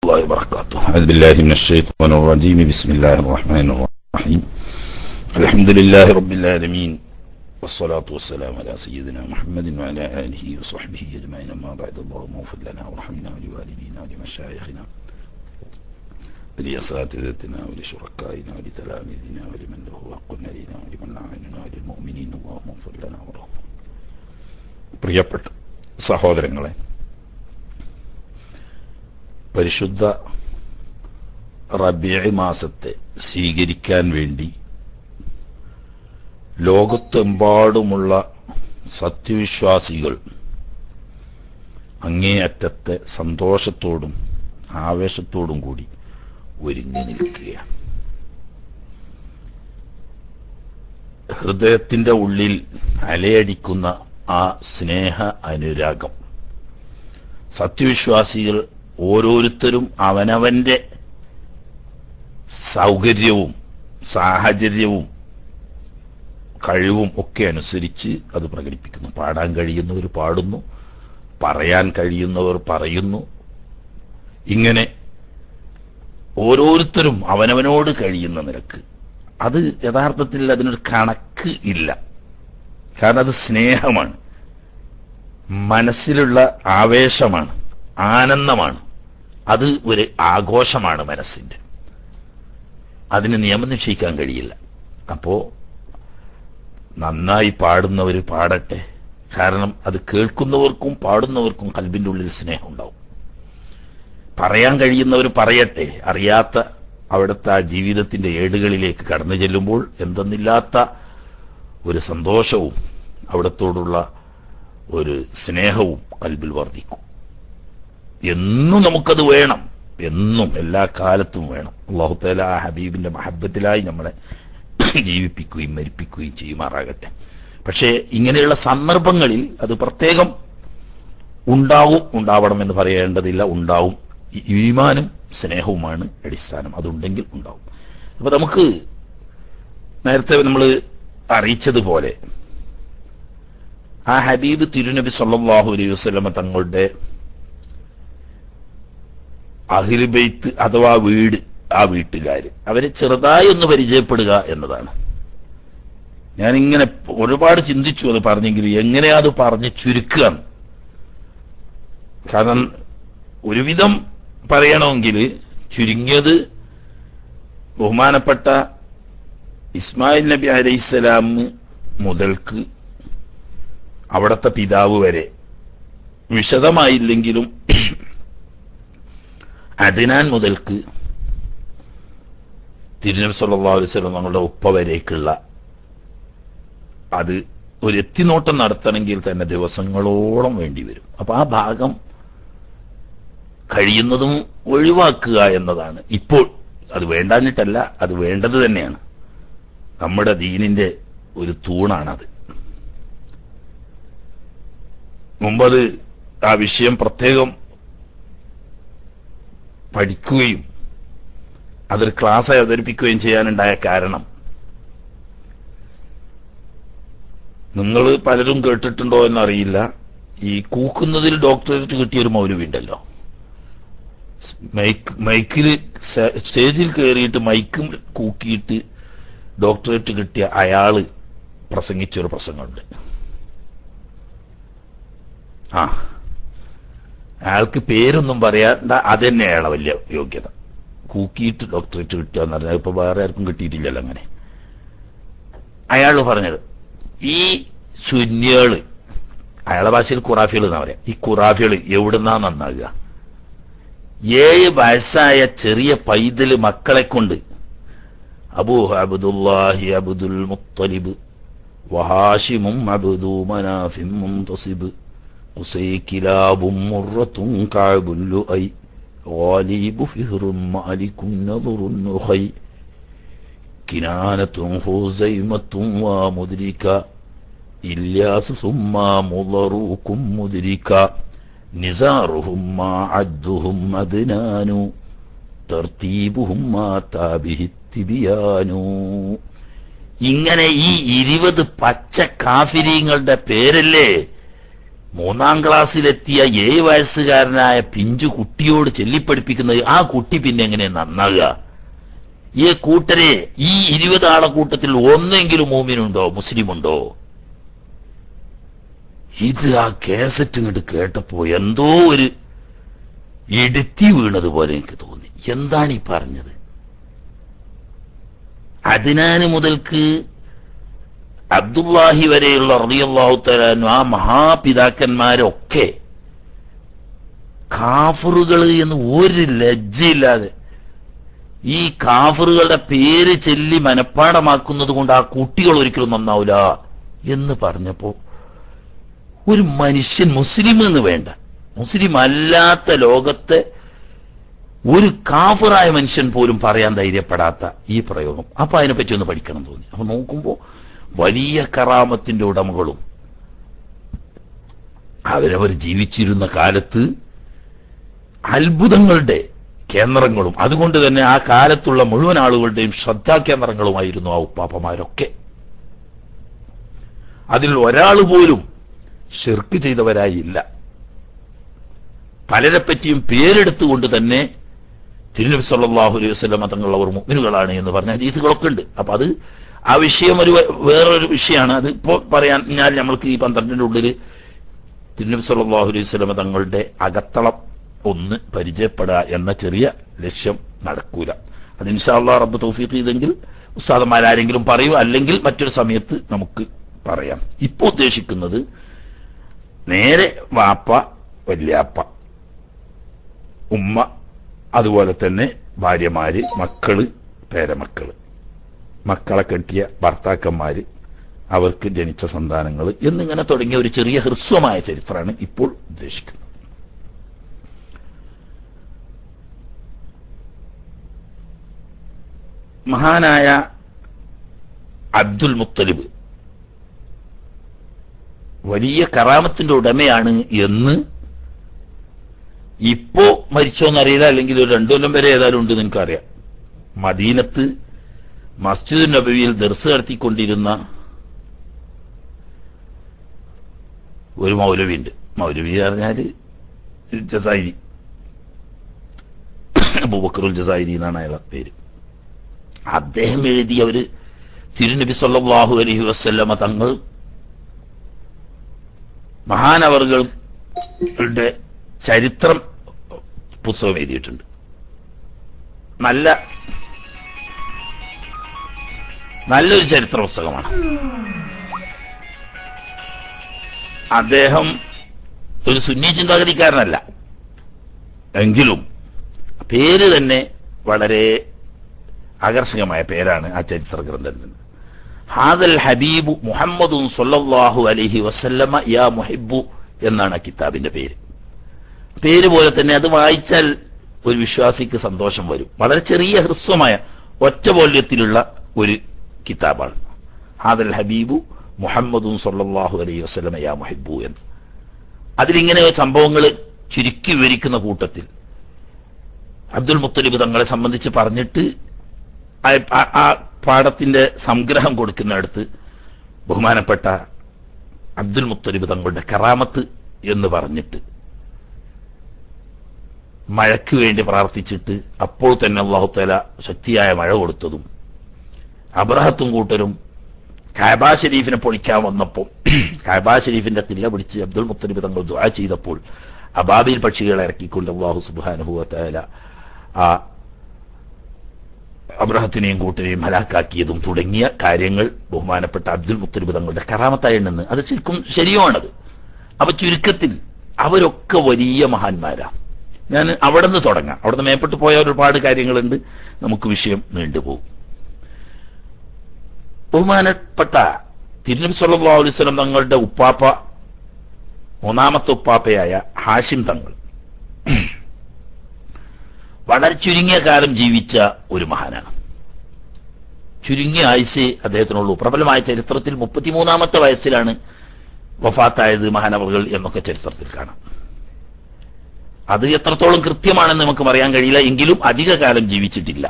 الله وبركاته. أعوذ بالله من الشيطان الرجيم. بسم الله الرحمن الرحيم. الحمد لله رب العالمين والصلاة والسلام على سيدنا محمد وعلى آله وصحبه أجمعين. أما بعد، اللهم اغفر لنا وارحمنا ولوالدينا ولمشايخنا ولأساتذتنا ولشركائنا ولتلاميذنا ولمن له حق علينا ولمن عاننا وللمؤمنين. اللهم اغفر لنا وارحمنا. പ്രിയപ്പെട്ട സഹോദരങ്ങളെ, പരിശുദ്ധ റബീഉ മാസത്തെ സ്വീകരിക്കാൻ വേണ്ടി ലോകത്തെമ്പാടുമുള്ള സത്യവിശ്വാസികൾ അങ്ങേയറ്റത്തെ സന്തോഷത്തോടും ആവേശത്തോടും കൂടി ഒരുങ്ങി നിൽക്കുകയാണ്. ഹൃദയത്തിന്റെ ഉള്ളിൽ അലയടിക്കുന്ന ആ സ്നേഹ അനുരാഗം സത്യവിശ്വാസികൾ ഓരോരുത്തരും അവനവന്റെ സൗകര്യവും സാഹചര്യവും കഴിവും ഒക്കെ അനുസരിച്ച് അത് പ്രകടിപ്പിക്കുന്നു. പാടാൻ കഴിയുന്നവർ പാടുന്നു, പറയാൻ കഴിയുന്നവർ പറയുന്നു. ഇങ്ങനെ ഓരോരുത്തരും അവനവനോട് കഴിയുന്ന നിരക്ക്. അത് യഥാർത്ഥത്തിൽ അതിനൊരു കണക്ക് ഇല്ല. കാരണം അത് സ്നേഹമാണ്, മനസ്സിലുള്ള ആവേശമാണ്, ആനന്ദമാണ്. അത് ഒരു ആഘോഷമാണ് മനസ്സിന്റെ. അതിന് നിയമം നിശ്ചയിക്കാൻ കഴിയില്ല. അപ്പോ നന്നായി പാടുന്നവർ പാടട്ടെ. കാരണം അത് കേൾക്കുന്നവർക്കും പാടുന്നവർക്കും കൽബിന്റെ ഉള്ളിൽ സ്നേഹം ഉണ്ടാവും. പറയാൻ കഴിയുന്നവർ പറയട്ടെ. അറിയാത്ത അവിടുത്തെ ആ ജീവിതത്തിന്റെ ഏടുകളിലേക്ക് കടന്നു ചെല്ലുമ്പോൾ എന്തെന്നില്ലാത്ത ഒരു സന്തോഷവും അവിടത്തോടുള്ള ഒരു സ്നേഹവും കൽബിൽ വർദ്ധിക്കും. എന്നും നമുക്കത് വേണം, എന്നും എല്ലാ കാലത്തും വേണം. അല്ലാഹു തആല ആ ഹബീബിന്റെ മഹബ്ബത്തിലായി നമ്മളെ ജീവിപ്പിക്കുകയും മരിപ്പിക്കുകയും ചെയ്യുമാറാകട്ടെ. പക്ഷേ ഇങ്ങനെയുള്ള സന്ദർഭങ്ങളിൽ അത് പ്രത്യേകം ഉണ്ടാവും. ഉണ്ടാവണമെന്ന് പറയേണ്ടതില്ല, ഉണ്ടാവും. ഈമാനും സ്നേഹവുമാണ് അടിസ്ഥാനം. അതുണ്ടെങ്കിൽ ഉണ്ടാവും. അപ്പൊ നമുക്ക് നേരത്തെ നമ്മൾ അറിയിച്ചതുപോലെ ആ ഹബീബ് തിരുനബി സല്ലല്ലാഹു അലൈഹി വസല്ലമ തങ്ങളുടെ അഹ്ലു ബൈത്ത് അഥവാ വീട്, ആ വീട്ടുകാര്, അവരെ ചെറുതായി ഒന്ന് പരിചയപ്പെടുക എന്നതാണ്. ഞാനിങ്ങനെ ഒരുപാട് ചിന്തിച്ചു അത് പറഞ്ഞെങ്കിലും എങ്ങനെയാ അത് പറഞ്ഞ് ചുരുക്കുക. കാരണം ഒരുവിധം പറയണമെങ്കിൽ ചുരുങ്ങിയത് ബഹുമാനപ്പെട്ട ഇസ്മായിൽ നബി അലൈഹിസ്സലാം മുതൽക്ക് അവിടത്തെ പിതാവ് വരെ, വിശദമായില്ലെങ്കിലും അദ്നാൻ മുതൽക്ക് തിരുനബി സല്ലല്ലാഹു അലൈഹി വസല്ലം തങ്ങളുടെ ഉപ്പ വരേക്കുള്ള അത് ഒരു എത്തിനോട്ടം നടത്തണമെങ്കിൽ തന്നെ ദിവസങ്ങളോളം വേണ്ടി വരും. അപ്പൊ ആ ഭാഗം കഴിയുന്നതും ഒഴിവാക്കുക എന്നതാണ്. ഇപ്പോൾ അത് വേണ്ടാഞ്ഞിട്ടല്ല, അത് വേണ്ടത് തന്നെയാണ്. നമ്മുടെ ദീനിന്റെ ഒരു തൂണാണത്. മുമ്പത് ആ വിഷയം പ്രത്യേകം പഠിക്കുകയും അതൊരു ക്ലാസ്സായി അവതരിപ്പിക്കുകയും ചെയ്യാനുണ്ടായ കാരണം, നിങ്ങൾ പലരും കേട്ടിട്ടുണ്ടോ എന്നറിയില്ല, ഈ കൂക്കുന്നതിൽ ഡോക്ടറേറ്റ് കിട്ടിയൊരു മൗലവി ഉണ്ടല്ലോ. മൈക്കില് സ്റ്റേജിൽ കയറിയിട്ട് മൈക്കും കൂക്കിയിട്ട് ഡോക്ടറേറ്റ് കിട്ടിയ അയാള് പ്രസംഗിച്ചൊരു പ്രസംഗമുണ്ട്. അയാൾക്ക് പേരൊന്നും പറയാണ്ട, അതന്നെ അയാളെ വലിയ യോഗ്യത. കൂക്കിയിട്ട് ഡോക്ടറേറ്റ് കിട്ടുക എന്ന് പറഞ്ഞാൽ ഇപ്പൊ വേറെ ആർക്കും കിട്ടിയിട്ടില്ലല്ലോ അങ്ങനെ. അയാൾ പറഞ്ഞത് ഈ ശൂന്യകള്, അയാളെ ഭാഷയിൽ ഖുറാഫികൾ എന്നാ പറയാ, ഈ ഖുറാഫികൾ എവിടുന്നാ നന്നാകുക? 7 വയസ്സായ ചെറിയ പൈതല് മക്കളെ കൊണ്ട് അബൂ അബ്ദുല്ലാഹി അബ്ദുൽ മുത്തലിബ് വഹാഷിമും അബ്ദു മനാഫിം മുൻതസിബ് ഉസൈകിലാബും മുറത്തും കഅബുൽ ലുഐ ഗാലിബു ഫിഹ്റും മാലികുൻ നദറുൻ നുഖൈ കിനാനത്തും ഹുസൈമത്തും വാ മുദ്രിക ഇല്യാസ് സുമ്മാ മുളറൂക്കും മുദ്രിക നിസാറുഹും മാ അദ്ദുഹും അദ്നാനു തർതീബുഹും മാ താബിഹി തിബിയാനു. ഇങ്ങനെ ഈ 20 പച്ച കാഫിരീങ്ങളുടെ പേരല്ലേ 3ാം ക്ലാസ്സിലെത്തിയ 7 വയസ്സുകാരനായ പിഞ്ചു കുട്ടിയോട് ചൊല്ലിപ്പഠിപ്പിക്കുന്നത് ആ കുട്ടി പിന്നെ എങ്ങനെ നന്നാകുക? ഈ കൂട്ടരെ, ഈ 20 ആളെ കൂട്ടത്തിൽ ഒന്നെങ്കിലും മൂമിനുണ്ടോ, മുസ്ലിമുണ്ടോ? ഇത് ആ കേസറ്റ് ഇങ്ങോട്ട് കേട്ടപ്പോ എന്തോ ഒരു ഇടുത്തി വീണതുപോലെ എനിക്ക് തോന്നി. എന്താണ് ഈ പറഞ്ഞത്? അദ്നാന് മുതൽക്ക് അബ്ദുല്ലാഹി വരെയുള്ള റളിയല്ലാഹു തആല അൻഹു ആ മഹാപിതാക്കന്മാരൊക്കെ കാഫറുകൾ എന്ന് ഒരു ലജ്ജയില്ലാതെ ഈ കാഫറുകളുടെ പേര് ചൊല്ലി മനഃപ്പാടമാക്കുന്നത് കൊണ്ട് ആ കുട്ടികൾ ഒരിക്കലും നന്നാവില്ല എന്ന് പറഞ്ഞപ്പോ ഒരു മനുഷ്യൻ, മുസ്ലിം എന്ന് വേണ്ട, മുസ്ലിം അല്ലാത്ത ലോകത്തെ ഒരു കാഫിറായ മനുഷ്യൻ പോലും പറയാൻ ധൈര്യപ്പെടാത്ത ഈ പ്രയോഗം, അപ്പൊ അതിനെപ്പറ്റി ഒന്ന് പഠിക്കണം തോന്നി. അപ്പൊ നോക്കുമ്പോ വലിയ കറാമത്തിന്റെ ഉടമകളും അവരവർ ജീവിച്ചിരുന്ന കാലത്ത് അത്ഭുതങ്ങളുടെ കേന്ദ്രങ്ങളും അതുകൊണ്ട് തന്നെ ആ കാലത്തുള്ള മുഴുവൻ ആളുകളുടെയും ശ്രദ്ധാകേന്ദ്രങ്ങളുമായിരുന്നു ആ ഉപ്പാപ്പമാരൊക്കെ. അതിൽ ഒരാൾ പോലും ശിർക്ക് ചെയ്തവരായില്ല. പലരെ പറ്റിയും പേരെടുത്തുകൊണ്ട് തന്നെ തിരുനബി സല്ലല്ലാഹു അലൈഹി വസല്ലം തങ്ങൾ അവർ മുഅ്മിനുകളാണ് എന്ന് പറഞ്ഞ ഹദീസുകളൊക്കെ ഉണ്ട്. അപ്പൊ അത് ആ വിഷയം വേറൊരു വിഷയമാണ്. അത് ഇപ്പോൾ പറയാൻ ഞാൻ നമ്മൾക്ക് ഈ 12ന്റെ ഉള്ളിൽ തിരുനബി സല്ലല്ലാഹു അലൈഹി വസല്ലം തങ്ങളുടെ അകത്തളം ഒന്ന് പരിചയപ്പെടുക എന്ന ചെറിയ ലക്ഷ്യം നടക്കൂല. അത് ഇൻഷാ അല്ലാഹ് റബ്ബ് തൗഫീഖ് ചെയ്തെങ്കിൽ ഉസ്താദന്മാരാരെങ്കിലും പറയൂ, അല്ലെങ്കിൽ മറ്റൊരു സമയത്ത് നമുക്ക് പറയാം. ഇപ്പൊ ഉദ്ദേശിക്കുന്നത് നേരെ വാപ്പ, വല്യാപ്പ, ഉമ്മ, അതുപോലെ തന്നെ ഭാര്യമാര്, മക്കള്, പേരമക്കള്, മക്കളെ കെട്ടിയ ഭർത്താക്കന്മാര്, അവർക്ക് ജനിച്ച സന്താനങ്ങൾ എന്നിങ്ങനെ തുടങ്ങിയ ഒരു ചെറിയ ഹ്രസ്വമായ ചരിത്രമാണ് ഇപ്പോൾ ഉദ്ദേശിക്കുന്നത്. മഹാനായ അബ്ദുൽ മുത്തലിബ് വലിയ കറാമത്തിന്റെ ഉടമയാണ് എന്ന് ഇപ്പോ മരിച്ചോന്നറിയില്ല, അല്ലെങ്കിൽ ഒരു 2 കൊല്ലം വരെ ഏതായാലും ഉണ്ട് നിനക്കറിയാം. മദീനത്ത് മസ്ജിദ് നബവിയിൽ ദർസ് നടത്തിക്കൊണ്ടിരുന്ന ഒരു മൗലവി ഉണ്ട്. മൗലവി പറഞ്ഞാല് ജസായിരി, അബൂബക്കറുൽ ജസായിരി എന്നാണ് അയാളുടെ പേര്. അദ്ദേഹം എഴുതിയ ഒരു തിരുനബി സല്ലല്ലാഹു അലൈഹി വസല്ലമ തങ്ങൾ മഹാനവറുകളുടെ ചരിത്രം പുസ്തകം എഴുതിയിട്ടുണ്ട്. നല്ലൊരു ചരിത്ര പുസ്തകമാണ്. അദ്ദേഹം ഒരു സുന്നി ചിന്താഗതിക്കാരനല്ല, എങ്കിലും പേര് തന്നെ വളരെ ആകർഷകമായ പേരാണ് ആ ചരിത്ര ഗ്രന്ഥത്തിന്. ഹാദൽ ഹബീബു മുഹമ്മദുൻ സ്വല്ലല്ലാഹു അലൈഹി വസല്ലമ യാ മുഹിബ്ബു എന്നാണ് ആ കിതാബിന്റെ പേര്. പേര് പോലെ തന്നെ അത് വായിച്ചാൽ ഒരു വിശ്വാസിക്ക് സന്തോഷം വരും. വളരെ ചെറിയ ഹ്രസ്വമായ ഒറ്റ വോള്യത്തിലുള്ള ഒരു കിതാബാണ് ഹാദൽ ഹബീബു മുഹമ്മദുൻ സ്വല്ലല്ലാഹു അലൈഹി വസല്ലമ യാ മുഹിബ്ബു എന്ന്. അതിലിങ്ങനെ സംഭവങ്ങൾ ചുരുക്കി വിവരിക്കുന്ന കൂട്ടത്തിൽ അബ്ദുൽ മുത്തലിബ് തങ്ങളെ സംബന്ധിച്ച് പറഞ്ഞിട്ട് ആ പാഠത്തിന്റെ സംഗ്രഹം കൊടുക്കുന്നിടത്ത് ബഹുമാനപ്പെട്ട അബ്ദുൽ മുത്തലിബ് തങ്ങളുടെ കറാമത്ത് എന്ന് പറഞ്ഞിട്ട് മഴയ്ക്ക് വേണ്ടി പ്രാർത്ഥിച്ചിട്ട് അപ്പോൾ തന്നെ അല്ലാഹു തആല ശക്തിയായ മഴ കൊടുത്തതും, അബ്രഹത്തും കൂട്ടരും കഅബ ശരീഫിനെ പൊളിക്കാൻ വന്നപ്പോൾ കഅബ ശരീഫിന്റെ കില്ല പിടിച്ച് അബ്ദുൽ മുത്തലിബ് തങ്ങൾ ദുആ ചെയ്തപ്പോൾ അബാബിൽ പക്ഷികളെ ഇറക്കിക്കൊണ്ട് അല്ലാഹു സുബ്ഹാനഹു വ തആല ആ അബ്രഹത്തിനെയും കൂട്ടരെയും ഹലാക്കാക്കിയതും തുടങ്ങിയ കാര്യങ്ങൾ ബഹുമാനപ്പെട്ട അബ്ദുൽ മുത്തലിബ് തങ്ങളുടെ കറാമത്തായെന്ന് അത് ശരിക്കും ശരിയുമാണത്. അപ്പൊ ചുരുക്കത്തിൽ അവരൊക്കെ വലിയ മഹാന്മാരാ. ഞാൻ അവിടെ നിന്ന് തുടങ്ങാം. അവിടെ നിന്ന് മേപ്പെട്ട് പോയ ഒരുപാട് കാര്യങ്ങളുണ്ട്, നമുക്ക് വിഷയം നീണ്ടുപോകും. ബഹുമാനപ്പെട്ട തിരുനബി സല്ലല്ലാഹു അലൈഹി വസല്ലം തങ്ങളുടെ ഉപ്പാപ്പ, 3ാമത്തെ ഉപ്പാപ്പയായ ഹാഷിം തങ്ങൾ വളരെ ചുരുങ്ങിയ കാലം ജീവിച്ച ഒരു മഹാനാണ്. ചുരുങ്ങിയ ആയുസ് അദ്ദേഹത്തിനുള്ളൂ. പ്രബലമായ ചരിത്രത്തിൽ 33ാമത്തെ വയസ്സിലാണ് വഫാത്തായത് മഹാനവറുകൾ എന്നൊക്കെ ചരിത്രത്തിൽ കാണാം. അത് എത്രത്തോളം കൃത്യമാണെന്ന് നമുക്ക് പറയാൻ കഴിയില്ല, എങ്കിലും അധിക കാലം ജീവിച്ചിട്ടില്ല.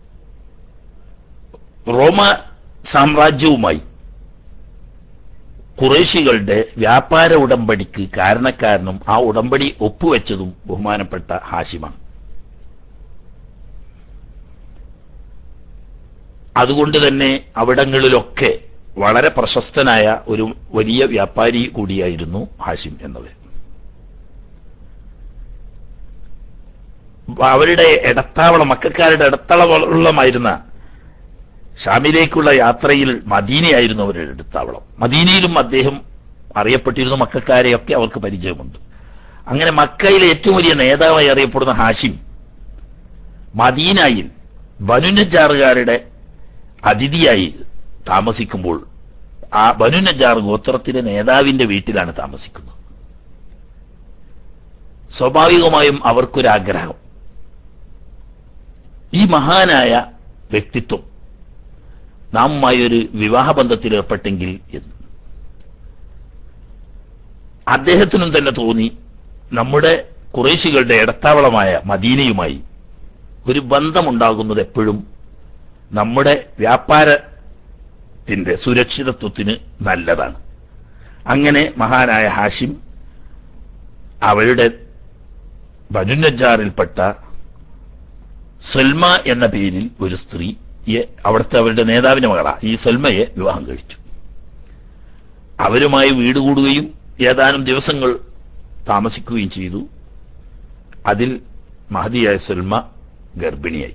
റോമ സാമ്രാജ്യവുമായി ഖുറൈശികളുടെ വ്യാപാര ഉടമ്പടിക്ക് കാരണക്കാരനും ആ ഉടമ്പടി ഒപ്പുവെച്ചതും ബഹുമാനപ്പെട്ട ഹാഷിമാണ്. അതുകൊണ്ട് തന്നെ അവിടങ്ങളിലൊക്കെ വളരെ പ്രശസ്തനായ ഒരു വലിയ വ്യാപാരി കൂടിയായിരുന്നു ഹാഷിം എന്നവർ. അവരുടെ ഇടത്താവളം, മക്കക്കാരുടെ ഇടത്താവളമായിരുന്ന ഷാമിലേക്കുള്ള യാത്രയിൽ മദീനയായിരുന്നു അവരുടെ ഇടത്താവളം. മദീനയിലും അദ്ദേഹം അറിയപ്പെട്ടിരുന്നു, മക്കക്കാരെയൊക്കെ അവർക്ക് പരിചയമുണ്ട്. അങ്ങനെ മക്കയിലെ ഏറ്റവും വലിയ നേതാവായി അറിയപ്പെടുന്ന ഹാഷിം മദീനയിൽ ബനു നജ്ജാറുകാരുടെ അതിഥിയായി താമസിക്കുമ്പോൾ ആ ബനു നജ്ജാർ ഗോത്രത്തിലെ നേതാവിന്റെ വീട്ടിലാണ് താമസിക്കുന്നത്. സ്വാഭാവികമായും അവർക്കൊരാഗ്രഹം, ഈ മഹാനായ വ്യക്തിത്വം നാമുമായി ഒരു വിവാഹബന്ധത്തിൽ ഏർപ്പെട്ടെങ്കിൽ എന്ന്. അദ്ദേഹത്തിനും തന്നെ തോന്നി, നമ്മുടെ ഖുറൈശികളുടെ ഇടത്താവളമായ മദീനയുമായി ഒരു ബന്ധമുണ്ടാകുന്നത് എപ്പോഴും നമ്മുടെ വ്യാപാരത്തിന്റെ സുരക്ഷിതത്വത്തിന് നല്ലതാണ്. അങ്ങനെ മഹാനായ ഹാഷിം അവരുടെ ബനു നജ്ജാറിൽപ്പെട്ട സൽമ എന്ന പേരിൽ ഒരു സ്ത്രീയെ, അവിടുത്തെ അവരുടെ നേതാവിന്റെ മകളാ ഈ സൽമയെ വിവാഹം കഴിച്ചു. അവരുമായി വീട് കൂടുകയും ഏതാനും ദിവസങ്ങൾ താമസിക്കുകയും ചെയ്തു. അതിൽ മഹദിയായ സൽമ ഗർഭിണിയായി.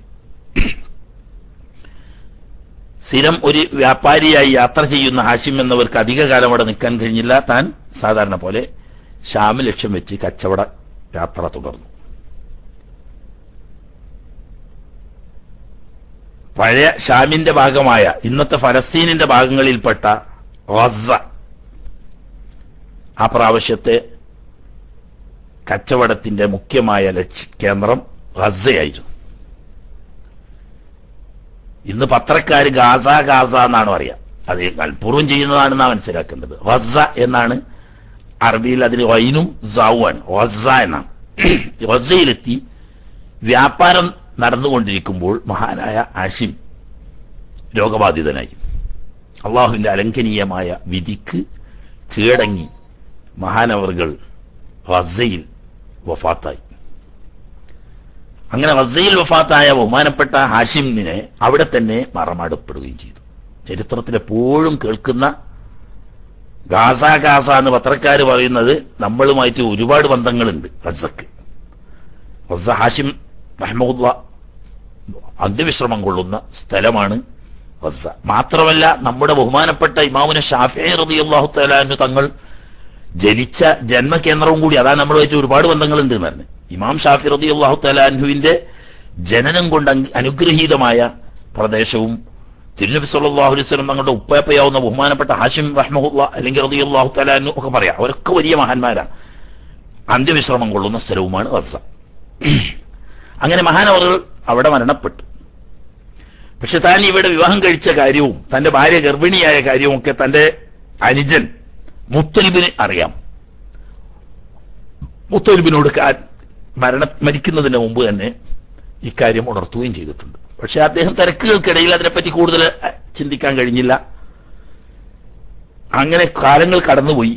സ്ഥിരം ഒരു വ്യാപാരിയായി യാത്ര ചെയ്യുന്ന ഹാഷിം എന്നവർക്ക് അധികകാലം അവിടെ നിൽക്കാൻ കഴിഞ്ഞില്ല. താൻ സാധാരണ പോലെ ഷാം ലക്ഷ്യം വെച്ച് കച്ചവട യാത്ര തുടർന്നു. പഴയ ഷാമിന്റെ ഭാഗമായ ഇന്നത്തെ ഫലസ്തീനിന്റെ ഭാഗങ്ങളിൽപ്പെട്ട ഗസ, ആ പ്രാവശ്യത്തെ കച്ചവടത്തിന്റെ മുഖ്യമായ കേന്ദ്രം ഗസയായിരുന്നു. ഇന്ന് പത്രക്കാർ ഗാസ ഗാസ എന്നാണ് പറയാ. അത് അൽപൂർവം ചെയ്യുന്നതാണെന്നാണ് മനസ്സിലാക്കേണ്ടത്. ഗസ എന്നാണ് അറബിയിൽ, അതിന് വൈനും സൗവാൻ ഗസ എന്നാണ്. ഗസയിലെത്തി വ്യാപാരം നടന്നുകൊണ്ടിരിക്കുമ്പോൾ മഹാനായ ഹാഷിം രോഗബാധിതനായി. അള്ളാഹുവിന്റെ അലംഘനീയമായ വിധിക്ക് കീഴടങ്ങി മഹാനവറുകൾ ഗസയിൽ വഫാത്തായി. അങ്ങനെ ഗസയിൽ വഫാത്തായ ബഹുമാനപ്പെട്ട ഹാഷിമിനെ അവിടെ തന്നെ മറമാടപ്പെടുകയും ചെയ്തു. ചരിത്രത്തിൽ എപ്പോഴും കേൾക്കുന്ന ഗാസ ഗാസ എന്ന് പത്രക്കാർ പറയുന്നത് നമ്മളുമായിട്ട് ഒരുപാട് ബന്ധങ്ങളുണ്ട്. ഗസക്ക് ഗസ ഹാഷിം റഹ്മത്തുള്ളാ അന്ത്യവിശ്രമം കൊള്ളുന്ന സ്ഥലമാണ് ഗസ. മാത്രമല്ല നമ്മുടെ ബഹുമാനപ്പെട്ട ഇമാമുന ഷാഫിഈ റളിയല്ലാഹു തആല അൻഹു തങ്ങൾ ജനിച്ച ജന്മകേന്ദ്രവും കൂടി, അതാണ് നമ്മളുമായിട്ട് ഒരുപാട് ബന്ധങ്ങളുണ്ട് എന്ന് പറഞ്ഞു. ഇമാം ഷാഫി റളിയല്ലാഹു തആല അൻഹുവിന്റെ ജനനം കൊണ്ട് അനുഗ്രഹീതമായ പ്രദേശവും തിരുനബി സല്ലല്ലാഹു അലൈഹി വസല്ലം തങ്ങളുടെ ഉപ്പയപ്പയാവുന്ന ബഹുമാനപ്പെട്ട ഹാഷിം റഹ്മത്തുള്ളാ അല്ലെങ്കിൽ റളിയല്ലാഹു തആല അൻഹു ഒക്കെ പറയാം, അവരൊക്കെ വലിയ മഹാന്മാരാണ്. അന്ത്യവിശ്രമം കൊള്ളുന്ന സ്ഥലവുമാണ് ഗസ. അങ്ങനെ മഹാനവറുകൾ അവിടെ മരണപ്പെട്ടു. പക്ഷെ താൻ ഇവിടെ വിവാഹം കഴിച്ച കാര്യവും തന്റെ ഭാര്യ ഗർഭിണിയായ കാര്യവും ഒക്കെ തന്റെ അനുജൻ മുത്തലിബിന് അറിയാം. മുത്തലിബിനോട് മരിക്കുന്നതിന് മുമ്പ് തന്നെ ഇക്കാര്യം ഉണർത്തുകയും ചെയ്തിട്ടുണ്ട്. പക്ഷെ അദ്ദേഹം തിരക്കുകൾക്കിടയിൽ അതിനെപ്പറ്റി കൂടുതൽ ചിന്തിക്കാൻ കഴിഞ്ഞില്ല. അങ്ങനെ കാലങ്ങൾ കടന്നുപോയി.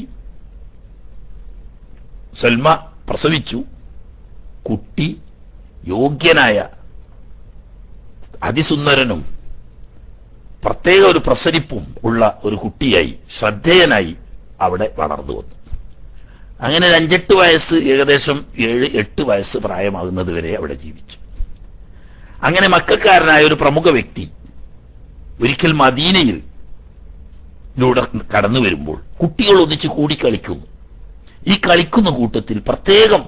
സൽമ പ്രസവിച്ചു. കുട്ടി യോഗ്യനായ അതിസുന്ദരനും പ്രത്യേക ഒരു പ്രസരിപ്പും ഉള്ള ഒരു കുട്ടിയായി, ശ്രദ്ധേയനായി അവിടെ വളർന്നു വന്നു. അങ്ങനെ 5-8 വയസ്സ്, ഏകദേശം 7-8 വയസ്സ് പ്രായമാകുന്നത് വരെ അവിടെ ജീവിച്ചു. അങ്ങനെ മക്കക്കാരനായ ഒരു പ്രമുഖ വ്യക്തി ഒരിക്കൽ മദീനയിൽ കടന്നു വരുമ്പോൾ കുട്ടികൾ ഒന്നിച്ച് കൂടി കളിക്കുന്നു. ഈ കളിക്കുന്ന കൂട്ടത്തിൽ പ്രത്യേകം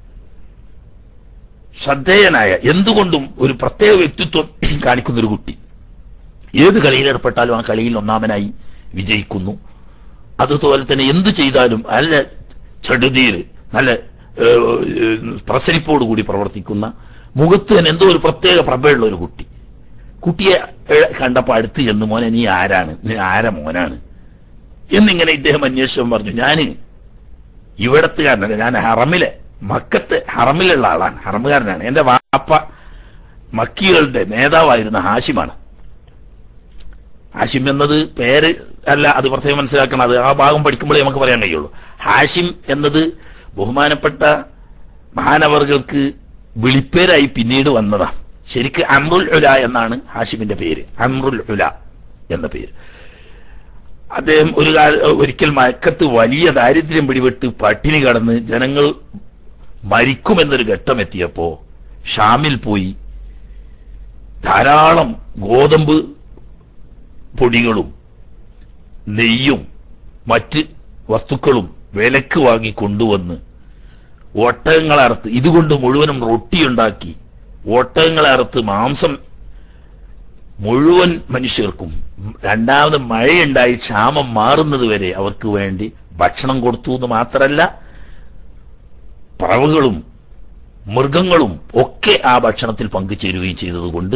ശ്രദ്ധേയനായ, എന്തുകൊണ്ടും ഒരു പ്രത്യേക വ്യക്തിത്വം കാണിക്കുന്ന ഒരു കുട്ടി ഏത് കളിയിൽ ഏർപ്പെട്ടാലും ആ കളിയിൽ ഒന്നാമനായി വിജയിക്കുന്നു. അതുപോലെ തന്നെ എന്ത് ചെയ്താലും നല്ല ചടുതിയിൽ, നല്ല പ്രസരിപ്പോടുകൂടി പ്രവർത്തിക്കുന്ന, മുഖത്ത് തന്നെ എന്തോ ഒരു പ്രത്യേക പ്രഭയുള്ള ഒരു കുട്ടി. കുട്ടിയെ കണ്ടപ്പോൾ അടുത്ത് ചെന്ന്, മോനെ നീ ആരാണ്, നീ ആരാ മോനാണ് എന്നിങ്ങനെ ഇദ്ദേഹം അന്വേഷിച്ചപ്പോൾ പറഞ്ഞു, ഞാൻ ഇവിടത്തുകാരനല്ല, ഞാൻ ഹറമിലെ, മക്കത്തെ ഹറമിലുള്ള ആളാണ്, ഹറമുകാരനാണ്. എന്റെ വാപ്പ മക്കികളുടെ നേതാവായിരുന്ന ഹാഷിമാണ്. ഹാഷിം എന്നത് പേര് അല്ല, അത് പ്രത്യേകം മനസ്സിലാക്കണം. അത് ആ ഭാഗം പഠിക്കുമ്പോഴേ നമുക്ക് പറയാൻ കഴിയുള്ളൂ. ഹാഷിം എന്നത് ബഹുമാനപ്പെട്ട മഹാനവറുകൾക്ക് വിളിപ്പേരായി പിന്നീട് വന്നതാ. ശരിക്ക് അമ്രുൽ ഉല എന്നാണ് ഹാഷിമിന്റെ പേര്, അമ്രുൽ ഉല എന്ന പേര്. അദ്ദേഹം ഒരിക്കൽ മക്കത്ത് വലിയ ദാരിദ്ര്യം പിടിപെട്ട് പട്ടിണി കടന്ന് ജനങ്ങൾ മരിക്കുമെന്നൊരു ഘട്ടം എത്തിയപ്പോ ഷാമിൽ പോയി ധാരാളം ഗോതമ്പ് പൊടികളും നെയ്യും മറ്റ് വസ്തുക്കളും വിലക്ക് വാങ്ങി കൊണ്ടുവന്ന് ഒട്ടകങ്ങളെ അറുത്ത്, ഇതുകൊണ്ട് മുഴുവനും റൊട്ടിയുണ്ടാക്കി ഒട്ടകങ്ങളെ അറുത്ത് മാംസം മുഴുവൻ മനുഷ്യർക്കും രണ്ടാമത് മഴയുണ്ടായി ക്ഷാമം മാറുന്നത് വരെ അവർക്ക് വേണ്ടി ഭക്ഷണം കൊടുത്തു എന്ന് മാത്രമല്ല, പറവുകളും മൃഗങ്ങളും ഒക്കെ ആ ഭക്ഷണത്തിൽ പങ്കുചേരുകയും ചെയ്തതുകൊണ്ട്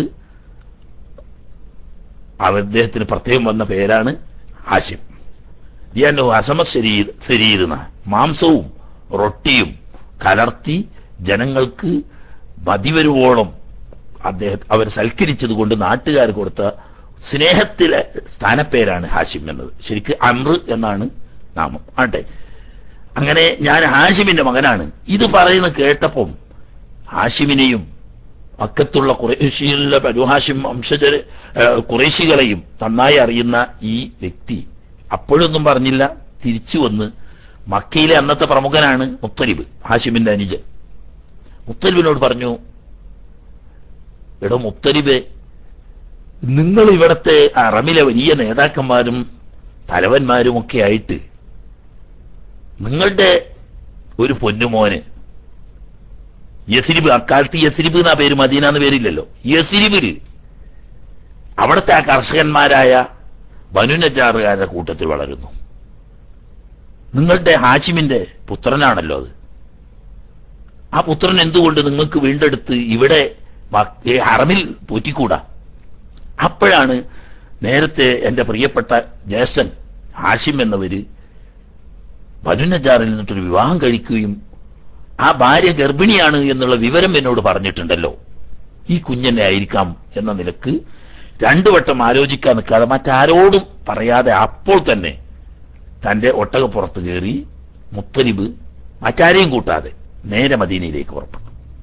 അദ്ദേഹത്തിന് പ്രത്യേകം വന്ന പേരാണ് ഹാഷിം. ശരീരന മാംസവും റൊട്ടിയും കലർത്തി ജനങ്ങൾക്ക് മതിവരുവോളം അവർ സൽക്കരിച്ചത് കൊണ്ട് നാട്ടുകാർ കൊടുത്ത സ്നേഹത്തിലെ സ്ഥാനപ്പേരാണ് ഹാഷിം എന്നത്. ശരിക്ക് അമ്ര എന്നാണ് നാമം ആട്ടെ. അങ്ങനെ ഞാൻ ഹാഷിമിന്റെ മകനാണ് ഇത് പറയുന്നത് കേട്ടപ്പം ഹാഷിമിനെയും മക്കത്തുള്ള ഖുറൈശിയിലെ ബനൂ ഹാഷിം വംശജരെ ഖുറൈശികളെയും നന്നായി അറിയുന്ന ഈ വ്യക്തി അപ്പോഴൊന്നും പറഞ്ഞില്ല. തിരിച്ചു വന്ന് മക്കയിലെ അന്നത്തെ പ്രമുഖനാണ് മുത്തലിബ്, ഹാഷിമിന്റെ അനുജൻ. മുത്തലിബിനോട് പറഞ്ഞു, എടോ മുത്തലിബ്, നിങ്ങൾ ഇവിടത്തെ അറമിലെ വലിയ നേതാക്കന്മാരും തലവന്മാരും ഒക്കെ ആയിട്ട് നിങ്ങളുടെ ഒരു പൊന്നുമോന് യസ്രിബ്, അക്കാലത്ത് യസ്രിബ് എന്നാ പേര്, മദീന എന്ന് പേരില്ലല്ലോ, യസ്രിബില് അവിടുത്തെ ആ കർഷകന്മാരായ ബനു നജാറുകാരുടെ കൂട്ടത്തിൽ വളരുന്നു. നിങ്ങളുടെ ഹാഷിമിന്റെ പുത്രനാണല്ലോ അത്. ആ പുത്രൻ എന്തുകൊണ്ട് നിങ്ങൾക്ക് വീണ്ടെടുത്ത് ഇവിടെ ഹറമിൽ പോറ്റിക്കൂടാ? അപ്പോഴാണ് നേരത്തെ എന്റെ പ്രിയപ്പെട്ട ജ്യേഷ്ഠൻ ഹാഷിം എന്നവര് ബനു നജാറിൽ നിന്നിട്ടൊരു വിവാഹം കഴിക്കുകയും ആ ഭാര്യ ഗർഭിണിയാണ് എന്നുള്ള വിവരം എന്നോട് പറഞ്ഞിട്ടുണ്ടല്ലോ, ഈ കുഞ്ഞെന്നെ ആയിരിക്കാം എന്ന നിലക്ക് രണ്ടു വട്ടം ആലോചിക്കാൻ നിൽക്കാതെ മറ്റാരോടും പറയാതെ അപ്പോൾ തന്നെ തന്റെ ഒട്ടകപ്പുറത്ത് കയറി മുത്തലിബ് മറ്റാരെയും കൂട്ടാതെ നേരെ മദീനയിലേക്ക് പുറപ്പെട്ടു.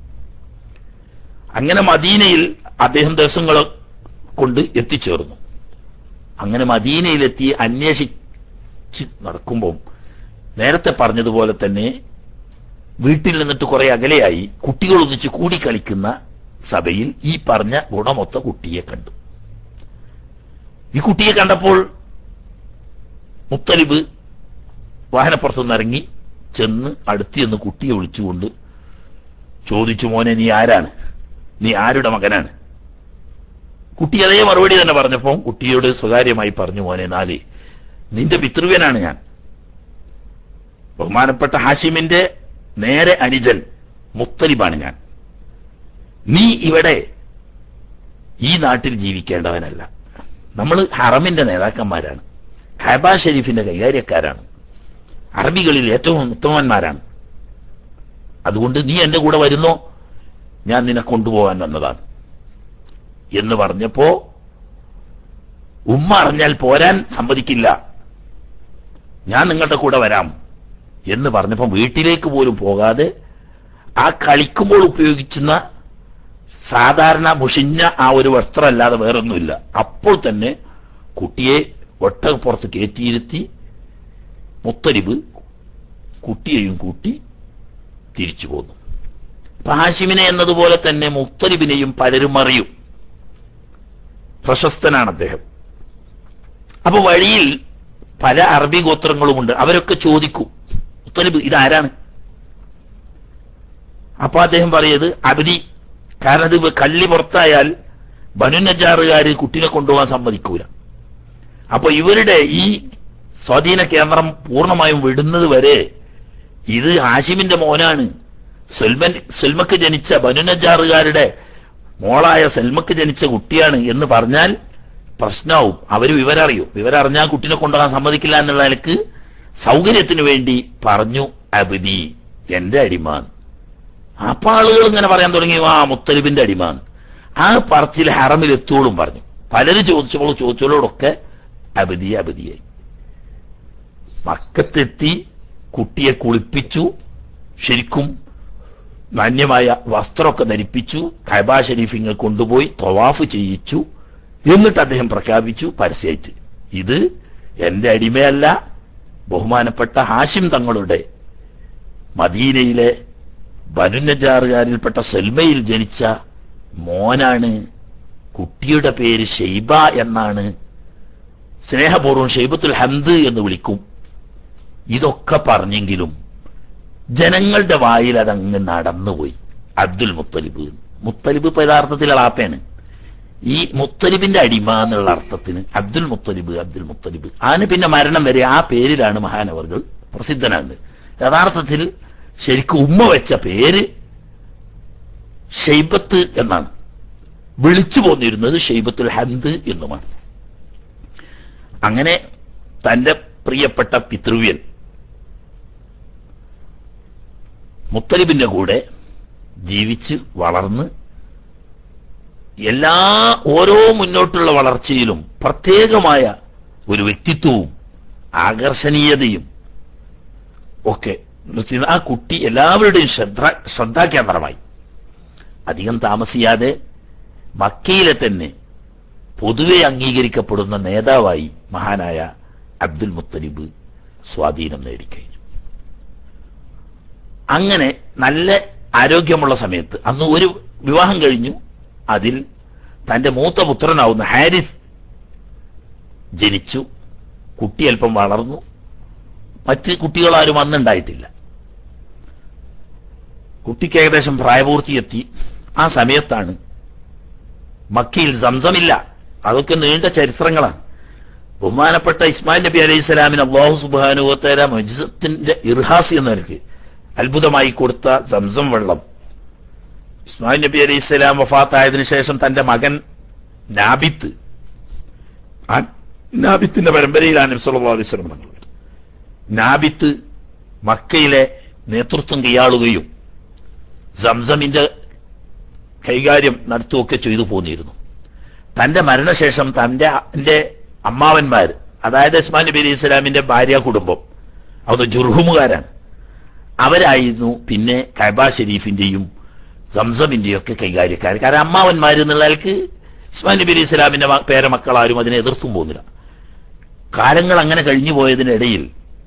അങ്ങനെ മദീനയിൽ അദ്ദേഹം ദിവസങ്ങളെ കൊണ്ട് എത്തിച്ചേർന്നു. അങ്ങനെ മദീനയിലെത്തി അന്വേഷിച്ച് നടക്കുമ്പോൾ നേരത്തെ പറഞ്ഞതുപോലെ തന്നെ വീട്ടിൽ നിന്നിട്ട് കുറെ അകലെയായി കുട്ടികൾ ഒന്നിച്ച് കൂടിക്കളിക്കുന്ന സഭയിൽ ഈ പറഞ്ഞ ഗുണമൊത്ത കുട്ടിയെ കണ്ടു. ഈ കുട്ടിയെ കണ്ടപ്പോൾ മുത്തലിബ് വാഹനപ്പുറത്തുനിന്ന് ഇറങ്ങി ചെന്ന് അടുത്ത് ചെന്ന് കുട്ടിയെ വിളിച്ചുകൊണ്ട് ചോദിച്ചു, മോനെ നീ ആരാണ്? നീ ആരുടെ മകനാണ്? കുട്ടി അതേ മറുപടി തന്നെ പറഞ്ഞപ്പോൾ കുട്ടിയോട് സ്വകാര്യമായി പറഞ്ഞു, മോനെ നാല് നിന്റെ പിതൃവ്യനാണ് ഞാൻ, ബഹുമാനപ്പെട്ട ഹാഷിമിന്റെ നേരെ അനുജൻ മുത്തലിബാണ് ഞാൻ. നീ ഇവിടെ ഈ നാട്ടിൽ ജീവിക്കേണ്ടവനല്ല. നമ്മൾ ഹറമിന്റെ നേതാക്കന്മാരാണ്, കഅബ ഷരീഫിന്റെ കൈകാര്യക്കാരാണ്, അറബികളിൽ ഏറ്റവും ഉത്തമന്മാരാണ്. അതുകൊണ്ട് നീ എന്റെ കൂടെ വരുന്നോ? ഞാൻ നിന്നെ കൊണ്ടുപോകാൻ വന്നതാണ് എന്ന് പറഞ്ഞപ്പോ ഉമ്മ അറിഞ്ഞാൽ പോരാൻ സമ്മതിക്കില്ല, ഞാൻ നിങ്ങളുടെ കൂടെ വരാം എന്ന് പറഞ്ഞപ്പോൾ വീട്ടിലേക്ക് പോലും പോകാതെ ആ കളിക്കുമ്പോൾ ഉപയോഗിക്കുന്ന സാധാരണ മുഷിഞ്ഞ ആ ഒരു വസ്ത്രം അല്ലാതെ വേറൊന്നുമില്ല, അപ്പോൾ തന്നെ കുട്ടിയെ ഒട്ടകപ്പുറത്ത് കയറ്റിയിരുത്തി മുത്തലിബ് കുട്ടിയെയും കൂട്ടി തിരിച്ചു പോന്നു. അപ്പൊ ഹാഷിമിനെ എന്നതുപോലെ തന്നെ മുത്തലിബിനെയും പലരും അറിയും, പ്രശസ്തനാണ് അദ്ദേഹം. അപ്പൊ വഴിയിൽ പല അറബി ഗോത്രങ്ങളുമുണ്ട്, അവരൊക്കെ ചോദിക്കും, മുത്തലിബ് ഇതാരാണ്? അപ്പൊ അദ്ദേഹം പറയത് അബദി, കാരണം ഇത് കള്ളി പുറത്തായാൽ ബനു നജാറുകാര് കുട്ടിനെ കൊണ്ടുപോകാൻ സമ്മതിക്കൂല. അപ്പൊ ഇവരുടെ ഈ സ്വാധീന കേന്ദ്രം പൂർണ്ണമായും വിടുന്നത് വരെ ഇത് ഹാഷിമിന്റെ മോനാണ്, സെൽമക്ക് ജനിച്ച ബനു നജാറുകാരുടെ മോളായ സെൽമക്ക് ജനിച്ച കുട്ടിയാണ് എന്ന് പറഞ്ഞാൽ പ്രശ്നവും. അവര് വിവരറിയും, വിവരറിഞ്ഞാൽ കുട്ടിനെ കൊണ്ടുപോകാൻ സമ്മതിക്കില്ല എന്നുള്ള നിലക്ക് സൗകര്യത്തിന് വേണ്ടി പറഞ്ഞു അബദി, എന്റെ അടിമാൻ. അപ്പൊ ആളുകൾ ഇങ്ങനെ പറയാൻ തുടങ്ങി, ആ മുത്തലിബിന്റെ അടിമാൻ. ആ പറച്ചിൽ ഹറമിൽ എത്തോളും പറഞ്ഞു. പലരും ചോദിച്ചപ്പോഴൊക്കെ അബദിയായി. മക്കത്തെത്തി കുട്ടിയെ കുളിപ്പിച്ചു, ശരിക്കും മാന്യമായ വസ്ത്രമൊക്കെ ധരിപ്പിച്ചു, കഅബ ഷരീഫിങ്ങൾ കൊണ്ടുപോയി തവാഫ് ചെയ്യിച്ചു. എന്നിട്ട് അദ്ദേഹം പ്രഖ്യാപിച്ചു പരസ്യമായിട്ട്, ഇത് എന്റെ അടിമയല്ല, ബഹുമാനപ്പെട്ട ഹാഷിം തങ്ങളുടെ മദീനയിലെ ബനു നജാറുകാരിൽപ്പെട്ട സൽമയിൽ ജനിച്ച മോനാണ്, കുട്ടിയുടെ പേര് ഷൈബ എന്നാണ്, സ്നേഹപൂർവ്വം ഷൈബത്തുൽ ഹംദ് എന്ന് വിളിക്കും. ഇതൊക്കെ പറഞ്ഞെങ്കിലും ജനങ്ങളുടെ വായിൽ അതങ്ങ് നടന്നുപോയി. അബ്ദുൽ മുത്തലിബ്, മുത്തലിബ് യഥാർത്ഥത്തിൽ അളാപ്പയാണ്. ഈ മുത്തലിബിന്റെ അടിമ എന്നുള്ള അർത്ഥത്തിന് അബ്ദുൽ മുത്തലിബ് ആന് പിന്നെ മരണം വരെ ആ പേരിലാണ് മഹാനവർകൾ പ്രസിദ്ധനാകുന്നത്. യഥാർത്ഥത്തിൽ ശരിക്കും ഉമ്മ വെച്ച പേര് ഷൈബത്ത് എന്നാണ്, വിളിച്ചു പോന്നിരുന്നത് ഷൈബത്തുൽ ഹംദ് എന്നുമാണ്. അങ്ങനെ തന്റെ പ്രിയപ്പെട്ട പിതൃവ്യൻ മുത്തലിബിന്റെ കൂടെ ജീവിച്ച് വളർന്ന് ഓരോ മുന്നോട്ടുള്ള വളർച്ചയിലും പ്രത്യേകമായ ഒരു വ്യക്തിത്വവും ആകർഷണീയതയും ഒക്കെ ആ കുട്ടി എല്ലാവരുടെയും ശ്രദ്ധാകേന്ദ്രമായി. അധികം താമസിയാതെ മക്കയിലെ തന്നെ പൊതുവെ അംഗീകരിക്കപ്പെടുന്ന നേതാവായി മഹാനായ അബ്ദുൽ മുത്തലിബ് സ്വാധീനം നേടിക്കഴിഞ്ഞു. അങ്ങനെ നല്ല ആരോഗ്യമുള്ള സമയത്ത് അന്ന് ഒരു വിവാഹം കഴിഞ്ഞു. അതിൽ തന്റെ മൂത്ത പുത്രനാവുന്ന ഹാരിസ് ജനിച്ചു. കുട്ടി അല്പം വളർന്നു. മറ്റ് കുട്ടികളാരും അന്നുണ്ടായിട്ടില്ല. കുട്ടിക്ക് ഏകദേശം പ്രായപൂർത്തിയെത്തി. ആ സമയത്താണ് മക്കയിൽ സംസമില്ല. അതൊക്കെ നീണ്ട ചരിത്രങ്ങളാണ്. ബഹുമാനപ്പെട്ട ഇസ്മായിൽ നബി അലൈഹി സ്വലാമിന് അല്ലാഹു സുബ്ഹാനഹു വ തആല മുഅ്ജിസത്തിന്റെ ഇർഹാസ് എന്നവർക്ക് അത്ഭുതമായി കൊടുത്ത സംസം വെള്ളം ഇസ്മായിൽ നബി അലൈഹി സ്വലാം വഫാത്തായതിനു ശേഷം തന്റെ മകൻ നാബിത്ത്, ആ നാബിത്തിന്റെ പരമ്പരയിലാണ് നബി സല്ലല്ലാഹു അലൈഹി വസല്ലം തങ്ങൾ. നാബിത്ത് മക്കയിലെ നേതൃത്വം കൈയാളുകയും സംസമിന്റെ കൈകാര്യം നടത്തുകയൊക്കെ ചെയ്തു പോന്നിരുന്നു. തന്റെ മരണശേഷം തന്റെ അമ്മാവന്മാർ, അതായത് ഇസ്മായിൽ നബി അലൈഹി സ്വലാമിന്റെ ഭാര്യ കുടുംബം, അതൊന്ന് ജുർഹുമുകാരാണ്. അവരായിരുന്നു പിന്നെ കഅബ ഷരീഫിന്റെയും സംസമിന്റെയും ഒക്കെ കൈകാര്യക്കാർ. കാരണം അമ്മാവന്മാർ എന്നുള്ളവർക്ക് ഇസ്മായിൽ നബി അലൈഹി സ്വലാമിന്റെ പേരമക്കളാരും അതിനെ എതിർത്തും പോകുന്നില്ല. കാലങ്ങൾ അങ്ങനെ കഴിഞ്ഞു പോയതിനിടയിൽ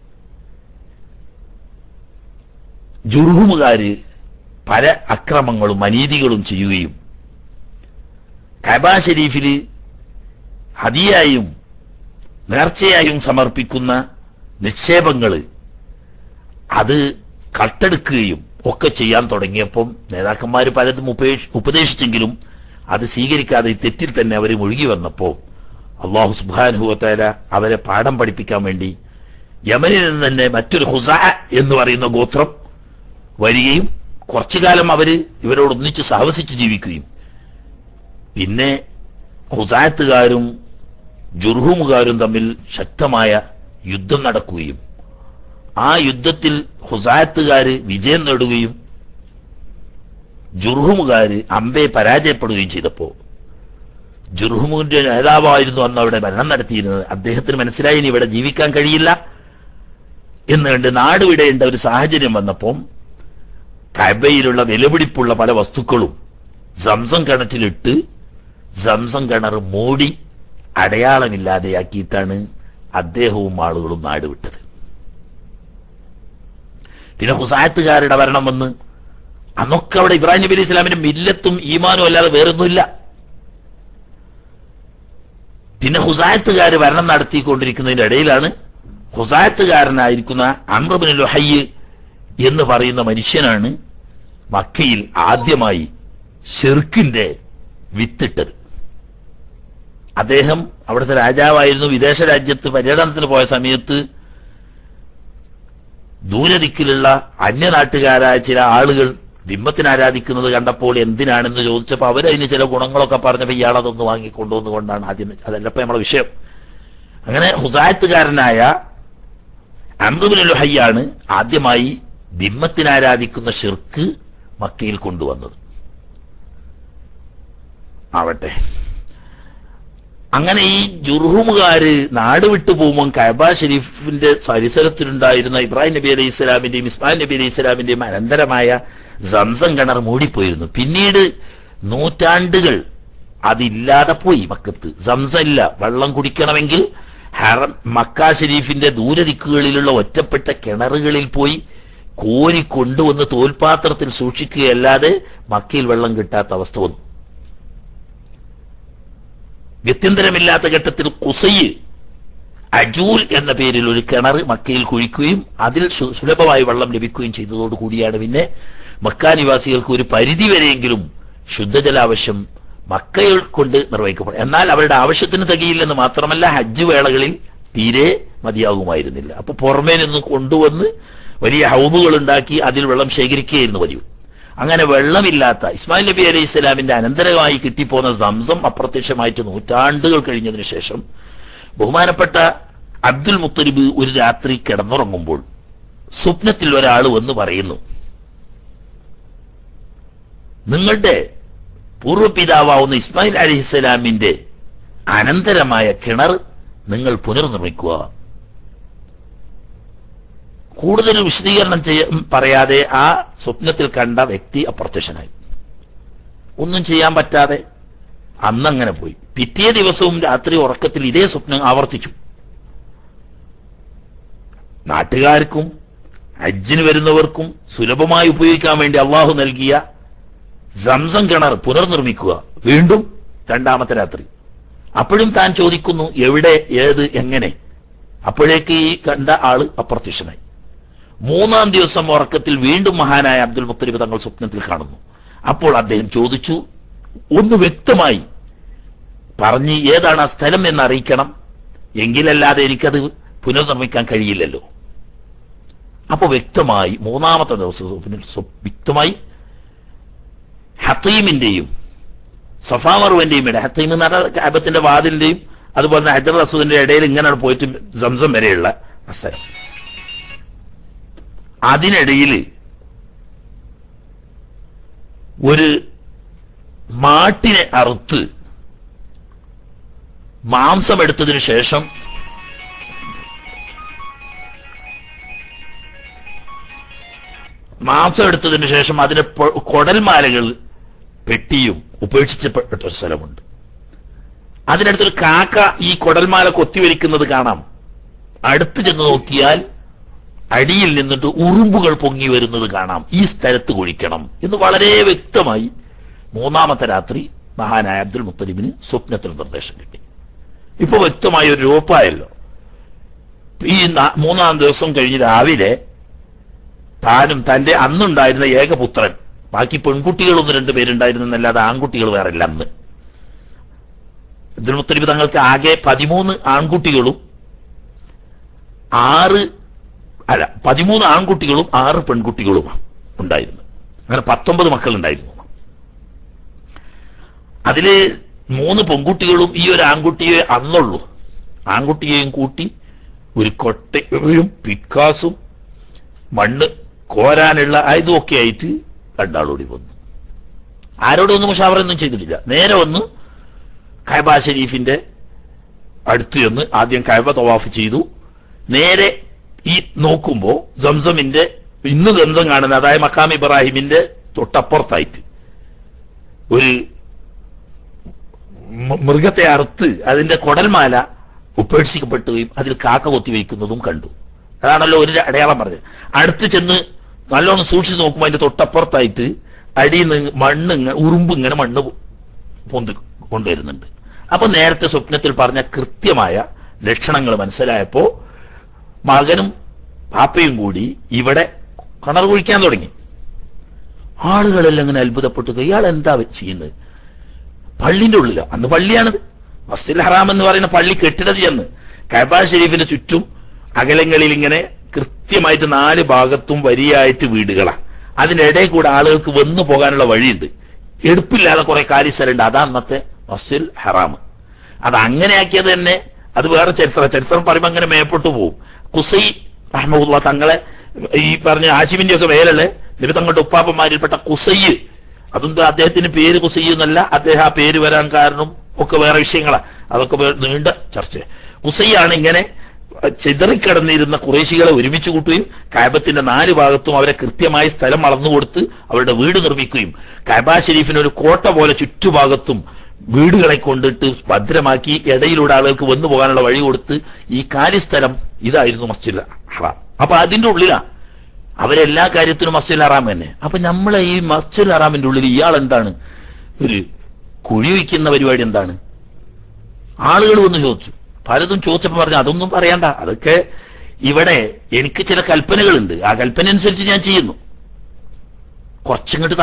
ജുർഹുമുകാര് പല അക്രമങ്ങളും അനീതികളും ചെയ്യുകയും കഅബ ഷരീഫിൽ ഹദിയായും നേർച്ചയായും സമർപ്പിക്കുന്ന നിക്ഷേപങ്ങൾ അത് കട്ടെടുക്കുകയും ഒക്കെ ചെയ്യാൻ തുടങ്ങിയപ്പം നേതാക്കന്മാർ പലതും ഉപദേശിച്ചെങ്കിലും അത് സ്വീകരിക്കാതെ തെറ്റിൽ തന്നെ അവർ മുഴുകി വന്നപ്പോൾ അല്ലാഹു സുബ്ഹാനഹു വ തആല അവരെ പാഠം പഠിപ്പിക്കാൻ വേണ്ടി യമനിൽ നിന്ന് തന്നെ മറ്റൊരു ഖുസാ എന്ന് പറയുന്ന ഗോത്രം വരികയും കുറച്ചു കാലം അവര് ഇവരോടൊന്നിച്ച് സഹവസിച്ച് ജീവിക്കുകയും പിന്നെ ഖുസാത്തുകാരും ജുർഹുമുകാരും തമ്മിൽ ശക്തമായ യുദ്ധം നടക്കുകയും ആ യുദ്ധത്തിൽ ഖുസാത്തുകാര് വിജയം നേടുകയും ജുർഹുമുകാര് അമ്പെ പരാജയപ്പെടുകയും ചെയ്തപ്പോ ജുർഹുമിന്റെ നേതാവായിരുന്നു അന്ന് അവിടെ ഭരണം നടത്തിയിരുന്നത്. അദ്ദേഹത്തിന് മനസ്സിലായി ഇനി ഇവിടെ ജീവിക്കാൻ കഴിയില്ല എന്ന് കണ്ട് നാട് വിടേണ്ട ഒരു സാഹചര്യം വന്നപ്പോൾ കഅബയിലുള്ള വിലപിടിപ്പുള്ള പല വസ്തുക്കളും സംസം കിണറ്റിലിട്ട് സംസം കിണർ മൂടി അടയാളമില്ലാതെയാക്കിയിട്ടാണ് അദ്ദേഹവും ആളുകളും നാട് വിട്ടത്. പിന്നെ ഖുസാത്തുകാരുടെ ഭരണം വന്ന് അന്നൊക്കെ അവിടെ ഇബ്രാഹിം നബി അലൈഹി സ്വലാമിന്റെ മില്ലത്തും ഈമാനും അല്ലാതെ വേറൊന്നുമില്ല. പിന്നെ ഖുസാത്തുകാര് ഭരണം നടത്തിക്കൊണ്ടിരിക്കുന്നതിന്റെ ഇടയിലാണ് ഖുസാത്തുകാരനായിരിക്കുന്ന അംർ ഇബ്നു ലുഹയ്യ് എന്ന് പറയുന്ന മനുഷ്യനാണ് മക്കയിൽ ആദ്യമായി ശിർക്കിന്റെ വിത്തിട്ടത്. അദ്ദേഹം അവിടുത്തെ രാജാവായിരുന്നു. വിദേശ രാജ്യത്ത് പര്യടനത്തിന് പോയ സമയത്ത് ദൂരദിക്കിലുള്ള അന്യനാട്ടുകാരായ ചില ആളുകൾ ബിംബത്തിന് ആരാധിക്കുന്നത് കണ്ടപ്പോൾ എന്തിനാണെന്ന് ചോദിച്ചപ്പോൾ അവരതിന് ചില ഗുണങ്ങളൊക്കെ പറഞ്ഞപ്പോൾ ഇയാളതൊന്ന് വാങ്ങിക്കൊണ്ടുവന്നുകൊണ്ടാണ് ആദ്യം. അതല്ലപ്പോ നമ്മളെ വിഷയം. അങ്ങനെ ഖുസാത്തുകാരനായ അംർ ഇബ്നു ലുഹയ്യാണ് ആദ്യമായി ബിംബത്തിന് ആരാധിക്കുന്ന ശിർക്ക് മക്കയിൽ കൊണ്ടുവന്നത്. ആവട്ടെ, അങ്ങനെ ഈ ജുർഹുമുകാര് നാട് വിട്ടു പോകുമ്പോൾ കഅബ ഷരീഫിന്റെ പരിസരത്തിലുണ്ടായിരുന്ന ഇബ്രാഹിം നബി അലൈഹി ഇസ്ലാമിന്റെയും ഇസ്മായിൽ നബി അലൈഹി ഇസ്ലാമിന്റെയും അനന്തരമായ സംസം കിണർ മൂടിപ്പോയിരുന്നു. പിന്നീട് നൂറ്റാണ്ടുകൾ അതില്ലാതെ പോയി. മക്കത്ത് സംസം ഇല്ല. വെള്ളം കുടിക്കണമെങ്കിൽ മക്ക ഷരീഫിന്റെ ദൂരദിക്കുകളിലുള്ള ഒറ്റപ്പെട്ട കിണറുകളിൽ പോയി കോരി കൊണ്ടുവന്ന് തോൽപാത്രത്തിൽ സൂക്ഷിക്കുകയല്ലാതെ മക്കയിൽ വെള്ളം കിട്ടാത്ത അവസ്ഥ വന്നു. ഗത്യന്തരമില്ലാത്ത ഘട്ടത്തിൽ ഖുസയ് അജൂൽ എന്ന പേരിൽ ഒരു കിണർ മക്കയിൽ കുഴിക്കുകയും അതിൽ സുലഭമായി വെള്ളം ലഭിക്കുകയും ചെയ്തതോടുകൂടിയാണ് പിന്നെ മക്ക നിവാസികൾക്ക് ഒരു പരിധി വരെയെങ്കിലും ശുദ്ധജലാവശ്യം മക്കയിൽ കൊണ്ട് നിർവഹിക്കപ്പെടും. എന്നാൽ അവരുടെ ആവശ്യത്തിന് തികയില്ലെന്ന് മാത്രമല്ല, ഹജ്ജ് വേളകളിൽ തീരെ മതിയാകുമായിരുന്നില്ല. അപ്പൊ പുറമേ നിന്ന് കൊണ്ടുവന്ന് വലിയ ഹൗദുകൾ ഉണ്ടാക്കി അതിൽ വെള്ളം ശേഖരിക്കുകയായിരുന്നു പതിവ്. അങ്ങനെ വെള്ളമില്ലാത്ത ഇസ്മായിൽ നബി അലൈഹി സ്വലാമിന്റെ അനന്തരമായി കിട്ടിപ്പോന്ന സംസം അപ്രത്യക്ഷമായിട്ട് നൂറ്റാണ്ടുകൾ കഴിഞ്ഞതിന് ശേഷം ബഹുമാനപ്പെട്ട അബ്ദുൽ മുത്തലിബ് ഒരു രാത്രി കിടന്നുറങ്ങുമ്പോൾ സ്വപ്നത്തിൽ ഒരാൾ വന്ന് പറയുന്നു, നിങ്ങളുടെ പൂർവ്വപിതാവാവുന്ന ഇസ്മായിൽ അലൈഹിസ്സലാമിന്റെ അനന്തരമായ കിണർ നിങ്ങൾ പുനർനിർമ്മിക്കുക. കൂടുതൽ വിശദീകരണം പറയാതെ ആ സ്വപ്നത്തിൽ കണ്ട വ്യക്തി അപ്രത്യക്ഷനായി. ഒന്നും ചെയ്യാൻ പറ്റാതെ അന്നങ്ങനെ പോയി. പിറ്റേ ദിവസവും രാത്രി ഉറക്കത്തിൽ ഇതേ സ്വപ്നം ആവർത്തിച്ചു. നാട്ടുകാർക്കും ഹജ്ജിന് വരുന്നവർക്കും സുലഭമായി ഉപയോഗിക്കാൻ വേണ്ടി അള്ളാഹു നൽകിയ സംസം കിണർ പുനർനിർമ്മിക്കുക. വീണ്ടും രണ്ടാമത്തെ രാത്രി. അപ്പോഴും താൻ ചോദിക്കുന്നു, എവിടെ, ഏത്, എങ്ങനെ? അപ്പോഴേക്ക് ഈ കണ്ട ആള് അപ്രത്യക്ഷനായി. മൂന്നാം ദിവസം ഉറക്കത്തിൽ വീണ്ടും മഹാനായ അബ്ദുൽ മുത്തലിബ് തങ്ങൾ സ്വപ്നത്തിൽ കാണുന്നു. അപ്പോൾ അദ്ദേഹം ചോദിച്ചു, ഒന്ന് വ്യക്തമായി പറഞ്ഞ് ഏതാണ് ആ സ്ഥലം എന്ന് അറിയിക്കണം, എങ്കിലല്ലാതെ എനിക്കത് പുനർനിർമ്മിക്കാൻ കഴിയില്ലല്ലോ. അപ്പൊ വ്യക്തമായി മൂന്നാമത്തെ ദിവസം വ്യക്തമായി ഹത്തീമിന്റെയും സഫാമറുവിന്റെയും ഇടയിൽ, ഹത്തീം എന്ന് പറഞ്ഞാൽ കഅബത്തിന്റെ വാതിലിന്റെയും അതുപോലെ തന്നെ ഹജർ അസ്വദിന്റെ ഇടയിൽ ഇങ്ങനെ പോയിട്ട് സംസം വരെയുള്ള സ്ഥലം, അതിനിടയിൽ ഒരു മാട്ടിനെ അറുത്ത് മാംസം എടുത്തതിന് ശേഷം അതിന് കൊടൽമാലകൾ പെട്ടിയും ഉപേക്ഷിച്ചപ്പെട്ട ഒരു സ്ഥലമുണ്ട്. അതിനടുത്തൊരു കാക്ക ഈ കൊടൽമാല കൊത്തിവലിക്കുന്നത് കാണാം. അടുത്ത് ചെന്ന് നോക്കിയാൽ അടിയിൽ നിന്നിട്ട് ഉറുമ്പുകൾ പൊങ്ങി വരുന്നത് കാണാം. ഈ സ്ഥലത്ത് കുഴിക്കണം എന്ന് വളരെ വ്യക്തമായി മൂന്നാമത്തെ രാത്രി മഹാനായ അബ്ദുൽ മുത്തലിബിന് സ്വപ്നത്തിൽ നിർദ്ദേശം കിട്ടി. ഇപ്പൊ വ്യക്തമായ ഒരു രൂപമായല്ലോ. ഈ മൂന്നാം ദിവസം കഴിഞ്ഞ് രാവിലെ താനും തന്റെ അന്നുണ്ടായിരുന്ന ഏകപുത്രൻ, ബാക്കി പെൺകുട്ടികൾ ഒന്ന് രണ്ടുപേരുണ്ടായിരുന്നല്ലാതെ ആൺകുട്ടികൾ വേറെ ഇല്ല. അന്ന് അബ്ദുൽ മുത്തലിബ് തങ്ങൾക്ക് ആകെ 13 ആൺകുട്ടികളും 13 ആൺകുട്ടികളും 6 പെൺകുട്ടികളുമാണ് ഉണ്ടായിരുന്നു. അങ്ങനെ 19 മക്കൾ ഉണ്ടായിരുന്നു. അതില് 3 പെൺകുട്ടികളും ഈ ഒരു ആൺകുട്ടിയെ അന്നുള്ളൂ. ആൺകുട്ടിയെയും കൂട്ടി ഒരു കൊട്ടയും പിക്കാസും മണ്ണ് കോരാനുള്ള ഇതൊക്കെ ആയിട്ട് രണ്ടാളോടി വന്നു. ആരോടൊന്നും മുഷാവറൊന്നും ചെയ്തിട്ടില്ല. നേരെ വന്ന് കഅബ ഷരീഫിന്റെ അടുത്ത് ചെന്ന് ആദ്യം കഅബ തവാഫ് ചെയ്തു. നേരെ ഈ നോക്കുമ്പോ സംസമിന്റെ ഇന്ന് സംസം കാണുന്ന, അതായത് മഖാം ഇബ്രാഹിമിന്റെ തൊട്ടപ്പുറത്തായിട്ട് ഒരു മൃഗത്തെ അറുത്ത് അതിന്റെ കൊടൽമാല ഉപേക്ഷിക്കപ്പെടുകയും അതിൽ കാക്ക കൊത്തിവയ്ക്കുന്നതും കണ്ടു. അതാണല്ലോ ഒരു അടയാളം പറഞ്ഞത്. അടുത്ത് ചെന്ന് നല്ലോണം സൂക്ഷിച്ച് നോക്കുമ്പോൾ അതിന്റെ തൊട്ടപ്പുറത്തായിട്ട് അടിയിൽ നിന്ന് മണ്ണ് ഉറുമ്പ് ഇങ്ങനെ മണ്ണ് പൊന്തി കൊണ്ടുവരുന്നുണ്ട്. അപ്പൊ നേരത്തെ സ്വപ്നത്തിൽ പറഞ്ഞ കൃത്യമായ ലക്ഷണങ്ങൾ മനസ്സിലായപ്പോ മകനും പാപ്പയും കൂടി ഇവിടെ കിണർ കുഴിക്കാൻ തുടങ്ങി. ആളുകളെല്ലാം ഇങ്ങനെ അത്ഭുതപ്പെട്ടു, ഇയാൾ എന്താ ചെയ്യുന്നത്? പള്ളിന്റെ ഉള്ളിലോ, അന്ന് പള്ളിയാണിത്, മസ്ജിദുൽ ഹറാം എന്ന് പറയുന്ന പള്ളി കെട്ടിടത്തിൽ ചെന്ന് കഅബ ഷരീഫിന്റെ ചുറ്റും അകലങ്ങളിൽ ഇങ്ങനെ കൃത്യമായിട്ട് 4 ഭാഗത്തും വരിയായിട്ട് വീടുകളാണ്. അതിനിടയിൽ കൂടെ ആളുകൾക്ക് വന്നു പോകാനുള്ള വഴിയുണ്ട്. എടുപ്പില്ലാതെ കുറെ കാര്യസ്ഥലുണ്ട്. അതാ അന്നത്തെ മസ്ജിദുൽ ഹറാം. അത് അങ്ങനെ ആക്കിയത് തന്നെ അത് വേറെ ചരിത്രം പറയുമ്പോൾ അങ്ങനെ മേപ്പെട്ടു പോകും. ഖുസൈ റഹ്മത്തുള്ളാഹി തങ്ങളെ ഈ പറഞ്ഞ ആശിമിന്റെ ഒക്കെ മേലല്ലേ നബി തങ്ങളുടെ ഉപ്പാപ്പന്മാരിൽപ്പെട്ട ഖുസൈ, അതൊന്നും അദ്ദേഹത്തിന് പേര് ഖുസൈ എന്നല്ല, അദ്ദേഹം ആ പേര് വരാൻ കാരണം ഒക്കെ വേറെ വിഷയങ്ങളാണ്. അതൊക്കെ നീണ്ട ചർച്ച. ഖുസൈയാണ് ഇങ്ങനെ ചിതറിക്കിടന്നിരുന്ന ഖുറൈശികളെ ഒരുമിച്ച് കൂട്ടുകയും കഅബത്തിന്റെ 4 ഭാഗത്തും അവരെ കൃത്യമായി സ്ഥലം അളന്നു കൊടുത്ത് അവരുടെ വീട് നിർമ്മിക്കുകയും കഅബ ഷരീഫിന് ഒരു കോട്ട പോലെ ചുറ്റുഭാഗത്തും വീടുകളെ കൊണ്ടിട്ട് ഭദ്രമാക്കി ഇടയിലൂടെ ആളുകൾക്ക് വന്നു പോകാനുള്ള വഴി കൊടുത്ത് ഈ കാര്യസ്ഥലം ഇതായിരുന്നു മസ്ജിദുൽ ഹറാം. അപ്പൊ അതിന്റെ ഉള്ളിലാ അവരെല്ലാ കാര്യത്തിനും മസ്ജിദുൽ ഹറാം തന്നെ. അപ്പൊ നമ്മളെ ഈ മസ്ജിദുൽ ഹറാമിന്റെ ഉള്ളിൽ ഇയാൾ എന്താണ് ഒരു കുഴി വയ്ക്കുന്ന പരിപാടി എന്താണ്? ആളുകൾ വന്ന് ചോദിച്ചു. പലതും ചോദിച്ചപ്പോൾ പറഞ്ഞു അതൊന്നും പറയണ്ട, അതൊക്കെ ഇവിടെ എനിക്ക് ചില കൽപ്പനകളുണ്ട്, ആ കൽപ്പന അനുസരിച്ച് ഞാൻ ചെയ്യുന്നു. കുറച്ചങ്ങ്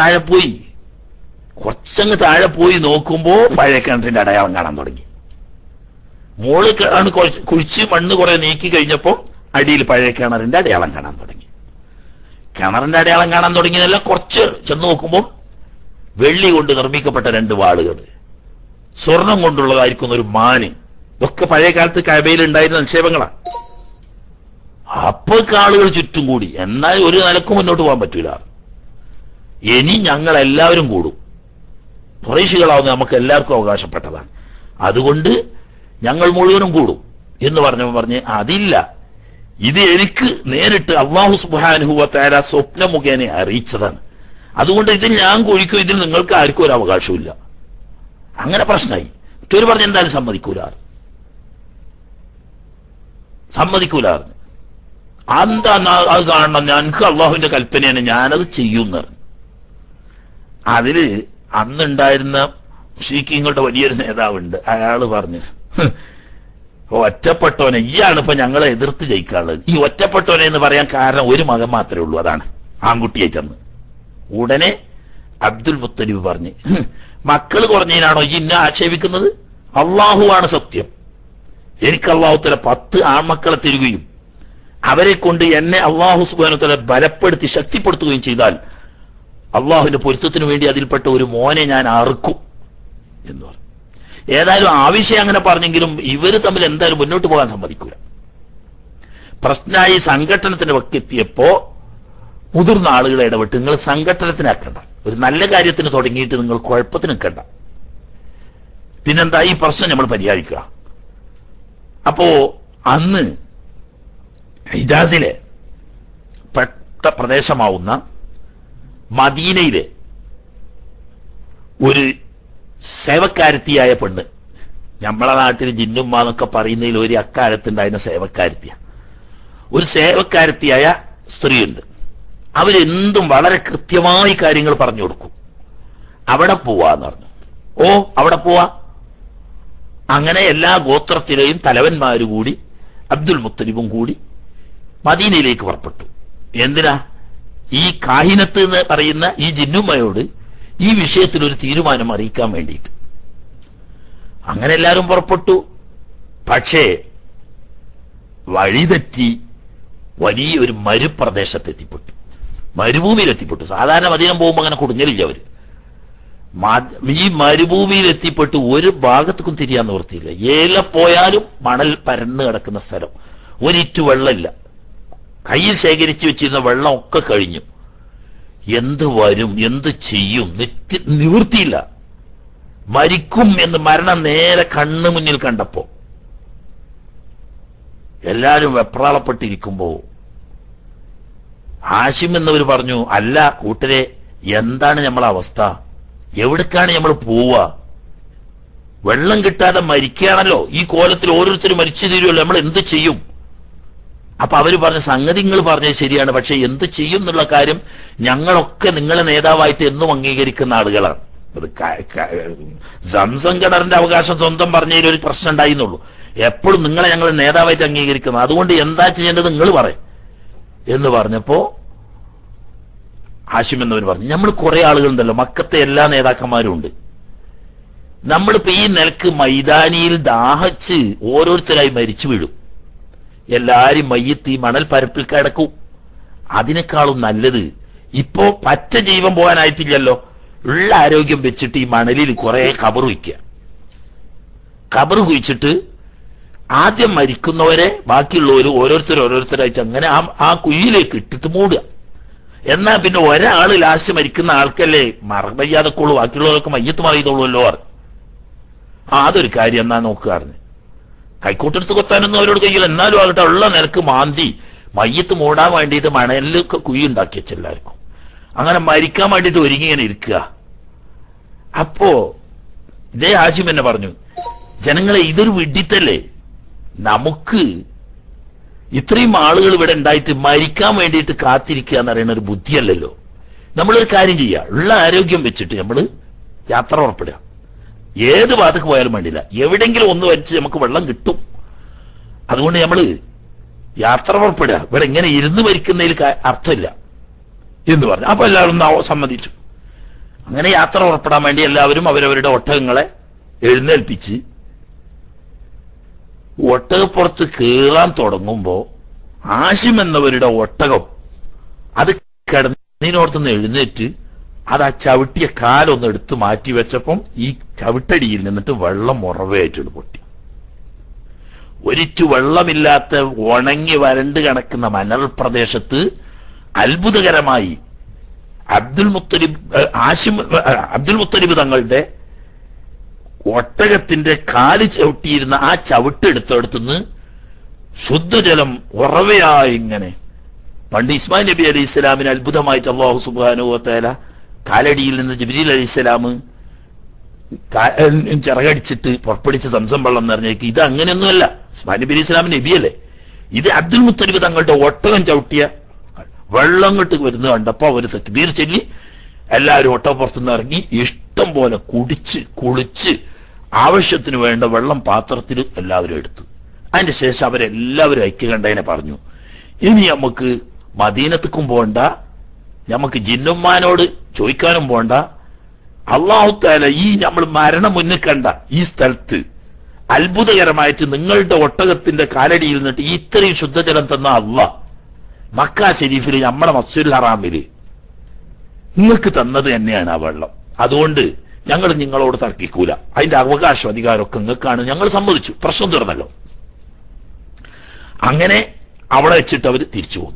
താഴെ പോയി നോക്കുമ്പോ പഴയ കിണറ്റിന്റെ അടയാളം കാണാൻ തുടങ്ങി. മോള് ആണ് കുഴിച്ച് മണ്ണ് കുറെ നീക്കി കഴിഞ്ഞപ്പോ അടിയിൽ പഴയ കിണറിന്റെ അടയാളം കാണാൻ തുടങ്ങി. കിണറിന്റെ അടയാളം കാണാൻ തുടങ്ങിയതല്ല, കുറച്ച് ചെന്ന് നോക്കുമ്പോൾ വെള്ളി കൊണ്ട് നിർമ്മിക്കപ്പെട്ട 2 വാളുകൾ, സ്വർണം കൊണ്ടുള്ളതായിരിക്കുന്ന ഒരു മാന്, ഇതൊക്കെ പഴയ കാലത്ത് കഅബയിൽ ഉണ്ടായിരുന്ന നിക്ഷേപങ്ങളാണ്. അപ്പൊ ആളുകൾ ചുറ്റും കൂടി. എന്നാൽ ഒരു നിലക്കും മുന്നോട്ട് പോകാൻ പറ്റൂല. ഇനി ഞങ്ങൾ എല്ലാവരും കൂടും, ഖുറൈശികളാവുന്ന നമുക്ക് എല്ലാവർക്കും അവകാശപ്പെട്ടതാണ്, അതുകൊണ്ട് ഞങ്ങൾ മുഴുവനും കൂടും എന്ന് പറഞ്ഞ് അതില്ല, ഇത് എനിക്ക് നേരിട്ട് അല്ലാഹു സുബ്ഹാനഹു വ തആല സ്വപ്ന മുഖേന അറിയിച്ചതാണ്, അതുകൊണ്ട് ഇതിൽ ഞാൻ കുഴിക്കും, ഇതിൽ നിങ്ങൾക്ക് ആർക്കും ഒരു അവകാശവും ഇല്ല. അങ്ങനെ പ്രശ്നമായി. മറ്റൊരു പറഞ്ഞ് എന്തായാലും സമ്മതിക്കൂല. എന്താ അത് കാണണം, ഞങ്ങൾക്ക് അള്ളാഹുവിന്റെ കൽപ്പനയാണ്, ഞാനത് ചെയ്യുമെന്ന് പറഞ്ഞു. അതില് അന്നുണ്ടായിരുന്ന മുശ്രിക്കീങ്ങളുടെ വലിയൊരു നേതാവുണ്ട്. അയാള് പറഞ്ഞു, ഒറ്റപ്പെട്ടോനെ ഇയാണ് ഇപ്പൊ ഞങ്ങളെ എതിർത്ത് ജയിക്കാനുള്ളത്. ഈ ഒറ്റപ്പെട്ടോനെ എന്ന് പറയാൻ കാരണം ഒരു മകൻ മാത്രമേ ഉള്ളൂ, അതാണ് ആൺകുട്ടിയെ ചെന്ന്. ഉടനെ അബ്ദുൽ മുത്തലിബ് പറഞ്ഞു, മക്കള് കുറഞ്ഞതിനാണോ ഈ ഇന്നെ ആക്ഷേപിക്കുന്നത്? അള്ളാഹുവാണ് സത്യം, എനിക്ക് അള്ളാഹു തആല 10 ആൺമക്കളെ തരികയും അവരെ കൊണ്ട് എന്നെ അള്ളാഹു സുബ്ഹാനഹു വ തആല ബലപ്പെടുത്തി ശക്തിപ്പെടുത്തുകയും ചെയ്താൽ അള്ളാഹുവിന്റെ പൊരുത്തത്തിന് വേണ്ടി അതിൽപ്പെട്ട ഒരു മോനെ ഞാൻ അറുക്കും എന്ന് പറഞ്ഞു. ഏതായാലും ആവശ്യം അങ്ങനെ പറഞ്ഞെങ്കിലും ഇവര് തമ്മിൽ എന്തായാലും മുന്നോട്ട് പോകാൻ സമ്മതിക്കൂല. പ്രശ്നമായി സംഘടനത്തിന്റെ വക്കെത്തിയപ്പോ മുതിർന്ന ആളുകളെ ഇടപെട്ട് നിങ്ങൾ സംഘടനത്തിനാക്കണ്ട, ഒരു നല്ല കാര്യത്തിന് തുടങ്ങിയിട്ട് നിങ്ങൾ കുഴപ്പത്തിന് നിൽക്കണ്ട, പിന്നെന്താ ഈ പ്രശ്നം നമ്മൾ പരിഹരിക്കുക. അപ്പോ അന്ന് ഹിജാസിലെ പെട്ട പ്രദേശമാവുന്ന മദീനയിലെ ഒരു സേവക്കാരത്തിയായ പെണ്ണ്, നമ്മളെ നാട്ടിൽ ജിന്നുമ്മ എന്നൊക്കെ പറയുന്നതിൽ ഒരു അക്കാലത്തുണ്ടായിരുന്ന സേവക്കാരത്തിയ, ഒരു സേവക്കാരത്തിയായ സ്ത്രീയുണ്ട്. അവരെന്തും വളരെ കൃത്യമായി കാര്യങ്ങൾ പറഞ്ഞു കൊടുക്കും. അവിടെ പോവാന്ന് പറഞ്ഞു. ഓ അവിടെ പോവാ. അങ്ങനെ എല്ലാ ഗോത്രത്തിലെയും തലവന്മാര് കൂടി അബ്ദുൽ മുത്തലിബും കൂടി മദീനയിലേക്ക് പുറപ്പെട്ടു. എന്തിനാ? ഈ കാഹിനത്ത് എന്ന് പറയുന്ന ഈ ജിന്നുമ്മയോട് ഈ വിഷയത്തിൽ ഒരു തീരുമാനം അറിയിക്കാൻ വേണ്ടിയിട്ട്. അങ്ങനെ എല്ലാവരും പുറപ്പെട്ടു. പക്ഷേ വഴിതെറ്റി വലിയൊരു മരുപ്രദേശത്തെത്തിപ്പെട്ടു, മരുഭൂമിയിലെത്തിപ്പെട്ടു. സാധാരണ മദീന പോകുമ്പോൾ അങ്ങനെ കുടുങ്ങലില്ല അവര്. ഈ മരുഭൂമിയിൽ എത്തിപ്പെട്ട് ഒരു ഭാഗത്തേക്കും തിരിയാൻ നിവൃത്തിയില്ല. ഏല പോയാലും മണൽ പരന്ന് കിടക്കുന്ന സ്ഥലം, ഒരിറ്റു വെള്ളമില്ല. കയ്യിൽ ശേഖരിച്ചു വെച്ചിരുന്ന വെള്ളം ഒക്കെ കഴിഞ്ഞു. എന്ത് വരും, എന്ത് ചെയ്യും, നിവൃത്തിയില്ല. മരിക്കും എന്ന് മരണം നേരെ കണ്ണു മുന്നിൽ കണ്ടപ്പോ എല്ലാരും വെപ്രാളപ്പെട്ടിരിക്കുമ്പോ ഹാഷിം എന്നവർ പറഞ്ഞു, അല്ല കൂട്ടരെ, എന്താണ് നമ്മളെ അവസ്ഥ? എവിടേക്കാണ് നമ്മൾ പോവുക? വെള്ളം കിട്ടാതെ മരിക്കുകയാണല്ലോ. ഈ കോലത്തിൽ ഓരോരുത്തരും മരിച്ചു തീരുമല്ലോ, നമ്മൾ എന്ത് ചെയ്യും? അപ്പൊ അവര് പറഞ്ഞ സംഗതി നിങ്ങൾ പറഞ്ഞത് ശരിയാണ്, പക്ഷെ എന്ത് ചെയ്യും എന്നുള്ള കാര്യം ഞങ്ങളൊക്കെ നിങ്ങളെ നേതാവായിട്ട് എന്നും അംഗീകരിക്കുന്ന ആളുകളാണ്. അത് സംസം കിണറിന്റെ അവകാശം സ്വന്തം പറഞ്ഞതിൽ ഒരു പ്രശ്നം ഉണ്ടായിരുന്നുള്ളൂ. എപ്പോഴും നിങ്ങളെ ഞങ്ങൾ നേതാവായിട്ട് അംഗീകരിക്കുന്നത്, അതുകൊണ്ട് എന്താ ചെയ്യേണ്ടത് നിങ്ങൾ പറയും എന്ന് പറഞ്ഞപ്പോ ഹാഷിം എന്നവർ പറഞ്ഞു, നമ്മൾ കുറെ ആളുകളുണ്ടല്ലോ, മക്കത്തെ എല്ലാ നേതാക്കന്മാരും ഉണ്ട്. നമ്മളിപ്പോ ഈ നിലക്ക് മൈതാനിയിൽ ദാഹിച്ച് ഓരോരുത്തരായി മരിച്ചു വീഴും, എല്ലാരും മയ്യത്ത് ഈ മണൽ പരപ്പിൽ കിടക്കും. അതിനേക്കാളും നല്ലത് ഇപ്പോ പച്ച ജീവൻ പോകാനായിട്ടില്ലല്ലോ, ഉള്ള ആരോഗ്യം വെച്ചിട്ട് ഈ മണലിൽ കുറെ കബർ വയ്ക്കുക. കബർ കുഴിച്ചിട്ട് ആദ്യം മരിക്കുന്നവരെ ബാക്കിയുള്ളവർ ഓരോരുത്തരായിട്ട് അങ്ങനെ ആ കുഴിയിലേക്ക് ഇട്ടിട്ട് മൂടുക. എന്നാ പിന്നെ ഒരാള് ലാസ്റ്റ് മരിക്കുന്ന ആൾക്കല്ലേ മറവയ്യാതൊക്കെയുള്ളൂ, ബാക്കിയുള്ളവരൊക്കെ മയ്യത്ത് മറിയതുള്ളൂല്ലോ. അതൊരു കാര്യം എന്നാ നോക്കുകയായിരുന്നു. കൈക്കോട്ടെടുത്ത് കൊത്താനൊന്നും അവരോട് കഴിയില്ല. എന്നാലും ആകട്ടെ ഉള്ള നിലക്ക് മാന്തി മയ്യത്ത് മൂടാൻ വേണ്ടിയിട്ട് മണലിലൊക്കെ കുഴി ഉണ്ടാക്കി വെച്ചെല്ലാവർക്കും. അങ്ങനെ മരിക്കാൻ വേണ്ടിയിട്ട് ഒരുങ്ങി ഇങ്ങനെ ഇരിക്കുക. അപ്പോ ഇതേ ഹാഷിം എന്നെ പറഞ്ഞു, ജനങ്ങളെ ഇതൊരു വിഡിത്തല്ലേ, നമുക്ക് ഇത്രയും ആളുകൾ ഇവിടെ ഉണ്ടായിട്ട് മരിക്കാൻ വേണ്ടിയിട്ട് കാത്തിരിക്കുക എന്ന് പറയുന്ന ഒരു ബുദ്ധിയല്ലല്ലോ. നമ്മളൊരു കാര്യം ചെയ്യുക, ഉള്ള ആരോഗ്യം വെച്ചിട്ട് നമ്മൾ യാത്ര പുറപ്പെടുക. ഏത് ഭാഗത്തേക്ക് പോയാലും വേണ്ടില്ല, എവിടെങ്കിലും ഒന്ന് വെച്ച് നമുക്ക് വെള്ളം കിട്ടും. അതുകൊണ്ട് നമ്മൾ യാത്ര പുറപ്പെടുക. ഇവിടെ ഇങ്ങനെ ഇരുന്ന് മരിക്കുന്നതിൽ അർത്ഥമില്ല എന്ന് പറഞ്ഞു. അപ്പൊ എല്ലാവരും സമ്മതിച്ചു. അങ്ങനെ യാത്ര പുറപ്പെടാൻ വേണ്ടി എല്ലാവരും അവരവരുടെ ഒട്ടകങ്ങളെ എഴുന്നേൽപ്പിച്ച് ഒട്ടകപ്പുറത്ത് കീറാൻ തുടങ്ങുമ്പോ ഹാഷിം എന്നവരുടെ ഒട്ടകം അത് കിടന്നതിനോടത്തുനിന്ന് എഴുന്നേറ്റ് അത് ആ ചവിട്ടിയ കാലൊന്ന് എടുത്ത് മാറ്റി വെച്ചപ്പം ഈ ചവിട്ടടിയിൽ നിന്നിട്ട് വെള്ളം ഉറവയായിട്ട് പൊട്ടി. ഒരിറ്റു വെള്ളമില്ലാത്ത ഉണങ്ങി വരണ്ട് കിടക്കുന്ന മണൽ പ്രദേശത്ത് അത്ഭുതകരമായി അബ്ദുൽ മുത്തലിബ് തങ്ങളുടെ ഒട്ടകത്തിന്റെ കാല് ചവിട്ടിയിരുന്ന ആ ചവിട്ടെടുത്തടുത്തുനിന്ന് ശുദ്ധജലം ഉറവയായി ഇങ്ങനെ പണ്ട് ഇസ്മായിൽ നബി അലൈഹി ഇസ്ലാമിന് അത്ഭുതമായിട്ട് അല്ലാഹു സുബ്ഹാനഹു വ തആല കാലടിയിൽ നിന്ന് ജിബ്രീൽ അലൈഹി ഇസ്ലാം ചിറകടിച്ചിട്ട് പുറപ്പെടുവിച്ച് സംസം വെള്ളം നിറഞ്ഞേക്ക്. ഇത് അങ്ങനെയൊന്നുമല്ല. ഇസ്മായിൽ നബി അലൈഹി ഇസ്ലാമിന് നബിയല്ലേ. ഇത് അബ്ദുൽ മുത്തലിബ് തങ്ങളുടെ ഒട്ടകം ചവിട്ടിയ വെള്ളം ഇങ്ങോട്ട് വരുന്ന കണ്ടപ്പോ അവര് തക്ബീർ ചൊല്ലി എല്ലാവരും ഒട്ടകപ്പുറത്തുനിന്ന് ഇറങ്ങി ഇഷ്ടം പോലെ കുടിച്ച് കുളിച്ച് ആവശ്യത്തിന് വേണ്ട വെള്ളം പാത്രത്തിൽ എല്ലാവരും എടുത്തു. അതിന്റെ ശേഷം അവരെല്ലാവരും ഐക്യകണ്ഠേന പറഞ്ഞു, ഇനി നമുക്ക് മദീനത്തേക്കും പോണ്ട, നമുക്ക് ജിന്നുമ്മാനോട് ചോദിക്കാനും പോണ്ട. അല്ലാഹു തആല ഈ നമ്മൾ മരണം മുന്നിൽ കണ്ട ഈ സ്ഥലത്ത് അത്ഭുതകരമായിട്ട് നിങ്ങളുടെ ഒട്ടകത്തിന്റെ കാലടിയിൽ നിന്നിട്ട് ഇത്രയും ശുദ്ധജലം തന്ന അല്ലാഹ് മക്ക ശരീഫില് നമ്മളെ മസ്ജിദുൽ ഹറാമില് നിങ്ങൾക്ക് തന്നത് തന്നെയാണ് ആ വെള്ളം. അതുകൊണ്ട് ഞങ്ങൾ നിങ്ങളോട് തർക്കിക്കൂല, അതിന്റെ അവകാശം അധികാരമൊക്കെ നിങ്ങൾക്കാണ്, ഞങ്ങൾ സമ്മതിച്ചു, പ്രശ്നം തീർന്നല്ലോ. അങ്ങനെ അവിടെ വെച്ചിട്ട് അവർ തിരിച്ചു പോന്നു.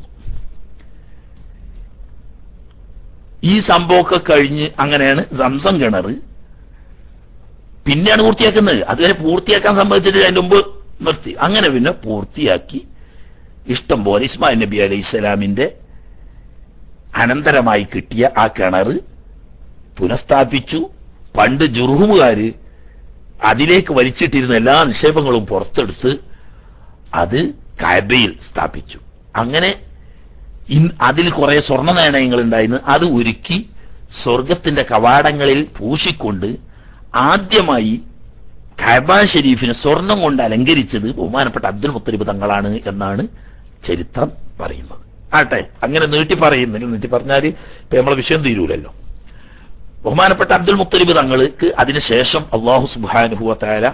ഈ സംഭവമൊക്കെ കഴിഞ്ഞ് അങ്ങനെയാണ് സംസം കിണർ പിന്നെയാണ് പൂർത്തിയാക്കുന്നത്. അതുവരെ പൂർത്തിയാക്കാൻ സമ്മതിച്ചിട്ട് അതിന് മുമ്പ് നിർത്തി. അങ്ങനെ പിന്നെ പൂർത്തിയാക്കി ഇഷ്ടം പോലെ ഇസ്മായിൽ നബി അലൈഹി ഇസ്ലാമിന്റെ അനന്തരമായി കിട്ടിയ ആ കിണർ പുനഃസ്ഥാപിച്ചു. പണ്ട് ജുർഹുമുകാര് അതിലേക്ക് വലിച്ചിട്ടിരുന്ന എല്ലാ നിക്ഷേപങ്ങളും പുറത്തെടുത്ത് അത് കഅബയിൽ സ്ഥാപിച്ചു. അങ്ങനെ അതിൽ കുറെ സ്വർണ്ണ നാണയങ്ങൾ ഉണ്ടായിരുന്നു. അത് ഉരുക്കി സ്വർഗത്തിന്റെ കവാടങ്ങളിൽ പൂശിക്കൊണ്ട് ആദ്യമായി കഅബ ഷരീഫിനെ സ്വർണം കൊണ്ട് അലങ്കരിച്ചത് ബഹുമാനപ്പെട്ട അബ്ദുൽ മുത്തലിബ് തങ്ങളാണ് എന്നാണ് ചരിത്രം പറയുന്നത്. ആട്ടെ, അങ്ങനെ നീട്ടി പറയുന്നില്ല. നീട്ടി പറഞ്ഞാല് ഇപ്പൊ നമ്മളെ വിഷയം തീരൂലല്ലോ. ബഹുമാനപ്പെട്ട അബ്ദുൽ മുത്തലിബ് തങ്ങൾക്ക് അതിനുശേഷം അല്ലാഹു സുബ്ഹാനഹു വ തആല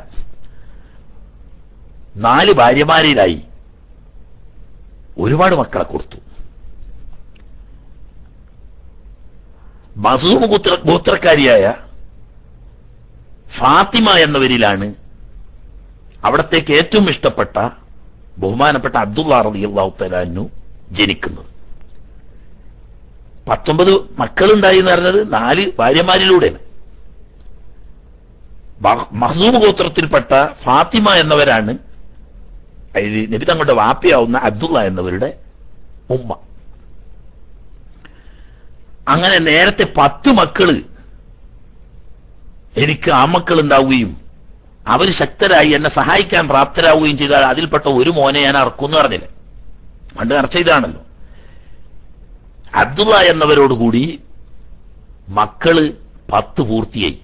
4 ഭാര്യമാരിലായി ഒരുപാട് മക്കളെ കൊടുത്തു. മസൂം ഗോത്രക്കാരിയായ ഫാത്തിമ എന്നവരിലാണ് അവിടത്തേക്ക് ഏറ്റവും ഇഷ്ടപ്പെട്ട ബഹുമാനപ്പെട്ട അബ്ദുള്ള റളിയല്ലാഹു തആല അൻഹു ജനിക്കുന്നത്. 19 മക്കളുണ്ടായി എന്ന് പറഞ്ഞത് 4 ഭാര്യമാരിലൂടെയാണ്. മഖ്സൂം ഗോത്രത്തിൽപ്പെട്ട ഫാത്തിമ എന്നവരാണ് നബി തങ്ങളുടെ വാപ്പയാവുന്ന അബ്ദുള്ള എന്നവരുടെ ഉമ്മ. അങ്ങനെ നേരത്തെ 10 മക്കള് എനിക്ക് ആമക്കൾ ഉണ്ടാവുകയും അവർ ശക്തരായി എന്നെ സഹായിക്കാൻ പ്രാപ്തരാവുകയും ചെയ്താൽ അതിൽപ്പെട്ട ഒരു മോനെ ഞാൻ അറക്കുമെന്ന് പറഞ്ഞില്ല. പണ്ട് അർച്ച ഇതാണല്ലോ. അബ്ദുള്ള എന്നവരോടുകൂടി മക്കള് 10 പൂർത്തിയായി.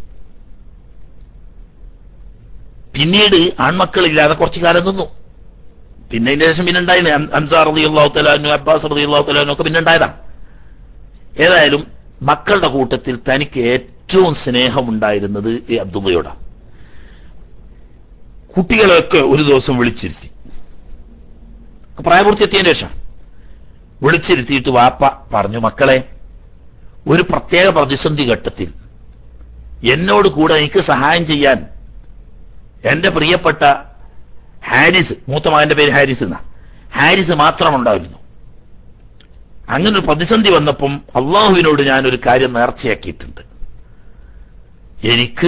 പിന്നീട് ആൺമക്കളില്ലാതെ കുറച്ചു കാലം നിന്നു. പിന്നെ അതിന്റെ ശേഷം പിന്നെ ഉണ്ടായില്ല. അൻസാർ റളിയല്ലാഹു തആല അൻഹു, അബ്ബാസ് റളിയല്ലാഹു തആല അൻഹു ഒക്കെ പിന്നെ ഉണ്ടായതാ. ഏതായാലും മക്കളുടെ കൂട്ടത്തിൽ തനിക്ക് ഏറ്റവും സ്നേഹമുണ്ടായിരുന്നത് ഈ അബ്ദുള്ളയോടാണ്. കുട്ടികളെയൊക്കെ ഒരു ദിവസം വിളിച്ചിരുത്തി, പ്രായപൂർത്തിയെത്തിയതിന് ശേഷം വിളിച്ചിരുത്തിയിട്ട് വാപ്പ പറഞ്ഞു, മക്കളെ, ഒരു പ്രത്യേക പ്രതിസന്ധി ഘട്ടത്തിൽ എന്നോട് കൂടെ എനിക്ക് സഹായം ചെയ്യാൻ എന്റെ പ്രിയപ്പെട്ട ഹാരിസ്, മൂത്ത മകന്റെ പേര് ഹാരിസ് എന്നാ, ഹാരിസ് മാത്രമുണ്ടായിരുന്നു. അങ്ങനെ ഒരു പ്രതിസന്ധി വന്നപ്പം അള്ളാഹുവിനോട് ഞാനൊരു കാര്യം നേർച്ചയാക്കിയിട്ടുണ്ട്. എനിക്ക്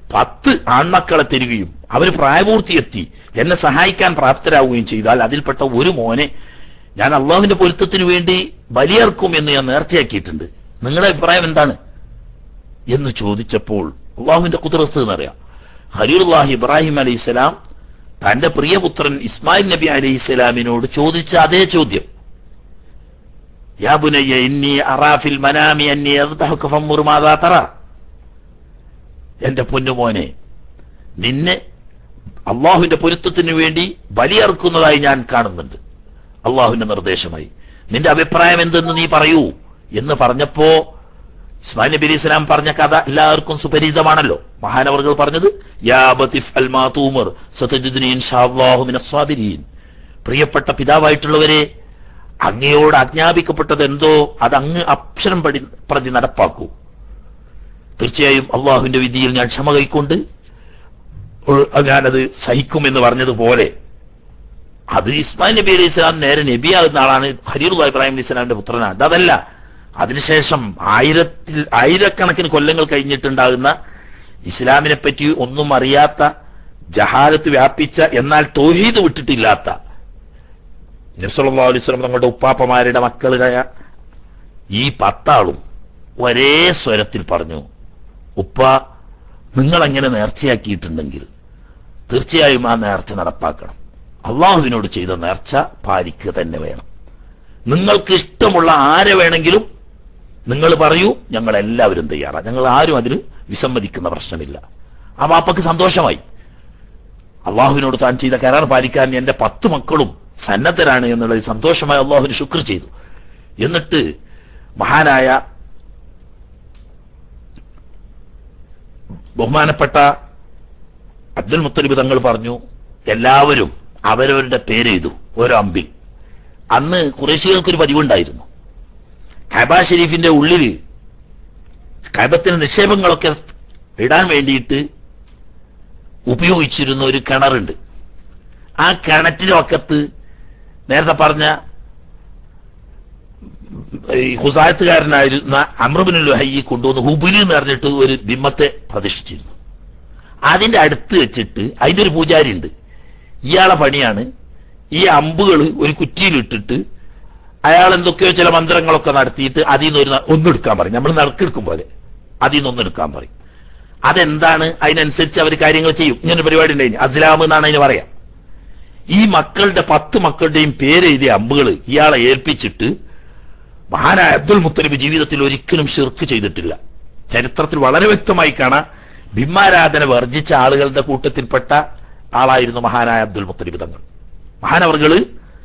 10 ആൺമക്കളെ തരികയും അവർ പ്രായപൂർത്തിയെത്തി എന്നെ സഹായിക്കാൻ പ്രാപ്തരാകുകയും ചെയ്താൽ അതിൽപ്പെട്ട ഒരു മോനെ ഞാൻ അള്ളാഹുവിന്റെ പൊരുത്തത്തിന് വേണ്ടി ബലിയർക്കും എന്ന് ഞാൻ നേർച്ചയാക്കിയിട്ടുണ്ട്. നിങ്ങളുടെ അഭിപ്രായം എന്താണ് എന്ന് ചോദിച്ചപ്പോൾ അള്ളാഹുവിന്റെ ഖുദ്റത്ത് എന്നറിയാം. ഖലീലുല്ലാഹി ഇബ്രാഹിം അലൈഹിസ്സലാം തന്റെ പ്രിയപുത്രൻ ഇസ്മായിൽ നബി അലൈഹിസ്സലാമിനോട് ചോദിച്ച അതേ ചോദ്യം, യാ ബുനയ്യ ഇന്നി അറാ ഫിൽ മനാമി അന്നി അദ്ബഹുക ഫൻദുർ മാദാ തറാ, എന്റെ പൊന്നുമോനെ, നിന്നെ അള്ളാഹുവിന്റെ പൊരുത്തത്തിന് വേണ്ടി ബലിയർക്കുന്നതായി ഞാൻ കാണുന്നുണ്ട്, അള്ളാഹുവിന്റെ നിർദ്ദേശമായി, നിന്റെ അഭിപ്രായം എന്തെന്ന് നീ പറയൂ എന്ന് പറഞ്ഞപ്പോ ഇസ്മായിൽ നബി അലൈഹി സ്വലാം പറഞ്ഞ കഥ എല്ലാവർക്കും സുപരിചിതമാണല്ലോ. മഹാനവർകൾ പറഞ്ഞത്, യാ ബതിഫ് അൽ മാതൂമർ സതജിദുനി ഇൻഷാഅല്ലാഹു മിനസ് സാബിരീൻ, പ്രിയപ്പെട്ട പിതാവായിട്ടുള്ളവരെ, അങ്ങയോട് ആജ്ഞാപിക്കപ്പെട്ടത് എന്തോ അത് അങ്ങ് അക്ഷരം പ്രതി നടപ്പാക്കൂ. തീർച്ചയായും അള്ളാഹുവിന്റെ വിധിയിൽ ഞാൻ ക്ഷമ കൈക്കൊണ്ട് ഞാനത് സഹിക്കുമെന്ന് പറഞ്ഞതുപോലെ അത് ഇസ്മായിൽ നബി അലൈഹി സ്വലാം നേരെ നബിയാകുന്ന ആളാണ്, ഖലീലുല്ലാഹി ഇബ്രാഹിം അലൈഹി സ്വലാമിന്റെ പുത്രനാണ്. അതല്ല, അതിനുശേഷം ആയിരക്കണക്കിന് കൊല്ലങ്ങൾ കഴിഞ്ഞിട്ടുണ്ടാകുന്ന ഇസ്ലാമിനെ പറ്റി ഒന്നും അറിയാത്ത, ജഹാലത്ത് വ്യാപിച്ച, എന്നാൽ തൗഹീദ് വിട്ടിട്ടില്ലാത്ത നബി സല്ലല്ലാഹു അലൈഹി വസല്ലം തങ്ങളുടെ ഉപ്പാപ്പമാരുടെ മക്കളായ ഈ 10 ആളും ഒരേ സ്വരത്തിൽ പറഞ്ഞു, ഉപ്പ, നിങ്ങൾ അങ്ങനെ നേർച്ചയാക്കിയിട്ടുണ്ടെങ്കിൽ തീർച്ചയായും ആ നേർച്ച നടപ്പാക്കണം. അള്ളാഹുവിനോട് ചെയ്ത നേർച്ച പാലിക്കുക തന്നെ വേണം. നിങ്ങൾക്ക് ഇഷ്ടമുള്ള ആരെ വേണമെങ്കിലും നിങ്ങൾ പറയൂ, ഞങ്ങൾ എല്ലാവരും തയ്യാറാണ്, ഞങ്ങൾ ആരും അതിന് വിസമ്മതിക്കുന്ന പ്രശ്നമില്ല. ആ വാപ്പക്ക് സന്തോഷമായി. അള്ളാഹുവിനോട് താൻ ചെയ്ത കരാർ പാലിക്കാൻ എന്റെ 10 മക്കളും സന്നദ്ധരാണ് എന്നുള്ളത് സന്തോഷമായി അള്ളാഹുവിന് ശുക്ർ ചെയ്തു. എന്നിട്ട് മഹാനായ ബഹുമാനപ്പെട്ട അബ്ദുൽ മുത്തലിബ് തങ്ങൾ പറഞ്ഞു, എല്ലാവരും അവരവരുടെ പേരെഴുതു ഓരോ അമ്പിൽ. അന്ന് ഖുറൈശികൾക്കൊരു പതിവുണ്ടായിരുന്നു, കഅബ ഷരീഫിന്റെ ഉള്ളില് കഅബത്തിന് നിക്ഷേപങ്ങളൊക്കെ ഇടാൻ വേണ്ടിയിട്ട് ഉപയോഗിച്ചിരുന്ന ഒരു കിണറുണ്ട്. ആ കിണറ്റിന്റെ വക്കത്ത് നേരത്തെ പറഞ്ഞ ഹുസായത്തുകാരനായിരുന്ന അംർ ഇബ്നുൽ ലുഹയ്യ് കൊണ്ടുവന്ന് ഹുബുലി എന്ന് പറഞ്ഞിട്ട് ഒരു ബിംബത്തെ പ്രതിഷ്ഠിച്ചിരുന്നു. അതിന്റെ അടുത്ത് വെച്ചിട്ട് അതിന്റെ ഒരു പൂജാരി ഉണ്ട്. ഇയാളെ പണിയാണ് ഈ അമ്പുകൾ ഒരു കുറ്റിയിലിട്ടിട്ട് അയാൾ എന്തൊക്കെയോ ചില മന്ത്രങ്ങളൊക്കെ നടത്തിയിട്ട് അതിൽ നിന്ന് ഒന്നെടുക്കാൻ പറയും. നമ്മൾ നറുക്കെടുക്കും പോലെ അതിൽ നിന്ന് ഒന്നെടുക്കാൻ പറയും. അതെന്താണ്, അതിനനുസരിച്ച് അവർ കാര്യങ്ങൾ ചെയ്യും. ഇങ്ങനെ പരിപാടി ഉണ്ടായി, അസ്ലാം എന്നാണ് അതിന് പറയാം. ഈ മക്കളുടെ 10 മക്കളുടെയും പേരെഴുതിയ അമ്പുകൾ ഇയാളെ ഏൽപ്പിച്ചിട്ട് മഹാനായ അബ്ദുൽ മുത്തലിബ് ജീവിതത്തിൽ ഒരിക്കലും ശിർക്ക് ചെയ്തിട്ടില്ല. ചരിത്രത്തിൽ വളരെ വ്യക്തമായി കാണാം. ബിംബാരാധന വർജിച്ച ആളുകളുടെ കൂട്ടത്തിൽപ്പെട്ട ആളായിരുന്നു മഹാനായ അബ്ദുൽ മുത്തലിബ് തങ്ങൾ. മഹാനവർകള്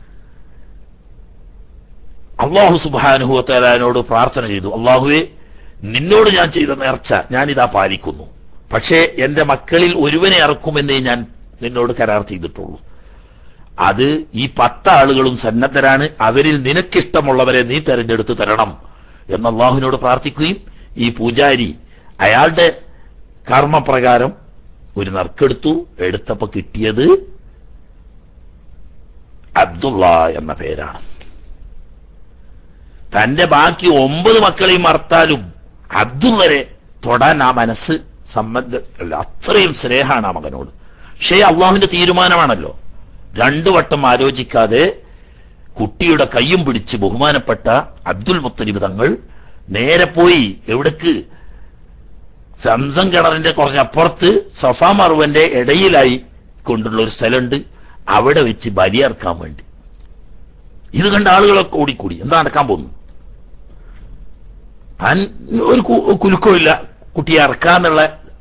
അള്ളാഹു സുബ്ഹാനഹു വ തആലയോട് പ്രാർത്ഥന ചെയ്തു, അള്ളാഹുവേ, നിന്നോട് ഞാൻ ചെയ്ത നേർച്ച ഞാനിതാ പാലിക്കുന്നു. പക്ഷേ എന്റെ മക്കളിൽ ഒരുവനെ ഇറക്കുമെന്നേ ഞാൻ നിന്നോട് കരാർ ചെയ്തിട്ടുള്ളൂ. അത് ഈ 10 ആളുകളും സന്നദ്ധരാണ്, അവരിൽ നിനക്കിഷ്ടമുള്ളവരെ നീ തെരഞ്ഞെടുത്ത് തരണം എന്ന് അള്ളാഹുവിനോട് പ്രാർത്ഥിക്കുകയും ഈ പൂജാരി അയാളുടെ കർമ്മപ്രകാരം ഒരു നറുക്കെടുത്തു. എടുത്തപ്പോ കിട്ടിയത് അബ്ദുള്ള എന്ന പേരാണ്. തന്റെ ബാക്കി 9 മക്കളെയും മറത്താലും അബ്ദുള്ളരെ തൊടാൻ ആ മനസ്സ് സമ്മതല്ല. അത്രയും സ്നേഹമാണ് ആ മകനോട്. പക്ഷേ അള്ളാഹുവിന്റെ തീരുമാനമാണല്ലോ. 2 വട്ടം ആലോചിക്കാതെ കുട്ടിയുടെ കയ്യും പിടിച്ച് ബഹുമാനപ്പെട്ട അബ്ദുൽ മുത്തലിബ് തങ്ങൾ നേരെ പോയി എവിടേക്ക്? സംസം കിണറിന്റെ കുറച്ചപ്പുറത്ത് സഫാ മർവന്റെ ഇടയിലായി കൊണ്ടുള്ള ഒരു സ്ഥലമുണ്ട്. അവിടെ വെച്ച് ബലിയർക്കാൻ വേണ്ടി. ഇത് കണ്ട ആളുകളൊക്കെ ഓടിക്കൂടി. എന്താ നടക്കാൻ പോകുന്നു? താൻ ഒരു കുലുക്കമില്ല, കുട്ടിയെ ഇറക്കാന്നുള്ള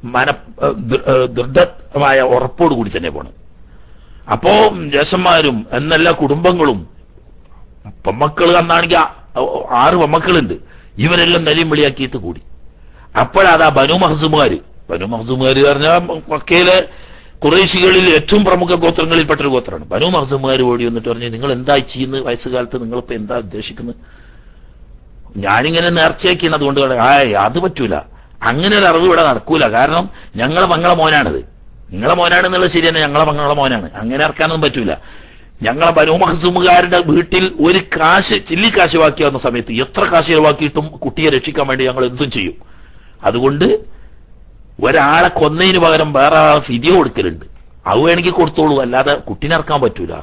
ദൃഢമായ ഉറപ്പോട് കൂടി തന്നെ പോണം. അപ്പോ ജ്യേഷ്ഠന്മാരും എന്നെല്ലാ കുടുംബങ്ങളും, പെമ്മക്കൾ അന്നാണെങ്കിൽ 6 പെമ്മക്കളുണ്ട്, ഇവരെല്ലാം നിലയും വിളിയാക്കിയിട്ട് കൂടി. അപ്പോഴതാ ബനു മഖ്സൂമുകാര് പറഞ്ഞാൽ മക്കയിലെ ഖുറൈശികളിൽ ഏറ്റവും പ്രമുഖ ഗോത്രങ്ങളിൽപ്പെട്ട ഒരു ഗോത്രമാണ്. ബനു മഖ്സൂമുകാർ ഓടി വന്നിട്ട് പറഞ്ഞു, നിങ്ങൾ എന്തായി ചെയ്യുന്നത്? വയസ്സുകാലത്ത് നിങ്ങളിപ്പോ എന്താ ഉദ്ദേശിക്കുന്നത്? ഞാനിങ്ങനെ നേർച്ചയാക്കിയാണ്, അതുകൊണ്ട് അത് പറ്റൂല, അങ്ങനെ ഒരു അറിവ് ഇവിടെ നടക്കൂല. കാരണം ഞങ്ങളെ മങ്ങളെ മോനാണിത്. നിങ്ങളെ മോനാണെന്നുള്ളത് ശരി തന്നെ, ഞങ്ങളെ മങ്ങളെ മോനാണ്, അങ്ങനെ ഇറക്കാനൊന്നും പറ്റൂല. ഞങ്ങളെ ബനു മഖ്സൂമുകാരുടെ വീട്ടിൽ ഒരു ചില്ലിക്കാശ് ബാക്കി വന്ന സമയത്ത് എത്ര കാശ് ചെലവാക്കിയിട്ടും കുട്ടിയെ രക്ഷിക്കാൻ വേണ്ടി ഞങ്ങൾ എന്തും ചെയ്യും. അതുകൊണ്ട് ഒരാളെ കൊന്നതിന് പകരം വേറെ ആളെ ഫിദിയ കൊടുക്കലുണ്ട്. അത് വേണമെങ്കിൽ കൊടുത്തോളൂ, അല്ലാതെ കുട്ടീനെ ഇറക്കാൻ പറ്റൂല.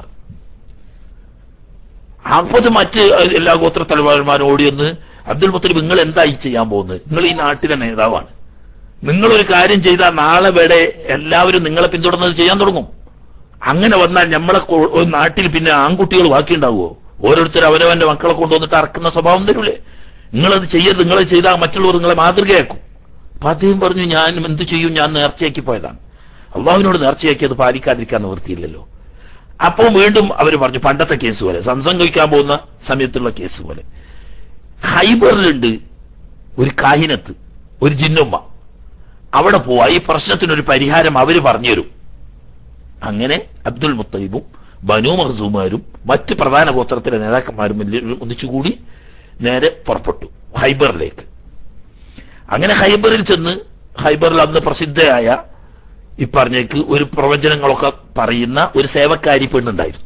അപ്പൊ മറ്റ് എല്ലാ ഗോത്ര തലവന്മാരും ഓടിയൊന്ന് അബ്ദുൽ മുത്തലിബ് നിങ്ങൾ എന്തായി ചെയ്യാൻ പോകുന്നത്? നിങ്ങൾ ഈ നാട്ടിലെ നേതാവാണ്. നിങ്ങളൊരു കാര്യം ചെയ്താൽ നാളെ വേടെ എല്ലാവരും നിങ്ങളെ പിന്തുടർന്നത് ചെയ്യാൻ തുടങ്ങും. അങ്ങനെ വന്നാൽ നമ്മളെ നാട്ടിൽ പിന്നെ ആൺകുട്ടികൾ ബാക്കിയുണ്ടാവുമോ? ഓരോരുത്തർ അവരവന്റെ മക്കളെ കൊണ്ടുവന്നിട്ട് അറക്കുന്ന സ്വഭാവം തരൂലേ? നിങ്ങളത് ചെയ്യരുത്, നിങ്ങളെ ചെയ്താൽ മറ്റുള്ളവർ നിങ്ങളെ മാതൃകയാക്കും. അപ്പൊ അദ്ദേഹം പറഞ്ഞു, ഞാൻ എന്ത് ചെയ്യും, ഞാൻ നേർച്ചയാക്കി പോയതാണ്. അള്ളാഹുവിനോട് നേർച്ചയാക്കി അത് പാലിക്കാതിരിക്കാൻ നിവൃത്തിയില്ലല്ലോ. അപ്പോൾ വീണ്ടും അവർ പറഞ്ഞു, പണ്ടത്തെ കേസ് പോലെ, സംസം കഴിക്കാൻ പോകുന്ന സമയത്തുള്ള കേസ് പോലെ. ഖൈബറിലുണ്ട് ഒരു കാഹിനത്ത്, ഒരു ജിന്നുമ്മ. അവിടെ പോവാ, ഈ പ്രശ്നത്തിനൊരു പരിഹാരം അവര് പറഞ്ഞുതരും. അങ്ങനെ അബ്ദുൽ മുത്തലിബും ബനു മഖ്സൂമാരും മറ്റ് പ്രധാന ഗോത്രത്തിലെ നേതാക്കന്മാരും ഒന്നിച്ചുകൂടി നേരെ പുറപ്പെട്ടു ഖൈബറിലേക്ക്. അങ്ങനെ ഖൈബറിൽ ചെന്ന്, ഖൈബറിൽ അന്ന് പ്രസിദ്ധയായ ഈ പറഞ്ഞേക്ക് ഒരു പ്രവചനങ്ങളൊക്കെ പറയുന്ന ഒരു സേവക്കാരി പെണ്ണുണ്ടായിരുന്നു.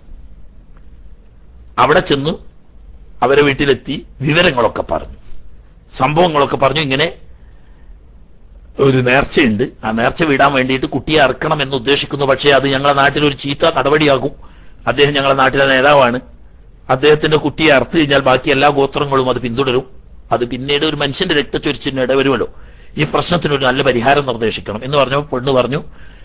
അവിടെ ചെന്ന് അവരെ വീട്ടിലെത്തി വിവരങ്ങളൊക്കെ പറഞ്ഞു, സംഭവങ്ങളൊക്കെ പറഞ്ഞു. ഇങ്ങനെ ഒരു നേർച്ചയുണ്ട്, ആ നേർച്ച വിടാൻ വേണ്ടിയിട്ട് കുട്ടിയെ അറക്കണം എന്ന് ഉദ്ദേശിക്കുന്നു. പക്ഷേ അത് ഞങ്ങളുടെ നാട്ടിൽ ഒരു ചീത്ത നടപടിയാകും. അദ്ദേഹം ഞങ്ങളുടെ നാട്ടിലെ നേതാവാണ്. അദ്ദേഹത്തിന്റെ കുട്ടിയെ അറുത്തു കഴിഞ്ഞാൽ ബാക്കി എല്ലാ ഗോത്രങ്ങളും അത് പിന്തുടരും. അത് പിന്നീട് ഒരു മനുഷ്യന്റെ രക്തച്ചൊരിച്ചിന് ഇടവരുമല്ലോ. ഈ പ്രശ്നത്തിനൊരു നല്ല പരിഹാരം നിർദ്ദേശിക്കണം എന്ന് പറഞ്ഞപ്പോൾ പെണ്ണ് പറഞ്ഞു,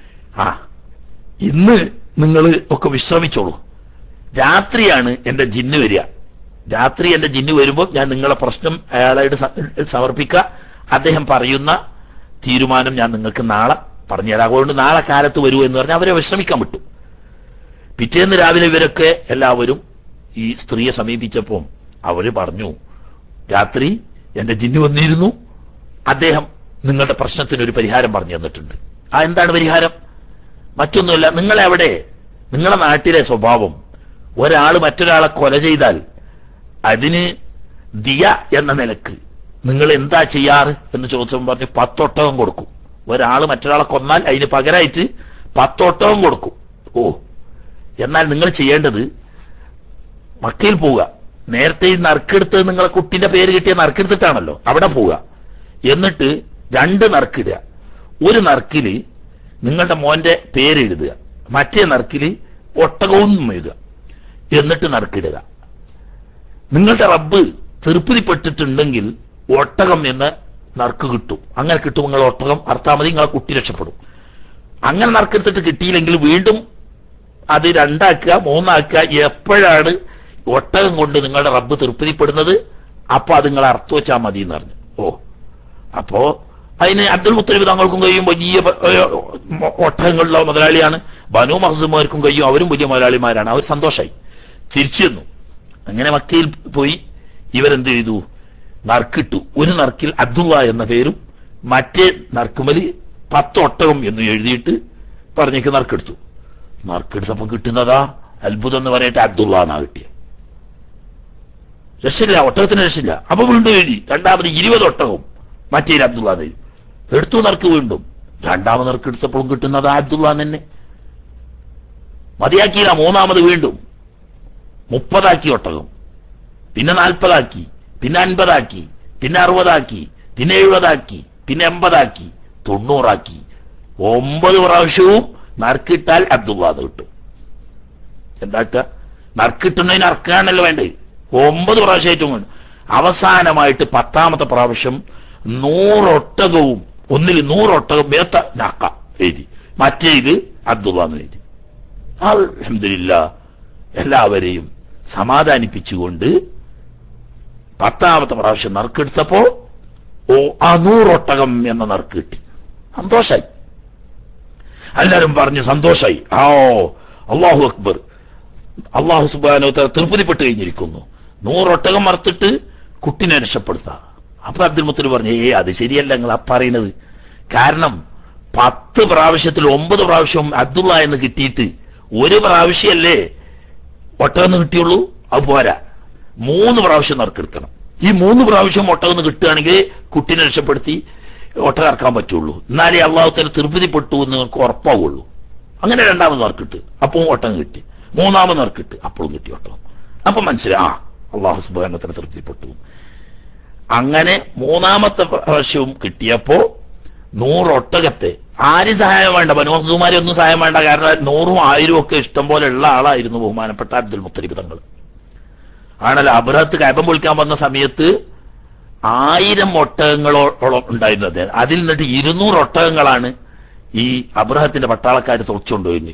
ഇന്ന് നിങ്ങൾ ഒക്കെ വിശ്രമിച്ചോളൂ, രാത്രിയാണ് എന്റെ ജിന്ന് വരിക. രാത്രി എന്റെ ജിന്ന് വരുമ്പോൾ ഞാൻ നിങ്ങളെ പ്രശ്നം അയാളായിട്ട് സമർപ്പിക്കുക. അദ്ദേഹം പറയുന്ന തീരുമാനം ഞാൻ നിങ്ങൾക്ക് നാളെ പറഞ്ഞുതരാം. അതുകൊണ്ട് നാളെ കാലത്ത് വരൂ എന്ന് പറഞ്ഞാൽ അവരെ വിശ്രമിക്കാൻ വിട്ടു. പിറ്റേന്ന് രാവിലെ ഇവരൊക്കെ എല്ലാവരും ഈ സ്ത്രീയെ സമീപിച്ചപ്പോൾ അവര് പറഞ്ഞു, രാത്രി എന്റെ ജിന്ന് വന്നിരുന്നു, അദ്ദേഹം നിങ്ങളുടെ പ്രശ്നത്തിനൊരു പരിഹാരം പറഞ്ഞു തന്നിട്ടുണ്ട്. എന്താണ് പരിഹാരം? മറ്റൊന്നുമല്ല, നിങ്ങളെവിടെ, നിങ്ങളുടെ നാട്ടിലെ സ്വഭാവം, ഒരാൾ മറ്റൊരാളെ കൊല ചെയ്താൽ അതിന് ദിയ എന്ന നിലക്ക് നിങ്ങൾ എന്താ ചെയ്യാറ് എന്ന് ചോദിച്ചപ്പോൾ പറഞ്ഞു, 10 ഒട്ടകം കൊടുക്കും. ഒരാൾ മറ്റൊരാളെ കൊന്നാൽ അതിന് പകരമായിട്ട് 10 ഒട്ടകം കൊടുക്കും. എന്നാൽ നിങ്ങൾ ചെയ്യേണ്ടത് മക്കയിൽ പോവുക. നേരത്തെ നറുക്കെടുത്ത് നിങ്ങളെ കുട്ടിന്റെ പേര് കിട്ടിയ നറുക്കെടുത്തിട്ടാണല്ലോ, അവിടെ പോവുക. എന്നിട്ട് 2 നറുക്കിടുക. ഒരു നറുക്കില് നിങ്ങളുടെ മോന്റെ പേര് എഴുതുക, മറ്റേ നറുക്കില് ഒട്ടകവും എഴുതുക. എന്നിട്ട് നറുക്കിടുക. നിങ്ങളുടെ റബ്ബ് തൃപ്തിപ്പെട്ടിട്ടുണ്ടെങ്കിൽ ഒട്ടകം എന്ന് നറുക്ക് കിട്ടും. അങ്ങനെ കിട്ടും, നിങ്ങൾ ഒട്ടകം അർത്താൽ മതി, നിങ്ങളെ കുട്ടി രക്ഷപ്പെടും. അങ്ങനെ നറുക്കെടുത്തിട്ട് കിട്ടിയില്ലെങ്കിൽ വീണ്ടും അത് 2 ആക്കുക, 3 ആക്കുക. എപ്പോഴാണ് ഒട്ടകം കൊണ്ട് നിങ്ങളുടെ റബ്ബ് തൃപ്തിപ്പെടുന്നത് അപ്പൊ അത് നിങ്ങൾ അർത്ഥം വെച്ചാൽ മതി എന്ന് പറഞ്ഞു. അപ്പോ അതിന് അബ്ദുൽ മുത്തലിബ് തങ്ങൾക്കും കഴിയും, വലിയ ഒട്ടകങ്ങളുള്ള മുതലാളിയാണ്. ബനു മഖ്സൂമാർക്കും കഴിയും, അവരും വലിയ മുതലാളിമാരാണ്. അവർ സന്തോഷമായി തിരിച്ചു വന്നു. അങ്ങനെ മക്കയിൽ പോയി ഇവരെന്ത് ചെയ്തു, നറുക്കിട്ടു. ഒരു നറുക്കിൽ അബ്ദുള്ള എന്ന പേരും മറ്റേ നറുക്കുമലി 10 ഒട്ടകം എന്ന് എഴുതിയിട്ട് പറഞ്ഞേക്ക് നറുക്കെടുത്തു. നറുക്കെടുത്തപ്പോ കിട്ടുന്നതാ അത്ഭുതം എന്ന് പറയട്ടെ, അബ്ദുള്ള എന്നാ കിട്ടിയ. രക്ഷയില്ല, ഒട്ടകത്തിന് രക്ഷയില്ല. അപ്പൊ വീണ്ടും എഴുതി, രണ്ടാമത് 20 ഒട്ടകവും മറ്റേ അബ്ദുള്ള എടുത്തു. നറുക്ക് വീണ്ടും 2ാമത് നറുക്കെടുത്തപ്പോഴും കിട്ടുന്നത് അബ്ദുള്ള തന്നെ. മതിയാക്കിയില്ല, 3ാമത് വീണ്ടും 30 ആക്കി ഒട്ടകം, പിന്നെ 40 ആക്കി, പിന്നെ 50 ആക്കി, പിന്നെ 60 ആക്കി, പിന്നെ 70 ആക്കി, പിന്നെ 80 ആക്കി, 90 ആക്കി. 9 പ്രാവശ്യവും നറുക്കിട്ടാൽ അബ്ദുള്ള കിട്ടും. എന്താട്ട നറുക്കിട്ടുന്നതിന് അറക്കാണല്ലോ വേണ്ടത്. 9 പ്രാവശ്യമായിട്ടും വേണം. അവസാനമായിട്ട് 10ാമത്തെ പ്രാവശ്യം 100 ഒട്ടകവും, ഒന്നിൽ 100 ഒട്ടകം മേത്ത നാക്ക എഴുതി, മറ്റേത് അബ്ദുള്ള എന്ന് എഴുതി. അൽഹംദുലില്ലാഹ് എല്ലാവരെയും സമാധാനിപ്പിച്ചുകൊണ്ട് 10ാമത്തെ പ്രാവശ്യം നറുക്കെടുത്തപ്പോ 100 ഒട്ടകം എന്ന നറുക്ക് കിട്ടി. സന്തോഷായി, എല്ലാരും പറഞ്ഞു സന്തോഷായി. അല്ലാഹു അക്ബർ, അല്ലാഹു സുബ്ഹാനഹു വ തആല തൃപ്തിപ്പെട്ട് കഴിഞ്ഞിരിക്കുന്നു. 100 ഒട്ടകം മറുത്തിട്ട് കുട്ടിനെ രക്ഷപ്പെടുത്താം. അപ്പൊ അബ്ദുൽ മുത്തലിബ് പറഞ്ഞു, അത് ശരിയല്ല നിങ്ങൾ ആ പറയുന്നത്. കാരണം 10 പ്രാവശ്യത്തിൽ 9 പ്രാവശ്യം അബ്ദുള്ള എന്ന് കിട്ടിയിട്ട് 1 പ്രാവശ്യമല്ലേ ഒട്ടകന്ന് കിട്ടിയുള്ളൂ. അത് പോരാ, 3 പ്രാവശ്യം നറുക്കെടുക്കണം. ഈ 3 പ്രാവശ്യം ഒട്ടകന്ന് കിട്ടുകയാണെങ്കിൽ കുട്ടിനെ രക്ഷപ്പെടുത്തി ഒട്ടകം ഇറക്കാൻ പറ്റുള്ളൂ. എന്നാലേ അള്ളാഹു തആല തൃപ്തിപ്പെട്ടു എന്ന് നിങ്ങൾക്ക് ഉറപ്പാവുള്ളൂ. അങ്ങനെ 2ാമത് നറുക്കിട്ട് അപ്പോൾ ഒട്ടകം കിട്ടി. 3ാമത് നറുക്കിട്ട് അപ്പോഴും കിട്ടി ഒട്ടകം. അപ്പൊ മനസ്സിലായി, അള്ളാഹു സുബ്ഹാനഹു വ തആല തൃപ്തിപ്പെട്ടു. അങ്ങനെ 3ാമത്തെ പ്രാവശ്യവും കിട്ടിയപ്പോ 100 ഒട്ടകത്തെ ആരും സഹായം വേണ്ട, ബനൂ മഖ്സൂമാരെ ഒന്നും സഹായം വേണ്ട. കാരണം 100ഉം 1000ഉം ഒക്കെ ഇഷ്ടം പോലെ ഉള്ള ആളായിരുന്നു ബഹുമാനപ്പെട്ട അബ്ദുൽ മുത്തലിബ് തങ്ങൾ. ആണല്ലോ അബ്രഹത്ത് കഅബ പൊളിക്കാൻ വന്ന സമയത്ത് 1000 ഒട്ടകങ്ങളോളം ഉണ്ടായിരുന്നത്. അതിൽ നിന്നിട്ട് 200 ഒട്ടകങ്ങളാണ് ഈ അബ്രഹത്തിന്റെ പട്ടാളക്കാർ തുറച്ചുകൊണ്ടുപോയി.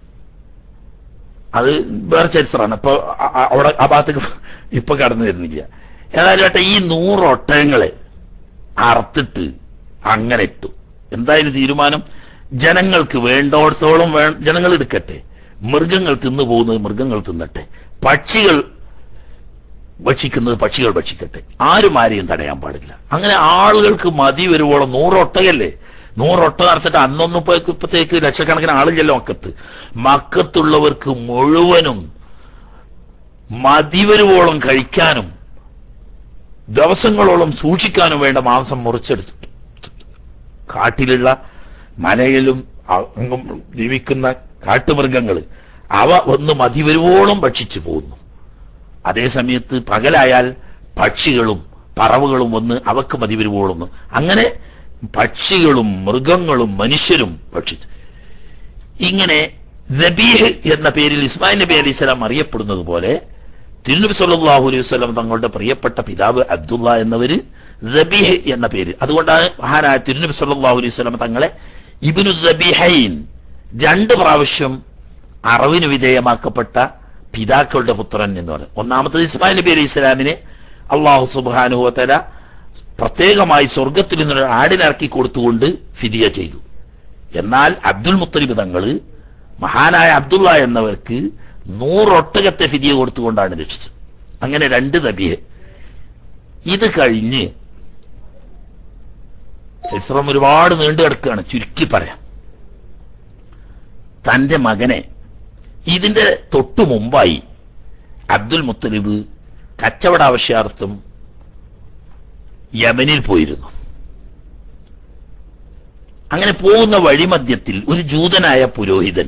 അത് വേറെ ചരിത്രമാണ്. ഇപ്പൊ അവിടെ ആ ഭാഗത്തേക്ക് ഇപ്പൊ കടന്നു വരുന്നില്ല. ഏതായാലും ഏട്ടാ ഈ 100 ഒട്ടകങ്ങളെ അറുത്തിട്ട് അങ്ങനെ ഇട്ടു. എന്തായാലും തീരുമാനം, ജനങ്ങൾക്ക് വേണ്ടോടത്തോളം ജനങ്ങൾ എടുക്കട്ടെ, മൃഗങ്ങൾ തിന്നു പോകുന്നത് മൃഗങ്ങൾ തിന്നട്ടെ, പക്ഷികൾ ഭക്ഷിക്കുന്നത് പക്ഷികൾ ഭക്ഷിക്കട്ടെ, ആരും ആരെയും തടയാൻ പാടില്ല. അങ്ങനെ ആളുകൾക്ക് മതി വരുവോളം 100 ഒട്ടകല്ലേ, 100 ഒട്ടക നടത്തിട്ട് അന്നൊന്നും ഇപ്പത്തേക്ക് ലക്ഷക്കണക്കിന് ആളില്ലല്ലോ മക്കത്തുള്ളവർക്ക് മുഴുവനും മതി വരുവോളം കഴിക്കാനും ദിവസങ്ങളോളം സൂക്ഷിക്കാനും വേണ്ട മാംസം മുറിച്ചെടുത്തു. കാട്ടിലുള്ള മലയിലും ജീവിക്കുന്ന കാട്ടുമൃഗങ്ങൾ അവ ഒന്ന് മതി വരുവോളം ഭക്ഷിച്ചു പോകുന്നു. അതേ സമയത്ത് പകലായാൽ പക്ഷികളും പറവുകളും വന്ന് അവക്ക് മതി വരുവോളുന്നു. അങ്ങനെ പക്ഷികളും മൃഗങ്ങളും മനുഷ്യരും ഭക്ഷിച്ചു. ഇങ്ങനെ ദബീഹ് എന്ന പേരിൽ ഇസ്മായിൽ നബി അലൈഹി സ്വലാം അറിയപ്പെടുന്നത് പോലെ തിരുനബി സല്ലല്ലാഹു അലൈഹി വസല്ലം തങ്ങളുടെ പ്രിയപ്പെട്ട പിതാവ് അബ്ദുള്ള എന്നവര് ദബീഹ് എന്ന പേര്. അതുകൊണ്ടാണ് മഹാനായ തിരുനബി സല്ലല്ലാഹു അലൈഹി വസല്ലം തങ്ങളെ ഇബ്നു ദബീഹൈൻ 2 പ്രാവശ്യം അറവിന് വിധേയമാക്കപ്പെട്ട പിതാക്കളുടെ പുത്രൻ എന്ന് പറയും. ഒന്നാമത്തത് ഇസ്മായിൽ നബി അലൈഹി സ്വലാമിനെ അള്ളാഹു സുബ്ഹാനഹു വ തആല പ്രത്യേകമായി സ്വർഗത്തിൽ നിന്നൊരു ആടിനിറക്കി കൊടുത്തുകൊണ്ട് ഫിദിയ ചെയ്തു. എന്നാൽ അബ്ദുൽ മുത്തലിബ് തങ്ങള് മഹാനായ അബ്ദുള്ള എന്നവർക്ക് 100 ഒട്ടകത്തെ ഫിദിയ കൊടുത്തുകൊണ്ടാണ് രക്ഷിച്ചത്. അങ്ങനെ 2 ദബീഹ്. ഇത് കഴിഞ്ഞ് ചരിത്രം ഒരുപാട് നീണ്ടു കിടക്കുകയാണ്, ചുരുക്കി പറയാം. തന്റെ മകനെ ഇതിന്റെ തൊട്ടു മുമ്പായി അബ്ദുൽ മുത്തലിബ് കച്ചവട ആവശ്യാർത്ഥം യമനിൽ പോയിരുന്നു. അങ്ങനെ പോകുന്ന വഴിമധ്യത്തിൽ ഒരു ജൂതനായ പുരോഹിതൻ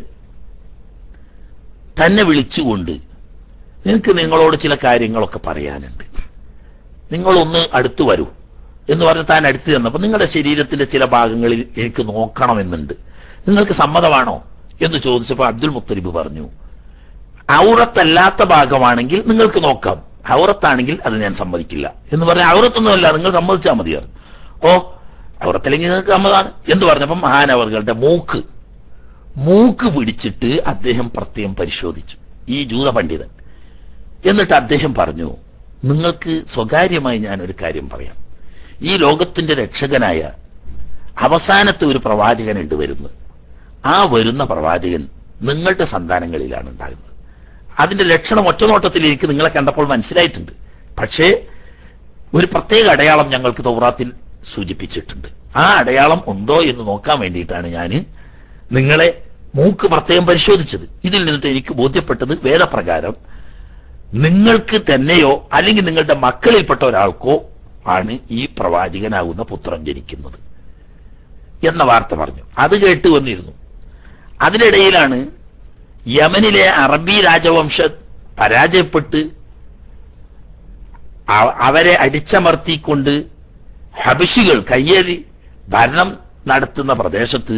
തന്നെ വിളിച്ചുകൊണ്ട്, എനിക്ക് നിങ്ങളോട് ചില കാര്യങ്ങളൊക്കെ പറയാനുണ്ട്, നിങ്ങളൊന്ന് അടുത്തു വരൂ എന്ന് പറഞ്ഞ് താൻ അടുത്ത് ചെന്നപ്പോൾ നിങ്ങളുടെ ശരീരത്തിന്റെ ചില ഭാഗങ്ങളിൽ എനിക്ക് നോക്കണമെന്നുണ്ട്, നിങ്ങൾക്ക് സമ്മതമാണോ എന്ന് ചോദിച്ചപ്പോൾ അബ്ദുൽ മുത്തലിബ് പറഞ്ഞു, ഔറത്തല്ലാത്ത ഭാഗമാണെങ്കിൽ നിങ്ങൾക്ക് നോക്കാം, ഔറത്താണെങ്കിൽ അത് ഞാൻ സമ്മതിക്കില്ല എന്ന് പറഞ്ഞ ഔറത്തൊന്നുമല്ല, നിങ്ങൾ സമ്മതിച്ചാൽ മതിയായിരുന്നു. ഓ ഔറത്തല്ലെങ്കിൽ നിങ്ങൾക്ക് സമ്മതമാണ് എന്ന് പറഞ്ഞപ്പം മഹാനവറുകളുടെ മൂക്ക് പിടിച്ചിട്ട് അദ്ദേഹം പ്രത്യേകം പരിശോധിച്ചു, ഈ ജൂത പണ്ഡിതൻ. എന്നിട്ട് അദ്ദേഹം പറഞ്ഞു, നിങ്ങൾക്ക് സ്വകാര്യമായി ഞാൻ ഒരു കാര്യം പറയാം. ഈ ലോകത്തിന്റെ രക്ഷകനായ അവസാനത്തെ ഒരു പ്രവാചകനുണ്ട് വരുന്നത്. ആ വരുന്ന പ്രവാചകൻ നിങ്ങളുടെ സന്താനങ്ങളിലാണ് ഉണ്ടാകുന്നത്. അതിന്റെ ലക്ഷണം ഒറ്റനോട്ടത്തിൽ എനിക്ക് നിങ്ങളെ കണ്ടപ്പോൾ മനസ്സിലായിട്ടുണ്ട്. പക്ഷേ ഒരു പ്രത്യേക അടയാളം ഞങ്ങൾക്ക് തൗറാത്തിൽ സൂചിപ്പിച്ചിട്ടുണ്ട്. ആ അടയാളം ഉണ്ടോ എന്ന് നോക്കാൻ വേണ്ടിയിട്ടാണ് ഞാൻ നിങ്ങളെ മൂക്ക് പ്രത്യേകം പരിശോധിച്ചത്. ഇതിൽ നിന്നിട്ട് എനിക്ക് ബോധ്യപ്പെട്ടത് വേദപ്രകാരം നിങ്ങൾക്ക് തന്നെയോ അല്ലെങ്കിൽ നിങ്ങളുടെ മക്കളിൽപ്പെട്ട ഒരാൾക്കോ ആണ് ഈ പ്രവാചകനാകുന്ന പുത്രൻ ജനിക്കുന്നത് എന്ന വാർത്ത പറഞ്ഞു. അത് കേട്ട് വന്നിരുന്നു. അതിനിടയിലാണ് യമനിലെ അറബി രാജവംശ പരാജയപ്പെട്ട് അവരെ അടിച്ചമർത്തിക്കൊണ്ട് ഹബശികൾ കയ്യേറി ഭരണം നടത്തുന്ന പ്രദേശത്ത്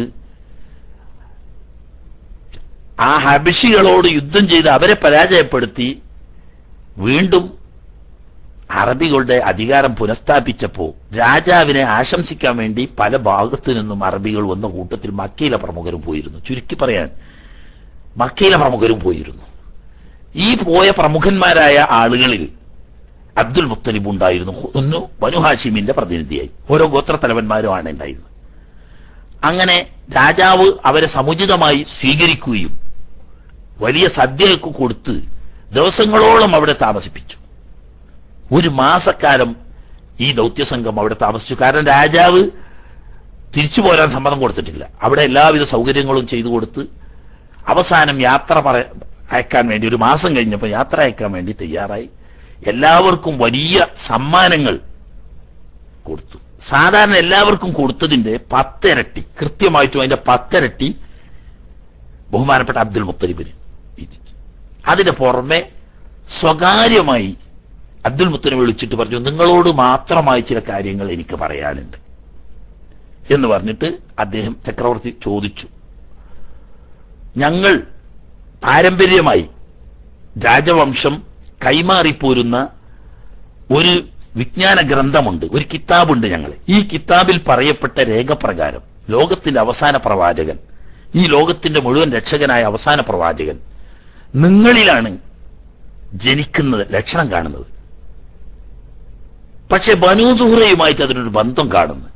ആ ഹബശികളോട് യുദ്ധം ചെയ്ത് അവരെ പരാജയപ്പെടുത്തി വീണ്ടും അറബികളുടെ അധികാരം പുനഃസ്ഥാപിച്ചപ്പോൾ രാജാവിനെ ആശംസിക്കാൻ വേണ്ടി പല ഭാഗത്തു നിന്നും അറബികൾ വന്ന കൂട്ടത്തിൽ മക്കയിലെ പ്രമുഖരും പോയിരുന്നു. ചുരുക്കി പറയാൻ മക്കയിലെ പ്രമുഖരും പോയിരുന്നു. ഈ പോയ പ്രമുഖന്മാരായ ആളുകളിൽ അബ്ദുൽ മുത്തലിബ് ഉണ്ടായിരുന്നു. ഒന്ന് ബനു ഹാഷിമിന്റെ പ്രതിനിധിയായി, ഓരോ ഗോത്രത്തലവന്മാരുമാണ് ഉണ്ടായിരുന്നത്. അങ്ങനെ രാജാവ് അവരെ സമുചിതമായി സ്വീകരിക്കുകയും വലിയ സദ്യയൊക്കെ കൊടുത്ത് ദിവസങ്ങളോളം അവിടെ താമസിപ്പിച്ചു. 1 മാസക്കാലം ഈ ദൗത്യസംഘം അവിടെ താമസിച്ചു. കാരണം രാജാവ് തിരിച്ചു പോരാൻ സമ്മതം കൊടുത്തിട്ടില്ല. അവിടെ എല്ലാവിധ സൗകര്യങ്ങളും ചെയ്തു കൊടുത്ത് അവസാനം യാത്ര അയക്കാൻ വേണ്ടി 1 മാസം കഴിഞ്ഞപ്പോൾ യാത്ര അയക്കാൻ വേണ്ടി തയ്യാറായി. എല്ലാവർക്കും വലിയ സമ്മാനങ്ങൾ കൊടുത്തു. സാധാരണ എല്ലാവർക്കും കൊടുത്തതിന്റെ 10 ഇരട്ടി, കൃത്യമായിട്ടും അതിന്റെ 10 ഇരട്ടി ബഹുമാനപ്പെട്ട അബ്ദുൽ മുത്തലിബിന്. അതിന് പുറമെ സ്വകാര്യമായി അബ്ദുൽ മുത്തലിബ് വിളിച്ചിട്ട് പറഞ്ഞു, നിങ്ങളോട് മാത്രമായി ചില കാര്യങ്ങൾ എനിക്ക് പറയാനുണ്ട് എന്ന് പറഞ്ഞിട്ട് അദ്ദേഹം ചക്രവർത്തി ചോദിച്ചു. ഞങ്ങൾ പാരമ്പര്യമായി രാജവംശം കൈമാറിപ്പോരുന്ന ഒരു വിജ്ഞാന ഗ്രന്ഥമുണ്ട്, ഒരു കിതാബുണ്ട് ഞങ്ങൾ. ഈ കിതാബിൽ പറയപ്പെട്ട രേഖപ്രകാരം ലോകത്തിന്റെ അവസാന പ്രവാചകൻ, ഈ ലോകത്തിന്റെ മുഴുവൻ രക്ഷകനായ അവസാന പ്രവാചകൻ നിങ്ങളിലാണ് ജനിക്കുന്നത്, ലക്ഷണം കാണുന്നത്. പക്ഷെ ബനൂ സുഹ്റയുമായിട്ട് അതിനൊരു ബന്ധം കാണുന്നു.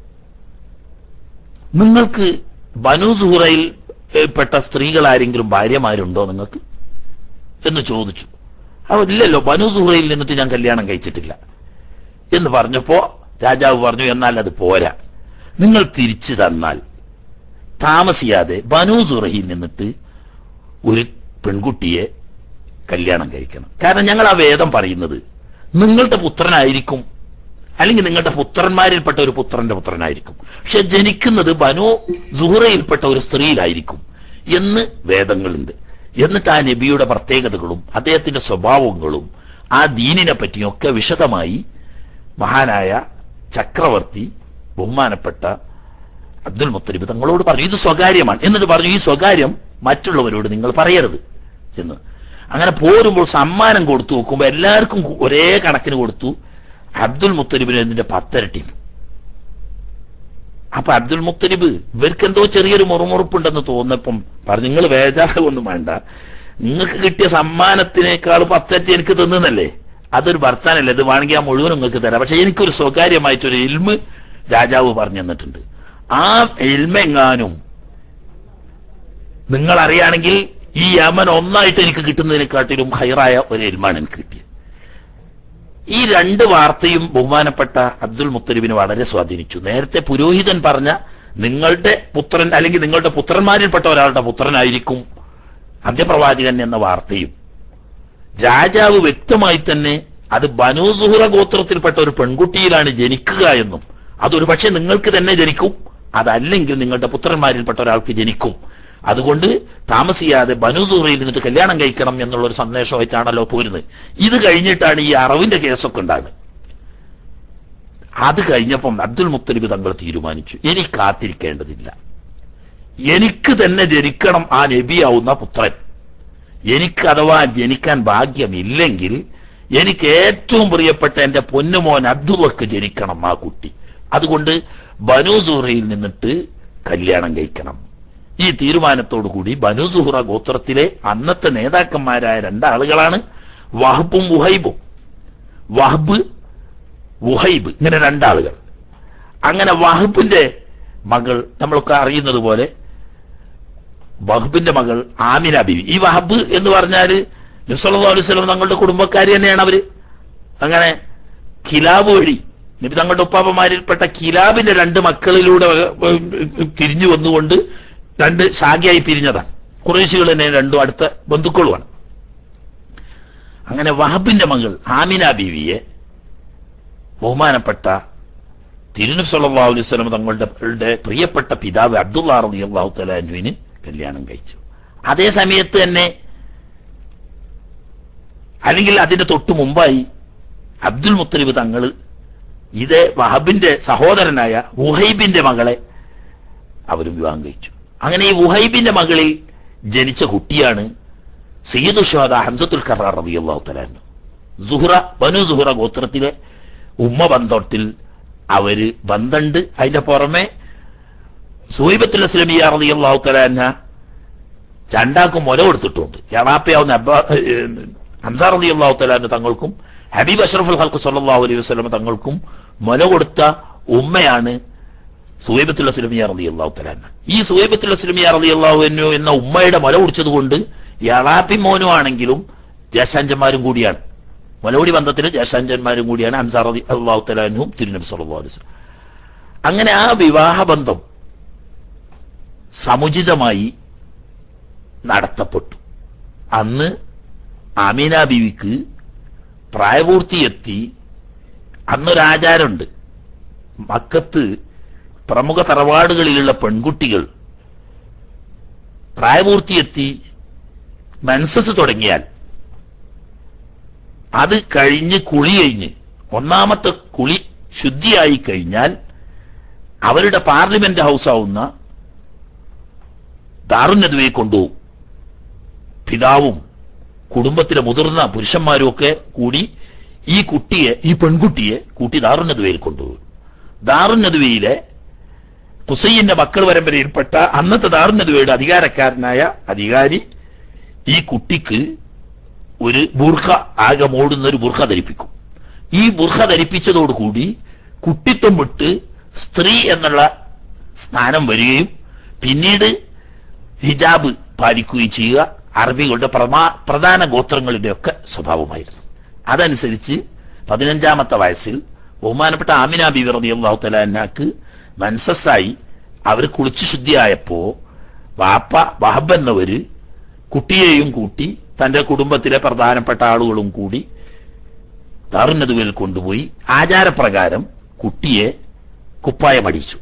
നിങ്ങൾക്ക് ബനൂ സുഹ്റയിൽ പെട്ട സ്ത്രീകൾ ആരെങ്കിലും ഭാര്യമാരുണ്ടോ നിങ്ങൾക്ക് എന്ന് ചോദിച്ചു. ഇല്ലല്ലോ, ബനൂ സുഹ്റയിൽ നിന്നിട്ട് ഞാൻ കല്യാണം കഴിച്ചിട്ടില്ല എന്ന് പറഞ്ഞപ്പോ രാജാവ് പറഞ്ഞു, എന്നാൽ അത് പോരാ, നിങ്ങൾ തിരിച്ചു തന്നാൽ താമസിയാതെ ബനൂ സുഹ്റയിൽ നിന്നിട്ട് ഒരു പെൺകുട്ടിയെ കല്യാണം കഴിക്കണം. കാരണം ഞങ്ങൾ ആ വേദം പറയുന്നത് നിങ്ങളുടെ പുത്രനായിരിക്കും, അല്ലെങ്കിൽ നിങ്ങളുടെ പുത്രന്മാരിൽപ്പെട്ട ഒരു പുത്രന്റെ പുത്രനായിരിക്കും, പക്ഷെ ജനിക്കുന്നത് ബനൂ സുഹ്റയിൽപ്പെട്ട ഒരു സ്ത്രീയിലായിരിക്കും എന്ന് വേദങ്ങളുണ്ട്. എന്നിട്ട് ആ നബിയുടെ പ്രത്യേകതകളും അദ്ദേഹത്തിന്റെ സ്വഭാവങ്ങളും ആ ദീനിനെ പറ്റിയൊക്കെ വിശദമായി മഹാനായ ചക്രവർത്തി ബഹുമാനപ്പെട്ട അബ്ദുൽ മുത്തലിബ് തങ്ങളോട് പറഞ്ഞു. ഇത് സ്വകാര്യമാണ്. എന്നിട്ട് പറഞ്ഞു, ഈ സ്വകാര്യം മറ്റുള്ളവരോട് നിങ്ങൾ പറയരുത് എന്ന്. അങ്ങനെ പോരുമ്പോൾ സമ്മാനം കൊടുത്തു നോക്കുമ്പോൾ എല്ലാവർക്കും ഒരേ കണക്കിന് കൊടുത്തു. അബ്ദുൽ മുത്തലിബിന് ഇതിന്റെ 10 ഇരട്ടി. അപ്പൊ അബ്ദുൽ മുത്തലിബ് ഇവർക്ക് എന്തോ ചെറിയൊരു മുറുമുറുപ്പുണ്ടെന്ന് തോന്നപ്പം പറഞ്ഞു, നിങ്ങൾ വേജാറൊന്നും വേണ്ട, നിങ്ങൾക്ക് കിട്ടിയ സമ്മാനത്തിനേക്കാൾ 10 ഇരട്ടി എനിക്ക് തന്നല്ലേ, അതൊരു ഭർത്താനല്ലേ, ഇത് വേണമെങ്കിൽ ആ മുഴുവൻ നിങ്ങൾക്ക് തരാം, പക്ഷെ എനിക്കൊരു സ്വകാര്യമായിട്ടൊരു ഇൽമ് രാജാവ് പറഞ്ഞു തന്നിട്ടുണ്ട്. ആ ഇൽമെങ്ങാനും നിങ്ങൾ അറിയാണെങ്കിൽ ഈ യമൻ ഒന്നായിട്ട് എനിക്ക് കിട്ടുന്നതിനെക്കാട്ടിലും ഹൈറായ ഒരു ഇൽമാണ് എനിക്ക് കിട്ടിയത്. ഈ 2 വാർത്തയും ബഹുമാനപ്പെട്ട അബ്ദുൽ മുത്തലിബിന് വളരെ സ്വാധീനിച്ചു. നേരത്തെ പുരോഹിതൻ പറഞ്ഞ നിങ്ങളുടെ പുത്രൻ അല്ലെങ്കിൽ നിങ്ങളുടെ പുത്രന്മാരിൽപ്പെട്ട ഒരാളുടെ പുത്രനായിരിക്കും അന്ത്യപ്രവാചകൻ എന്ന വാർത്തയും രാജാവ് വ്യക്തമായി തന്നെ അത് ബനൂ സുഹ്റ ഗോത്രത്തിൽപ്പെട്ട ഒരു പെൺകുട്ടിയിലാണ് ജനിക്കുക എന്നും അതൊരു പക്ഷെ നിങ്ങൾക്ക് തന്നെ ജനിക്കും, അതല്ലെങ്കിൽ നിങ്ങളുടെ പുത്രന്മാരിൽപ്പെട്ട ഒരാൾക്ക് ജനിക്കും, അതുകൊണ്ട് താമസിയാതെ ബനൂ സുഹ്റയിൽ നിന്നിട്ട് കല്യാണം കഴിക്കണം എന്നുള്ള ഒരു സന്ദേശമായിട്ടാണല്ലോ പോരുന്നത്. ഇത് കഴിഞ്ഞിട്ടാണ് ഈ അറവിന്റെ കേസൊക്കെ ഉണ്ടാകുന്നത്. അത് കഴിഞ്ഞപ്പം അബ്ദുൽ മുത്തലിബ് തങ്ങൾ തീരുമാനിച്ചു, എനിക്ക് കാത്തിരിക്കേണ്ടതില്ല, എനിക്ക് തന്നെ ജനിക്കണം ആ നബിയാവുന്ന പുത്രൻ. എനിക്ക് അഥവാ ജനിക്കാൻ ഭാഗ്യമില്ലെങ്കിൽ എനിക്ക് ഏറ്റവും പ്രിയപ്പെട്ട എന്റെ പൊന്നുമോൻ അബ്ദുള്ളക്ക് ജനിക്കണം ആ കുട്ടി. അതുകൊണ്ട് ബനൂ സുഹ്റയിൽ നിന്നിട്ട് കല്യാണം കഴിക്കണം. ഈ തീരുമാനത്തോടു കൂടി ബനൂ സുഹ്റ ഗോത്രത്തിലെ അന്നത്തെ നേതാക്കന്മാരായ 2 ആളുകളാണ് വഹബും വുഹൈബും. വഹബ് വുഹൈബ് ഇങ്ങനെ 2 ആളുകൾ. അങ്ങനെ വഹബിന്റെ മകൾ നമ്മളൊക്കെ അറിയുന്നത് പോലെ വഹബിന്റെ മകൾ ആമിന ബീവി. ഈ വഹബ് എന്ന് പറഞ്ഞാല് നബി സല്ലല്ലാഹു അലൈഹി വസല്ലം തങ്ങളുടെ കുടുംബക്കാരി തന്നെയാണ് അവര്. അങ്ങനെ കിലാബ് വഴി നബി തങ്ങളുടെ ഉപ്പാപ്പമാരിൽപ്പെട്ട കിലാബിന്റെ 2 മക്കളിലൂടെ തിരിഞ്ഞു വന്നുകൊണ്ട് 2 ശാഖയായി പിരിഞ്ഞതാണ്. ഖുറൈശികൾ തന്നെ 2 അടുത്ത ബന്ധുക്കളുമാണ്. അങ്ങനെ വഹബിന്റെ മകൾ ആമിന ബീവിയെ ബഹുമാനപ്പെട്ട തിരുനബി സല്ലല്ലാഹു അലൈഹി വസല്ലം തങ്ങളുടെ പ്രിയപ്പെട്ട പിതാവ് അബ്ദുല്ലാഹ് റളിയല്ലാഹു തആല അൻഹുവിന് കല്യാണം കഴിച്ചു. അതേ സമയത്ത് തന്നെ അല്ലെങ്കിൽ അതിന്റെ തൊട്ടു മുമ്പായി അബ്ദുൽ മുത്തലിബ് തങ്ങൾ ഇത് വഹബിന്റെ സഹോദരനായ വുഹൈബിന്റെ മകളെ അവരും വിവാഹം കഴിച്ചു. അങ്ങനെ ഈ വുഹൈബിന്റെ മകളിൽ ജനിച്ച കുട്ടിയാണ് സയ്യിദു ശുഹദാ ഹംസത്തുൽ കറാർ റളിയല്ലാഹു തആല അൻഹു. സുഹ്റ ബനൂ സുഹ്റ ഗോത്രത്തിലെ ഉമ്മ ബന്ധത്തിൽ അവര് ബന്ധമുണ്ട്. അതിന്റെ പുറമെ സുഹൈബത്തുൽ അസ്ലമിയ റളിയല്ലാഹു തആല അൻഹ 2 മുല കൊടുത്തിട്ടുണ്ട്. യറാപ്പയാവുന്ന ഹംസ റളിയല്ലാഹു തആല അൻഹു തങ്ങൾക്കും ഹബീബ് അഷ്റഫുൽ ഖൽഖ് സല്ലല്ലാഹു അലൈഹി വസല്ലം തങ്ങൾക്കും മുല കൊടുത്ത ഉമ്മയാണ് സുഹൈബത്തുൽ അസ്ലമിയ റളിയല്ലാഹു തആല അൻഹ. ഈ സുഹൈബത്തുൽ അസ്ലമിയ റളിയല്ലാഹു അൻഹു എന്ന ഉമ്മയുടെ മുല കുടിച്ചത് കൊണ്ട് യറാപ്പി മോനും ആണെങ്കിലും ജ്യേഷ്ഠാഞ്ചന്മാരും കൂടിയാണ്. മുലകുടി ബന്ധത്തിന് ജ്യേഷ്ഠാഞ്ചന്മാരും കൂടിയാണ് ഹംസ റളിയല്ലാഹു തആല അൻഹും തിരുനബി സല്ലല്ലാഹു അലൈഹി വസല്ലം. അങ്ങനെ ആ വിവാഹബന്ധം സമുചിതമായി നടത്തപ്പെട്ടു. അന്ന് ആമിന ബീവിക്ക് പ്രായപൂർത്തിയെത്തി. അന്നൊരാചാരമുണ്ട്, മക്കത്ത് പ്രമുഖ തറവാടുകളിലുള്ള പെൺകുട്ടികൾ പ്രായപൂർത്തിയെത്തി മെൻസസ് തുടങ്ങിയാൽ അത് കഴിഞ്ഞ് കുളി കഴിഞ്ഞ് 1ാമത്തെ കുളി ശുദ്ധിയായി കഴിഞ്ഞാൽ അവരുടെ പാർലമെന്റ് ഹൗസാവുന്ന ദാറുന്നദ്വയെ കൊണ്ടുപോകും. പിതാവും കുടുംബത്തിലെ മുതിർന്ന പുരുഷന്മാരും ഒക്കെ കൂടി ഈ പെൺകുട്ടിയെ കൂട്ടി ദാറുന്നദ്വയിൽ കൊണ്ടുപോകും. ദാറുന്നദ്വയിലെ ഖുസൈന്റെ മക്കൾ പരമ്പരയിൽപ്പെട്ട അന്നത്തെ ദാറുന്നദ്വയുടെ അധികാരക്കാരനായ അധികാരി ഈ കുട്ടിക്ക് ഒരു ബുർഖ, ആകെ മൂടുന്ന ഒരു ബുർഖ ധരിപ്പിക്കും. ഈ ബുർഖ ധരിപ്പിച്ചതോടുകൂടി കുട്ടിത്വം വിട്ട് സ്ത്രീ എന്നുള്ള സ്ഥാനം വരികയും പിന്നീട് ഹിജാബ് പാലിക്കുകയും ചെയ്യുക അറബികളുടെ പ്രധാന ഗോത്രങ്ങളുടെയൊക്കെ സ്വഭാവമായിരുന്നു. അതനുസരിച്ച് 15ാമത്തെ വയസ്സിൽ ബഹുമാനപ്പെട്ട ആമിന ബീവി റളിയല്ലാഹു തആല അൻഹാക്ക് മൻസസ്സായി അവർ കുളിച്ചു ശുദ്ധിയായപ്പോ വാപ്പ വഹബ് എന്നവര് കുട്ടിയെയും കൂട്ടി തന്റെ കുടുംബത്തിലെ പ്രധാനപ്പെട്ട ആളുകളും കൂടി ദാറുന്നദ്വയിൽ കൊണ്ടുപോയി ആചാരപ്രകാരം കുട്ടിയെ കുപ്പായമടിച്ചു.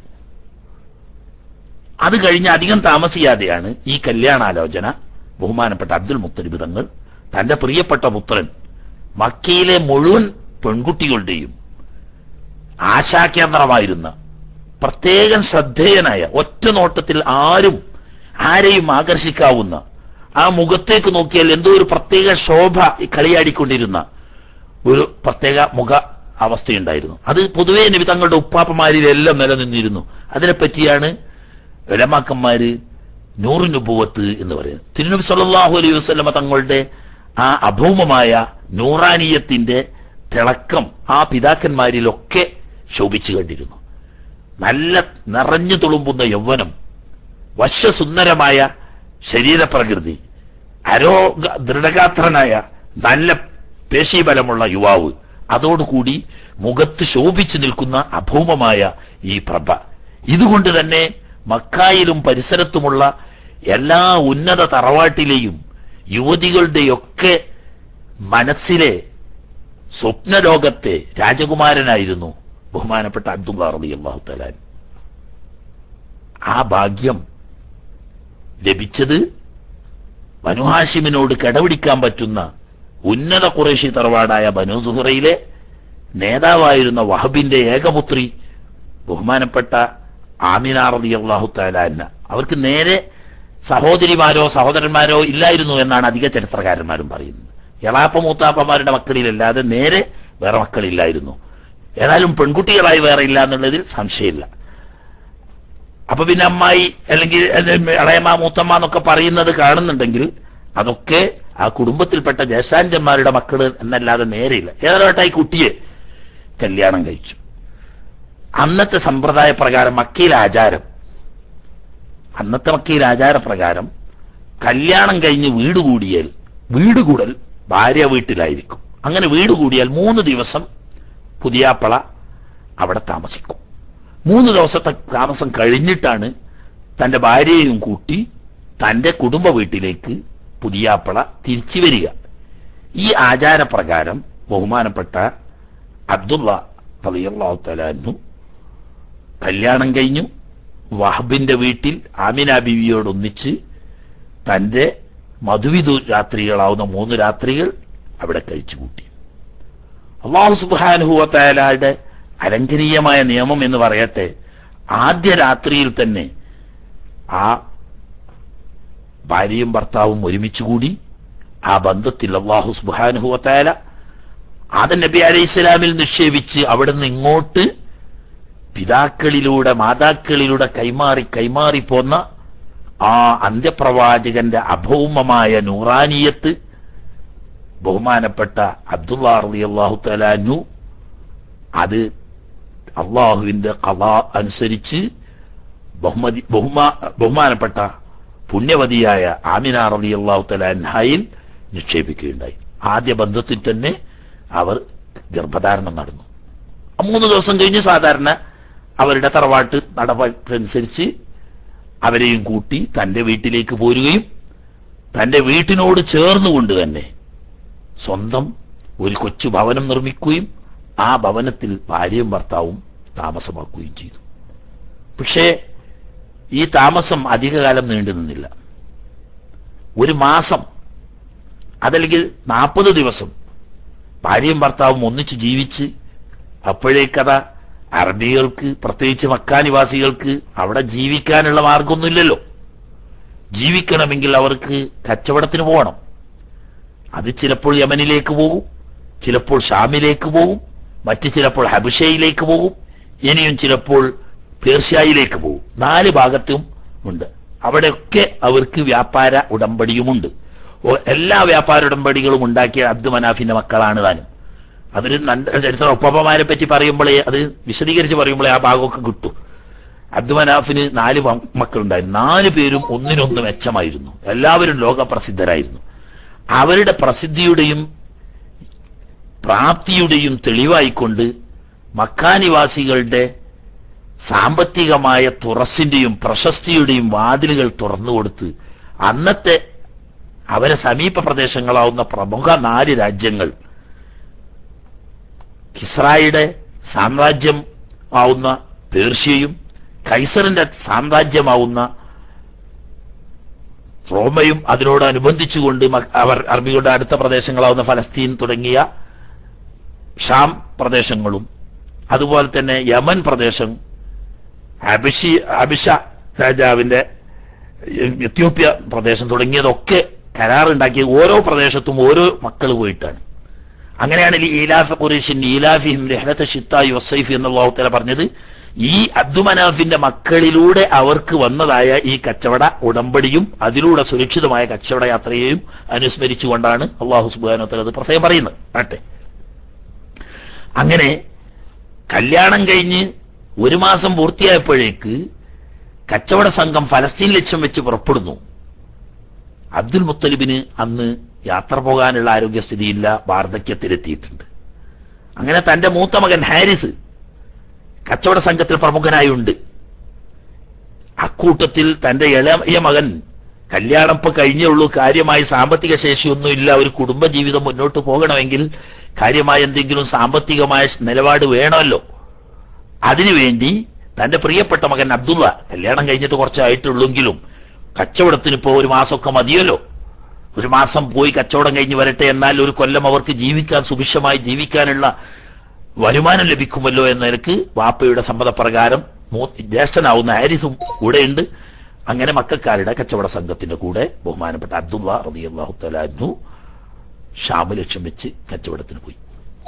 അത് കഴിഞ്ഞ് അധികം താമസിയാതെയാണ് ഈ കല്യാണാലോചന ബഹുമാനപ്പെട്ട അബ്ദുൽ മുത്തലിബ് തങ്ങൾ തന്റെ പ്രിയപ്പെട്ട പുത്രൻ മക്കയിലെ മുഴുവൻ പെൺകുട്ടികളുടെയും ആശാകേന്ദ്രമായിരുന്ന പ്രത്യേകം ശ്രദ്ധേയനായ ഒറ്റ നോട്ടത്തിൽ ആരെയും ആകർഷിക്കാവുന്ന ആ മുഖത്തേക്ക് നോക്കിയാൽ എന്തോ ഒരു പ്രത്യേക ശോഭ കളിയാടിക്കൊണ്ടിരുന്ന ഒരു പ്രത്യേക മുഖ അവസ്ഥയുണ്ടായിരുന്നു. അത് പൊതുവേ നബി തങ്ങളുടെ ഉപ്പാപ്പമാരിലെല്ലാം നിലനിന്നിരുന്നു. അതിനെപ്പറ്റിയാണ് ഉലമാക്കന്മാര് നൂറ് നുബുവത്ത് എന്ന് പറയുന്നത്. തിരുനബി സല്ലല്ലാഹു അലൈഹി വസല്ലമ തങ്ങളുടെ ആ അഭൗമമായ നൂറാനിയത്തിന്റെ തിളക്കം ആ പിതാക്കന്മാരിലൊക്കെ ശോഭിച്ചു കണ്ടിരുന്നു. നല്ല നിറഞ്ഞു തുളുമ്പുന്ന യൗവനം, വശ്യസുന്ദരമായ ശരീരപ്രകൃതി, ദൃഢഗാത്രനായ നല്ല പേശീബലമുള്ള യുവാവ്, അതോടുകൂടി മുഖത്ത് ശോഭിച്ചു നിൽക്കുന്ന അഭൗമമായ ഈ പ്രഭ. ഇതുകൊണ്ട് തന്നെ മക്കായിലും പരിസരത്തുമുള്ള എല്ലാ ഉന്നത തറവാട്ടിലെയും യുവതികളുടെയൊക്കെ മനസ്സിലെ സ്വപ്നലോകത്തെ രാജകുമാരനായിരുന്നു ബഹുമാനപ്പെട്ട അബ്ദുല്ലാ റളിയല്ലാഹു തആല. ആ ഭാഗ്യം ലഭിച്ചത് ബനു ഹാഷിമിനോട് കിടപിടിക്കാൻ പറ്റുന്ന ഉന്നത ഖുറൈശി തറവാടായ ബനു സുഹറയിലെ നേതാവായിരുന്ന വഹബിന്റെ ഏകപുത്രി ബഹുമാനപ്പെട്ട ആമിന റളിയല്ലാഹു തആല അൻഹ. അവർക്ക് നേരെ സഹോദരിമാരോ സഹോദരന്മാരോ ഇല്ലായിരുന്നു എന്നാണ് അധിക ചരിത്രകാരന്മാരും പറയുന്നത്. എളാപ്പ മൂത്താപ്പമാരുടെ മക്കളിലല്ലാതെ നേരെ വേറെ മക്കളില്ലായിരുന്നു. ഏതായാലും പെൺകുട്ടികളായി വേറെ ഇല്ല എന്നുള്ളതിൽ സംശയമില്ല. അപ്പൊ പിന്നെ അമ്മായി അല്ലെങ്കിൽ ഇളയമ്മ മൂത്തമ്മ എന്നൊക്കെ പറയുന്നത് കാണുന്നുണ്ടെങ്കിൽ അതൊക്കെ ആ കുടുംബത്തിൽപ്പെട്ട ജ്യേഷ്ഠാഞ്ചന്മാരുടെ മക്കള് എന്നല്ലാതെ നേരെയില്ല. ഏതായാലും ഈ കുട്ടിയെ കല്യാണം കഴിച്ചു. അന്നത്തെ സമ്പ്രദായ പ്രകാരം അന്നത്തെ മക്കയിൽ ആചാരപ്രകാരം കല്യാണം കഴിഞ്ഞ് വീട് കൂടൽ ഭാര്യ വീട്ടിലായിരിക്കും. അങ്ങനെ വീട് കൂടിയാൽ 3 ദിവസം പുതിയാപ്പള അവിടെ താമസിക്കും. 3 ദിവസത്തെ താമസം കഴിഞ്ഞിട്ടാണ് തന്റെ ഭാര്യയെയും കൂട്ടി തന്റെ കുടുംബ വീട്ടിലേക്ക് പുതിയാപ്പള തിരിച്ചു വരിക. ഈ ആചാരപ്രകാരം ബഹുമാനപ്പെട്ട അബ്ദുല്ലാ റളിയല്ലാഹു തആല അൻഹു കല്യാണം കഴിഞ്ഞു. വഹബിന്റെ വീട്ടിൽ ആമിന ബീവിയോടൊന്നിച്ച് തന്റെ മധുവിധു രാത്രികളാവുന്ന 3 രാത്രികൾ അവിടെ കഴിച്ചു കൂട്ടി. അല്ലാഹു സുബ്ഹാനഹു വ തആലയുടെ അലംഘനീയമായ നിയമം എന്ന് പറയട്ടെ, ആദ്യ രാത്രിയിൽ തന്നെ ആ ഭാര്യയും ഭർത്താവും ഒരുമിച്ചുകൂടി ആ ബന്ധത്തിൽ അല്ലാഹു സുബ്ഹാനഹു വ തആല ആദം നബി അലൈഹിസ്സലാമിൽ നിക്ഷേപിച്ച് അവിടെ നിന്ന് ഇങ്ങോട്ട് പിതാക്കളിലൂടെ മാതാക്കളിലൂടെ കൈമാറി പോന്ന ആ അന്ത്യപ്രവാചകന്റെ അഭൗമമായ നൂറാനിയത്ത് ബഹുമാനപ്പെട്ട അബ്ദുല്ലാ റളിയല്ലാഹു തആല അൻഹു അത് അള്ളാഹുവിന്റെ ഖളാ അനുസരിച്ച് ബഹുമാനപ്പെട്ട പുണ്യവതിയായ ആമിന റളിയല്ലാഹു തആല അൻഹയിൽ നിക്ഷേപിക്കുകയുണ്ടായി. ആദ്യ ബന്ധത്തിൽ തന്നെ അവർ ഗർഭധാരണം നടന്നു. 3 ദിവസം കഴിഞ്ഞ് സാധാരണ അവരുടെ തറവാട്ട് നടപനുസരിച്ച് അവരെയും കൂട്ടി തന്റെ വീട്ടിലേക്ക് പോരുകയും തന്റെ വീട്ടിനോട് ചേർന്നുകൊണ്ട് തന്നെ സ്വന്തം ഒരു കൊച്ചു ഭവനം നിർമ്മിക്കുകയും ആ ഭവനത്തിൽ ഭാര്യയും ഭർത്താവും താമസമാക്കുകയും ചെയ്തു. പക്ഷേ ഈ താമസം അധികകാലം നീണ്ടു നിന്നില്ല. 1 മാസം അതല്ലെങ്കിൽ 40 ദിവസം ഭാര്യയും ഭർത്താവും ഒന്നിച്ച് ജീവിച്ച് അപ്പോഴേക്കഥ അറബികൾക്ക്, പ്രത്യേകിച്ച് മക്ക നിവാസികൾക്ക് അവിടെ ജീവിക്കാനുള്ള മാർഗമൊന്നുമില്ലല്ലോ. ജീവിക്കണമെങ്കിൽ അവർക്ക് കച്ചവടത്തിന് പോകണം. അത് ചിലപ്പോൾ യമനിലേക്ക് പോകും, ചിലപ്പോൾ ഷാമിലേക്ക് പോകും, മറ്റു ചിലപ്പോൾ ഹബഷയിലേക്ക് പോകും, ഇനിയും ചിലപ്പോൾ പേർഷ്യയിലേക്ക് പോകും. 4 ഭാഗത്തും ഉണ്ട്. അവിടെയൊക്കെ അവർക്ക് വ്യാപാര ഉടമ്പടിയുമുണ്ട്. എല്ലാ വ്യാപാര ഉടമ്പടികളും ഉണ്ടാക്കിയ അബ്ദു മനാഫിന്റെ മക്കളാണ് താനും. അതൊരു ചരിത്ര ഒപ്പമാരെ പറ്റി പറയുമ്പോഴേ, അത് വിശദീകരിച്ച് പറയുമ്പോഴേ ആ ഭാഗമൊക്കെ കിട്ടും. അബ്ദു മനാഫിന് 4 മക്കളുണ്ടായിരുന്നു. 4 പേരും ഒന്നിനൊന്ന് മെച്ചമായിരുന്നു. എല്ലാവരും ലോകപ്രസിദ്ധരായിരുന്നു. അവരുടെ പ്രസിദ്ധിയുടെയും പ്രാപ്തിയുടെയും തെളിവായിക്കൊണ്ട് മക്കാനിവാസികളുടെ സാമ്പത്തികമായ തുറസിന്റെയും പ്രശസ്തിയുടെയും വാതിലുകൾ തുറന്നുകൊടുത്ത് അന്നത്തെ അവരെ സമീപ പ്രദേശങ്ങളാവുന്ന പ്രമുഖ 4 രാജ്യങ്ങൾ, കിസ്രായുടെ സാമ്രാജ്യം ആവുന്ന പേർഷ്യയും കൈസറിന്റെ സാമ്രാജ്യമാവുന്ന റോമയും അതിനോടനുബന്ധിച്ചുകൊണ്ട് അവർ അറബികളുടെ അടുത്ത പ്രദേശങ്ങളാവുന്ന ഫലസ്തീൻ തുടങ്ങിയ ഷാം പ്രദേശങ്ങളും അതുപോലെ തന്നെ യമൻ പ്രദേശം, അബിഷ രാജാവിന്റെ എത്യോപ്യ പ്രദേശം തുടങ്ങിയതൊക്കെ കരാറുണ്ടാക്കിയ ഓരോ പ്രദേശത്തും ഓരോ മക്കൾ പോയിട്ടാണ്. അങ്ങനെയാണ് ഈലാഫ ഖുറൈശിൻ ഈലാഫിഹിം റിഹ്ലത ശിത്താഇ വസ്സൈഫ് എന്ന് അല്ലാഹു തആല പറഞ്ഞത്. ഈ അബ്ദുമനാഫിന്റെ മക്കളിലൂടെ അവർക്ക് വന്നതായ ഈ കച്ചവട ഉടമ്പടിയും അതിലൂടെ സുരക്ഷിതമായ കച്ചവട യാത്രയെയും അനുസ്മരിച്ചുകൊണ്ടാണ് അല്ലാഹു സുബ്ഹാനഹു വ തആല അത് പ്രത്യേകം പറയുന്നത്. ആട്ടെ, അങ്ങനെ കല്യാണം കഴിഞ്ഞ് 1 മാസം പൂർത്തിയായപ്പോഴേക്ക് കച്ചവട സംഘം ഫലസ്തീൻ ലക്ഷ്യം വെച്ച് പുറപ്പെടുന്നു. അബ്ദുൽ മുത്തലിബിന് അന്ന് യാത്ര പോകാനുള്ള ആരോഗ്യസ്ഥിതിയില്ല, വാർദ്ധക്യത്തിലെത്തിയിട്ടുണ്ട്. അങ്ങനെ തന്റെ മൂത്ത മകൻ ഹാരിസ് കച്ചവട സംഘത്തിൽ പ്രമുഖനായുണ്ട്. അക്കൂട്ടത്തിൽ തന്റെ ഇളയ മകൻ കല്യാണം ഇപ്പൊ കഴിഞ്ഞേ ഉള്ളൂ, കാര്യമായി സാമ്പത്തിക ശേഷിയൊന്നും ഇല്ല. ഒരു കുടുംബജീവിതം മുന്നോട്ട് പോകണമെങ്കിൽ കാര്യമായ എന്തെങ്കിലും സാമ്പത്തികമായ നിലപാട് വേണമല്ലോ. അതിനുവേണ്ടി തന്റെ പ്രിയപ്പെട്ട മകൻ അബ്ദുള്ള, കല്യാണം കഴിഞ്ഞിട്ട് കുറച്ചായിട്ടുള്ളെങ്കിലും കച്ചവടത്തിന് ഇപ്പോൾ 1 മാസമൊക്കെ മതിയല്ലോ, 1 മാസം പോയി കച്ചവടം കഴിഞ്ഞ് വരട്ടെ, എന്നാൽ 1 കൊല്ലം അവർക്ക് ജീവിക്കാൻ, സുഭിക്ഷമായി ജീവിക്കാനുള്ള വരുമാനം ലഭിക്കുമല്ലോ എന്ന നിലക്ക് വാപ്പയുടെ സമ്മതപ്രകാരം ജ്യേഷ്ഠനാവുന്ന ഹാരിസും കൂടെയുണ്ട്. അങ്ങനെ മക്കൾക്കാരുടെ കച്ചവട സംഘത്തിന്റെ കൂടെ ബഹുമാനപ്പെട്ട അബ്ദുള്ള റളിയല്ലാഹു തആല അൻഹു ഷാം ലക്ഷ്യം വെച്ച് കച്ചവടത്തിന് പോയി.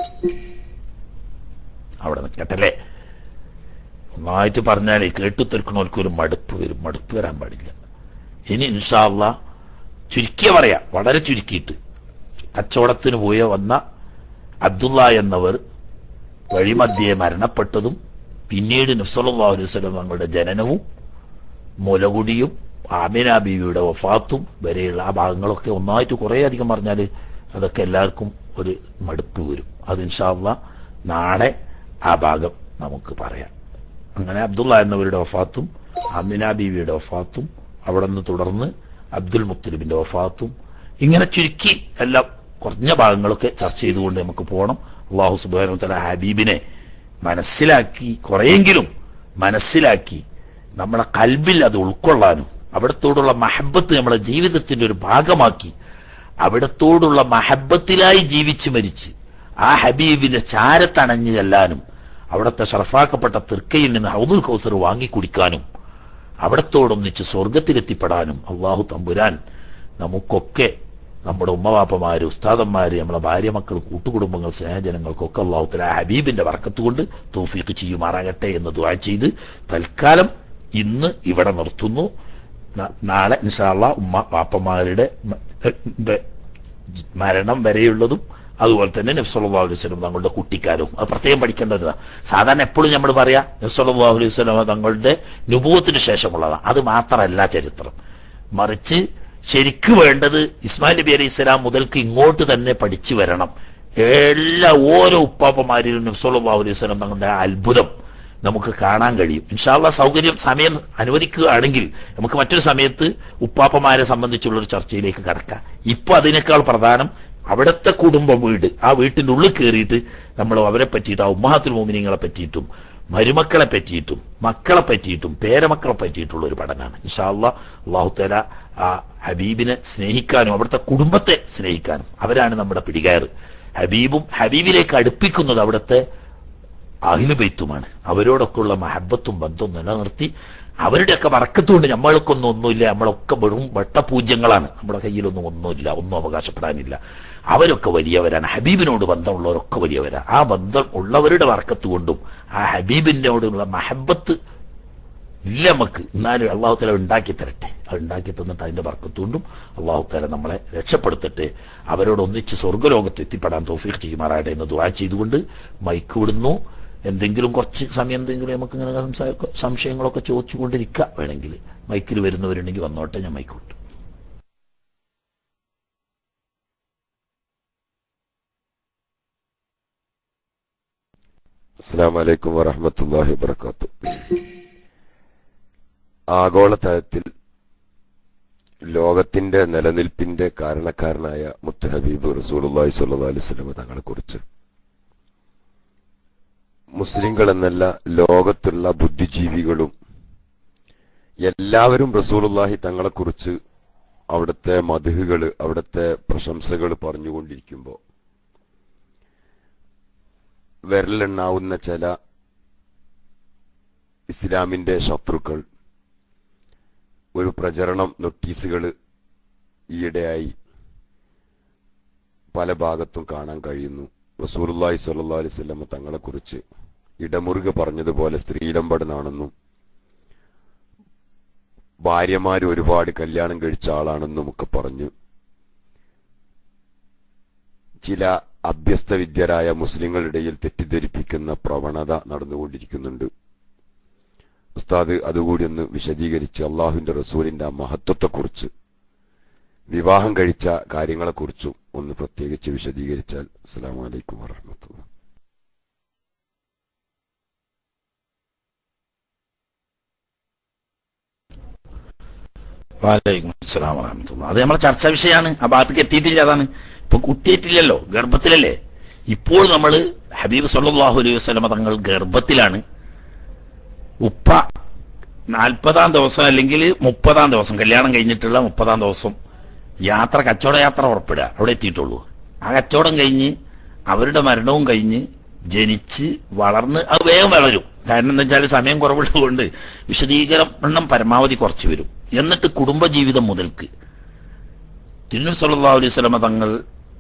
അവിടെ നിൽക്കട്ടല്ലേ, ഒന്നായിട്ട് പറഞ്ഞാലേ കേട്ടു തീർക്കണോൽക്കൊരു മടുപ്പ് വരും. മടുപ്പ് വരാൻ പാടില്ല. ഇനി ഇൻഷാ അല്ലാഹ് ചുരുക്കിയ പറയാം, വളരെ ചുരുക്കിയിട്ട്, കച്ചവടത്തിന് പോയ വന്ന അബ്ദുള്ള എന്നവർ വഴിമധ്യേ മരണപ്പെട്ടതും പിന്നീട് നബി സല്ലല്ലാഹു അലൈഹി വസല്ലം തങ്ങളുടെ ജനനവും മുലകുടിയും ആമിന ബീവിയുടെ വഫാത്തും വരെയുള്ള ആ ഭാഗങ്ങളൊക്കെ ഒന്നായിട്ട് കുറേ അധികം പറഞ്ഞാൽ അതൊക്കെ എല്ലാവർക്കും ഒരു മടുപ്പ് വരും. അത് ഇൻഷാ അല്ലാഹ് നാളെ ആ ഭാഗം നമുക്ക് പറയാം. അങ്ങനെ അബ്ദുള്ള എന്നവരുടെ വഫാത്തും ആമിന ബീവിയുടെ വഫാത്തും അവിടെ നിന്ന് തുടർന്ന് അബ്ദുൽ മുത്തലിബിന്റെ വഫാത്തും, ഇങ്ങനെ ചുരുക്കി എല്ലാം കുറഞ്ഞ ഭാഗങ്ങളൊക്കെ ചർച്ച ചെയ്തുകൊണ്ട് നമുക്ക് പോകണം. അല്ലാഹു സുബ്ഹാനഹു വ തആല ഹബീബിനെ മനസ്സിലാക്കി, കുറെയെങ്കിലും മനസ്സിലാക്കി നമ്മളെ കൽബിൽ അത് ഉൾക്കൊള്ളാനും അവിടത്തോടുള്ള മഹബത്ത് നമ്മളെ ജീവിതത്തിന്റെ ഒരു ഭാഗമാക്കി അവിടത്തോടുള്ള മഹബത്തിലായി ജീവിച്ച് മരിച്ച് ആ ഹബീബിന്റെ ചാരത്തണഞ്ഞു ചെല്ലാനും അവിടുത്തെ ഷറഫാക്കപ്പെട്ട തിർക്കയിൽ നിന്ന് ഹൗദുൽ കൗസർ വാങ്ങിക്കുടിക്കാനും അവിടത്തോടൊന്നിച്ച് സ്വർഗത്തിലെത്തിപ്പെടാനും അള്ളാഹു തമ്പുരാൻ നമുക്കൊക്കെ, നമ്മുടെ ഉമ്മവാപ്പമാര്, ഉസ്താദന്മാര്, നമ്മളെ ഭാര്യ മക്കൾ, കൂട്ടുകുടുംബങ്ങൾ, സ്നേഹജനങ്ങൾക്കൊക്കെ അള്ളാഹു തആല ഹബീബിന്റെ ബർക്കത്ത് കൊണ്ട് തൗഫീഖ് ചെയ്യുമാറാകട്ടെ എന്ന് ദുആ ചെയ്ത് തൽക്കാലം ഇന്ന് ഇവിടെ നിർത്തുന്നു. നാളെ ഇൻഷാ അല്ലാഹ് ഉമ്മ വാപ്പമാരുടെ മരണം വരെയുള്ളതും അതുപോലെ തന്നെ നബി സല്ലല്ലാഹു അലൈഹി വസല്ലം തങ്ങളുടെ കുട്ടിക്കാലവും അത് പ്രത്യേകം പഠിക്കേണ്ടതാണ്. സാധാരണ എപ്പോഴും നമ്മൾ പറയാ നബി സല്ലല്ലാഹു അലൈഹി വസല്ലം തങ്ങളുടെ നുബുവത്തിന് ശേഷമുള്ളതാണ്. അത് മാത്രമല്ല ചരിത്രം, മറിച്ച് ശരിക്ക് വേണ്ടത് ഇസ്മായിൽ നബി അലൈഹി സ്വലാം മുതൽക്ക് ഇങ്ങോട്ട് തന്നെ പഠിച്ചു വരണം. ഓരോ ഉപ്പാപ്പമാരിലും നബി സല്ലല്ലാഹു അലൈഹി വസല്ലം തങ്ങളുടെ അത്ഭുതം നമുക്ക് കാണാൻ കഴിയും. ഇൻഷാ അല്ലാഹ് സൗകര്യം സമയം അനുവദിക്കുകയാണെങ്കിൽ നമുക്ക് മറ്റൊരു സമയത്ത് ഉപ്പാപ്പമാരെ സംബന്ധിച്ചുള്ള ഒരു ചർച്ചയിലേക്ക് കടക്കാം. ഇപ്പൊ അതിനേക്കാൾ പ്രധാനം അവിടുത്തെ കുടുംബ വീട്, ആ വീട്ടിന്റെ ഉള്ളിൽ കയറിയിട്ട് നമ്മൾ അവരെ പറ്റിയിട്ട്, ആ ഉമ്മഹാത്തുൽ മുഅ്മിനീങ്ങളെ പറ്റിയിട്ടും മരുമക്കളെ പറ്റിയിട്ടും മക്കളെ പറ്റിയിട്ടും പേരമക്കളെ പറ്റിയിട്ടുള്ള ഒരു പഠനമാണ്. ഇൻഷാ അല്ലാഹ് അല്ലാഹു തആല ആ ഹബീബിനെ സ്നേഹിക്കാനും അവിടുത്തെ കുടുംബത്തെ സ്നേഹിക്കാനും, അവരാണ് നമ്മുടെ പിടികയർ. ഹബീബും ഹബീബിലേക്ക് അടുപ്പിക്കുന്നത് അവിടുത്തെ അഹ്ലു ബൈത്തുമാണ്. അവരോടൊക്കെ ഉള്ള മഹബത്തും ബന്ധവും നിലനിർത്തി അവരുടെയൊക്കെ ബർക്കത്തുകൊണ്ട് നമ്മൾക്കൊന്നും ഒന്നുമില്ല, നമ്മളൊക്കെ വെറും വട്ടപൂജ്യങ്ങളാണ്, നമ്മുടെ കയ്യിലൊന്നും ഒന്നുമില്ല, ഒന്നും അവകാശപ്പെടാനില്ല. അവരൊക്കെ വലിയവരാണ്, ഹബീബിനോട് ബന്ധമുള്ളവരൊക്കെ വലിയവരാണ്. ആ ബന്ധം ഉള്ളവരുടെ ബർക്കത്ത് കൊണ്ടും ആ ഹബീബിനോടുള്ള മഹബത്ത് ഇല്ല നമുക്ക്, എന്നാലും അള്ളാഹു താല ഉണ്ടാക്കി തരട്ടെ. അത് ഉണ്ടാക്കി തന്നിട്ട് അതിന്റെ ബർക്കത്തുകൊണ്ടും അള്ളാഹു താല നമ്മളെ രക്ഷപ്പെടുത്തട്ടെ. അവരോട് ഒന്നിച്ച് സ്വർഗ്ഗലോകത്ത് എത്തിപ്പെടാൻ തൗഫീഖ് ചെയ്യുമാറാട്ടെ എന്ന് ദുആ ചെയ്തുകൊണ്ട് മൈക്ക് വിടുന്നു. എന്തെങ്കിലും കുറച്ച് സമയം എന്തെങ്കിലും നമുക്ക് ഇങ്ങനെ സംശയങ്ങളൊക്കെ ചോദിച്ചുകൊണ്ടിരിക്കുക. വേണമെങ്കിൽ മൈക്കിൽ വരുന്നവരുണ്ടെങ്കിൽ വന്നോട്ടെ, ഞാൻ മൈക്ക് വിട്ടു. അസ്സലാമു അലൈക്കും വറഹ്മത്തുള്ളാഹി വബറകാതുഹു. ആഗോളതലത്തിൽ ലോകത്തിന്റെ നിലനിൽപ്പിന്റെ കാരണക്കാരനായ മുത്ത് ഹബീബ് റസൂലുള്ളാഹി സ്വല്ലല്ലാഹു അലൈഹി വസല്ലം തങ്ങളെ കുറിച്ച് മുസ്ലിങ്ങൾ എന്നല്ല ലോകത്തുള്ള ബുദ്ധിജീവികളും എല്ലാവരും റസൂലുള്ളാഹി തങ്ങളെ കുറിച്ച് അവിടുത്തെ മദ്ഹുകള്, അവിടുത്തെ പ്രശംസകൾ പറഞ്ഞുകൊണ്ടിരിക്കുമ്പോൾ വിരലെണ്ണാവുന്ന ചില ഇസ്ലാമിന്റെ ശത്രുക്കൾ ഒരു പ്രചരണം നോട്ടീസുകൾ ഈയിടെയായി പല ഭാഗത്തും കാണാൻ കഴിയുന്നു. റസൂലുള്ളാഹി സ്വല്ലല്ലാഹു അലൈഹി വസല്ലം തങ്ങളെ കുറിച്ച് ഇടമുറുകെ പറഞ്ഞതുപോലെ സ്ത്രീലമ്പടനാണെന്നും ഭാര്യമാര് ഒരുപാട് കല്യാണം കഴിച്ച ആളാണെന്നും ഒക്കെ പറഞ്ഞു ചില അഭ്യസ്ത വിദ്യരായ മുസ്ലിങ്ങളിടയിൽ തെറ്റിദ്ധരിപ്പിക്കുന്ന പ്രവണത നടന്നുകൊണ്ടിരിക്കുന്നുണ്ട്. ഉസ്താദ് അതുകൂടി ഒന്ന് വിശദീകരിച്ച് അള്ളാഹുവിന്റെ റസൂലിന്റെ ആ മഹത്വത്തെക്കുറിച്ച്, വിവാഹം കഴിച്ച കാര്യങ്ങളെക്കുറിച്ചും ഒന്ന് പ്രത്യേകിച്ച് വിശദീകരിച്ചാൽ. അസ്സലാമു അലൈക്കും വറഹ്മത്തുള്ളാഹി. വലൈക്കും അസ്സലാം വറഹ്മത്തുള്ളാഹി. അത് നമ്മളെ ചർച്ചാ വിഷയമാണ്. ആ ഭാഗത്തേക്ക് എത്തിയിട്ടില്ല. അതാണ് ഇപ്പൊ കുട്ടിയേറ്റില്ലല്ലോ, ഗർഭത്തിലല്ലേ. ഇപ്പോൾ നമ്മൾ ഹബീബ് സല്ലല്ലാഹു അലൈഹി വസല്ലമ തങ്ങൾ ഗർഭത്തിലാണ്. ഉപ്പ 40-ാം ദിവസം അല്ലെങ്കിൽ 30-ാം ദിവസം, കല്യാണം കഴിഞ്ഞിട്ടുള്ള 30-ാം ദിവസം കച്ചവട യാത്ര പുറപ്പെടുക, അവിടെ എത്തിയിട്ടുള്ളൂ. ആ കച്ചവടം കഴിഞ്ഞ് അവരുടെ മരണവും കഴിഞ്ഞ് ജനിച്ച് വളർന്ന് അത് വേഗം വളരും. കാരണം എന്താ വെച്ചാൽ സമയം കുറവുള്ളതുകൊണ്ട് വിശദീകരണം പരമാവധി കുറച്ച് വരും. എന്നിട്ട് കുടുംബജീവിതം മുതൽക്ക് തിരുനബി സല്ലല്ലാഹു അലൈഹി വസല്ലമ തങ്ങൾ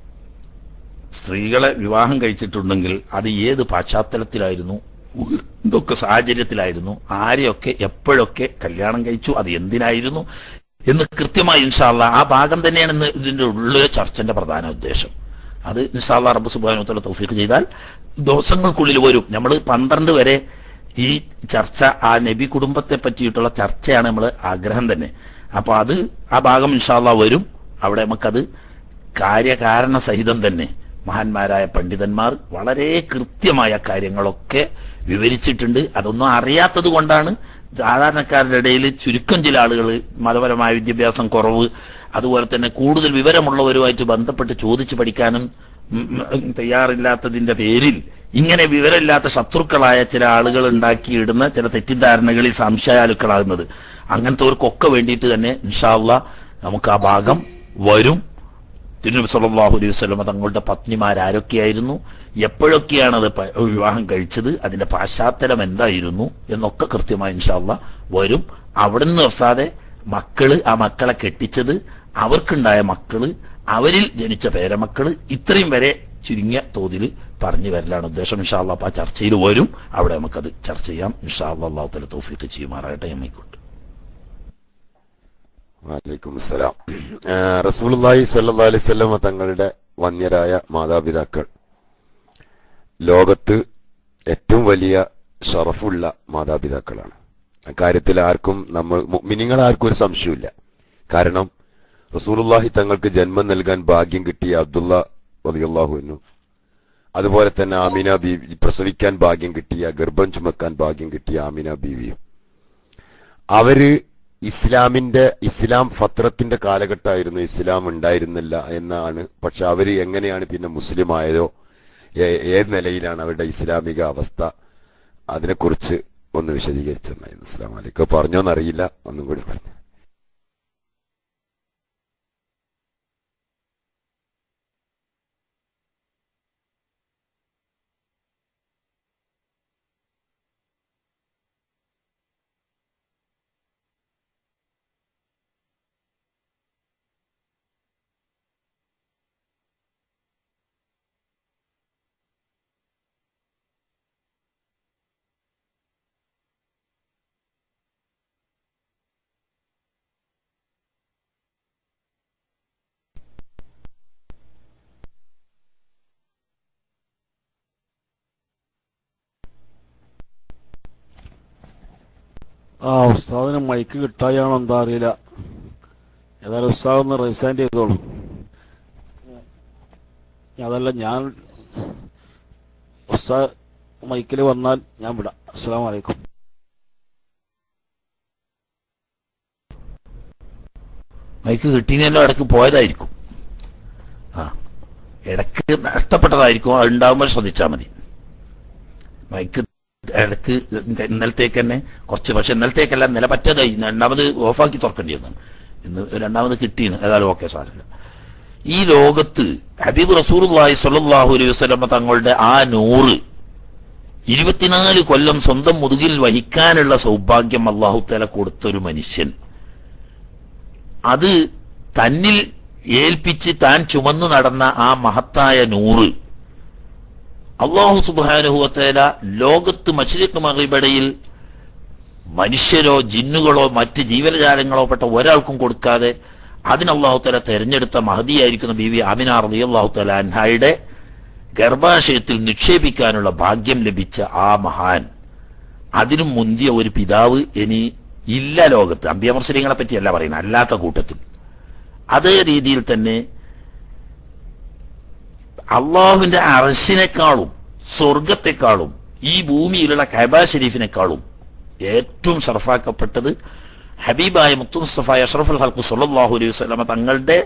സ്ത്രീകളെ വിവാഹം കഴിച്ചിട്ടുണ്ടെങ്കിൽ അത് ഏത് പശ്ചാത്തലത്തിലായിരുന്നു, എന്തൊക്കെ സാഹചര്യത്തിലായിരുന്നു, ആരെയൊക്കെ എപ്പോഴൊക്കെ കല്യാണം കഴിച്ചു, അത് എന്തിനായിരുന്നു എന്ന് കൃത്യമായി ഇൻഷാ അല്ലാഹ് ആ ഭാഗം തന്നെയാണ് ഇന്ന് ഇതിന്റെ ഉള്ള ചർച്ചന്റെ പ്രധാന ഉദ്ദേശം. അത് ഇൻഷാ അല്ലാഹ് റബ്ബ് സുബ്ഹാനഹു വ തആല തൗഫീഖ് ചെയ്താൽ ദിവസങ്ങൾക്കുള്ളിൽ വരും. നമ്മൾ 12 വരെ ഈ ചർച്ച, ആ നബി കുടുംബത്തെ പറ്റിയിട്ടുള്ള ചർച്ചയാണ് നമ്മൾ ആഗ്രഹം തന്നെ. അപ്പൊ അത് ആ ഭാഗം ഇൻഷാ അല്ലാഹ് വരും. അവിടെ നമുക്കത് കാര്യകാരണ സഹിതം തന്നെ മഹാന്മാരായ പണ്ഡിതന്മാർ വളരെ കൃത്യമായ കാര്യങ്ങളൊക്കെ വിവരിച്ചിട്ടുണ്ട്. അതൊന്നും അറിയാത്തത് കൊണ്ടാണ് സാധാരണക്കാരുടെ ഇടയിൽ ചുരുക്കം ചില ആളുകൾ മതപരമായ വിദ്യാഭ്യാസം കുറവ്, അതുപോലെ തന്നെ കൂടുതൽ വിവരമുള്ളവരുമായിട്ട് ബന്ധപ്പെട്ട് ചോദിച്ചു പഠിക്കാനും തയ്യാറില്ലാത്തതിന്റെ പേരിൽ ഇങ്ങനെ വിവരമില്ലാത്ത ശത്രുക്കളായ ചില ആളുകൾ ഉണ്ടാക്കിയിടുന്ന ചില തെറ്റിദ്ധാരണകളിൽ സംശയാലുക്കളാകുന്നത്. അങ്ങനത്തെവർക്കൊക്കെ വേണ്ടിയിട്ട് തന്നെ ഇൻഷാ അല്ലാഹ് നമുക്ക് ആ ഭാഗം വരും. തിരുനബി സല്ലല്ലാഹു അലൈഹി വസല്ലം തങ്ങളുടെ പത്നിമാരാരൊക്കെയായിരുന്നു, എപ്പോഴൊക്കെയാണ് അത് വിവാഹം കഴിച്ചത്, അതിന്റെ പശ്ചാത്തലം എന്തായിരുന്നു എന്നൊക്കെ കൃത്യമായി ഇൻഷാ അല്ലാഹ് വരും. അവിടെ നിന്ന് നിർത്താതെ മക്കള്, ആ മക്കളെ കെട്ടിച്ചത്, അവർക്കുണ്ടായ മക്കള്, അവരിൽ ജനിച്ച പേരമക്കള്, ഇത്രയും വരെ ചുരുങ്ങിയ തോതിൽ പറഞ്ഞു വരലാണ് ഉദ്ദേശം. ഇൻഷാ അല്ലാഹ് ആ ചർച്ചയിൽ വരും. അവിടെ നമുക്കത് ചർച്ച ചെയ്യാം. ഇൻഷാ അല്ലാഹ് അല്ലാഹു തആല തൗഫീഖ് ചെയ്യുമാറാകട്ടെ. നമ്മിക്കൊണ്ട് വലൈക്കും അസ്സലാം. റസൂലുള്ളാഹി സ്വല്ലല്ലാഹു അലൈഹി വസല്ലം തങ്ങളുടെ വന്യരായ മാതാപിതാക്കൾ ലോകത്ത് ഏറ്റവും വലിയ ഷറഫുള്ള മാതാപിതാക്കളാണ്. അക്കാര്യത്തിൽ ആർക്കും, നമ്മൾ മുഅ്മിനീങ്ങൾ ആർക്കും ഒരു സംശയമില്ല. കാരണം റസൂലുള്ളാഹി തങ്ങൾക്ക് ജന്മം നൽകാൻ ഭാഗ്യം കിട്ടിയ അബ്ദുള്ള റളിയല്ലാഹു അൻഹു, അതുപോലെ തന്നെ ആമിന ബീവി, പ്രസവിക്കാൻ ഭാഗ്യം കിട്ടിയ, ഗർഭം ചുമക്കാൻ ഭാഗ്യം കിട്ടിയ ആമിന ബീവിയും, അവര് ഇസ്ലാം ഫത്രത്തിന്റെ കാലഘട്ടമായിരുന്നു, ഇസ്ലാം ഉണ്ടായിരുന്നില്ല എന്നാണ്. പക്ഷെ അവര് എങ്ങനെയാണ് പിന്നെ മുസ്ലിം ആയതോ, ഏത് നിലയിലാണ് അവരുടെ ഇസ്ലാമിക അവസ്ഥ, അതിനെക്കുറിച്ച് ഒന്ന് വിശദീകരിച്ചെന്നായിരുന്നു. അസ്സലാമു അലൈക്കും. പറഞ്ഞോന്നറിയില്ല, ഒന്നും കൂടി പറഞ്ഞു. ഉസ്താദിന് മൈക്ക് കിട്ടായാണോ എന്താ അറിയില്ല. ഏതായാലും ഉസ്താദ് ഒന്ന് റിസൈൻഡ് ചെയ്തോളൂ. അതല്ല, ഞാൻ ഉസ്താദ് മൈക്കിൽ വന്നാൽ ഞാൻ വിടാം. അസ്സലാമു അലൈക്കും. മൈക്ക് കിട്ടിയല്ലോ, ഇടയ്ക്ക് പോയതായിരിക്കും. ഇടയ്ക്ക് നഷ്ടപ്പെട്ടതായിരിക്കും. അത് ഉണ്ടാകുമ്പോൾ ശ്രദ്ധിച്ചാൽ മതി. മൈക്ക് ഇടയ്ക്ക് ഇന്നലത്തേക്ക് തന്നെ കുറച്ച്, പക്ഷെ ഇന്നലത്തേക്കല്ല, നില പറ്റതായി. രണ്ടാമത് ഓഫാക്കി തുറക്കേണ്ടി വന്നു. ഇന്ന് രണ്ടാമത് കിട്ടിയാണ്. ഏതായാലും ഓക്കെ, സാരമില്ല. ഈ ലോകത്ത് ഹബീബ് റസൂലുള്ളാഹി സ്വല്ലല്ലാഹു അലൈഹി വസല്ലം തങ്ങളുടെ ആ നൂറ് 24 കൊല്ലം സ്വന്തം മുതുകിൽ വഹിക്കാനുള്ള സൗഭാഗ്യം അല്ലാഹു തആല കൊടുത്തൊരു മനുഷ്യൻ, അത് തന്നിൽ ഏൽപ്പിച്ച് താൻ ചുമന്നു നടന്ന ആ മഹത്തായ നൂറ് അല്ലാഹു സുബ്ഹാനഹു വ തആല ലോകത്ത് മശ്രിഖ് മഗ്രിബിടയിൽ മനുഷ്യരോ ജിന്നുകളോ മറ്റ് ജീവജാലങ്ങളോ പെട്ട ഒരാൾക്കും കൊടുക്കാതെ അതിന് അല്ലാഹു തആല തെരഞ്ഞെടുത്ത മഹദിയായിരിക്കുന്ന ബീവി ആമിന റളിയല്ലാഹു തആല അൻഹയുടെ ഗർഭാശയത്തിൽ നിക്ഷേപിക്കാനുള്ള ഭാഗ്യം ലഭിച്ച ആ മഹാൻ, അതിനും മുന്തിയ ഒരു പിതാവ് ഇനി ഇല്ല ലോകത്ത്. അമ്പിയ മുർസലീങ്ങളെ പറ്റിയല്ല പറയുന്നത്, അല്ലാത്ത കൂട്ടത്തിൽ. അതേ രീതിയിൽ തന്നെ അള്ളാഹുവിന്റെ അർശിനേക്കാളും സ്വർഗത്തെക്കാളും ഈ ഭൂമിയിലുള്ള കഅബ ഷരീഫിനേക്കാളും ഏറ്റവും ഷറഫാക്കപ്പെട്ടത് ഹബീബായ മുത്തു മുസ്തഫ അഷ്റഫുൽ ഖൽഖ് സ്വല്ലല്ലാഹു അലൈഹി വസല്ലം തങ്ങളുടെ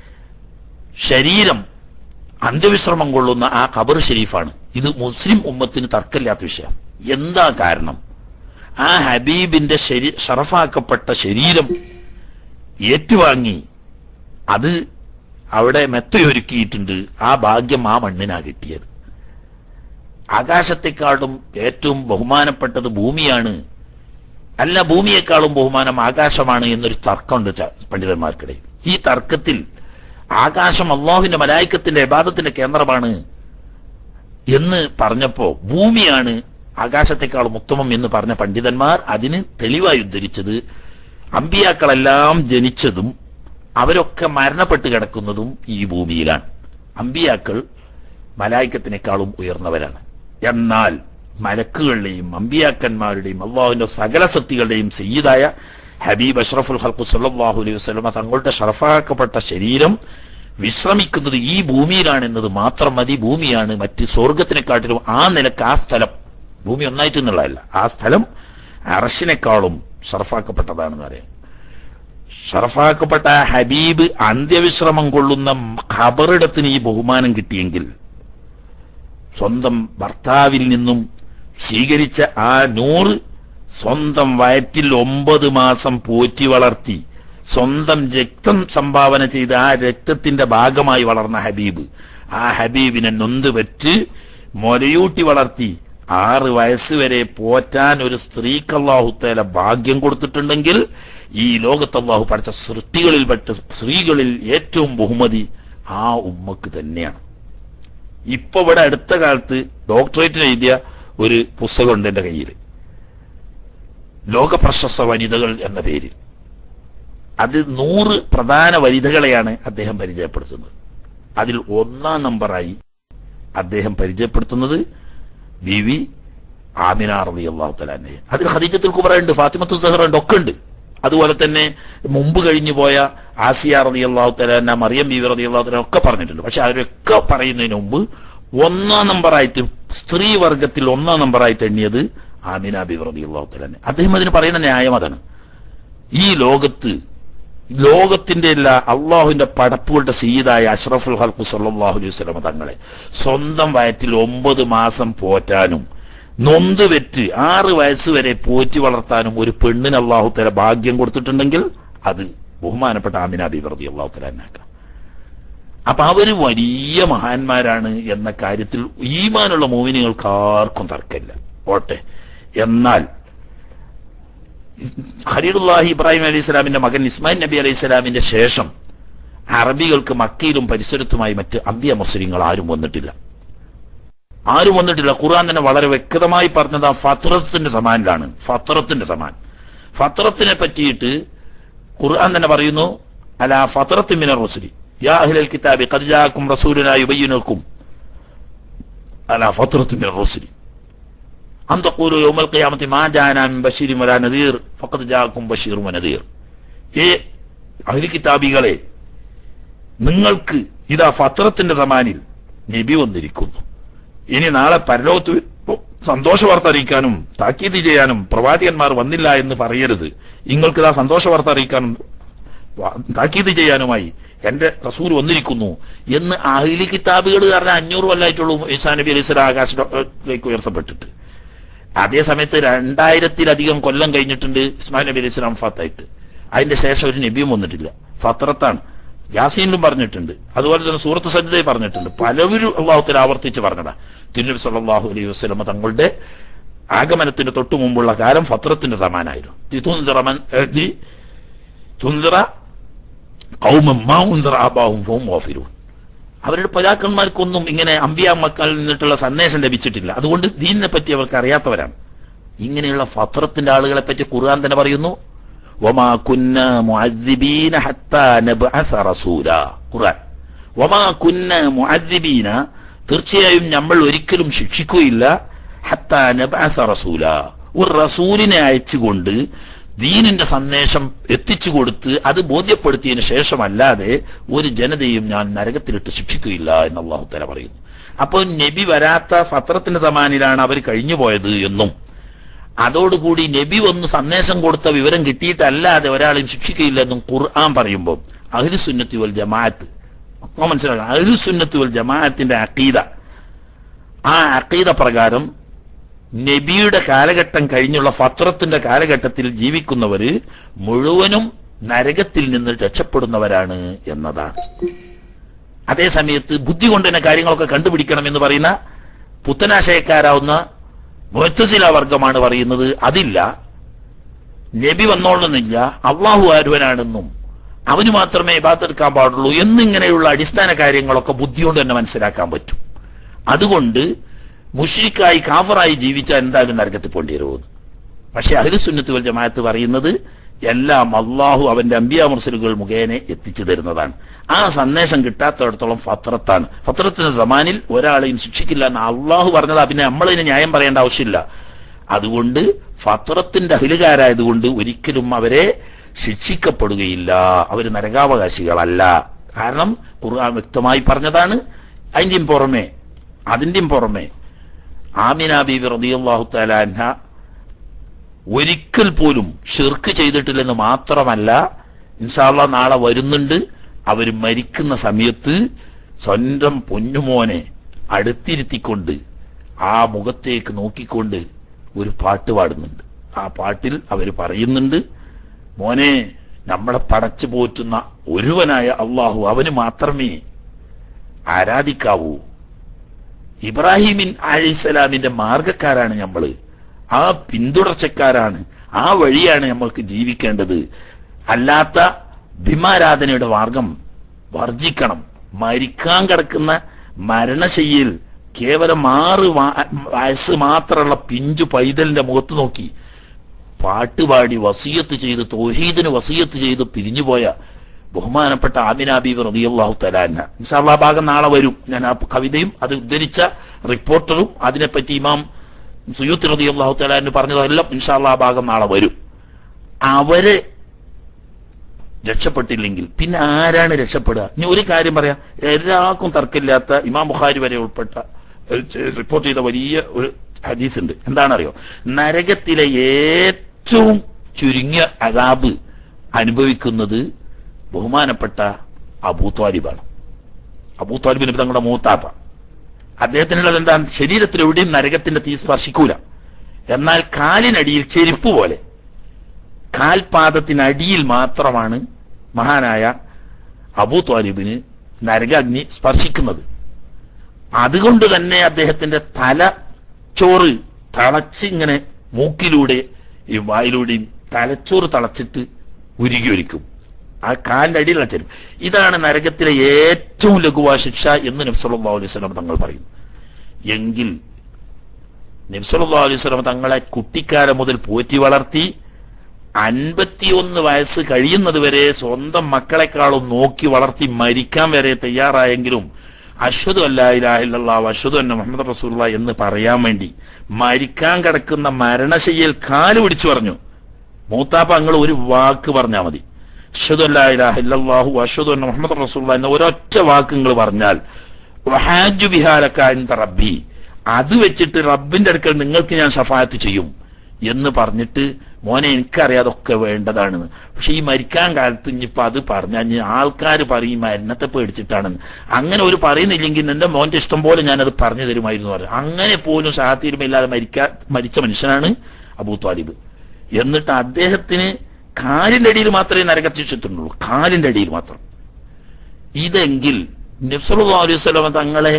ശരീരം അന്ത്യവിശ്രമം കൊള്ളുന്ന ആ ഖബർ ഷരീഫാണ്. ഇത് മുസ്ലിം ഉമ്മത്തിന് തർക്കമില്ലാത്ത വിഷയം. എന്താ കാരണം? ആ ഹബീബിന്റെ ഷറഫാക്കപ്പെട്ട ശരീരം ഏറ്റുവാങ്ങി അത് അവിടെ മെത്തയൊരുക്കിയിട്ടുണ്ട്. ആ ഭാഗ്യം ആ മണ്ണിനാ കിട്ടിയത്. ആകാശത്തെക്കാളും ഏറ്റവും ബഹുമാനപ്പെട്ടത് ഭൂമിയാണ്, അല്ല ഭൂമിയെക്കാളും ബഹുമാനം ആകാശമാണ് എന്നൊരു തർക്കമുണ്ട് പണ്ഡിതന്മാർക്കിടയിൽ. ഈ തർക്കത്തിൽ ആകാശം അല്ലാഹുവിന്റെ മലായിക്കത്തിന്റെ ഇബാദത്തിന്റെ കേന്ദ്രമാണ് എന്ന് പറഞ്ഞപ്പോ ഭൂമിയാണ് ആകാശത്തെക്കാളും ഉത്തമം എന്ന് പറഞ്ഞ പണ്ഡിതന്മാർ അതിന് തെളിവായി ഉദ്ധരിച്ചത് അമ്പിയാക്കളെല്ലാം ജനിച്ചതും അവരൊക്കെ മരണപ്പെട്ട് കിടക്കുന്നതും ഈ ഭൂമിയിലാണ്. അമ്പിയാക്കൾ മലായിക്കത്തിനേക്കാളും ഉയർന്നവരാണ്. എന്നാൽ മലക്കുകളുടെയും അമ്പിയാക്കന്മാരുടെയും അള്ളാഹുവിന്റെ സകല ശക്തികളുടെയും സയ്യിദായ ഹബീബ് അഷ്റഫുൽ ഖൽഖ് സ്വല്ലല്ലാഹു അലൈഹി വസല്ലം തങ്ങളുടെ ഷറഫാക്കപ്പെട്ട ശരീരം വിശ്രമിക്കുന്നത് ഈ ഭൂമിയിലാണെന്നത് മാത്രം മതി. ഭൂമിയാണ് മറ്റ് സ്വർഗത്തിനെക്കാട്ടിലും ആ നിലക്ക് ആ സ്ഥലം, ഭൂമി ഒന്നായിട്ട് എന്നുള്ളതല്ല, ആ സ്ഥലം അർശിനേക്കാളും ഷറഫാക്കപ്പെട്ടതാണെന്ന് അറിയാം. ഷറഫാക്കപ്പെട്ട ഹബീബ് അന്ത്യവിശ്രമം കൊള്ളുന്ന ഖബറിടത്തിന് ഈ ബഹുമാനം കിട്ടിയെങ്കിൽ സ്വന്തം ഭർത്താവിൽ നിന്നും സ്വീകരിച്ച ആ നൂറ് സ്വന്തം വയറ്റിൽ 9 മാസം പോറ്റി വളർത്തി സ്വന്തം രക്തം സംഭാവന ചെയ്ത് ആ രക്തത്തിന്റെ ഭാഗമായി വളർന്ന ഹബീബ്, ആ ഹബീബിനെ നൊന്ത് വെച്ച് മൊലയൂട്ടി വളർത്തി 6 വയസ്സ് വരെ പോറ്റാൻ ഒരു സ്ത്രീക്ക് അല്ലാഹു തആല ഭാഗ്യം കൊടുത്തിട്ടുണ്ടെങ്കിൽ ഈ ലോകത്ത് അല്ലാഹു പഠിച്ച സൃഷ്ടികളിൽപ്പെട്ട സ്ത്രീകളിൽ ഏറ്റവും ബഹുമതി ആ ഉമ്മക്ക് തന്നെയാണ്. ഇപ്പൊ ഇവിടെ അടുത്ത കാലത്ത് ഡോക്ടറേറ്റിന് എഴുതിയ ഒരു പുസ്തകമുണ്ട് എന്റെ കയ്യിൽ, ലോക പ്രശസ്ത വനിതകൾ എന്ന പേരിൽ. അത് 100 പ്രധാന വനിതകളെയാണ് അദ്ദേഹം പരിചയപ്പെടുത്തുന്നത്. അതിൽ 1-ാം നമ്പറായി അദ്ദേഹം പരിചയപ്പെടുത്തുന്നത് ബീവി ആമിന റളിയല്ലാഹു തആല അൻഹ. അതിൽ ഖദീജത്തുൽ കുബ്ര ഉണ്ട്, ഫാത്തിമത്തുസ് സഹറ ഉണ്ട്, ഒക്കെ ഉണ്ട്. അതുപോലെ തന്നെ മുമ്പ് കഴിഞ്ഞു പോയ ആസിയ റളിയല്ലാഹു തആല അൻഹ, മറിയം ബീവി റളിയല്ലാഹു തആല ഒക്കെ പറഞ്ഞിട്ടുണ്ട്. പക്ഷെ അവരൊക്കെ പറയുന്നതിന് മുമ്പ് 1-ാം നമ്പറായിട്ട് സ്ത്രീ വർഗത്തിൽ 1-ാം നമ്പറായിട്ട് എണ്ണിയത് ആമിന ബീവി റളിയല്ലാഹു തആല അൻഹ. അദ്ദേഹം അതിന് പറയുന്ന ന്യായം അതാണ്. ഈ ലോകത്തിന്റെ എല്ലാ അള്ളാഹുവിന്റെ പടപ്പുകളുടെ സയ്യിദായ അഷ്റഫുൽ ഖൽഖ് സ്വല്ലല്ലാഹു അലൈഹി വസല്ലം തങ്ങളെ സ്വന്തം വയറ്റിൽ 9 മാസം പോറ്റാനും നൊന്ത് വെറ്റ് 6 വയസ്സ് വരെ പോറ്റി വളർത്താനും ഒരു പെണ്ണിന് അല്ലാഹു തആല ഭാഗ്യം കൊടുത്തിട്ടുണ്ടെങ്കിൽ അത് ബഹുമാനപ്പെട്ട ആമിന ബീവി റളിയല്ലാഹു തആല അൻഹ. അപ്പൊ അവര് വലിയ മഹാന്മാരാണ് എന്ന കാര്യത്തിൽ ഈമാനുള്ള മോമിനികൾക്ക് ആർക്കും തർക്കമില്ല. ഓട്ടെ, എന്നാൽ ഖലീലുല്ലാഹി ഇബ്രാഹിം അലൈഹി സ്വലാമിന്റെ മകൻ ഇസ്മായിൽ നബി അലൈഹി സ്വലാമിന്റെ ശേഷം അറബികൾക്ക് മക്കയിലും പരിസരത്തുമായി മറ്റ് അമ്പിയ മുസ്ലിങ്ങൾ ആരും വന്നിട്ടില്ല. ഖുർആൻ തന്നെ വളരെ വ്യക്തമായി പറഞ്ഞത് ആ ഫത്രത്തിന്റെ സമാനിലാണ്. ഫത്രത്തിനെ പറ്റിയിട്ട് ഖുർആൻ തന്നെ പറയുന്നു, അലാ ഫത്രത്തിൻ മിനർ റസുലി യാ അഹ്ലൽ കിതാബി ഖദ് ജാഅക്കും റസൂലുനാ യുബയ്യിനു ലക്കും അലാ ഫത്രത്തിൻ മിനർ റസുലി. അം തഖൂലു യൗമൽ ഖിയാമത്തി മാ ജാഅനാ മിൻ ബശീരിൻ വലാ നദീർ ഫഖദ് ജാഅക്കും ബശീറുൻ വനദീർ. അഹ്ലി കിതാബികളെ, നിങ്ങൾക്ക് ഇതാ ഫത്രത്തിന്റെ സമാനിൽ നബി വന്നിരിക്കുന്നു. ഇനി നാളെ പരലോകത്ത് സന്തോഷ വാർത്ത അറിയിക്കാനും താക്കീത് ചെയ്യാനും പ്രവാചകന്മാർ വന്നില്ല എന്ന് പറയരുത്. നിങ്ങൾക്ക് ഇതാ സന്തോഷ വാർത്ത അറിയിക്കാനും താക്കീത് ചെയ്യാനുമായി എന്റെ റസൂൽ വന്നിരിക്കുന്നു എന്ന് അഹ്ലി കിതാബുകൾ പറഞ്ഞാൽ 500 കൊല്ലമായിട്ടുള്ളൂ ഈസാ നബി അലൈഹി സ്വലാം ആകാശത്തിലേക്ക് ഉയർത്തപ്പെട്ടിട്ട്. അതേ സമയത്ത് 2000-ലധികം കൊല്ലം കഴിഞ്ഞിട്ടുണ്ട് ഇസ്മായിൽ നബി അലൈഹി സ്വലാം വഫാത്തായിട്ട്. അതിന്റെ ശേഷം ഒരു നബിയും വന്നിട്ടില്ല. ഫത്രത്താണ്. യാസീനിലും പറഞ്ഞിട്ടുണ്ട്, അതുപോലെ തന്നെ സൂറത്ത് സജ്ജയിൽ പറഞ്ഞിട്ടുണ്ട്. പലവരും അള്ളാഹുത്തിൽ ആവർത്തിച്ച് പറഞ്ഞതാ. തിരുനബി സല്ലല്ലാഹു അലൈഹി വസല്ലം തങ്ങളുടെ ആഗമനത്തിന് തൊട്ടു മുമ്പുള്ള കാലം ഫത്രത്തിന്റെ സമാനായിരുന്നു. അവരുടെ പിതാക്കന്മാർക്കൊന്നും ഇങ്ങനെ അമ്പിയാ മക്കളിൽ നിന്നിട്ടുള്ള സന്ദേശം ലഭിച്ചിട്ടില്ല. അതുകൊണ്ട് ദീനിനെ പറ്റി അവർക്ക് അറിയാത്തവരാണ്. ഇങ്ങനെയുള്ള ഫത്രത്തിന്റെ ആളുകളെ പറ്റി ഖുർആൻ തന്നെ പറയുന്നു, വമാ കുന്നാ മുഅദ്ദിബീന ഹത്താ നബ്അസ റസൂലാ. ഖുർആൻ വമാ കുന്നാ മുഅദ്ദിബീന, തീർച്ചയായും നമ്മൾ ഒരിക്കലും ശിക്ഷിക്കുകയില്ല, ഹത്താ നബ്അസ റസൂലാ, ഒരു റസൂലിനെ അയച്ചുകൊണ്ട് ദീനിന്റെ സന്ദേശം എത്തിച്ചു കൊടുത്ത് അത് ബോധ്യപ്പെടുത്തിയതിനു ശേഷമല്ലാതെ ഒരു ജനതയും ഞാൻ നരകത്തിലിട്ട് ശിക്ഷിക്കുകയില്ല എന്ന് അല്ലാഹു തആല പറയുന്നു. അപ്പോൾ നബി വരാത്ത ഫത്രത്തിന്റെ സമാനിലാണ് അവർ കഴിഞ്ഞു പോയത് എന്നും, അതോടുകൂടി നബി വന്ന് സന്ദേശം കൊടുത്ത വിവരം കിട്ടിയിട്ടല്ലാതെ ഒരാളെയും ശിക്ഷിക്കുകയില്ല എന്നും ഖുർആൻ പറയുമ്പോൾ അഹ്ലു സുന്നത്തി വൽ ജമാഅത്ത് മനസ്സിലാക്കണം. അഹ്ലു സുന്നത്തി വൽ ജമാഅത്തിന്റെ അഖീദ, ആ അഖീദ പ്രകാരം നബിയുടെ കാലഘട്ടം കഴിഞ്ഞുള്ള ഫത്രത്തിന്റെ കാലഘട്ടത്തിൽ ജീവിക്കുന്നവര് മുഴുവനും നരകത്തിൽ നിന്ന് രക്ഷപ്പെടുന്നവരാണ് എന്നതാണ്. അതേ സമയത്ത് ബുദ്ധി കൊണ്ട് തന്നെ കാര്യങ്ങളൊക്കെ കണ്ടുപിടിക്കണം എന്ന് പറയുന്ന പുത്തനാശയക്കാരാവുന്ന മുഅ്തസില വർഗമാണ് പറയുന്നത് അതില്ല, നബി വന്നോളുന്നില്ല, അള്ളാഹു ആരുവനാണെന്നും അവന് മാത്രമേ ഇബാദത്ത് എടുക്കാൻ പാടുള്ളൂ എന്നിങ്ങനെയുള്ള അടിസ്ഥാന കാര്യങ്ങളൊക്കെ ബുദ്ധി കൊണ്ട് തന്നെ മനസ്സിലാക്കാൻ പറ്റും. അതുകൊണ്ട് മുശ്രിക്കായി കാഫറായി ജീവിച്ചാൽ എന്തായാലും നരകത്തിൽ പോണ്ടി വരുമെന്ന്. പക്ഷെ അഹ്ലു സുന്നത്ത് വൽ ജമാഅത്ത് പറയുന്നത് എല്ലാം അള്ളാഹു അവന്റെ അമ്പിയാ മുർസലുകൾ മുഖേന എത്തിച്ചു തരുന്നതാണ്. ആ സന്ദേശം കിട്ടാത്തടത്തോളം ഫത്രത്താണ്. ഫത്രത്തിന്റെ സമാനിൽ ഒരാളെയും ശിക്ഷിക്കില്ല എന്ന് അള്ളാഹു പറഞ്ഞതാ. പിന്നെ നമ്മളിതിന് ന്യായം പറയേണ്ട ആവശ്യമില്ല. അതുകൊണ്ട് ഫത്രത്തിന്റെ അഹ്ലുകാരായതുകൊണ്ട് ഒരിക്കലും അവരെ ശിക്ഷിക്കപ്പെടുകയില്ല, അവർ നരകാവകാശികളല്ല. കാരണം ഖുർആൻ വ്യക്തമായി പറഞ്ഞതാണ്. അതിന്റെയും പുറമെ ആമിന ബീബി റളിയല്ലാഹു തആല അൻഹ ഒരിക്കൽ പോലും ഷിർക്ക് ചെയ്തിട്ടില്ലെന്ന് മാത്രമല്ല, ഇൻഷാ അല്ലാഹ് നാളെ വരുന്നുണ്ട്, അവർ മരിക്കുന്ന സമയത്ത് സ്വന്തം പൊന്നുമോനെ അടുത്തിരുത്തിക്കൊണ്ട് ആ മുഖത്തേക്ക് നോക്കിക്കൊണ്ട് ഒരു പാട്ട് പാടുന്നുണ്ട്. ആ പാട്ടിൽ അവർ പറയുന്നുണ്ട്, മോനെ, നമ്മളെ പടച്ചു പോറ്റുന്ന ഒരുവനായ അള്ളാഹു അവന് മാത്രമേ ആരാധിക്കാവൂ. ഇബ്രാഹിമിൻ അലൈഹിസ്സലാമിന്റെ മാർഗക്കാരാണ് നമ്മള്, ആ പിന്തുടർച്ചക്കാരാണ്, ആ വഴിയാണ് നമ്മൾക്ക് ജീവിക്കേണ്ടത്. അല്ലാത്ത ബിംബാരാധനയുടെ മാർഗം വർജിക്കണം. മരിക്കാൻ കിടക്കുന്ന മരണശയ്യയിൽ കേവലം 6 വയസ്സ് മാത്രമുള്ള പിഞ്ചു പൈതലിന്റെ മുഖത്ത് നോക്കി പാട്ടുപാടി വസിയത്ത് ചെയ്ത് തൗഹീദിന് വസിയത്ത് ചെയ്ത് പിരിഞ്ഞുപോയ ബഹുമാനപ്പെട്ട ആമിന ബീബി റളിയല്ലാഹു തആല അൻഹ. ഇൻഷാ അല്ലാഹ് ഭാഗം നാളെ വരും. ഞാൻ ആ കവിതയും അത് ഉദ്ധരിച്ച റിപ്പോർട്ടറും അതിനെപ്പറ്റി ഇമാം സുയൂത്തി റളിയല്ലാഹു തആല അൻഹു പറഞ്ഞതെല്ലാം ഇൻഷാ അല്ലാഹ് ഭാഗം നാളെ വരും. അവരെ രക്ഷപ്പെട്ടില്ലെങ്കിൽ പിന്നെ ആരാണ് രക്ഷപ്പെടുക? ഇനി ഒരു കാര്യം പറയാം, എല്ലാവർക്കും തർക്കമില്ലാത്ത ഇമാം ബുഖാരി വരെ ഉൾപ്പെട്ട റിപ്പോർട്ട് ചെയ്ത വലിയ ഒരു ഹദീസ് ഉണ്ട്. എന്താണറിയോ? നരകത്തിലെ ഏറ്റവും ചുരുങ്ങിയ അദാബ് അനുഭവിക്കുന്നത് ബഹുമാനപ്പെട്ട അബൂ ത്വാലിബാണ്. അബൂ ത്വാലിബിന് തങ്ങളുടെ മൂത്താപ്പ. അദ്ദേഹത്തിനുള്ളത് എന്താണ്? ശരീരത്തിൽ എവിടെയും നരകത്തിന്റെ തീ സ്പർശിക്കൂല. എന്നാൽ കാലിനടിയിൽ ചെരുപ്പ് പോലെ കാൽപാദത്തിനടിയിൽ മാത്രമാണ് മഹാനായ അബൂ ത്വാലിബിന് നരകാഗ്നി സ്പർശിക്കുന്നത്. അതുകൊണ്ട് തന്നെ അദ്ദേഹത്തിന്റെ തലച്ചോറ് തളച്ച് ഇങ്ങനെ മൂക്കിലൂടെ ഈ വായിലൂടെയും തലച്ചോറ് തളച്ചിട്ട് ഉരുകി ഒലിക്കും. ആ കാലിന്റെ അടിയിലുള്ള ചെരുപ്പ്. ഇതാണ് നരകത്തിലെ ഏറ്റവും ലഘുവായ ശിക്ഷ എന്ന് നബി സല്ലല്ലാഹു അലൈഹി വസല്ലം തങ്ങൾ പറയുന്നു. എങ്കിൽ നബി സല്ലല്ലാഹു അലൈഹി വസല്ലം തങ്ങളെ കുട്ടിക്കാലം മുതൽ പോറ്റി വളർത്തി 51 വയസ്സ് കഴിയുന്നത് വരെ സ്വന്തം മക്കളെക്കാളും നോക്കി വളർത്തി മരിക്കാൻ വരെ തയ്യാറായെങ്കിലും അശ്ഹദു അല്ലാ ഇലാഹ ഇല്ലല്ലാഹ് വഅശ്ഹദു അന്ന മുഹമ്മദ റസൂലുള്ളാഹി എന്ന് പറയാൻ വേണ്ടി മരിക്കാൻ കിടക്കുന്ന മരണശയ്യയിൽ കാല് പിടിച്ചു പറഞ്ഞു, മൂത്താപ്പ നിങ്ങൾ ഒരു വാക്ക് പറഞ്ഞാൽ മതി, അശ്ഹദു അല്ലാ ഇലാഹ ഇല്ലല്ലാഹു വഅശ്ഹദു അന്ന മുഹമ്മദൻ റസൂലുള്ളാഹി എന്ന ഒരൊറ്റ വാക്ക് നിങ്ങൾ പറഞ്ഞാൽ വഹാജു ബിഹാലക ഇൻദ റബ്ബി, അത് വെച്ചിട്ട് റബ്ബിന്റെ അടുക്കൽ നിങ്ങൾക്ക് ഞാൻ ശഫാഅത്ത് ചെയ്യും എന്ന് പറഞ്ഞിട്ട്, മോനെ എനിക്കറിയാതൊക്കെ വേണ്ടതാണെന്ന്, പക്ഷെ ഈ മരിക്കാൻ കാലത്ത് ഇനിയിപ്പോ അത് പറഞ്ഞാൽ ആൾക്കാർ പറയും മരണത്തെ പേടിച്ചിട്ടാണെന്ന്. അങ്ങനെ ഒരു പറയുന്നില്ലെങ്കിൽ എന്റെ മോന്റെ ഇഷ്ടം പോലെ ഞാനത് പറഞ്ഞു തരുമായിരുന്നു പറഞ്ഞു. അങ്ങനെ പോലും ഷാഹീലുമില്ലാതെ മരിച്ച മനുഷ്യനാണ് അബൂ ത്വാലിബ്. എന്നിട്ട് അദ്ദേഹത്തിന് കാലിന്റെ അടിയിൽ മാത്രമേ നരകശിക്ഷത്തുള്ളൂ, കാലിന്റെ അടിയിൽ മാത്രം. ഇതെങ്കിൽ നബി സല്ലല്ലാഹു അലൈഹി വസല്ലം തങ്ങളെ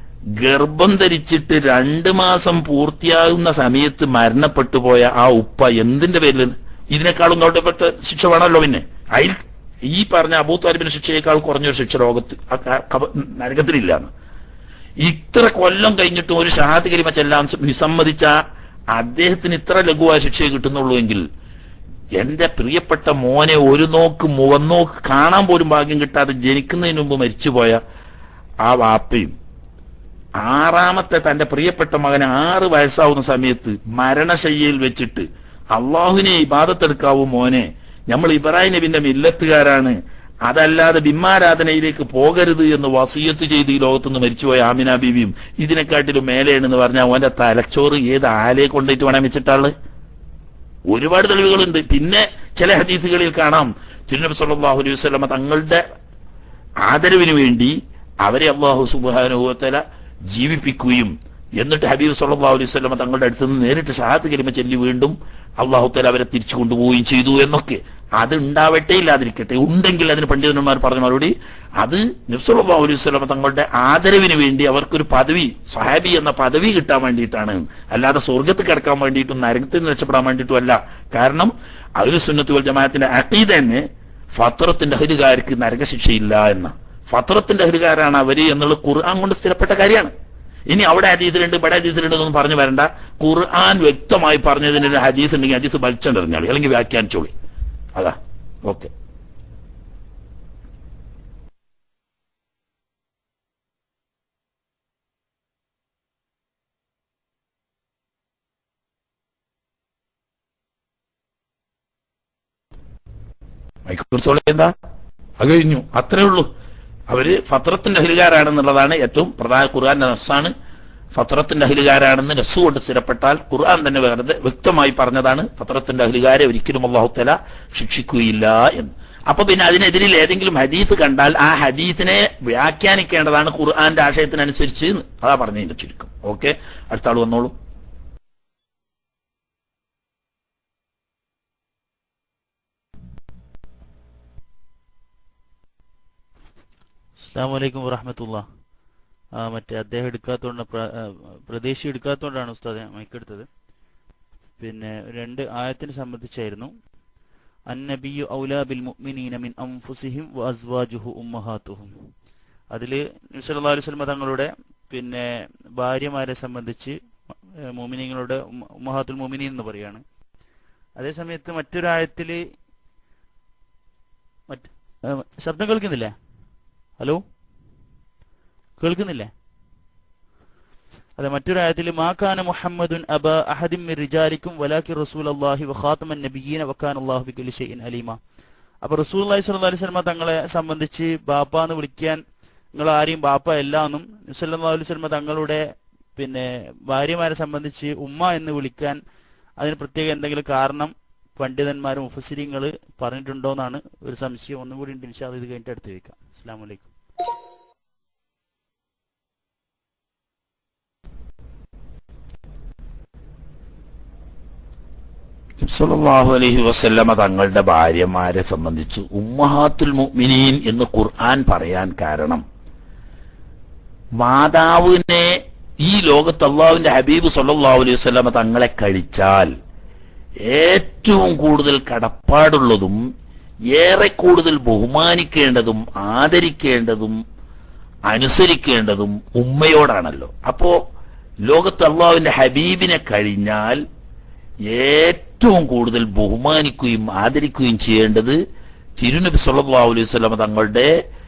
ഗർഭം ധരിച്ചിട്ട് 2 മാസം പൂർത്തിയാകുന്ന സമയത്ത് മരണപ്പെട്ടു പോയ ആ ഉപ്പ എന്തിന്റെ പേരിൽ ഇതിനേക്കാളും കൗട്ടപ്പെട്ട ശിക്ഷ വേണമല്ലോ. പിന്നെ അതിൽ ഈ പറഞ്ഞ അബൂ ത്വാലിബിന്റെ ശിക്ഷയേക്കാൾ കുറഞ്ഞൊരു ശിക്ഷ ലോകത്ത് നരകത്തിലില്ലാന്ന്. ഇത്ര കൊല്ലം കഴിഞ്ഞിട്ടും ഒരു ഷഹാദത്ത് കലിമ ചെല്ലാൻ വിസമ്മതിച്ച അദ്ദേഹത്തിന് ഇത്ര ലഘുവായ ശിക്ഷയെ കിട്ടുന്നുള്ളൂ എങ്കിൽ എന്റെ പ്രിയപ്പെട്ട മോനെ ഒരു നോക്ക് മുഖന്നോക്ക് കാണാൻ പോലും ഭാഗ്യം കിട്ടാതെ ജനിക്കുന്നതിന് മുമ്പ് മരിച്ചുപോയ ആ വാപ്പയും 6ാമത്തെ തന്റെ പ്രിയപ്പെട്ട മകന് 6 വയസ്സാവുന്ന സമയത്ത് മരണശയ്യയിൽ വെച്ചിട്ട് അള്ളാഹുവിനെ ഇബാദത്തെടുക്കാവൂ മോനെ, നമ്മൾ ഇബ്രാഹിം നബിന്റെ മില്ലത്തുകാരാണ്, അതല്ലാതെ ബിംബാരാധനയിലേക്ക് പോകരുത് എന്ന് വസിയത്ത് ചെയ്ത് ഈ ലോകത്തുനിന്ന് മരിച്ചുപോയ ആമിന ബീവിയും ഇതിനെക്കാട്ടിലും മേലെയാണെന്ന് പറഞ്ഞാൽ അവന്റെ തലച്ചോറ് ഏത് ആലയെ കൊണ്ടിട്ട് വേണം വെച്ചിട്ടാള്. ഒരുപാട് തെളിവുകളുണ്ട്. പിന്നെ ചില ഹദീസുകളിൽ കാണാം തിരുനബി സല്ലല്ലാഹു അലൈഹി വസല്ലം തങ്ങളുടെ ആദരവിന് വേണ്ടി അവരെ അല്ലാഹു സുബ്ഹാനഹു വ തആല ജീവിപ്പിക്കുകയും എന്നിട്ട് ഹബീബ് സല്ലല്ലാഹു അലൈഹി വസല്ലം തങ്ങളുടെ അടുത്ത് നിന്ന് നേരിട്ട് ഷഹാദത്ത് കലിമ ചൊല്ലി വീണ്ടും അല്ലാഹു തആല അവരെ തിരിച്ചു കൊണ്ടുപോവുകയും ചെയ്തു എന്നൊക്കെ. അത് ഉണ്ടാവട്ടെ ഇല്ലാതിരിക്കട്ടെ, ഉണ്ടെങ്കിൽ അതിന് പണ്ഡിതന്മാർ പറഞ്ഞ മറുപടി അത് നബി സല്ലല്ലാഹു അലൈഹി വസല്ലം തങ്ങളുടെ ആദരവിന് വേണ്ടി അവർക്കൊരു പദവി, സഹാബി എന്ന പദവി കിട്ടാൻ വേണ്ടിയിട്ടാണ്, അല്ലാതെ സ്വർഗത്ത് കിടക്കാൻ വേണ്ടിയിട്ടും നരകത്തിൽ നിന്ന് രക്ഷപ്പെടാൻ വേണ്ടിയിട്ടും അല്ല. കാരണം അഹ്ലു സുന്നത്ത് വൽ ജമാഅത്തിന്റെ അഖീദ തന്നെ ഫത്രത്തിന്റെ അഹ്ലുകാർക്ക് നരകശിക്ഷയില്ല എന്ന, ഫത്രത്തിന്റെ അഹ്ലുകാരാണ് അവര് എന്നുള്ള ഖുർആൻ കൊണ്ട് സ്ഥിരപ്പെട്ട കാര്യമാണ്. ഇനി അവിടെ ഹദീസിലുണ്ട് ഇവിടെ ഹദീസിലുണ്ട് എന്നൊന്നും പറഞ്ഞു വരണ്ട. ഖുർആൻ വ്യക്തമായി പറഞ്ഞതിന് ഒരു ഹദീസ് ഉണ്ടെങ്കിൽ ഹദീസ് വലിച്ചെറിഞ്ഞാളി, അല്ലെങ്കിൽ വ്യാഖ്യാനിച്ചോളി. അതാ ഓക്കെ. മൈക്കോത്തോളം എന്താ അത് കഴിഞ്ഞു, അത്രേ ഉള്ളൂ. അവര് ഫത്രത്തിന്റെ അഹ്ലുകാരാണെന്നുള്ളതാണ് ഏറ്റവും പ്രധാന. ഖുർആന്റെ നസ്സാണ് ഫത്രത്തിന്റെ അഹ്ലുകാരാണെന്ന് നസ്സ് കൊണ്ട് സ്ഥിരപ്പെട്ടാൽ ഖുർആൻ തന്നെ വെറുതെ വ്യക്തമായി പറഞ്ഞതാണ് ഫത്രത്തിന്റെ അഹ്ലുകാരെ ഒരിക്കലും അല്ലാഹു തആല ശിക്ഷിക്കുകയില്ല എന്ന്. അപ്പൊ പിന്നെ അതിനെതിരിൽ ഏതെങ്കിലും ഹദീസ് കണ്ടാൽ ആ ഹദീസിനെ വ്യാഖ്യാനിക്കേണ്ടതാണ് ഖുർആന്റെ ആശയത്തിനനുസരിച്ച്. അതാ പറഞ്ഞതിന്റെ ചുരുക്കം. ഓക്കെ, അടുത്ത ആൾ വന്നോളൂ. അസ്സലാമു അലൈക്കും വറഹ്മത്തുള്ളാഹി. മറ്റേ അദ്ദേഹം എടുക്കാത്തതുകൊണ്ട് പ്രദേശി എടുക്കാത്തതുകൊണ്ടാണ് ഉസ്താദെ മൈക്കെടുത്തത്. പിന്നെ 2 ആയത്തിനെ സംബന്ധിച്ചായിരുന്നു. അന്നബിയു ഔലാ ബിൽ മുഅ്മിനീന മിൻ അൻഫുസിഹിം വഅസ്വാജുഹു ഉമ്മഹാത്തുഹും. അതിൽ നബി സല്ലല്ലാഹു അലൈഹി വസല്ലം തങ്ങളുടെ പിന്നെ ഭാര്യമാരെ സംബന്ധിച്ച് മുഅ്മിനീങ്ങളുടെ ഉമ്മഹാത്തുൽ മുഅ്മിനീൻ എന്ന് പറയാണ്. അതേസമയത്ത് മറ്റൊരായത്തിൽ ശബ്ദം കേൾക്കുന്നില്ലേ? ഹലോ, കേൾക്കുന്നില്ലേ? അതെ, മറ്റൊരായത്തിൽ മാ കാന മുഹമ്മദുൻ അബാ അഹദിൻ മിൻ റിജാലിക്കും വലാകിൻ റസൂലുള്ളാഹി വഖാതമൻ നബിയ്യീന വകാനല്ലാഹു ബികുല്ലി ഷൈഇൻ അലീമ. അപ്പോൾ റസൂലുള്ളാഹി സ്വല്ലല്ലാഹു അലൈഹി വസല്ലം തങ്ങളെ സംബന്ധിച്ച് ബാപ്പ എന്ന് വിളിക്കാൻ നിങ്ങൾ ആരെയും ബാപ്പ അല്ല എന്നും, നബി സല്ലല്ലാഹു അലൈഹി വസല്ലം തങ്ങളുടെ പിന്നെ ഭാര്യമാരെ സംബന്ധിച്ച് ഉമ്മ എന്ന് വിളിക്കാൻ അതിന് പ്രത്യേക എന്തെങ്കിലും കാരണം പണ്ഡിതന്മാരും മുഫസ്സിരീങ്ങൾ പറഞ്ഞിട്ടുണ്ടോ എന്നാണ് ഒരു സംശയം. ഒന്നുകൂടി ഉണ്ട്, ഇൻഷാ അല്ലാഹ് ഇത് കഴിഞ്ഞിട്ട് അടുത്ത് വയ്ക്കാം. അസ്സലാമു അലൈക്കും. സല്ലല്ലാഹു അലൈഹി വസല്ലമ തങ്ങളുടെ ഭാര്യമാരെ സംബന്ധിച്ച് ഉമ്മഹാത്തുൽ മുഅ്മിനീൻ എന്ന് ഖുർആൻ പറയാൻ കാരണം, മാതാവിനെ ഈ ലോകത്ത് അല്ലാഹുവിന്റെ ഹബീബ് സല്ലല്ലാഹു അലൈഹി വസല്ലമ തങ്ങളെ കഴിച്ചാൽ ഏറ്റവും കൂടുതൽ കടപ്പാടുള്ളതും ഏറെ കൂടുതൽ ബഹുമാനിക്കേണ്ടതും ആദരിക്കേണ്ടതും അനുസരിക്കേണ്ടതും ഉമ്മയോടാണല്ലോ. അപ്പോ ലോകത്ത് അല്ലാഹുവിന്റെ ഹബീബിനെ കഴിഞ്ഞാൽ ഏറ്റവും കൂടുതൽ ബഹുമാനിക്കുകയും ആദരിക്കുകയും ചെയ്യേണ്ടത് തിരുനബി സല്ലല്ലാഹു അലൈഹി വസല്ലം തങ്ങളുടെ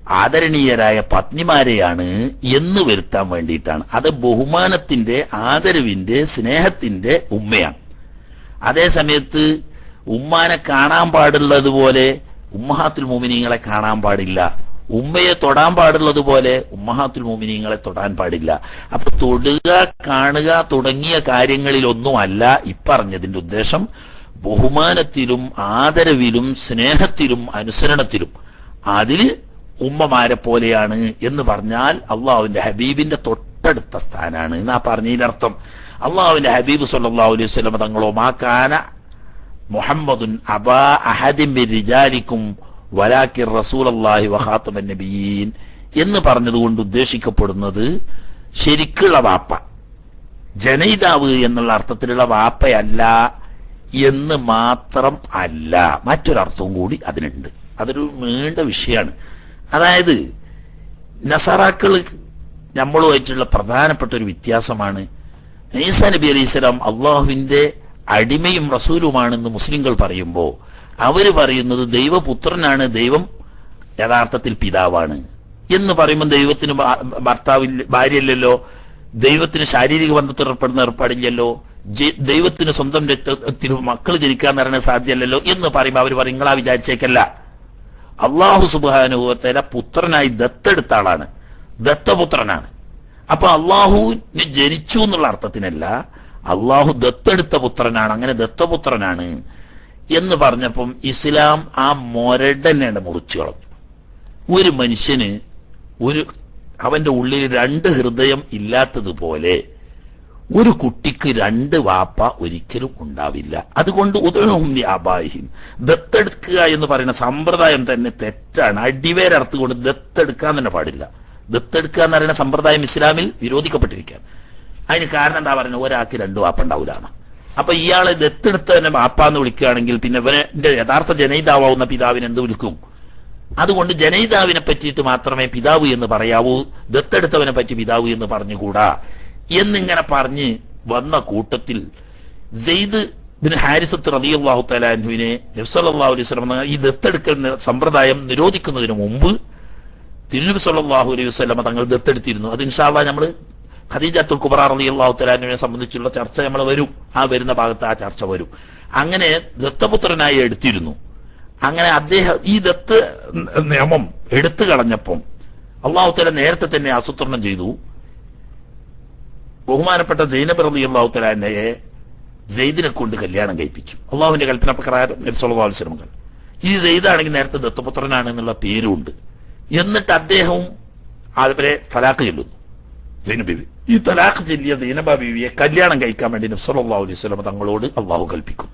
ആദരണീയരായ പത്നിമാരെയാണ് എന്ന് വരുത്താൻ വേണ്ടിയിട്ടാണ്. അത് ബഹുമാനത്തിന്റെ, ആദരവിന്റെ, സ്നേഹത്തിന്റെ ഉമ്മയാണ്. അതേ സമയത്ത് ഉമ്മാനെ കാണാൻ പാടുള്ളതുപോലെ ഉമ്മഹാത്തുൽ മുഅ്മിനീങ്ങളെ കാണാൻ പാടില്ല, ഉമ്മയെ തൊടാൻ പാടുള്ളതുപോലെ ഉമ്മഹാത്തുൽ മുഅ്മിനീങ്ങളെ തൊടാൻ പാടില്ല. അപ്പൊ തൊടുക, കാണുക തുടങ്ങിയ കാര്യങ്ങളിലൊന്നുമല്ല ഇപ്പറഞ്ഞതിന്റെ ഉദ്ദേശം. ബഹുമാനത്തിലും ആദരവിലും സ്നേഹത്തിലും അനുസരണത്തിലും അതില് ഉമ്മമാരെ പോലെയാണ് എന്ന് പറഞ്ഞാൽ അള്ളാഹുവിന്റെ ഹബീബിന്റെ തൊട്ടടുത്ത സ്ഥാനാണ് എന്നാ പറഞ്ഞതിന്റെ അർത്ഥം. അള്ളാഹുവിന്റെ ഹബീബ് സല്ലല്ലാഹു അലൈഹി വസല്ലം തങ്ങളോ മാകാന മുഹമ്മദുൻ അബാ അഹദിൻ മിൻ റിജാലിക്കും വലാകിർ റസൂലുള്ളാഹി വഖാതമൻ നബിയീൻ എന്ന് പറഞ്ഞതുകൊണ്ട് ഉദ്ദേശിക്കപ്പെടുന്നത് ശരിക്കുള്ള വാപ്പ, ജനയിതാവ് എന്നുള്ള അർത്ഥത്തിലുള്ള വാപ്പയല്ല എന്ന് മാത്രം അല്ല, മറ്റൊരർത്ഥവും കൂടി അതിനുണ്ട്. അതൊരു നീണ്ട വിഷയമാണ്. അതായത് നസാറാക്കൾ നമ്മളുമായിട്ടുള്ള പ്രധാനപ്പെട്ട ഒരു വ്യത്യാസമാണ്, ഈസാ നബി അലൈഹി സ്വലാം അള്ളാഹുവിന്റെ അടിമയും റസൂലുമാണെന്ന് മുസ്ലിങ്ങൾ പറയുമ്പോൾ അവര് പറയുന്നത് ദൈവപുത്രനാണ്, ദൈവം യഥാർത്ഥത്തിൽ പിതാവാണ് എന്ന് പറയുമ്പോൾ ദൈവത്തിന് ഭാര്യയല്ലല്ലോ, ദൈവത്തിന് ശാരീരിക ബന്ധത്തിൽ ഏർപ്പെടുന്ന ഏർപ്പാടില്ലല്ലോ, ദൈവത്തിന് സ്വന്തം രക്തത്തിന് മക്കൾ ജനിക്കാന്ന് പറയുന്നത് സാധ്യമല്ലല്ലോ എന്ന് പറയുമ്പോൾ അവർ പറയും നിങ്ങളാ വിചാരിച്ചേക്കല്ല, അള്ളാഹു സുബ്ഹാനഹു വ തആല പുത്രനായി ദത്തെടുത്ത ആളാണ്, ദത്തപുത്രനാണ്. അപ്പൊ അള്ളാഹുവിന് ജനിച്ചു എന്നുള്ള അർത്ഥത്തിനല്ല, അള്ളാഹു ദത്തെടുത്ത പുത്രനാണ്, അങ്ങനെ ദത്തപുത്രനാണ് എന്ന് പറഞ്ഞപ്പം ഇസ്ലാം ആ മൊരടനെ മുറിച്ചു കളഞ്ഞു. ഒരു മനുഷ്യന് അവന്റെ ഉള്ളിൽ രണ്ട് ഹൃദയം ഇല്ലാത്തതുപോലെ ഒരു കുട്ടിക്ക് രണ്ട് വാപ്പ ഒരിക്കലും ഉണ്ടാവില്ല. അതുകൊണ്ട് ഉദാഹിം ദത്തെടുക്കുക എന്ന് പറയുന്ന സമ്പ്രദായം തന്നെ തെറ്റാണ്. അടിവേരർത്തുകൊണ്ട് ദത്തെടുക്കാൻ തന്നെ പാടില്ല. ദത്തെടുക്കുക എന്ന് പറയുന്ന സമ്പ്രദായം ഇസ്ലാമിൽ വിരോധിക്കപ്പെട്ടിരിക്കുകയാണ്. അതിന് കാരണം എന്താ പറയുന്നത്, ഒരാൾക്ക് രണ്ട് വാപ്പ ഉണ്ടാവില്ലാണ്. അപ്പൊ ഇയാളെ ദത്തെടുത്തവനെ വാപ്പാന്ന് വിളിക്കുകയാണെങ്കിൽ പിന്നെ ഇവന്റെ യഥാർത്ഥ ജനയിതാവുന്ന പിതാവിനെ എന്ത് വിളിക്കും? അതുകൊണ്ട് ജനയിതാവിനെ പറ്റിയിട്ട് മാത്രമേ പിതാവ് എന്ന് പറയാവൂ, ദത്തെടുത്തവനെ പറ്റി പിതാവ് എന്ന് പറഞ്ഞുകൂടാ എന്നിങ്ങനെ പറഞ്ഞ് വന്ന കൂട്ടത്തിൽ സെയ്ദ് ബിൻ ഹാരിസത്ത് റളിയല്ലാഹു തആല അൻഹുവിനെ നബി സല്ലല്ലാഹു അലൈഹി വസല്ലം ഈ ദത്തെടുക്കുന്ന സമ്പ്രദായം നിരോധിക്കുന്നതിന് മുമ്പ് തിരുനബി സല്ലല്ലാഹു അലൈഹി വസല്ലം തങ്ങൾ ദത്തെടുത്തിരുന്നു. അത് ഇൻഷാ അല്ലാഹ് നമ്മൾ ഖദീജത്തുൽ കുബ്ര റളിയല്ലാഹു തആല അൻഹയെ സംബന്ധിച്ചുള്ള ചർച്ച നമ്മൾ വരും, ആ വരുന്ന ഭാഗത്ത് ആ ചർച്ച വരും. അങ്ങനെ ദത്തപുത്രനായി എടുത്തിരുന്നു. അങ്ങനെ അദ്ദേഹം ഈ ദത്ത് നിയമം എടുത്തു കളഞ്ഞപ്പം അള്ളാഹു തആല നേരത്തെ തന്നെ ആസൂത്രണം ചെയ്തു. ബഹുമാനപ്പെട്ട സൈനബ് റളിയല്ലാഹു തആല അൻഹയെ സെയ്ദിനെ കൊണ്ട് കല്യാണം കഴിപ്പിച്ചു. അള്ളാഹുവിന്റെ കൽപ്പന പ്രകാരം നബി സല്ലല്ലാഹു അലൈഹി വസല്ലം ഈ സെയ്ദാണെങ്കിൽ നേരത്തെ ദത്തപുത്രനാണ് എന്നുള്ള പേരുണ്ട്. എന്നിട്ട് അദ്ദേഹവും അതുവരെ തലാഖ് ചെല്ലുന്നു. സൈനബ് ബീവി ഈ തലാഖ് ചെല്ലിയ സൈനബ ബീവിയെ കല്യാണം കഴിക്കാൻ വേണ്ടി നബി സല്ലല്ലാഹു അലൈഹി വസല്ലം തങ്ങളോട് അള്ളാഹു കൽപ്പിക്കും.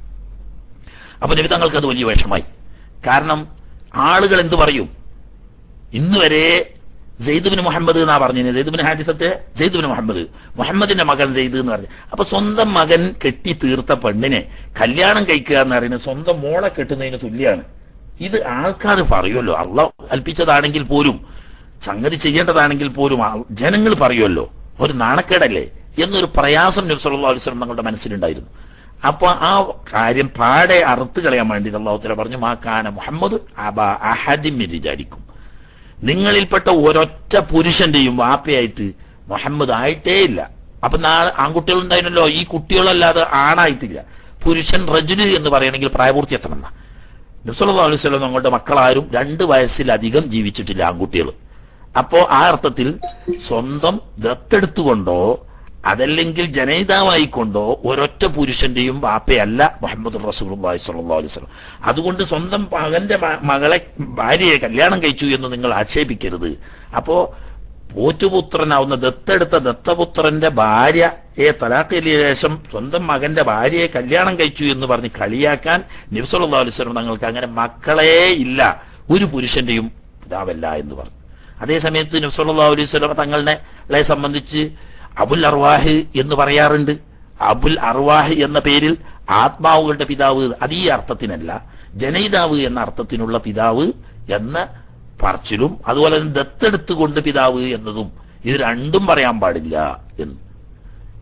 അപ്പൊ നബി തങ്ങൾക്ക് അത് വലിയ വിഷമായി. കാരണം ആളുകൾ എന്ത് പറയും? ഇന്ന് വരെ സെയ്ദ് ബിൻ മുഹമ്മദ് എന്നാ പറഞ്ഞത്, സെയ്ദ് ബിൻ ഹാരിസത്തെ സെയ്ദ് ബിൻ മുഹമ്മദ്, മുഹമ്മദിന്റെ മകൻ സെയ്ദ് എന്ന് പറഞ്ഞു. അപ്പൊ സ്വന്തം മകൻ കെട്ടി തീർത്ത പെണ്ണിനെ കല്യാണം കഴിക്കുക എന്ന് പറയുന്നത് സ്വന്തം മോളെ കെട്ടുന്നതിന് തുല്യാണ്. ഇത് ആൾക്കാർ പറയുമല്ലോ, അള്ളാഹ് കൽപ്പിച്ചതാണെങ്കിൽ പോലും, സംഗതി ചെയ്യേണ്ടതാണെങ്കിൽ പോലും ജനങ്ങൾ പറയുമല്ലോ, ഒരു നാണക്കേടല്ലേ എന്നൊരു പ്രയാസം നബി സല്ലല്ലാഹു അലൈഹി വസല്ലം തങ്ങളുടെ മനസ്സിലുണ്ടായിരുന്നു. അപ്പൊ ആ കാര്യം പാടെ അറുത്ത് കളയാൻ വേണ്ടി അല്ലാഹു തആല പറഞ്ഞു, മാ കാന മുഹമ്മദ് അബാ അഹദിൻ മിൻ റിജാലിക്കും, നിങ്ങളിൽപ്പെട്ട ഒരൊറ്റ പുരുഷന്റെയും വാപ്പയായിട്ട് മുഹമ്മദ് ആയിട്ടേ ഇല്ല. അപ്പൊ ആൺകുട്ടികൾ ഉണ്ടായിരുന്നല്ലോ, ഈ കുട്ടികളല്ലാതെ ആണായിട്ടില്ല. പുരുഷൻ റജുല് എന്ന് പറയണമെങ്കിൽ പ്രായപൂർത്തി എത്തണമെന്ന. നബി സല്ലല്ലാഹു അലൈഹി വസല്ലം തങ്ങളുടെ മക്കളാരും 2 വയസ്സിലധികം ജീവിച്ചിട്ടില്ല ആൺകുട്ടികൾ. അപ്പോ ആ അർത്ഥത്തിൽ സ്വന്തം ദത്തെടുത്തുകൊണ്ടോ അതല്ലെങ്കിൽ ജനയിതാവായിക്കൊണ്ടോ ഒരൊറ്റ പുരുഷന്റെയും വാപ്പയല്ല മുഹമ്മദ് റസൂലുള്ളാഹി സ്വല്ലല്ലാഹു അലൈഹി വസല്ലം. അതുകൊണ്ട് സ്വന്തം മകന്റെ മകളെ ഭാര്യയെ കല്യാണം കഴിച്ചു എന്ന് നിങ്ങൾ ആക്ഷേപിക്കരുത്. അപ്പോ പോറ്റുപുത്രനാവുന്ന ദത്തെടുത്ത ദത്തപുത്രന്റെ ഭാര്യയെ തലാഖ് ചെയ്ത ശേഷം സ്വന്തം മകന്റെ ഭാര്യയെ കല്യാണം കഴിച്ചു എന്ന് പറഞ്ഞ് കളിയാക്കാൻ നബി സല്ലല്ലാഹു അലൈഹി വസല്ലം തങ്ങൾക്ക് അങ്ങനെ മക്കളേ ഇല്ല, ഒരു പുരുഷന്റെയും പിതാവല്ല എന്ന് പറഞ്ഞു. അതേസമയത്ത് നബി സല്ലല്ലാഹു അലൈഹി വസല്ലം തങ്ങളെ സംബന്ധിച്ച് അബുൽ അർവാഹ് എന്ന് പറയാറുണ്ട്. അബുൽ അർവാഹ് എന്ന പേരിൽ ആത്മാവുകളുടെ പിതാവ്, അത് ഈ അർത്ഥത്തിനല്ല, ജനയിതാവ് എന്ന അർത്ഥത്തിനുള്ള പിതാവ് എന്ന പറച്ചിലും അതുപോലെ ദത്തെടുത്തുകൊണ്ട് പിതാവ് എന്നതും ഇത് രണ്ടും പറയാൻ പാടില്ല എന്ന്.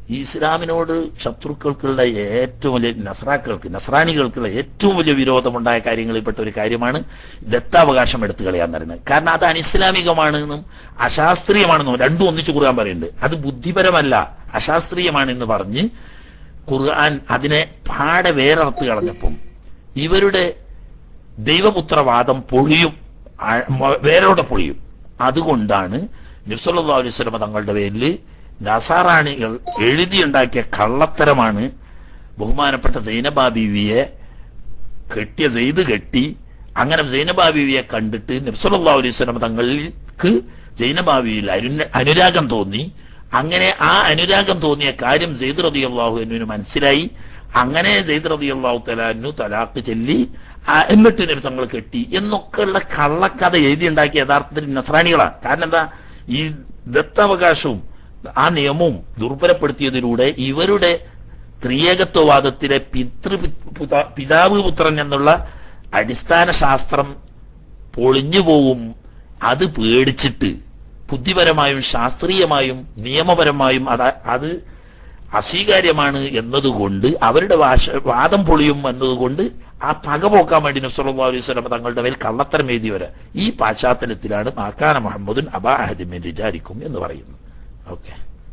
ഈ ഇസ്ലാമിനോട് ശത്രുക്കൾക്കുള്ള ഏറ്റവും വലിയ നസ്രാനികൾക്കുള്ള ഏറ്റവും വലിയ വിരോധമുണ്ടായ കാര്യങ്ങളിൽപ്പെട്ട ഒരു കാര്യമാണ് ദത്താവകാശം എടുത്തു കളയാന്ന് പറയുന്നത്. കാരണം അത് അനിസ്ലാമികമാണെന്നും അശാസ്ത്രീയമാണെന്നും രണ്ടും ഒന്നിച്ചു ഖുർആൻ പറയുന്നുണ്ട്. അത് ബുദ്ധിപരമല്ല, അശാസ്ത്രീയമാണെന്ന് പറഞ്ഞ് ഖുർആൻ അതിനെ പാടെ വേററുത്ത് കളഞ്ഞപ്പം ഇവരുടെ ദൈവപുത്രവാദം പൊളിയും, വേരോടെ പൊളിയും. അതുകൊണ്ടാണ് നബി സല്ലല്ലാഹു അലൈഹി വസല്ലം തങ്ങളുടെ പേരിൽ നസാറാണികൾ എഴുതിയുണ്ടാക്കിയ കള്ളത്തരമാണ് ബഹുമാനപ്പെട്ട സൈനബാ ബീവിയെ കെട്ടിയ സെയ്ദ് കെട്ടി. അങ്ങനെ സൈനബാ ബീവിയെ കണ്ടിട്ട് നബി സല്ലല്ലാഹു അലൈഹി വസല്ലം തങ്ങൾക്ക് സൈനബാ ബീവിയിൽ അനുരാഗം തോന്നി. അങ്ങനെ ആ അനുരാഗം തോന്നിയ കാര്യം സെയ്ദ് റളിയല്ലാഹു അൻഹുവിന് മനസ്സിലായി. അങ്ങനെ സെയ്ദ് റളിയല്ലാഹു തആല അൻഹു തലാഖ് ചൊല്ലി എന്നിട്ട് നബി തങ്ങൾ കെട്ടി എന്നൊക്കെയുള്ള കള്ളക്കഥ എഴുതിയുണ്ടാക്കിയ യഥാർത്ഥത്തിൽ നസ്രാനികളാണ്. കാരണം എന്താ, ഈ ദത്താവകാശവും ആ നിയമവും ദുർബലപ്പെടുത്തിയതിലൂടെ ഇവരുടെ ത്രിയേകത്വവാദത്തിലെ പിതാവ് പുത്രൻ എന്നുള്ള അടിസ്ഥാന ശാസ്ത്രം പൊളിഞ്ഞു പോവും. അത് പേടിച്ചിട്ട് ബുദ്ധിപരമായും ശാസ്ത്രീയമായും നിയമപരമായും അത് അസ്വീകാര്യമാണ് എന്നതുകൊണ്ട് അവരുടെ വാദം പൊളിയും എന്നതുകൊണ്ട് ആ പക പോക്കാൻ വേണ്ടി നബി സല്ലല്ലാഹു അലൈഹി വസല്ലം തങ്ങളുടെ മേൽ കള്ളത്തരം എഴുതിയവര്. ഈ പശ്ചാത്തലത്തിലാണ് മാകാന മുഹമ്മദുൻ അബാ അഹദിൻ മിൻ റിജാലിക്കും എന്ന് പറയുന്നത്. ഓക്കെ,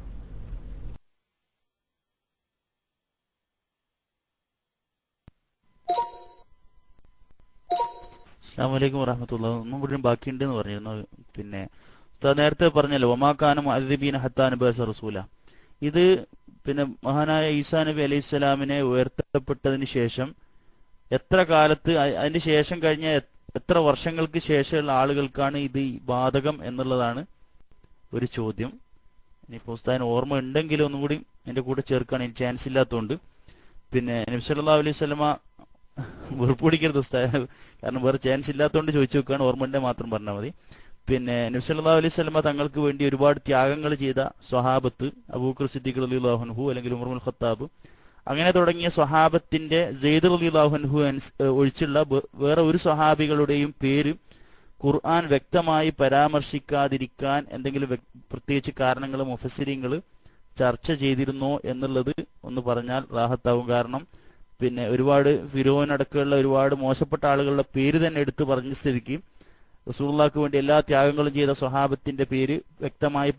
അസ്സലാമു അലൈക്കും വറഹ്മത്തുള്ളാഹി. ഒന്നും കൂടി ബാക്കിയുണ്ടെന്ന് പറഞ്ഞിരുന്നു. പിന്നെ നേരത്തെ പറഞ്ഞല്ലോ വമാകാന മുഅദ്ദിബീന ഹത്താ നബഅസ റസൂല. ഇത് പിന്നെ മഹാനായ ഈസാ നബി അലൈഹി സ്വലാമിനെ ഉയർത്തപ്പെട്ടതിന് ശേഷം എത്ര കാലത്ത്, അതിന് ശേഷം കഴിഞ്ഞ എത്ര വർഷങ്ങൾക്ക് ശേഷമുള്ള ആളുകൾക്കാണ് ഇത് ബാധകം എന്നുള്ളതാണ് ഒരു ചോദ്യം. ഇനിയിപ്പോൾ ഉസ്താദിന് ഓർമ്മ ഉണ്ടെങ്കിലും ഒന്നും കൂടി എൻ്റെ കൂടെ ചേർക്കാൻ എനിക്ക് ചാൻസ് ഇല്ലാത്തതുകൊണ്ട്. പിന്നെ നബി സല്ലല്ലാഹു അലൈഹി വസല്ലമ വെറുപ്പ് പിടിക്കരുത് ഉസ്താദ്, കാരണം വേറെ ചാൻസ് ഇല്ലാത്തതുകൊണ്ട് ചോദിച്ചു നോക്കുകയാണ്. ഓർമ്മ ഉണ്ടെങ്കിൽ മാത്രം പറഞ്ഞാൽ മതി. പിന്നെ നബി സല്ലല്ലാഹു അലൈഹി വസല്ലമ തങ്ങൾക്ക് വേണ്ടി ഒരുപാട് ത്യാഗങ്ങൾ ചെയ്ത സ്വഹാബത്ത്, അബൂബക്കർ സിദ്ദീഖ് റളിയല്ലാഹു അൻഹു അല്ലെങ്കിൽ ഉമർ ഇബ്നുൽ ഖത്താബ്, അങ്ങനെ തുടങ്ങിയ സ്വഹാബത്തിന്റെ സെയ്ദ് റളിയല്ലാഹു അൻഹു ഒഴിച്ചുള്ള വേറെ ഒരു സ്വഹാബികളുടെയും പേര് ഖുർആൻ വ്യക്തമായി പരാമർശിക്കാതിരിക്കാൻ എന്തെങ്കിലും പ്രത്യേകിച്ച് കാരണങ്ങൾ മുഫസ്സിരീങ്ങൾ ചർച്ച ചെയ്തിരുന്നോ എന്നുള്ളത് ഒന്ന് പറഞ്ഞാൽ റാഹത്താവും. കാരണം പിന്നെ ഒരുപാട് ഫിറോനടക്കമുള്ള ഒരുപാട് മോശപ്പെട്ട ആളുകളുടെ പേര് തന്നെ എടുത്ത് പറഞ്ഞ സ്ഥിതിക്ക് റസൂലുള്ളാഹിക്ക് വേണ്ടി എല്ലാ ത്യാഗങ്ങളും ചെയ്ത സ്വഹാബത്തിന്റെ പേര് വ്യക്തമായി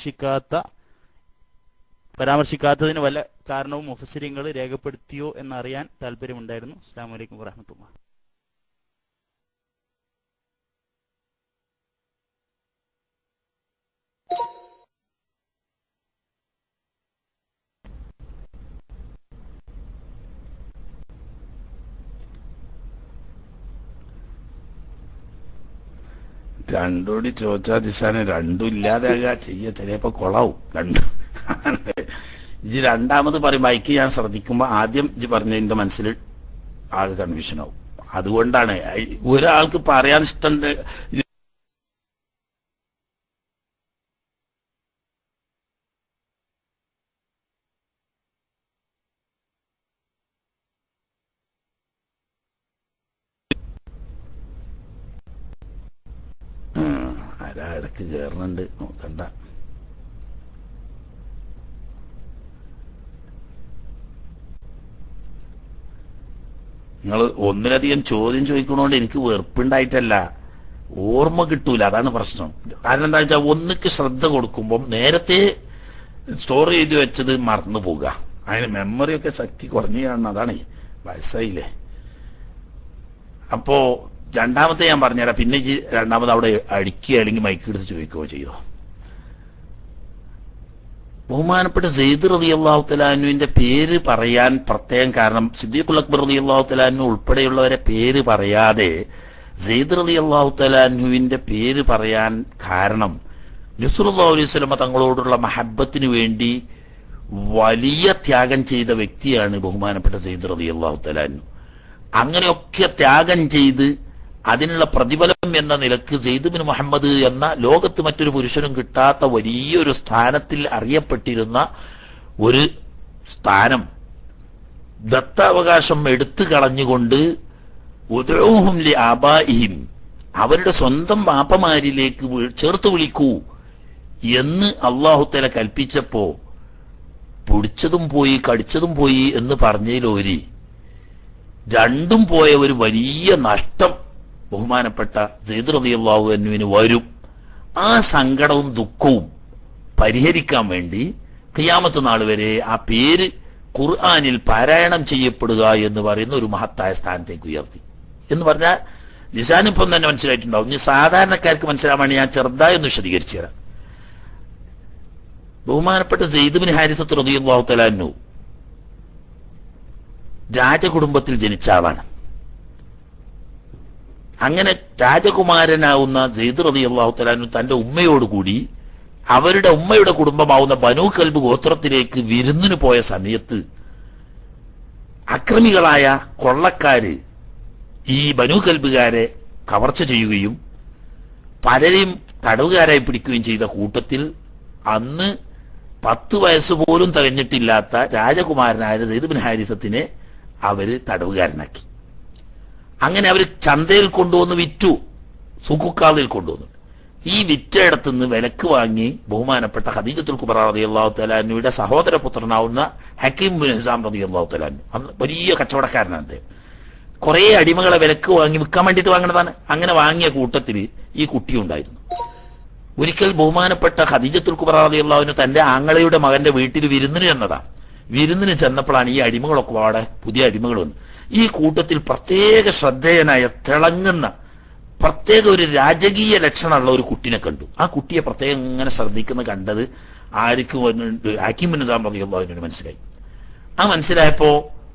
പരാമർശിക്കാത്തതിന് വല്ല കാരണവും മുഫസ്സിരീങ്ങൾ രേഖപ്പെടുത്തിയോ എന്നറിയാൻ താല്പര്യമുണ്ടായിരുന്നു. അസ്സലാമു അലൈക്കും വറഹ്മത്തുള്ളാഹി. രണ്ടോടി ചോദിച്ചാ ദിശാന് രണ്ടും ഇല്ലാതാകുക ചിലപ്പോ കൊളാവും രണ്ടും. ഇജ് രണ്ടാമത് പറയുമ്പോ അയക്ക് ഞാൻ ശ്രദ്ധിക്കുമ്പോ ആദ്യം ഇജ് പറഞ്ഞതിന്റെ മനസ്സിൽ ആകെ കൺഫ്യൂഷൻ ആവും. അതുകൊണ്ടാണ് ഒരാൾക്ക് പറയാൻ ഇഷ്ടം ആരാ ഇടക്ക് കേറുന്നുണ്ട് നോക്കണ്ട. നിങ്ങൾ ഒന്നിലധികം ചോദ്യം ചോദിക്കണോണ്ട് എനിക്ക് വെറുപ്പുണ്ടായിട്ടല്ല, ഓർമ്മ കിട്ടൂല, അതാണ് പ്രശ്നം. കാരണം എന്താ വെച്ചാൽ ഒന്നിക്ക് ശ്രദ്ധ കൊടുക്കുമ്പം നേരത്തെ സ്റ്റോർ ചെയ്ത് വെച്ചത് മറന്നു പോവുക. അതിന് മെമ്മറിയൊക്കെ ശക്തി കുറഞ്ഞു കാണണം, അതാണ് വയസ്സായില്ലേ. അപ്പോ രണ്ടാമത്തെ ഞാൻ പറഞ്ഞുതരാം, പിന്നെ രണ്ടാമത് അവിടെ അടിക്കുക അല്ലെങ്കിൽ മൈക്ക് എടുത്ത് ചോദിക്കുകയോ ചെയ്തോ. ബഹുമാനപ്പെട്ട സെയ്ദ് റളിയല്ലാഹു തആല അൻഹുവിന്റെ പേര് പറയാൻ പ്രത്യേകം കാരണം, സിദ്ദീഖുൽ അക്ബർ റളിയല്ലാഹു തആല അൻഹു ഉൾപ്പെടെയുള്ളവരെ പേര് പറയാതെ സെയ്ദ് റളിയല്ലാഹു തആല അൻഹുവിന്റെ പേര് പറയാൻ കാരണം നബി സല്ലല്ലാഹു അലൈഹി വസല്ലം തങ്ങളോടുള്ള മഹബ്ബത്തിന് വേണ്ടി വലിയ ത്യാഗം ചെയ്ത വ്യക്തിയാണ് ബഹുമാനപ്പെട്ട സെയ്ദ് റളിയല്ലാഹു തആല അൻഹു. അങ്ങനെയൊക്കെ ത്യാഗം ചെയ്ത് അതിനുള്ള പ്രതിഫലം എന്ന നിലക്ക് സെയ്ദ് ബിൻ മുഹമ്മദ് എന്ന ലോകത്ത് മറ്റൊരു പുരുഷനും കിട്ടാത്ത വലിയൊരു സ്ഥാനത്തിൽ അറിയപ്പെട്ടിരുന്ന ഒരു സ്ഥാനം ദത്താവകാശം എടുത്തു കളഞ്ഞുകൊണ്ട് ഉദ്ഊഹും ലി ആബാഇഹിം, അവരുടെ സ്വന്തം ബാപ്പമാരിലേക്ക് ചേർത്ത് വിളിക്കൂ എന്ന് അല്ലാഹു തആല കൽപ്പിച്ചപ്പോ പിടിച്ചതും പോയി കടിച്ചതും പോയി എന്ന് പറഞ്ഞതിലൊരു രണ്ടും പോയ ഒരു വലിയ നഷ്ടം ബഹുമാനപ്പെട്ട സെയ്ദ് റളിയല്ലാഹു അൻഹുവിന് വരും. ആ സങ്കടവും ദുഃഖവും പരിഹരിക്കാൻ വേണ്ടി ഖിയാമത്ത് നാൾ വരെ ആ പേര് ഖുർആനിൽ പാരായണം ചെയ്യപ്പെടുക എന്ന് പറയുന്ന ഒരു മഹത്തായ സ്ഥാനത്തേക്ക് ഉയർത്തി എന്ന് പറഞ്ഞാൽ ലിസാനിപ്പം തന്നെ മനസ്സിലായിട്ടുണ്ടാവും. ഇനി സാധാരണക്കാർക്ക് മനസ്സിലാവാൻ വേണ്ടി ഞാൻ ചെറുതായി ഒന്ന് വിശദീകരിച്ചു തരാം. ബഹുമാനപ്പെട്ട സെയ്ദ് ബിൻ ഹാരിസത്ത് റളിയല്ലാഹു തആല അൻഹു രാജകുടുംബത്തിൽ ജനിച്ച ആളാണ്. അങ്ങനെ രാജകുമാരനാവുന്ന സെയ്ദ് റളിയല്ലാഹു തആല അൻഹു തന്റെ ഉമ്മയോടുകൂടി അവരുടെ ഉമ്മയുടെ കുടുംബമാവുന്ന ബനൂ കൽബ് ഗോത്രത്തിലേക്ക് വിരുന്നിന് പോയ സമയത്ത് അക്രമികളായ കൊള്ളക്കാര് ഈ ബനൂ കൽബുകാരെ കവർച്ച ചെയ്യുകയും പലരെയും തടവുകാരായി പിടിക്കുകയും ചെയ്ത കൂട്ടത്തിൽ അന്ന് 10 വയസ്സ് പോലും തികഞ്ഞിട്ടില്ലാത്ത രാജകുമാരനായ സെയ്ദ് ബിൻ ഹാരിസത്തിനെ അവര് തടവുകാരനാക്കി. അങ്ങനെ അവർ ചന്തയിൽ കൊണ്ടുവന്ന് വിറ്റു, സൂക്കുക്കാവിൽ കൊണ്ടുവന്നു. ഈ വിറ്റയിടത്തുനിന്ന് വിലക്ക് വാങ്ങി ബഹുമാനപ്പെട്ട ഖദീജത്തുൽ കുബ്ര റളിയല്ലാഹു തആല അൻഹയുടെ സഹോദരപുത്രനാവുന്ന ഹക്കീം ബിൻ ഹിസാം റളിയല്ലാഹു തആല അൻഹു അന്ന് വലിയ കച്ചവടക്കാരനാണ് അദ്ദേഹം. കുറെ അടിമകളെ വിലക്ക് വാങ്ങി വിൽക്കാൻ വേണ്ടിയിട്ട് വാങ്ങണതാണ്. അങ്ങനെ വാങ്ങിയ കൂട്ടത്തിൽ ഈ കുട്ടി ഉണ്ടായിരുന്നു. ഒരിക്കൽ ബഹുമാനപ്പെട്ട ഖദീജത്തുൽ കുബ്ര റളിയല്ലാഹു അൻഹു തന്റെ ആങ്ങളയുടെ മകന്റെ വീട്ടിൽ വിരുന്നിന് ചെന്നതാണ്. വിരുന്നിന് ചെന്നപ്പോഴാണ് ഈ അടിമകളൊക്കെ അവിടെ പുതിയ അടിമകൾ വന്നു. ഈ കൂട്ടത്തിൽ പ്രത്യേക ശ്രദ്ധേയനായ തിളങ്ങുന്ന പ്രത്യേക ഒരു രാജകീയ ലക്ഷണമുള്ള ഒരു കുട്ടിനെ കണ്ടു. ആ കുട്ടിയെ പ്രത്യേകം ഇങ്ങനെ ശ്രദ്ധിക്കുന്ന കണ്ടത് ആർക്ക് ഹക്കീം ബിൻ ഹിസാം റളിയല്ലാഹു അൻഹു മനസ്സിലായി. ആ മനസ്സിലായപ്പോ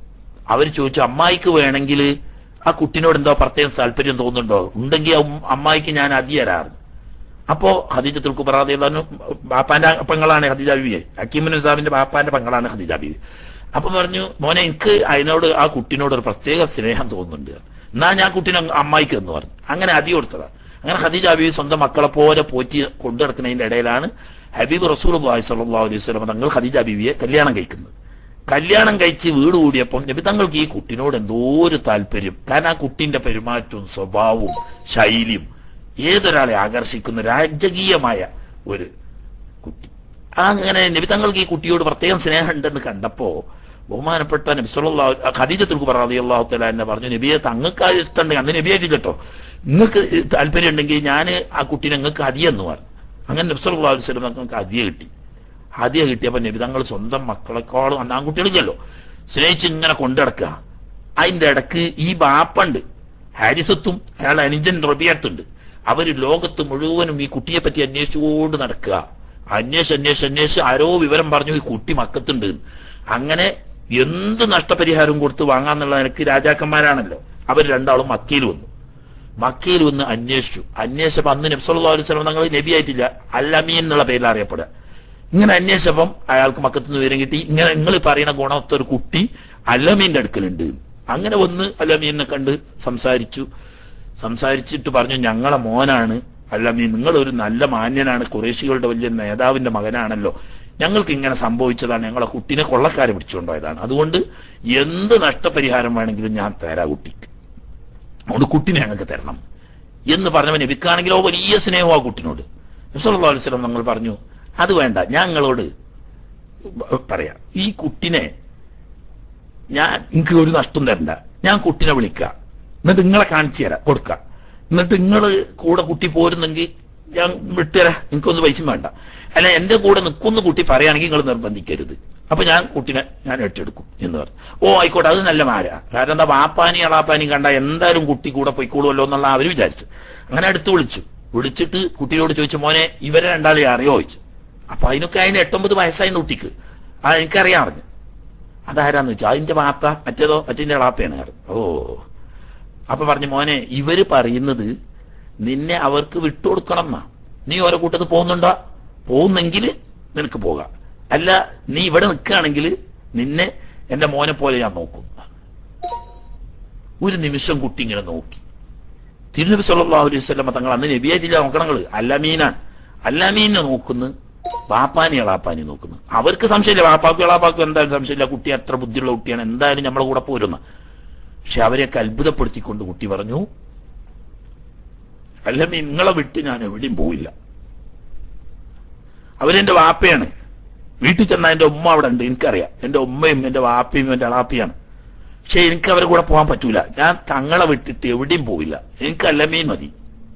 അവർ ചോദിച്ചു, അമ്മായിക്ക് വേണമെങ്കിൽ ആ കുട്ടിനോട് എന്തോ പ്രത്യേകം താല്പര്യം തോന്നുന്നുണ്ടോ? ഉണ്ടെങ്കിൽ അമ്മായിക്ക് ഞാൻ അതി തരാറുണ്ട്. അപ്പോ ഖദീജത്തുൽ കുബ്ര റളിയല്ലാഹു അൻഹു ബാപ്പാന്റെ പെങ്ങളാണ് ഖദീജ ബീവി, ഹക്കീം ബിൻ ഹിസാമിന്റെ ബാപ്പാന്റെ പെങ്ങളാണ് ഖദീജ ബീവി. അപ്പൊ പറഞ്ഞു, മോനെ എനിക്ക് അതിനോട് ആ കുട്ടിനോട് ഒരു പ്രത്യേക സ്നേഹം തോന്നുന്നുണ്ട്, എന്നാ ഞാൻ കുട്ടീനെ അമ്മായിക്ക് എന്ന് പറഞ്ഞു. അങ്ങനെ അതി കൊടുത്തതാ. അങ്ങനെ ഖദീജ ബീവി സ്വന്തം മക്കളെ പോലെ പോറ്റി കൊണ്ടു നടക്കുന്നതിന്റെ ഇടയിലാണ് ഹബീബ് റസൂലുള്ളാഹി സ്വല്ലല്ലാഹു അലൈഹി വസല്ലം തങ്ങൾ ഖദീജ ബീവിയെ കല്യാണം കഴിക്കുന്നത്. കല്യാണം കഴിച്ച് വീട് കൂടിയപ്പോൾ നബി തങ്ങൾക്ക് ഈ കുട്ടിനോട് എന്തോ ഒരു താല്പര്യം. കാരണം ആ കുട്ടിന്റെ പെരുമാറ്റവും സ്വഭാവവും ശൈലിയും ഏതൊരാളെ ആകർഷിക്കുന്ന രാജകീയമായ ഒരു കുട്ടി. അങ്ങനെ നബി തങ്ങൾക്ക് ഈ കുട്ടിയോട് പ്രത്യേകം സ്നേഹം ഉണ്ടെന്ന് കണ്ടപ്പോ ബഹുമാനപ്പെട്ട നബി സല്ലല്ലാഹു ഖദീജത്തുൽ കുബ്ര റളിയല്ലാഹു തആല അൻഹ പറഞ്ഞു, നബിയെ തങ്ങൾക്ക് ഇഷ്ടമുണ്ടെങ്കിൽ, അന്ന് നബിയായിട്ടില്ല കേട്ടോ, നിങ്ങൾക്ക് താല്പര്യം ഉണ്ടെങ്കിൽ ഞാൻ ആ കുട്ടീനെ നിങ്ങൾക്ക് ഹദിയെന്ന് പറഞ്ഞു. അങ്ങനെ നബി സല്ലല്ലാഹു അലൈഹി വസല്ലം തങ്ങൾക്ക് ഹദിയ കിട്ടി. ഹദിയ കിട്ടിയപ്പോൾ നബി തങ്ങൾ സ്വന്തം മക്കളെക്കാളും അന്ന് ആൺകുട്ടികളില്ലല്ലോ സ്നേഹിച്ച് ഇങ്ങനെ കൊണ്ടുനടക്കുക. അതിന്റെ ഇടക്ക് ഈ ബാപ്പുണ്ട്, ഹാരിസത്തും അയാൾ അനുജൻ റബിയത്തുണ്ട്. അവര് ലോകത്ത് മുഴുവനും ഈ കുട്ടിയെ പറ്റി അന്വേഷിച്ചുകൊണ്ട് നടക്കുക. അന്വേഷിച്ച് ആരോ വിവരം പറഞ്ഞു ഈ കുട്ടി മക്കത്തുണ്ട്. അങ്ങനെ എന്ത് നഷ്ടപരിഹാരവും കൊടുത്ത് വാങ്ങാന്നുള്ള നിനക്ക് രാജാക്കന്മാരാണല്ലോ. അവർ രണ്ടാളും മക്കയിൽ വന്ന് അന്വേഷിച്ചപ്പോ അന്ന് നബി സല്ലല്ലാഹു അലൈഹി വസല്ലം തങ്ങൾ നബി ആയിട്ടില്ല, അൽ-അമീൻ എന്നുള്ള പേരിൽ അറിയപ്പെടുക. ഇങ്ങനെ അന്വേഷിച്ചപ്പം അയാൾക്ക് മക്കത്തുനിന്ന് വിവരം കിട്ടി, ഇങ്ങനെ നിങ്ങൾ പറയുന്ന ഗുണമൊത്ത ഒരു കുട്ടി അൽ-അമീന്റെ അടുക്കലുണ്ട്. അങ്ങനെ വന്ന് അൽ-അമീനെ കണ്ട് സംസാരിച്ചിട്ട് പറഞ്ഞു, ഞങ്ങളെ മോനാണ് അൽ-അമീൻ, നിങ്ങളൊരു നല്ല മാന്യനാണ്, ഖുറൈശികളുടെ വലിയ നേതാവിന്റെ മകനാണല്ലോ, ഞങ്ങൾക്ക് ഇങ്ങനെ സംഭവിച്ചതാണ്, ഞങ്ങളെ കുട്ടീനെ കൊള്ളക്കാരെ പിടിച്ചുകൊണ്ടുപോയതാണ്, അതുകൊണ്ട് എന്ത് നഷ്ടപരിഹാരം വേണമെങ്കിലും ഞാൻ തരാ കുട്ടിക്ക്, അതുകൊണ്ട് കുട്ടിനെ ഞങ്ങൾക്ക് തരണം എന്ന് പറഞ്ഞവൻ നബിക്കാണെങ്കിലോ വലിയ സ്നേഹം ആ കുട്ടിനോട്. നബി സല്ലല്ലാഹു അലൈഹി വസല്ലം ഞങ്ങൾ പറഞ്ഞു, അത് വേണ്ട, ഞങ്ങളോട് പറയാം, ഈ കുട്ടിനെ എനിക്ക് ഒരു നഷ്ടം തരണ്ട, ഞാൻ കുട്ടിനെ വിളിക്കുക, എന്നിട്ട് നിങ്ങളെ കാണിച്ചു തരാം, കൊടുക്കാം, എന്നിട്ട് നിങ്ങൾ കൂടെ കുട്ടി പോരുന്നെങ്കിൽ ഞാൻ വിട്ടുതരാം, എനിക്കൊന്നും പൈസ വേണ്ട, അല്ല എന്റെ കൂടെ നിൽക്കുന്ന കുട്ടി പറയുകയാണെങ്കിൽ നിങ്ങൾ നിർബന്ധിക്കരുത്, അപ്പൊ ഞാൻ കുട്ടിനെ ഏറ്റെടുക്കും എന്ന് പറഞ്ഞു. ഓ ആയിക്കോട്ടെ, അത് നല്ല മാരാ, കാരണം എന്താ വാപ്പാനി അളാപ്പാനി കണ്ട എന്തായാലും കുട്ടി കൂടെ പോയിക്കോളുമല്ലോ എന്നുള്ള അവർ വിചാരിച്ചു. അങ്ങനെ അടുത്ത് വിളിച്ചിട്ട് കുട്ടിയോട് ചോദിച്ചു, മോനെ ഇവരെ രണ്ടാളെ അറിയോ ചോദിച്ചു. അപ്പൊ അതിനൊക്കെ അതിന് 8-9 വയസ്സായിരുന്നു കുട്ടിക്ക്. എനിക്കറിയാൻ പറഞ്ഞു. അതാരാന്ന് വെച്ചാൽ അതിന്റെ വാപ്പ, മറ്റേ അളാപ്പയാണ് പറഞ്ഞു. ഓ അപ്പൊ പറഞ്ഞു, മോനെ ഇവര് പറയുന്നത് നിന്നെ അവർക്ക് വിട്ടുകൊടുക്കണം എന്നാ, നീ ഓരോ കൂട്ടത്ത് പോകുന്നെങ്കിൽ നിനക്ക് പോകാം, അല്ല നീ ഇവിടെ നിൽക്കുകയാണെങ്കിൽ നിന്നെ എന്റെ മോനെ പോലെ ഞാൻ നോക്കും. ഒരു നിമിഷം കുട്ടി ഇങ്ങനെ നോക്കി. തിരുനബി സല്ലല്ലാഹു അലൈഹി വസല്ലം തങ്ങൾ അന്ന് നബിയായിട്ടില്ല, നോക്കണങ്ങള് അൽ-അമീനാണ്, അൽ-അമീനെ നോക്കുന്നു, വാപ്പാനി അളാപ്പാനി നോക്കുന്നു. അവർക്ക് സംശയമില്ല, വാപ്പാക്കും അളാപ്പാക്കും എന്തായാലും സംശയമില്ല, കുട്ടി അത്ര ബുദ്ധിയുള്ള കുട്ടിയാണ്, എന്തായാലും നമ്മളെ കൂടെ പോരുന്ന. പക്ഷെ അവരെയൊക്കെ അത്ഭുതപ്പെടുത്തിക്കൊണ്ട് കുട്ടി പറഞ്ഞു, അൽ-അമീൻ നിങ്ങളെ വിട്ട് ഞാൻ എവിടെയും പോവില്ല, അവരെന്റെ വാപ്പയാണ്, വീട്ടിൽ ചെന്നാൽ എൻ്റെ ഉമ്മ അവിടെ ഉണ്ട്, എനിക്കറിയാം. എൻ്റെ ഉമ്മയും എൻ്റെ വാപ്പയും എൻ്റെ അളാപ്പിയാണ്. പക്ഷെ എനിക്ക് അവരെ കൂടെ പോകാൻ പറ്റൂല. ഞാൻ തങ്ങളെ വിട്ടിട്ട് എവിടെയും പോവില്ല. എനിക്ക് അല്ലമീൻ മതി.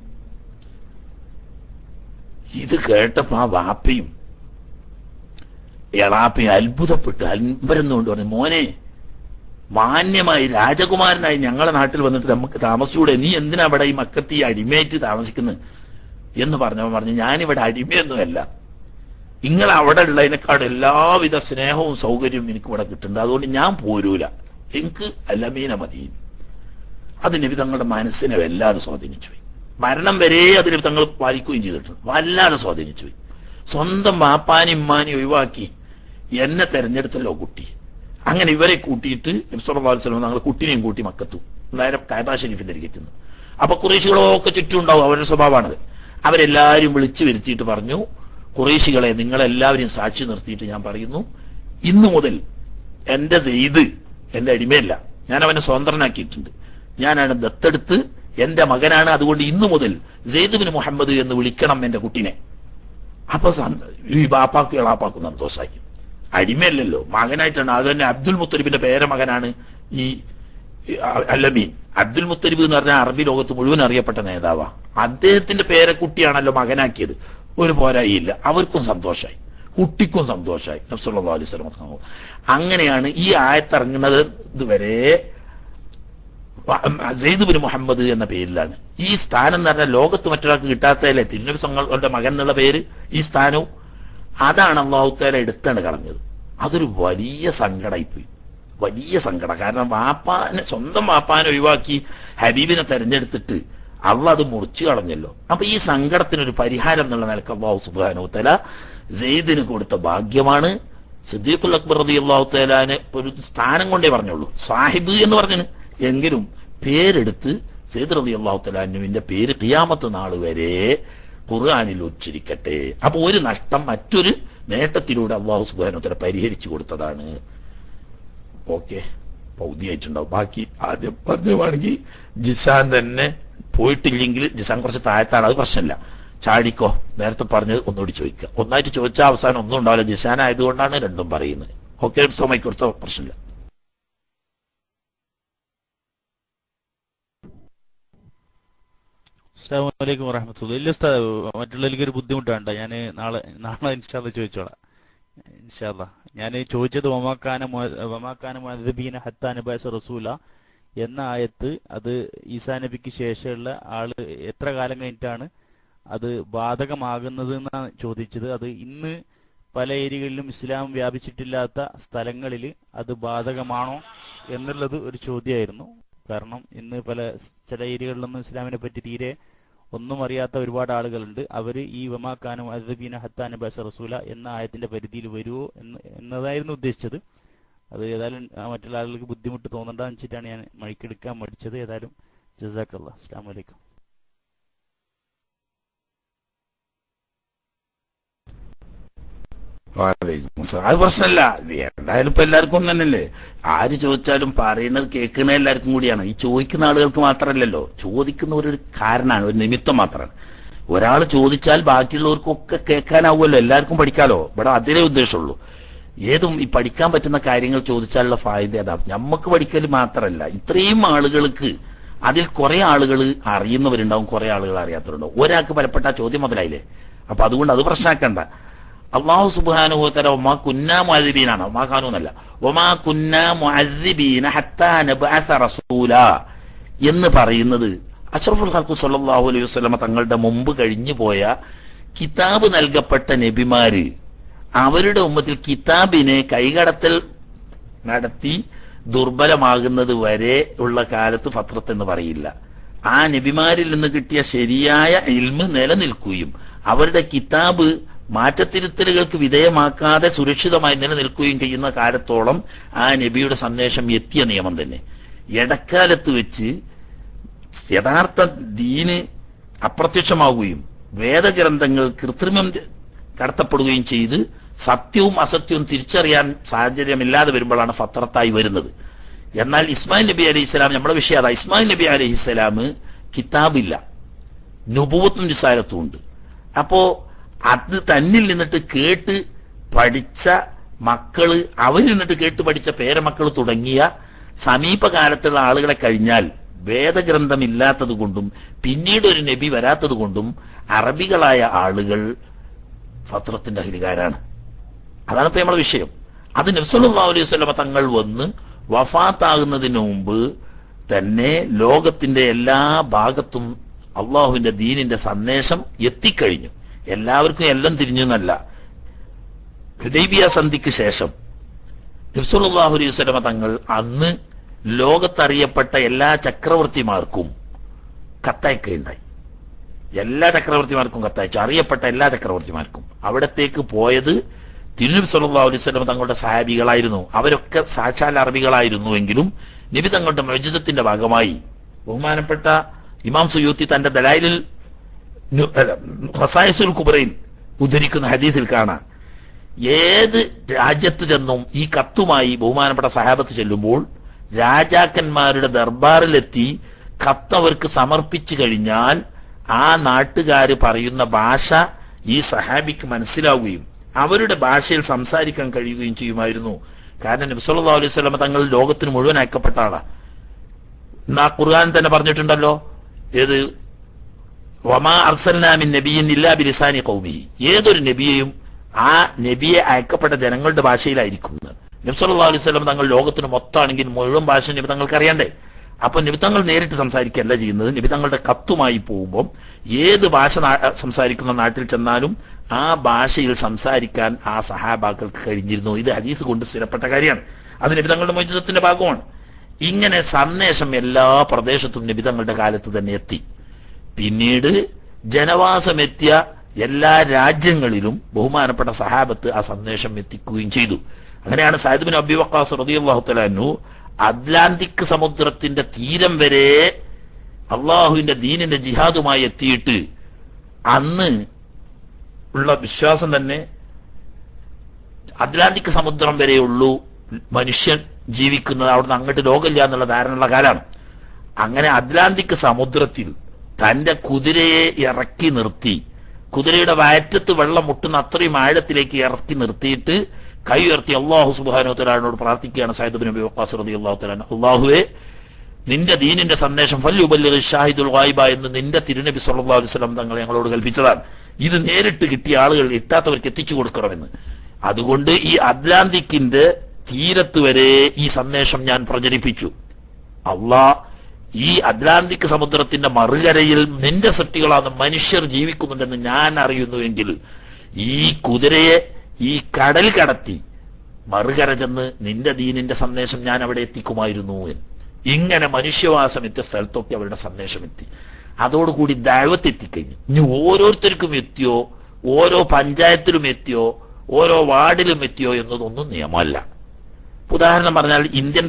ഇത് കേട്ടപ്പോ ആ വാപ്പയും എളാപ്പയും അത്ഭുതപ്പെട്ട് അൻപരന്നുകൊണ്ട് പറഞ്ഞു, മോനെ, മാന്യമായി രാജകുമാരനായി ഞങ്ങളെ നാട്ടിൽ വന്നിട്ട് നമുക്ക് താമസിച്ചൂടെ? നീ എന്തിനാ ഇവിടെ ഈ മക്കത്ത് ഈ അടിമയായിട്ട് താമസിക്കുന്നത് എന്ന് പറഞ്ഞു, ഞാനിവിടെ അടിമയൊന്നുമല്ല. നിങ്ങൾ അവിടെ ഉള്ളതിനേക്കാൾ എല്ലാവിധ സ്നേഹവും സൗകര്യവും എനിക്ക് ഇവിടെ കിട്ടുന്നുണ്ട്. അതുകൊണ്ട് ഞാൻ പോരൂല, എനിക്ക് അല്ലമീന മതി. അത് നബി തങ്ങളുടെ മനസ്സിനെ വല്ലാതെ സ്വാധീനിച്ചു പോയി. മരണം വരെ അത് നബി തങ്ങൾ പാലിക്കുകയും ചെയ്തിട്ടുണ്ട്. വല്ലാതെ സ്വാധീനിച്ചു പോയി. സ്വന്തം വാപ്പാനി ഇമ്മാനി ഒഴിവാക്കി എന്നെ തെരഞ്ഞെടുത്തല്ലോ കുട്ടി. അങ്ങനെ ഇവരെ കൂട്ടിയിട്ട് നബി സല്ലല്ലാഹു അലൈഹി വസല്ലം തങ്ങൾ കുട്ടിനെയും കൂട്ടി മക്കത്തു നേരം കഅബ ഷരീഫിന്റെ അരികെത്തുന്നു. അപ്പൊ ഖുറൈശികളൊക്കെ ചുറ്റും ഉണ്ടാവും. അവരുടെ സ്വഭാവമാണത്. അവരെല്ലാവരും വിളിച്ചു വരുത്തിയിട്ട് പറഞ്ഞു, ഖുറൈശികളെ, നിങ്ങളെല്ലാവരും സാക്ഷി നിർത്തിയിട്ട് ഞാൻ പറയുന്നു, ഇന്നു മുതൽ എന്റെ സെയ്ദ് എന്റെ അടിമയല്ല, ഞാൻ അവനെ സ്വതന്ത്രനാക്കിയിട്ടുണ്ട്. ഞാനാണ് ദത്തെടുത്ത്, എന്റെ മകനാണ്. അതുകൊണ്ട് ഇന്നു മുതൽ സെയ്ദ് ബിൻ മുഹമ്മദ് എന്ന് വിളിക്കണം എന്റെ കുട്ടിനെ. അപ്പൊ ഈ ബാപ്പാക്കും എളാപ്പാക്കും സന്തോഷമായി. അടിമയല്ലല്ലോ, മകനായിട്ടാണ്. അത് തന്നെ അബ്ദുൽ മുത്തലിബിന്റെ പേരമകനാണ് ഈ അല്ലമീൻ. അബ്ദുൽ മുത്തലിബ് എന്ന് പറഞ്ഞാൽ അറബി ലോകത്ത് മുഴുവൻ അറിയപ്പെട്ട നേതാവാ. അദ്ദേഹത്തിന്റെ പേരക്കുട്ടിയാണല്ലോ മകനാക്കിയത്. ഒരു പോരായില്ല. അവർക്കും സന്തോഷമായി, കുട്ടിക്കും സന്തോഷമായി. നബി സല്ലല്ലാഹു അലൈഹി വസല്ലം. അങ്ങനെയാണ് ഈ ആയത്തിറങ്ങുന്നത് ഇതുവരെ സെയ്ദ് ബിൻ മുഹമ്മദ് എന്ന പേരിലാണ്. ഈ സ്ഥാനം എന്ന് പറഞ്ഞാൽ ലോകത്ത് മറ്റൊരാൾക്ക് കിട്ടാത്തതല്ലേ തിരുനബി തങ്ങളുടെ മകൻ എന്നുള്ള പേര്. ഈ സ്ഥാനവും അതാണ് അല്ലാഹു തആല എടുത്താണ് കളഞ്ഞത്. അതൊരു വലിയ സങ്കടമായിപ്പോയി, വലിയ സങ്കടം. കാരണം വാപ്പാനെ, സ്വന്തം വാപ്പാനെ ഒഴിവാക്കി ഹബീബിനെ തെരഞ്ഞെടുത്തിട്ട് അള്ളാഹ് അത് മുറിച്ചു കളഞ്ഞല്ലോ. അപ്പൊ ഈ സങ്കടത്തിനൊരു പരിഹാരം എന്നുള്ള നിലക്ക് അല്ലാഹു സുബ്ഹാനഹു വ തആല സെയ്ദിന് കൊടുത്ത ഭാഗ്യമാണ്. സിദ്ദീഖുൽ അക്ബർ റളിയല്ലാഹു തആലാനെ ഒരു സ്ഥാനം കൊണ്ടേ പറഞ്ഞുള്ളൂ, സാഹിബ് എന്ന് പറഞ്ഞു. എങ്കിലും പേരെടുത്ത് സെയ്ദ് റളിയല്ലാഹു തആല അൻഹുവിന്റെ പേര് ഖിയാമത്ത് നാൾ വരെ ഖുർആനിൽ ഉച്ചരിക്കട്ടെ. അപ്പൊ ഒരു നഷ്ടം മറ്റൊരു നേട്ടത്തിലൂടെ അല്ലാഹു സുബ്ഹാനഹു വ തആല പരിഹരിച്ചു കൊടുത്തതാണ്. ഓക്കെ, പൗതിയായിട്ടുണ്ടാവും. ബാക്കി ആദ്യം പറഞ്ഞുവാണെങ്കിൽ ജിസാൻ തന്നെ പോയിട്ടില്ലെങ്കിൽ, ജിസാൻ കുറച്ച് താഴത്താണ്, അത് പ്രശ്നമില്ല. ചാടിക്കോ, നേരത്തെ പറഞ്ഞത് ഒന്നുകൂടി ചോദിക്കുക. ഒന്നായിട്ട് ചോദിച്ചാൽ അവസാനം ഒന്നും ഉണ്ടാവില്ല. ജിസാൻ ആയതുകൊണ്ടാണ് രണ്ടും പറയുന്നത്. ഓക്കെ, എടുത്തോ, മൈക്കെടുത്തോ, പ്രശ്നമില്ല. അസ്സലാമു അലൈക്കും വറഹ്മത്തുള്ളാഹി. ഇല്ല ഉസ്താദ്, മറ്റുള്ളവർക്ക് ഒരു ബുദ്ധിമുട്ടാണ്. ഞാൻ നാളെ ഇൻഷാല്ലാ ചോദിച്ചോളാം. ഇൻഷാല്ലാ. ഞാൻ ചോദിച്ചത് വമാക്കാന മുഅദ്ദിബീന ഹത്താ നബഅസ റസൂല എന്ന ആയത്ത്, അത് ഈസാ നബിക്ക് ശേഷമുള്ള ആള് എത്ര കാലം കഴിഞ്ഞിട്ടാണ് അത് ബാധകമാകുന്നത് എന്നാണ് ചോദിച്ചത്. അത് ഇന്ന് പല ഏരിയകളിലും ഇസ്ലാം വ്യാപിച്ചിട്ടില്ലാത്ത സ്ഥലങ്ങളിൽ അത് ബാധകമാണോ എന്നുള്ളത് ഒരു ചോദ്യമായിരുന്നു. കാരണം ഇന്ന് ചില ഏരിയകളിലൊന്നും ഇസ്ലാമിനെ പറ്റി തീരെ ഒന്നും അറിയാത്ത ഒരുപാട് ആളുകളുണ്ട്. അവർ ഈ വമാക്കാനും അദ്ബീന ഹത്താ നബഅസ റസൂല എന്ന ആയത്തിന്റെ പരിധിയിൽ വരുമോ എന്നതായിരുന്നു ഉദ്ദേശിച്ചത്. അത് ഏതായാലും മറ്റുള്ള ആളുകൾക്ക് ബുദ്ധിമുട്ട് തോന്നണ്ടെന്ന് വെച്ചിട്ടാണ് ഞാൻ മൈക്കെടുക്കാൻ മടിച്ചത്. ഏതായാലും ജസാക്കല്ലാഹ്. അസ്സലാമു അലൈക്കും. അത് പ്രശ്നമല്ല. എന്തായാലും ഇപ്പൊ എല്ലാവർക്കും തന്നെയല്ലേ, ആര് ചോദിച്ചാലും പറയുന്നത് കേൾക്കുന്ന എല്ലാവർക്കും കൂടിയാണ്. ഈ ചോദിക്കുന്ന ആളുകൾക്ക് മാത്രമല്ലല്ലോ, ചോദിക്കുന്ന ഒരു കാരണമാണ്, ഒരു നിമിത്തം മാത്രമാണ്. ഒരാൾ ചോദിച്ചാൽ ബാക്കിയുള്ളവർക്കൊക്കെ കേൾക്കാനാവുമല്ലോ, എല്ലാവർക്കും പഠിക്കാലോ. ഇവിടെ അതിലേ ഉദ്ദേശമുള്ളൂ. ഏതും ഈ പഠിക്കാൻ പറ്റുന്ന കാര്യങ്ങൾ ചോദിച്ചാലുള്ള ഫായ്ദ അതാ. നമുക്ക് പഠിക്കൽ മാത്രമല്ല, ഇത്രയും ആളുകൾക്ക് അതിൽ കുറെ ആളുകൾ അറിയുന്നവരുണ്ടാവും, കുറെ ആളുകൾ അറിയാത്തവരുണ്ടാവും. ഒരാൾക്ക് പലപ്പെട്ട ചോദ്യം മുതലായില്ലേ. അപ്പൊ അതുകൊണ്ട് അത് പ്രശ്നമാക്കണ്ട. അല്ലാഹു സുബ്ഹാനഹു വ തആല വമാ കുന്നാ മുഅദ്ദിബീനാണ്, വമാ കാനൂ എന്നല്ല, വമാ കുന്നാ മുഅദ്ദിബീന ഹത്താ നബഅസ റസൂല എന്ന് പറയുന്നത് അഷ്റഫുൽ ഖൽഖ് സ്വല്ലല്ലാഹു അലൈഹി വസല്ലം തങ്ങളുടെ മുമ്പ് കഴിഞ്ഞു പോയ കിതാബ് നൽകപ്പെട്ട നബിമാര് അവരുടെ ഉമ്മത്തിൽ കിതാബിനെ കൈകടത്തൽ നടത്തി ദുർബലമാകുന്നത് വരെ ഉള്ള കാലത്ത് ഫത്രത്ത് എന്ന് പറയില്ല. ആ നബിമാരിൽ നിന്ന് കിട്ടിയ ശരിയായ ഇൽമ് നിലനിൽക്കുകയും അവരുടെ കിതാബ് മാറ്റത്തിരുത്തലുകൾക്ക് വിധേയമാക്കാതെ സുരക്ഷിതമായി നിലനിൽക്കുകയും ചെയ്യുന്ന കാലത്തോളം ആ നബിയുടെ സന്ദേശം എത്തിയ നിയമം തന്നെ. ഇടക്കാലത്ത് വെച്ച് യഥാർത്ഥ ദീന് അപ്രത്യക്ഷമാവുകയും വേദഗ്രന്ഥങ്ങൾ കൃത്രിമം കടത്തപ്പെടുകയും ചെയ്ത് സത്യവും അസത്യവും തിരിച്ചറിയാൻ സാഹചര്യമില്ലാതെ വരുമ്പോഴാണ് ഫത്രത്തായി വരുന്നത്. എന്നാൽ ഇസ്മായിൽ നബി അലൈഹി സ്വലാം, നമ്മുടെ വിഷയം അതാ, ഇസ്മായിൽ നബി അലൈഹി സ്വലാം കിതാബില്ല, നുബുവത്തും റിസാലത്തും ഉണ്ട്. അപ്പോ അത് തന്നിൽ നിന്നിട്ട് കേട്ട് പഠിച്ച മക്കള് അവരിന്നിട്ട് കേട്ട് പഠിച്ച പേരമക്കൾ തുടങ്ങിയ സമീപകാലത്തുള്ള ആളുകളെ കഴിഞ്ഞാൽ വേദഗ്രന്ഥമില്ലാത്തത് കൊണ്ടും പിന്നീട് ഒരു നബി വരാത്തത് കൊണ്ടും അറബികളായ ആളുകൾ ഫത്രത്തിന്റെ അഹ്ലുകാരാണ്. അതാണ് ഇപ്പൊ നമ്മുടെ വിഷയം. അത് നബി സല്ലല്ലാഹു അലൈഹി വസല്ലം തങ്ങൾ വന്ന് വഫാത്താകുന്നതിന് മുമ്പ് തന്നെ ലോകത്തിന്റെ എല്ലാ ഭാഗത്തും അള്ളാഹുവിന്റെ ദീനിന്റെ സന്ദേശം എത്തിക്കഴിഞ്ഞു. എല്ലാവർക്കും എല്ലാം തിരിഞ്ഞു എന്നല്ല. ഹുദൈബിയ സന്ധിക്ക് ശേഷം നബി സല്ലല്ലാഹു അലൈഹി വസല്ലം തങ്ങൾ അന്ന് ലോകത്തറിയപ്പെട്ട എല്ലാ ചക്രവർത്തിമാർക്കും കത്തയക്കുകയുണ്ടായി. എല്ലാ ചക്രവർത്തിമാർക്കും കത്തയച്ചു. അറിയപ്പെട്ട എല്ലാ ചക്രവർത്തിമാർക്കും അവിടത്തേക്ക് പോയത് തിരുനബി സല്ലല്ലാഹു അലൈഹി വസല്ലം തങ്ങളുടെ സഹാബികളായിരുന്നു. അവരൊക്കെ സാക്ഷാൽ അറബികളായിരുന്നു എങ്കിലും നബി തങ്ങളുടെ മുഅ്ജിസത്തിന്റെ ഭാഗമായി ബഹുമാനപ്പെട്ട ഇമാം സുയൂത്തി തന്റെ ദലായിലുൽ ഖസായിസുൽ കുബ്രയിൽ ഉദ്ധരിക്കുന്ന ഹദീസിൽ കാണാം, ഏത് രാജ്യത്ത് ചെന്നും ഈ കത്തുമായി ബഹുമാനപ്പെട്ട സഹാബത്ത് ചെല്ലുമ്പോൾ രാജാക്കന്മാരുടെ ദർബാറിലെത്തി കത്തവർക്ക് സമർപ്പിച്ചു കഴിഞ്ഞാൽ ആ നാട്ടുകാര് പറയുന്ന ഭാഷ ഈ സഹാബിക്ക് മനസ്സിലാവുകയും അവരുടെ ഭാഷയിൽ സംസാരിക്കാൻ കഴിയുകയും ചെയ്യുമായിരുന്നു. കാരണം നബി സല്ലല്ലാഹു അലൈഹി വസല്ലം തങ്ങൾ ലോകത്തിന് മുഴുവൻ അയക്കപ്പെട്ട ആളാ. ഖുർആൻ തന്നെ പറഞ്ഞിട്ടുണ്ടല്ലോ, ഏത് വമാ അർസൽനാ മിൻ നബിയ്യിൻ ഇല്ലാ ബിലിസാനി ഖൗമിഹി, ഏതൊരു നബിയെയും ആ നബിയെ അയക്കപ്പെട്ട ജനങ്ങളുടെ ഭാഷയിലായിരിക്കും. നബി സല്ലല്ലാഹു അലൈഹി വസല്ലം തങ്ങൾ ലോകത്തിന് മൊത്തമാണെങ്കിൽ മുഴുവൻ ഭാഷ നബി തങ്ങൾക്ക് അറിയണ്ടേ? അപ്പൊ നബി തങ്ങൾ നേരിട്ട് സംസാരിക്കുകയല്ല ചെയ്യുന്നത്. നബി തങ്ങളുടെ കത്തുമായി പോകുമ്പോൾ ഏത് ഭാഷ സംസാരിക്കുന്ന നാട്ടിൽ ചെന്നാലും ആ ഭാഷയിൽ സംസാരിക്കാൻ ആ സഹാബാക്കൾക്ക് കഴിഞ്ഞിരുന്നു. ഇത് ഹദീസ് കൊണ്ട് സ്ഥിരപ്പെട്ട കാര്യമാണ്. അത് നബി തങ്ങളുടെ മുഅ്ജിസത്തിന്റെ ഭാഗമാണ്. ഇങ്ങനെ സന്ദേശം എല്ലാ പ്രദേശത്തും നബി തങ്ങളുടെ കാലത്ത് തന്നെ എത്തി. പിന്നീട് ജനവാസമെത്തിയ എല്ലാ രാജ്യങ്ങളിലും ബഹുമാനപ്പെട്ട സഹാബത്ത് ആ സന്ദേശം എത്തിക്കുകയും ചെയ്തു. അങ്ങനെയാണ് സഅദ് ബിൻ അബി വഖാസ് റളിയല്ലാഹു തആല അൻഹു അറ്റ്ലാന്റിക് സമുദ്രത്തിന്റെ തീരം വരെ അള്ളാഹുവിന്റെ ദീനിന്റെ ജിഹാദുമായി എത്തിയിട്ട് അന്ന് ഉള്ള വിശ്വാസം തന്നെ അറ്റ്ലാന്റിക് സമുദ്രം വരെയുള്ളൂ മനുഷ്യൻ ജീവിക്കുന്നത്, അവിടുന്ന് അങ്ങോട്ട് ലോകമില്ല എന്നുള്ള ധാരണയുള്ള കാലാണ്. അങ്ങനെ അറ്റ്ലാന്റിക് സമുദ്രത്തിൽ തന്റെ കുതിരയെ ഇറക്കി നിർത്തി, കുതിരയുടെ വയറ്റത്ത് വെള്ളം മുട്ടുന്ന അത്രയും ആഴത്തിലേക്ക് ഇറക്കി നിർത്തിയിട്ട് കൈ ഉയർത്തി അല്ലാഹു സുബ്ഹാനഹു വ തആലയോട് പ്രാർത്ഥിക്കുകയാണ് സഅദ് ബിൻ അബി വഖാസ് റളിയല്ലാഹു തആല. അല്ലാഹുവേ, നിന്റെ ദീനിന്റെ സന്ദേശം ഫല്യുബല്ലിഗി ഷാഹിദുൽ ഗായിബ എന്ന് നിന്റെ തിരുനബി സല്ലല്ലാഹു അലൈഹി വസല്ലം തങ്ങൾ ഞങ്ങളോട് കൽപ്പിച്ചതാണ്. ഇത് നേരിട്ട് കിട്ടിയ ആളുകൾ എത്താത്തവർക്ക് എത്തിച്ചു കൊടുക്കണമെന്ന്. അതുകൊണ്ട് ഈ അറ്റ്ലാന്റിക്കിന്റെ തീരത്ത് വരെ ഈ സന്ദേശം ഞാൻ പ്രചരിപ്പിച്ചു. അള്ളാഹ് ഈ അറ്റ്ലാന്റിക് സമുദ്രത്തിന്റെ മറുകരയിൽ നിന്റെ സൃഷ്ടികളാണ് മനുഷ്യർ ജീവിക്കുന്നുണ്ടെന്ന് ഞാൻ അറിയുന്നുവെങ്കിൽ ഈ കുതിരയെ ഈ കടൽ കടത്തി മറുകര ചെന്ന് നിന്റെ ദീനിന്റെ സന്ദേശം ഞാൻ അവിടെ എത്തിക്കുമായിരുന്നു എന്ന്. ഇങ്ങനെ മനുഷ്യവാസം എത്തിയ സ്ഥലത്തൊക്കെ അവരുടെ സന്ദേശം എത്തി. അതോടുകൂടി ദഅവത്ത് എത്തിക്കഴിഞ്ഞു. ഇനി ഓരോരുത്തർക്കും എത്തിയോ, ഓരോ പഞ്ചായത്തിലും എത്തിയോ, ഓരോ വാർഡിലും എത്തിയോ എന്നതൊന്നും നിയമമല്ല. ഉദാഹരണം പറഞ്ഞാൽ ഇന്ത്യൻ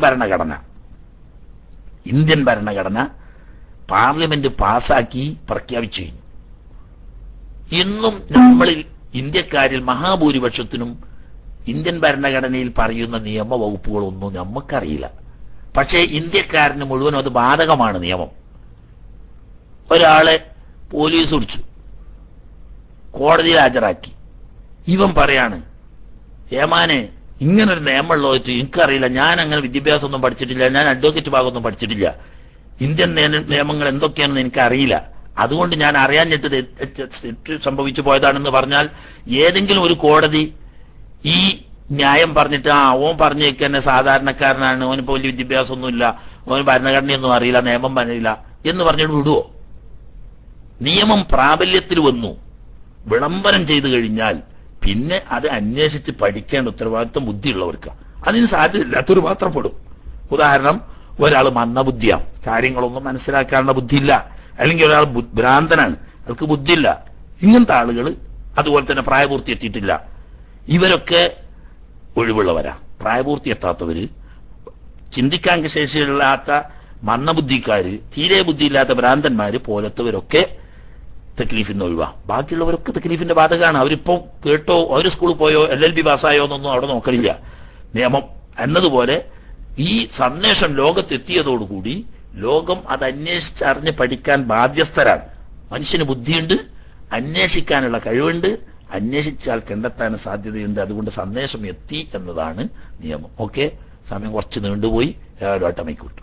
ഭരണഘടന പാർലമെന്റ് പാസാക്കി പ്രഖ്യാപിച്ചു കഴിഞ്ഞു. ഇന്നും നമ്മളിൽ ഇന്ത്യക്കാരിൽ മഹാഭൂരിപക്ഷത്തിനും ഇന്ത്യൻ ഭരണഘടനയിൽ പറയുന്ന നിയമവകുപ്പുകളൊന്നും നമുക്കറിയില്ല. പക്ഷേ ഇന്ത്യക്കാരന് മുഴുവൻ അത് ബാധകമാണ് നിയമം. ഒരാളെ പോലീസ് പിടിച്ചു, കോടതിയിൽ ഹാജരാക്കി. ഇവൻ പറയാണ്, ഏമാനെ ഇങ്ങനൊരു നിയമമുള്ളോ വെച്ച് എനിക്കറിയില്ല, ഞാൻ അങ്ങനെ വിദ്യാഭ്യാസം ഒന്നും പഠിച്ചിട്ടില്ല, ഞാൻ അഡ്വക്കേറ്റ് ഭാഗമൊന്നും പഠിച്ചിട്ടില്ല, ഇന്ത്യൻ നിയമങ്ങൾ എന്തൊക്കെയാണെന്ന് എനിക്കറിയില്ല, അതുകൊണ്ട് ഞാൻ അറിയാഞ്ഞിട്ട് തെറ്റ് സംഭവിച്ചു പോയതാണെന്ന് പറഞ്ഞാൽ ഏതെങ്കിലും ഒരു കോടതി ഈ ന്യായം പറഞ്ഞിട്ട് ഓൻ പറഞ്ഞേക്ക് തന്നെ സാധാരണക്കാരനാണ്, ഓനിപ്പോ വലിയ വിദ്യാഭ്യാസം ഒന്നുമില്ല, ഓന് ഭരണഘടനയൊന്നും അറിയില്ല, നിയമം പറഞ്ഞില്ല എന്ന് പറഞ്ഞിട്ട് വിടുവോ? നിയമം പ്രാബല്യത്തിൽ വന്നു, വിളംബരം ചെയ്തു കഴിഞ്ഞാൽ പിന്നെ അത് അന്വേഷിച്ച് പഠിക്കേണ്ട ഉത്തരവാദിത്വം ബുദ്ധിയുള്ളവർക്ക്. അതിന് സാധ്യതയില്ലാത്തൊരു മാത്രം പെടും. ഉദാഹരണം, ഒരാൾ മന്ദബുദ്ധിയാണ്, കാര്യങ്ങളൊന്നും മനസ്സിലാക്കാനുള്ള ബുദ്ധിയില്ല, അല്ലെങ്കിൽ ഒരാൾ ഭ്രാന്തനാണ്, അവർക്ക് ബുദ്ധിയില്ല. ഇങ്ങനത്തെ ആളുകൾ, അതുപോലെ തന്നെ പ്രായപൂർത്തി എത്തിയിട്ടില്ല, ഇവരൊക്കെ ഒഴിവുള്ളവരാ. പ്രായപൂർത്തി എത്താത്തവര്, ചിന്തിക്കാൻ ശേഷിയില്ലാത്ത മന്ദബുദ്ധിക്കാര്, തീരെ ബുദ്ധിയില്ലാത്ത ഭ്രാന്തന്മാര് പോലത്തവരൊക്കെ തക്ലീഫിൽ നിന്ന് ഒഴിവാ. ബാക്കിയുള്ളവരൊക്കെ തക്ലീഫിന്റെ ബാധകമാണ്. അവരിപ്പം കേട്ടോ, അവർ സ്കൂളിൽ പോയോ, LLB പാസ്സായോ എന്നൊന്നും അവിടെ നോക്കലില്ല. നിയമം എന്നതുപോലെ ഈ സന്ദേശം ലോകത്തെത്തിയതോടുകൂടി ലോകം അത് അന്വേഷിച്ചറിഞ്ഞ് പഠിക്കാൻ ബാധ്യസ്ഥരാണ്. മനുഷ്യന് ബുദ്ധിയുണ്ട്, അന്വേഷിക്കാനുള്ള കഴിവുണ്ട്, അന്വേഷിച്ചാൽ കണ്ടെത്താൻ സാധ്യതയുണ്ട്. അതുകൊണ്ട് സന്ദേശം എത്തി എന്നതാണ് നിയമം. ഓക്കെ, സമയം കുറച്ച് നീണ്ടുപോയി. ഏതായാലും ആട്ടമയ്ക്ക് വിട്ടു.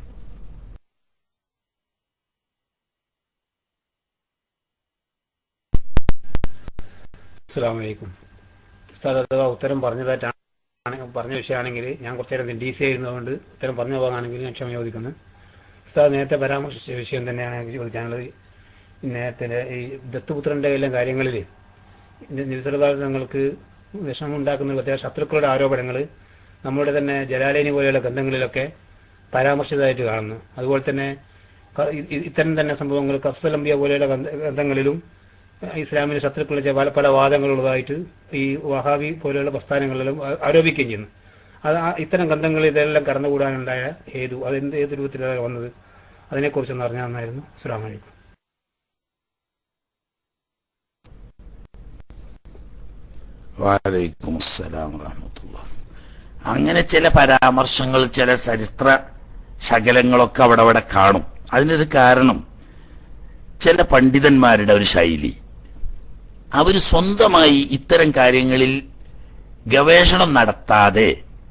അസ്സലാമു അലൈക്കും. ഉസ്താദ്, അഥവാ ഉത്തരം പറഞ്ഞതായിട്ടാണ് പറഞ്ഞ വിഷയമാണെങ്കിൽ ഞാൻ കുറച്ചു നേരം ഡി സി ആയിരുന്നതുകൊണ്ട് ഉത്തരം പറഞ്ഞു പോകാനാണെങ്കിൽ ഞാൻ ക്ഷമ ചോദിക്കുന്നു. ഉസ്താദ് നേരത്തെ പരാമർശിച്ച വിഷയം തന്നെയാണ് എനിക്ക് ചോദിക്കാനുള്ളത്. നേരത്തെ ഈ ദത്തുപുത്രൻ്റെ എല്ലാം കാര്യങ്ങളിൽ നിരുത്തരവാദിത്തങ്ങൾക്ക് വിഷമമുണ്ടാക്കുന്ന പ്രത്യേക ശത്രുക്കളുടെ ആരോപണങ്ങൾ നമ്മുടെ തന്നെ ജലാലൈനി പോലെയുള്ള ഗ്രന്ഥങ്ങളിലൊക്കെ പരാമർശിതമായിട്ട് കാണുന്നു. അതുപോലെ തന്നെ ഇത്തരം തന്നെ സംഭവങ്ങൾ കസ്സലംബിയ പോലെയുള്ള ഗ്രന്ഥങ്ങളിലും ഇസ്ലാമിന് ശത്രുക്കളുടെ പല വാദങ്ങളുള്ളതായിട്ട് ഈ വഹാബി പോലെയുള്ള പ്രസ്ഥാനങ്ങളിലും ആരോപിക്കുകയും ചെയ്യുന്നു. അത് ഇത്തരം ഗ്രന്ഥങ്ങളിൽ ഇതെല്ലാം കടന്നുകൂടാനുണ്ടായ ഏത് രൂപത്തിലാണ് വന്നത്, അതിനെക്കുറിച്ചൊന്ന് അറിഞ്ഞാൽ നന്നായിരുന്നു. അസ്സലാമു അലൈക്കും. വഅലൈക്കും അസ്സലാം വറഹ്മത്തുള്ളാഹി. അങ്ങനെ ചില പരാമർശങ്ങൾ, ചില ചരിത്ര ശകലങ്ങളൊക്കെ അവിടെ കാണും. അതിനൊരു കാരണം ചില പണ്ഡിതന്മാരുടെ ഒരു ശൈലി. അവർ സ്വന്തമായി ഇത്തരം കാര്യങ്ങളിൽ ഗവേഷണം നടത്താതെ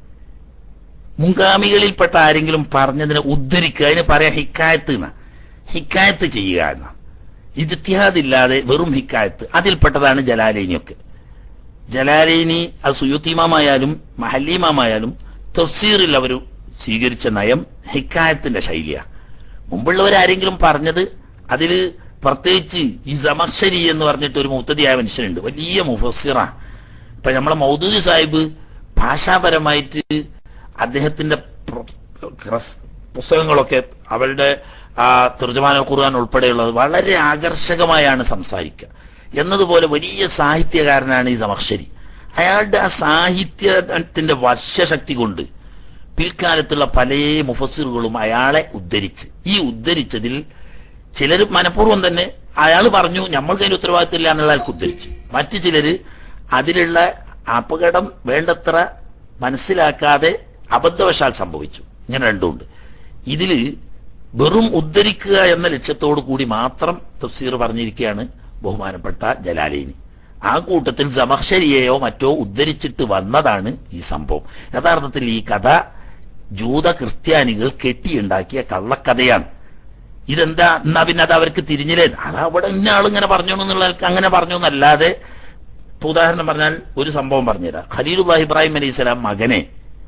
മുൻഗാമികളിൽപ്പെട്ട ആരെങ്കിലും പറഞ്ഞതിനെ ഉദ്ധരിക്കുക, അതിന് പറയാ ഹിക്കായത്ത് എന്ന. ഹിക്കായത്ത് ചെയ്യുക എന്ന, ഇജ്തിഹാദില്ലാതെ വെറും ഹിക്കായത്ത്. അതിൽപ്പെട്ടതാണ് ജലാലൈനിയൊക്കെ. ജലാലൈനി അത് സുയൂത്തിമാമായാലും മഹല്ലിമാമായാലും തഫ്സീറിൽ അവർ സ്വീകരിച്ച നയം ഹിക്കായത്തിന്റെ ശൈലിയാണ്. മുമ്പുള്ളവരാരെങ്കിലും പറഞ്ഞത് അതിൽ പ്രത്യേകിച്ച് ഈ സമർശരി എന്ന് പറഞ്ഞിട്ട് ഒരു മുത്തതിയായ മനുഷ്യനുണ്ട്, വലിയ മുഫസ്സിറാണ്. ഇപ്പൊ നമ്മളെ മൗദൂദി സാഹിബ് ഭാഷാപരമായിട്ട് അദ്ദേഹത്തിന്റെ പുസ്തകങ്ങളൊക്കെ അവരുടെ ആ തർജുമാനുൽ ഖുർആൻ ഉൾപ്പെടെയുള്ളത് വളരെ ആകർഷകമായാണ് സംസാരിക്കുക. എന്നതുപോലെ വലിയ സാഹിത്യകാരനാണ് ഈ സമർശരി. അയാളുടെ ആ സാഹിത്യത്തിന്റെ വശ്യശക്തി കൊണ്ട് പിൽക്കാലത്തുള്ള പല മുഫസ്സിറുകളും അയാളെ ഉദ്ധരിച്ച്, ഈ ഉദ്ധരിച്ചതിൽ ചിലർ മനഃപൂർവ്വം തന്നെ അയാൾ പറഞ്ഞു നമ്മൾക്ക് അതിന് ഉത്തരവാദിത്തമില്ല എന്നുള്ള ആൾക്ക് ഉദ്ധരിച്ചു. മറ്റു ചിലര് അതിലുള്ള അപകടം വേണ്ടത്ര മനസ്സിലാക്കാതെ അബദ്ധവശാൽ സംഭവിച്ചു. ഇങ്ങനെ രണ്ടുമുണ്ട്. ഇതില് വെറും ഉദ്ധരിക്കുക എന്ന ലക്ഷ്യത്തോടു കൂടി മാത്രം തഫ്സീർ പറഞ്ഞിരിക്കുകയാണ് ബഹുമാനപ്പെട്ട ജലാലൈനി. ആ കൂട്ടത്തിൽ സമഖ്ശരിയെയോ മറ്റോ ഉദ്ധരിച്ചിട്ട് വന്നതാണ് ഈ സംഭവം. യഥാർത്ഥത്തിൽ ഈ കഥ ജൂത ക്രിസ്ത്യാനികൾ കെട്ടിയുണ്ടാക്കിയ കള്ളക്കഥയാണ്. ഇതെന്താ എന്നാ പിന്നെ അത് അവർക്ക് തിരിഞ്ഞില്ലേ, അത് അവിടെ ഇന്ന ആളിങ്ങനെ പറഞ്ഞു എന്നുള്ള അങ്ങനെ പറഞ്ഞു എന്നല്ലാതെ. ഇപ്പൊ ഉദാഹരണം പറഞ്ഞാൽ ഒരു സംഭവം പറഞ്ഞുതരാം. ഖലീലുല്ലാഹി ഇബ്രാഹിം അലൈഹി സ്വലാം മകനെ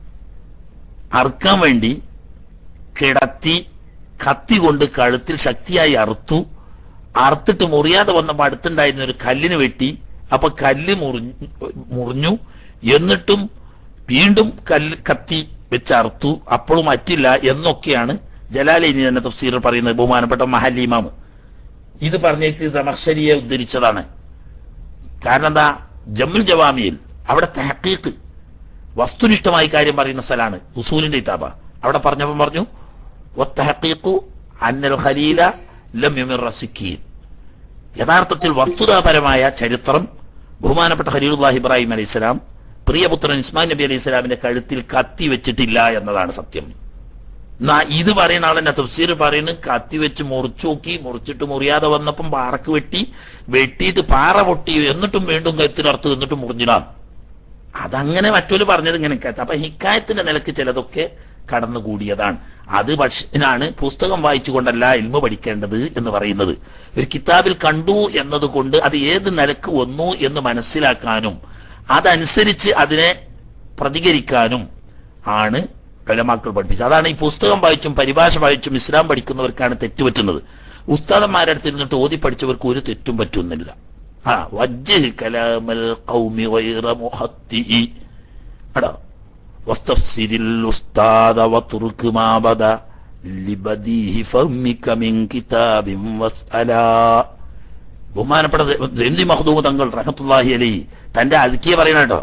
അറുക്കാൻ വേണ്ടി കിടത്തി കത്തി കൊണ്ട് കഴുത്തിൽ ശക്തിയായി അറുത്തിട്ട് മുറിയാതെ വന്നപ്പോൾ അടുത്തുണ്ടായിരുന്ന ഒരു കല്ലിന് വെട്ടി. അപ്പൊ കല്ല് മുറിഞ്ഞു. എന്നിട്ടും വീണ്ടും കത്തി വെച്ച് അറുത്തു, അപ്പോഴും മറ്റില്ല എന്നൊക്കെയാണ് ജലാലൈനി തന്നെ തഫ്സീറിൽ പറയുന്നത്. ബഹുമാനപ്പെട്ട മഹല്ലി ഇമാം ഇത് പറഞ്ഞേക്ക് സമർശരിയെ ഉദ്ധരിച്ചതാണ്. കാരണം എന്താ, ജമ്മുൽ ജവാമിയിൽ അവിടെ തഹഖീഖ് വസ്തുനിഷ്ഠമായി കാര്യം പറയുന്ന സ്ഥലമാണ്. ഉസൂലിന്റെ കിതാബ അവിടെ പറഞ്ഞപ്പോൾ പറഞ്ഞു വത്തഹഖീഖു അന്നൽ ഖലീല ലം യുമിർ റസിക്കീൻ. യഥാർത്ഥത്തിൽ വസ്തുതാപരമായ ചരിത്രം ബഹുമാനപ്പെട്ട ഖലീലുല്ലാഹി ഇബ്രാഹിം അലൈഹി സ്വലാം പ്രിയപുത്രൻ ഇസ്മായിൽ നബി അലൈഹി സ്വലാമിന്റെ കഴുത്തിൽ കത്തി വെച്ചിട്ടില്ല എന്നതാണ് സത്യം. ഇത് പറയുന്ന ആളെന്നെ തഫ്സീർ പറയുന്നത് കത്തി വെച്ച് മുറിച്ചിട്ട് മുറിയാതെ വന്നപ്പം പാറക്ക് വെട്ടിയിട്ട് പാറ പൊട്ടി, എന്നിട്ടും വീണ്ടും കത്തിനർത്ത് എന്നിട്ടും മുറിഞ്ഞിടാം. അതങ്ങനെ മറ്റൊരു പറഞ്ഞത് ഇങ്ങനെ. അപ്പൊ ഹിക്കായത്തിന്റെ നിലക്ക് ചിലതൊക്കെ കടന്നുകൂടിയതാണ്. അത് പക്ഷാണ് പുസ്തകം വായിച്ചുകൊണ്ടല്ല ഇൽമു പഠിക്കേണ്ടത് എന്ന് പറയുന്നത്. ഒരു കിതാബിൽ കണ്ടു എന്നതുകൊണ്ട് അത് ഏത് നിലക്ക് വന്നു എന്ന് മനസ്സിലാക്കാനും അതനുസരിച്ച് അതിനെ പ്രതികരിക്കാനും ആണ് ഉലമാക്കൾ പഠിപ്പിച്ചത്. അതാണ് ഈ പുസ്തകം വായിച്ചും പരിഭാഷ വായിച്ചും ഇസ്ലാം പഠിക്കുന്നവർക്കാണ് തെറ്റുപറ്റുന്നത്. ഉസ്താദന്മാരുടെ അടുത്ത് ഇരുന്നിട്ട് ഓതി പഠിച്ചവർക്ക് ഒരു തെറ്റും പറ്റുന്നില്ല. വജ്ജ് കലാമൽ ഖൗമി ഗൈറ മുഹദ്ദിഇ അടാ വസ്തഫ്സിരിൽ ഉസ്താദ വതുർക്ക് മാ ബദ ലിബദീഹി ഫമിക മിൻ കിതാബിൻ വസ്അലാ. ബഹുമാനപ്പെട്ട ദൈന്ദി മഖ്ദൂം തങ്ങൾ റഹ്മത്തുള്ളാഹി അലൈഹി തന്റെ അദ്കിയ പറയുന്ന കേട്ടോ,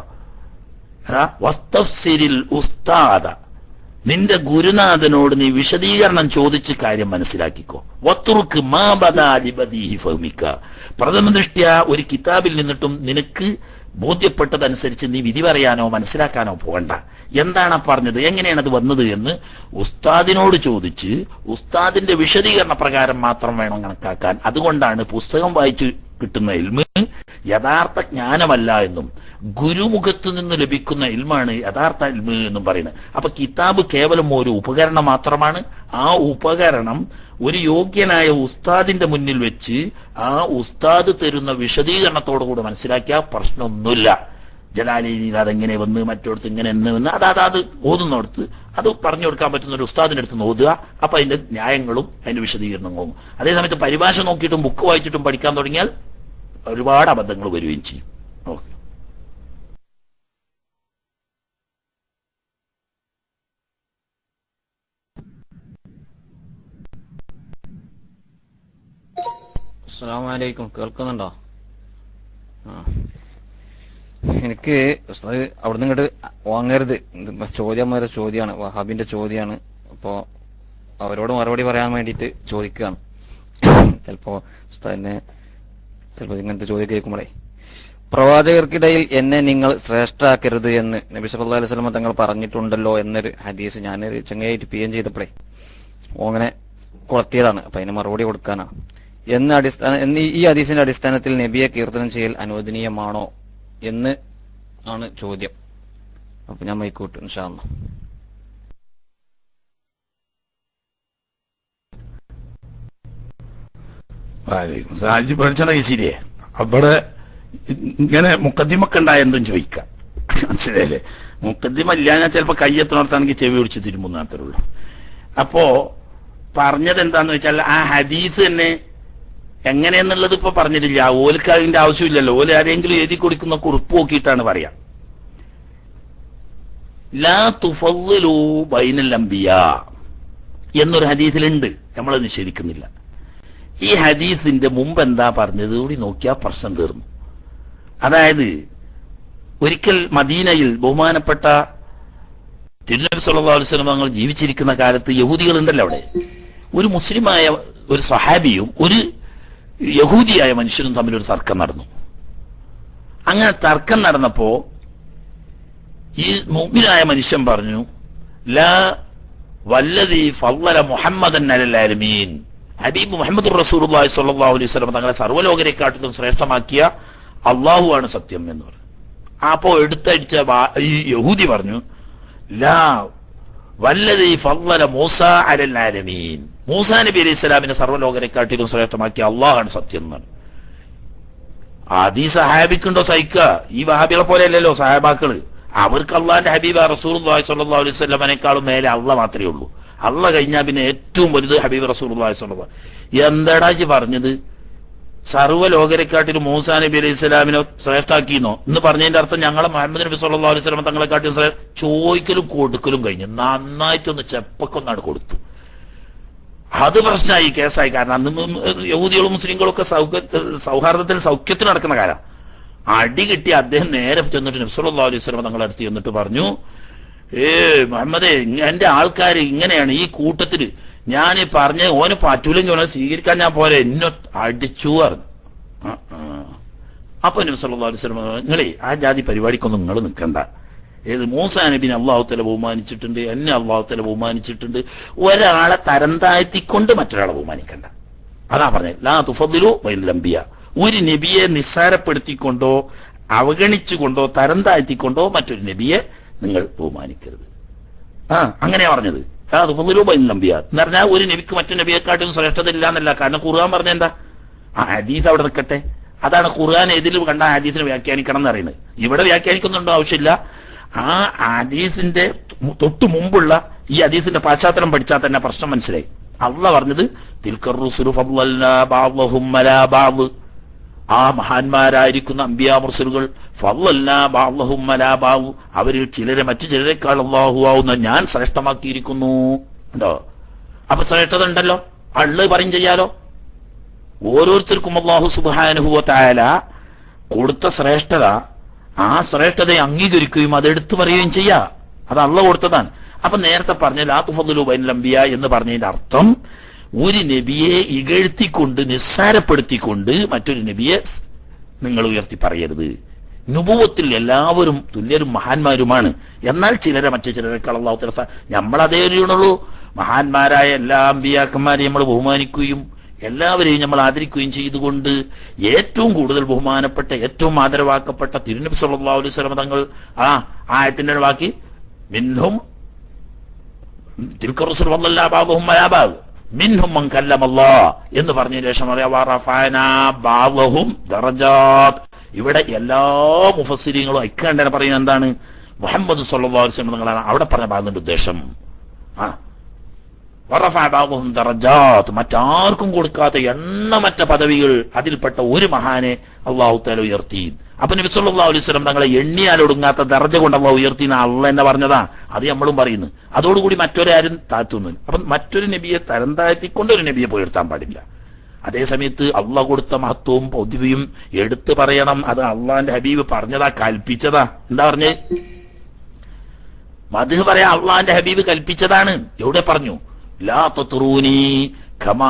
വസ്തഫ്സിരിൽ ഉസ്താദ, നിന്റെ ഗുരുനാഥനോട് നീ വിശദീകരണം ചോദിച്ച് കാര്യം മനസ്സിലാക്കിക്കോ. വത്തുറുക്ക് മാ ബദാ ലിബദീഹി ഫഹ്മിക, പ്രഥമ ദൃഷ്ട്യാ ഒരു കിതാബിൽ നിന്നിട്ടും നിനക്ക് ബോധ്യപ്പെട്ടതനുസരിച്ച് നീ വിധി പറയാനോ മനസ്സിലാക്കാനോ പോകണ്ട. എന്താണ് പറഞ്ഞത്, എങ്ങനെയാണ് അത് വന്നത് എന്ന് ഉസ്താദിനോട് ചോദിച്ച് ഉസ്താദിന്റെ വിശദീകരണ പ്രകാരം മാത്രം വേണം കണക്കാക്കാൻ. അതുകൊണ്ടാണ് പുസ്തകം വായിച്ച് കിട്ടുന്ന ഇൽമ് യഥാർത്ഥ ജ്ഞാനമല്ല എന്നും ഗുരുമുഖത്ത് നിന്ന് ലഭിക്കുന്ന ഇൽമാണ് യഥാർത്ഥ ഇൽമ് എന്നും പറയുന്നത്. അപ്പൊ കിതാബ് കേവലം ഒരു ഉപകരണം മാത്രമാണ്. ആ ഉപകരണം ഒരു യോഗ്യനായ ഉസ്താദിന്റെ മുന്നിൽ വെച്ച് ആ ഉസ്താദ് തരുന്ന വിശദീകരണത്തോടുകൂടി മനസ്സിലാക്കിയ പ്രശ്നമൊന്നുമില്ല. ജലാലയിൽ അതെങ്ങനെ വന്ന് മറ്റോടത്ത് ഇങ്ങനെ എന്ന് വന്ന് അത് ഓതുന്നിടത്ത് അത് പറഞ്ഞു കൊടുക്കാൻ പറ്റുന്ന ഒരു ഉസ്താദിന്റെ അടുത്ത് ഓതുക. അപ്പൊ അതിന്റെ ന്യായങ്ങളും അതിന്റെ വിശദീകരണങ്ങളും. അതേസമയത്ത് പരിഭാഷ നോക്കിയിട്ടും ബുക്ക് വായിച്ചിട്ടും പഠിക്കാൻ തുടങ്ങിയാൽ ഒരുപാട് അബദ്ധങ്ങൾ വരികയും ചെയ്യും. ഓക്കെ. അസ്സലാമു അലൈക്കും. കേൾക്കുന്നുണ്ടോ? എനിക്ക് അവിടുന്ന് ഇങ്ങോട്ട് വാങ്ങരുത്. ചോദ്യം വരെ ചോദ്യമാണ്, വഹാബിന്റെ ചോദ്യമാണ്. അപ്പോൾ അവരോട് മറുപടി പറയാൻ വേണ്ടിയിട്ട് ചോദിക്കുകയാണ്. ചിലപ്പോൾ ഇങ്ങനത്തെ ചോദ്യം കേൾക്കുമ്പോഴേ, പ്രവാചകർക്കിടയിൽ എന്നെ നിങ്ങൾ ശ്രേഷ്ഠാക്കരുത് എന്ന് നബി സല്ലല്ലാഹു അലൈഹി വസല്ലം തങ്ങൾ പറഞ്ഞിട്ടുണ്ടല്ലോ എന്നൊരു ഹദീസ് ഞാനൊരു ചങ്ങയായിട്ട് PM ചെയ്തപ്പോഴേ അങ്ങനെ കൊളത്തിയതാണ്. അപ്പൊ അതിന് മറുപടി കൊടുക്കാനാണ്. ഈ ഹദീസിന്റെ അടിസ്ഥാനത്തിൽ നബിയെ കീർത്തനം ചെയ്യൽ അനുവദനീയമാണോ എന്ന് ആണ് ചോദ്യം. അപ്പൊ ഞാൻ മൈക്കൂട്ട് ഇൻഷാ അല്ലാഹ്. സാജി പഠിച്ചണ ശരിയേ. അവിടെ ഇങ്ങനെ മുക്കദ്ദിമൊക്കെ ഉണ്ടായ എന്തും ചോദിക്കാം, മനസ്സിലായില്ലേ? മുക്കദ്ദിമ ഇല്ലാഞ്ഞാൽ ചിലപ്പോ കയ്യെത്തിനോർത്താണെങ്കിൽ ചെവി ഒടിച്ച് തിരുമ്പുന്ന അത്രയുള്ളൂ. അപ്പോ പറഞ്ഞത് എന്താന്ന് വെച്ചാൽ ആ ഹദീസ് തന്നെ എങ്ങനെയെന്നുള്ളത് ഇപ്പൊ പറഞ്ഞിട്ടില്ല. ഓൽക്ക് അതിന്റെ ആവശ്യമില്ലല്ലോ. ഓല് ആരെങ്കിലും എഴുതി കൊടുക്കുന്ന കുറിപ്പ് നോക്കിയിട്ടാണ് പറയാ. ലാ തുഫദ്ദിലു ബൈനൽ അംബിയാ എന്നൊരു ഹദീസിലുണ്ട്, നമ്മളത് നിഷേധിക്കുന്നില്ല. ഈ ഹദീസിന്റെ മുമ്പ് എന്താ പറഞ്ഞത് കൂടി നോക്കിയാൽ പ്രശ്നം തീർന്നു. അതായത് ഒരിക്കൽ മദീനയിൽ ബഹുമാനപ്പെട്ട തിരുനബി സല്ലല്ലാഹു അലൈഹി വസല്ലം തങ്ങൾ ജീവിച്ചിരിക്കുന്ന കാലത്ത് യഹൂദികളുണ്ടല്ലോ. അവിടെ ഒരു മുസ്ലിമായ ഒരു സഹാബിയും ഒരു യഹൂദിയായ മനുഷ്യനും തമ്മിലൊരു തർക്കം നടന്നു. അങ്ങനെ തർക്കം നടന്നപ്പോ ഈ മുഅ്മിനായ മനുഷ്യൻ പറഞ്ഞു, ലാ വല്ലദീ ഫളല മുഹമ്മദൻ അലൽ ആലമീൻ, ഹബീബ് മുഹമ്മദ് റസൂലുള്ളാഹി സ്വല്ലല്ലാഹു അലൈഹി വസല്ലം തങ്ങളെ സർവ്വലോകരെക്കാട്ടിലും ശ്രേഷ്ഠമാക്കിയ അള്ളാഹു ആണ് സത്യം എന്ന് പറഞ്ഞു. അപ്പോ എടുത്തടിച്ച ഈ യഹൂദി പറഞ്ഞു, ലാ വല്ലദീ ഫളല മൂസ അലൽ ആലമീൻ, മൂസാ നബി അലൈഹി സ്വലാമിനെ സർവ്വലോകരെക്കാട്ടിലും ശ്രേഷ്ഠമാക്കിയ അള്ളാഹാണ് സത്യം എന്നാണ്. അത് ഈ സഹാബിക്കുണ്ടോ സഹിക്കുക? ഈ വഹാബികളെ പോലെ അല്ലല്ലോ സഹാബാക്കള്. അവർക്ക് അള്ളാന്റെ ഹബീബ റസൂലുള്ളാഹി സ്വല്ലല്ലാഹു അലൈഹി വസല്ലമനേക്കാളും മേലെ അള്ളാഹ് മാത്രമേ ഉള്ളൂ. അള്ളാഹ് കഴിഞ്ഞാൽ പിന്നെ ഏറ്റവും വലുത് ഹബീബ് റസൂലുള്ളാഹി സ്വല്ലല്ലാഹു അലൈഹി വസല്ലം. എന്താടാ പറഞ്ഞത്? സർവ്വലോകരെക്കാട്ടിലും മൂസാ നബി അലൈഹി സ്വലാമിനെ ശ്രേഷ്ഠാക്കിയെന്നോ എന്ന് പറഞ്ഞതിന്റെ അർത്ഥം ഞങ്ങളെ മുഹമ്മദ് നബി സല്ലല്ലാഹു അലൈഹി വസല്ലം തങ്ങളെക്കാട്ടിലും ചോദിക്കലും കൊടുക്കലും കഴിഞ്ഞു. നന്നായിട്ടൊന്ന് ചെപ്പക്കൊന്നാണ് കൊടുത്തു. അത് പ്രശ്നമായി, കേസായി. കാരണം അന്ന് യഹൂദികളും മുസ്ലിങ്ങളും ഒക്കെ സൗഹാർദ്ദത്തിൽ സൗഖ്യത്തിൽ നടക്കുന്ന കാലം. അടി കിട്ടി അദ്ദേഹം നേരെ ചെന്നിട്ട് നബി സല്ലല്ലാഹു അലൈഹി വസല്ലം തങ്ങളെ അടുത്ത് ചെന്നിട്ട് പറഞ്ഞു, മുഹമ്മദേ, എന്റെ ആൾക്കാർ ഇങ്ങനെയാണ്, ഈ കൂട്ടത്തില് ഞാൻ പറഞ്ഞ് ഓന് പറ്റൂലെങ്കിൽ ഓനെ സ്വീകരിക്കാൻ ഞാൻ പോരെ, എന്നെ അടിച്ചു പറഞ്ഞു. അപ്പൊ നബി സല്ലല്ലാഹു അലൈഹി വസല്ലം നിങ്ങളെ ആ ജാതി പരിപാടിക്കൊന്നും നിങ്ങൾ നിൽക്കണ്ട. ഏത് മൂസാ നബിനെ അള്ളാഹു തആല ബഹുമാനിച്ചിട്ടുണ്ട്, എന്നെ അള്ളാഹു തആല ബഹുമാനിച്ചിട്ടുണ്ട്. ഒരാളെ തരം താഴ്ത്തിക്കൊണ്ട് മറ്റൊരാളെ ബഹുമാനിക്കണ്ട. അതാ പറഞ്ഞത്, ലാ തുഫദ്ദിലു ബൈനൽ അംബിയ. ഒരു നബിയെ നിസ്സാരപ്പെടുത്തിക്കൊണ്ടോ അവഗണിച്ചുകൊണ്ടോ തരം താഴ്ത്തിക്കൊണ്ടോ മറ്റൊരു നബിയെ നിങ്ങൾ ബഹുമാനിക്കരുത്. അങ്ങനെയാ പറഞ്ഞത്. ലാ തുഫദ്ദിലു ബൈനൽ അംബിയ എന്ന് പറഞ്ഞാൽ ഒരു നബിക്ക് മറ്റു നബിയെക്കാട്ടും ശ്രേഷ്ഠത ഇല്ല എന്നല്ല. കാരണം ഖുർആൻ പറഞ്ഞ എന്താ? ആ ഹദീസ് അവിടെ നിൽക്കട്ടെ. അതാണ് ഖുർആൻ ഏതിലും കണ്ട ഹദീസിനെ വ്യാഖ്യാനിക്കണം എന്ന് പറയുന്നത്. ഇവിടെ വ്യാഖ്യാനിക്കുന്നുണ്ടോ ആവശ്യമില്ല. ആ ഹദീസിന്റെ തൊട്ടു മുമ്പുള്ള ഈ ഹദീസിന്റെ പശ്ചാത്തലം പഠിച്ചാൽ തന്നെ പ്രശ്നം മനസ്സിലായി. അള്ളാഹ് പറഞ്ഞത് തിൽക്കർ റുസുലു ഫദ്ദൽനാ ബഅ്ദഹും അലാ ബഅ്ദ്, ആ മഹാന്മാരായിരിക്കുന്ന അംബിയാ മുർസലുകൾ ഫദ്ദൽനാ ബഅ്ദഹും അലാ ബഅ്ദ്, അവരിൽ ചിലരെ മറ്റു ചിലരെക്കാൾ അല്ലാഹു ആവുന്ന ഞാൻ ശ്രേഷ്ഠമാക്കിയിരിക്കുന്നു. ഉണ്ടോ? അപ്പൊ ശ്രേഷ്ഠത ഉണ്ടല്ലോ, അള്ളാഹ് പറയും ചെയ്യാലോ. ഓരോരുത്തർക്കും അല്ലാഹു സുബ്ഹാനഹു വ തആല കൊടുത്ത ശ്രേഷ്ഠത, ആ ശ്രേഷ്ഠതയെ അംഗീകരിക്കുകയും അതെടുത്തു പറയുകയും ചെയ്യാ. അത് അള്ളാഹ് കൊടുത്തതാണ്. അപ്പൊ നേരത്തെ പറഞ്ഞ ലാ തുഫദ്ദിലു ബൈനൽ അംബിയ എന്ന് പറഞ്ഞതിന്റെ അർത്ഥം ഒരു നബിയെ ഇകഴ്ത്തിക്കൊണ്ട് നിസ്സാരപ്പെടുത്തിക്കൊണ്ട് മറ്റൊരു നബിയെ നിങ്ങൾ ഉയർത്തി പറയരുത്. നുബുവത്തിൽ എല്ലാവരും തുല്യരും മഹാന്മാരുമാണ്. എന്നാൽ ചിലരെ മറ്റു ചിലരെക്കാൾ അല്ലാഹു തആല നമ്മൾ അതേ അറിയണുള്ളൂ. മഹാന്മാരായ എല്ലാ അമ്പിയാക്കന്മാരെയും നമ്മൾ ബഹുമാനിക്കുകയും എല്ലാവരെയും നമ്മൾ ആദരിക്കുകയും ചെയ്തുകൊണ്ട് ഏറ്റവും കൂടുതൽ ബഹുമാനപ്പെട്ട ഏറ്റവും ആദരവാക്കപ്പെട്ട തിരുനബി സല്ലല്ലാഹു അലൈഹി വസല്ലം തങ്ങൾ ആ ആയത്തിന്റെ വാക്കി മിൻഹും തിൽക റസൂൽ വല്ലല്ലാഹു ബഅദഹും അലാ ബഅദ് മിൻഹും മൻ കല്ലമല്ലാഹ് എന്ന് പറഞ്ഞതിന് ശേഷം വറഫഅനാ ബഅദഹും ദറജാത്ത്. ഇവിടെ എല്ലാ മുഫസ്സിരീങ്ങളും ഇക്കണ്ടനെ പറയുന്നത് എന്താണ്? മുഹമ്മദ് സല്ലല്ലാഹു അലൈഹി വസല്ലം തങ്ങളാണ് അവിടെ പറഞ്ഞ ഭാഗത്തിന്റെ ഉദ്ദേശം. മറ്റാർക്കും കൊടുക്കാത്ത എണ്ണമറ്റ പദവികൾ അതിൽപ്പെട്ട ഒരു മഹാനെ അള്ളാഹു തആല ഉയർത്തി. അപ്പൊ നബി സല്ലല്ലാഹു അലൈഹി വസല്ലം തങ്ങളെ എണ്ണിയാൽ ഒടുങ്ങാത്ത ദർജ കൊണ്ട് അള്ളാഹു ഉയർത്തി അള്ളാഹ് എന്നെ പറഞ്ഞതാ. അത് നമ്മളും പറയുന്നു. അതോടുകൂടി മറ്റൊരാരും താഴ്ത്തുന്നു. അപ്പം മറ്റൊരു നബിയെ തരം താഴ്ത്തിക്കൊണ്ട് ഒരു നബിയെ പുകഴ്ത്താൻ പാടില്ല. അതേ സമയത്ത് അള്ളാഹ് കൊടുത്ത മഹത്വവും പദവിയും എടുത്തു പറയണം. അത് അള്ളാഹിന്റെ ഹബീബ് പറഞ്ഞതാ, കൽപ്പിച്ചതാ. എന്താ പറഞ്ഞേ? മദ്ഹ് പറയാ അള്ളാഹിന്റെ ഹബീബ് കൽപ്പിച്ചതാണ്. എവിടെ പറഞ്ഞു? ലാ തത്റൂനി കമാ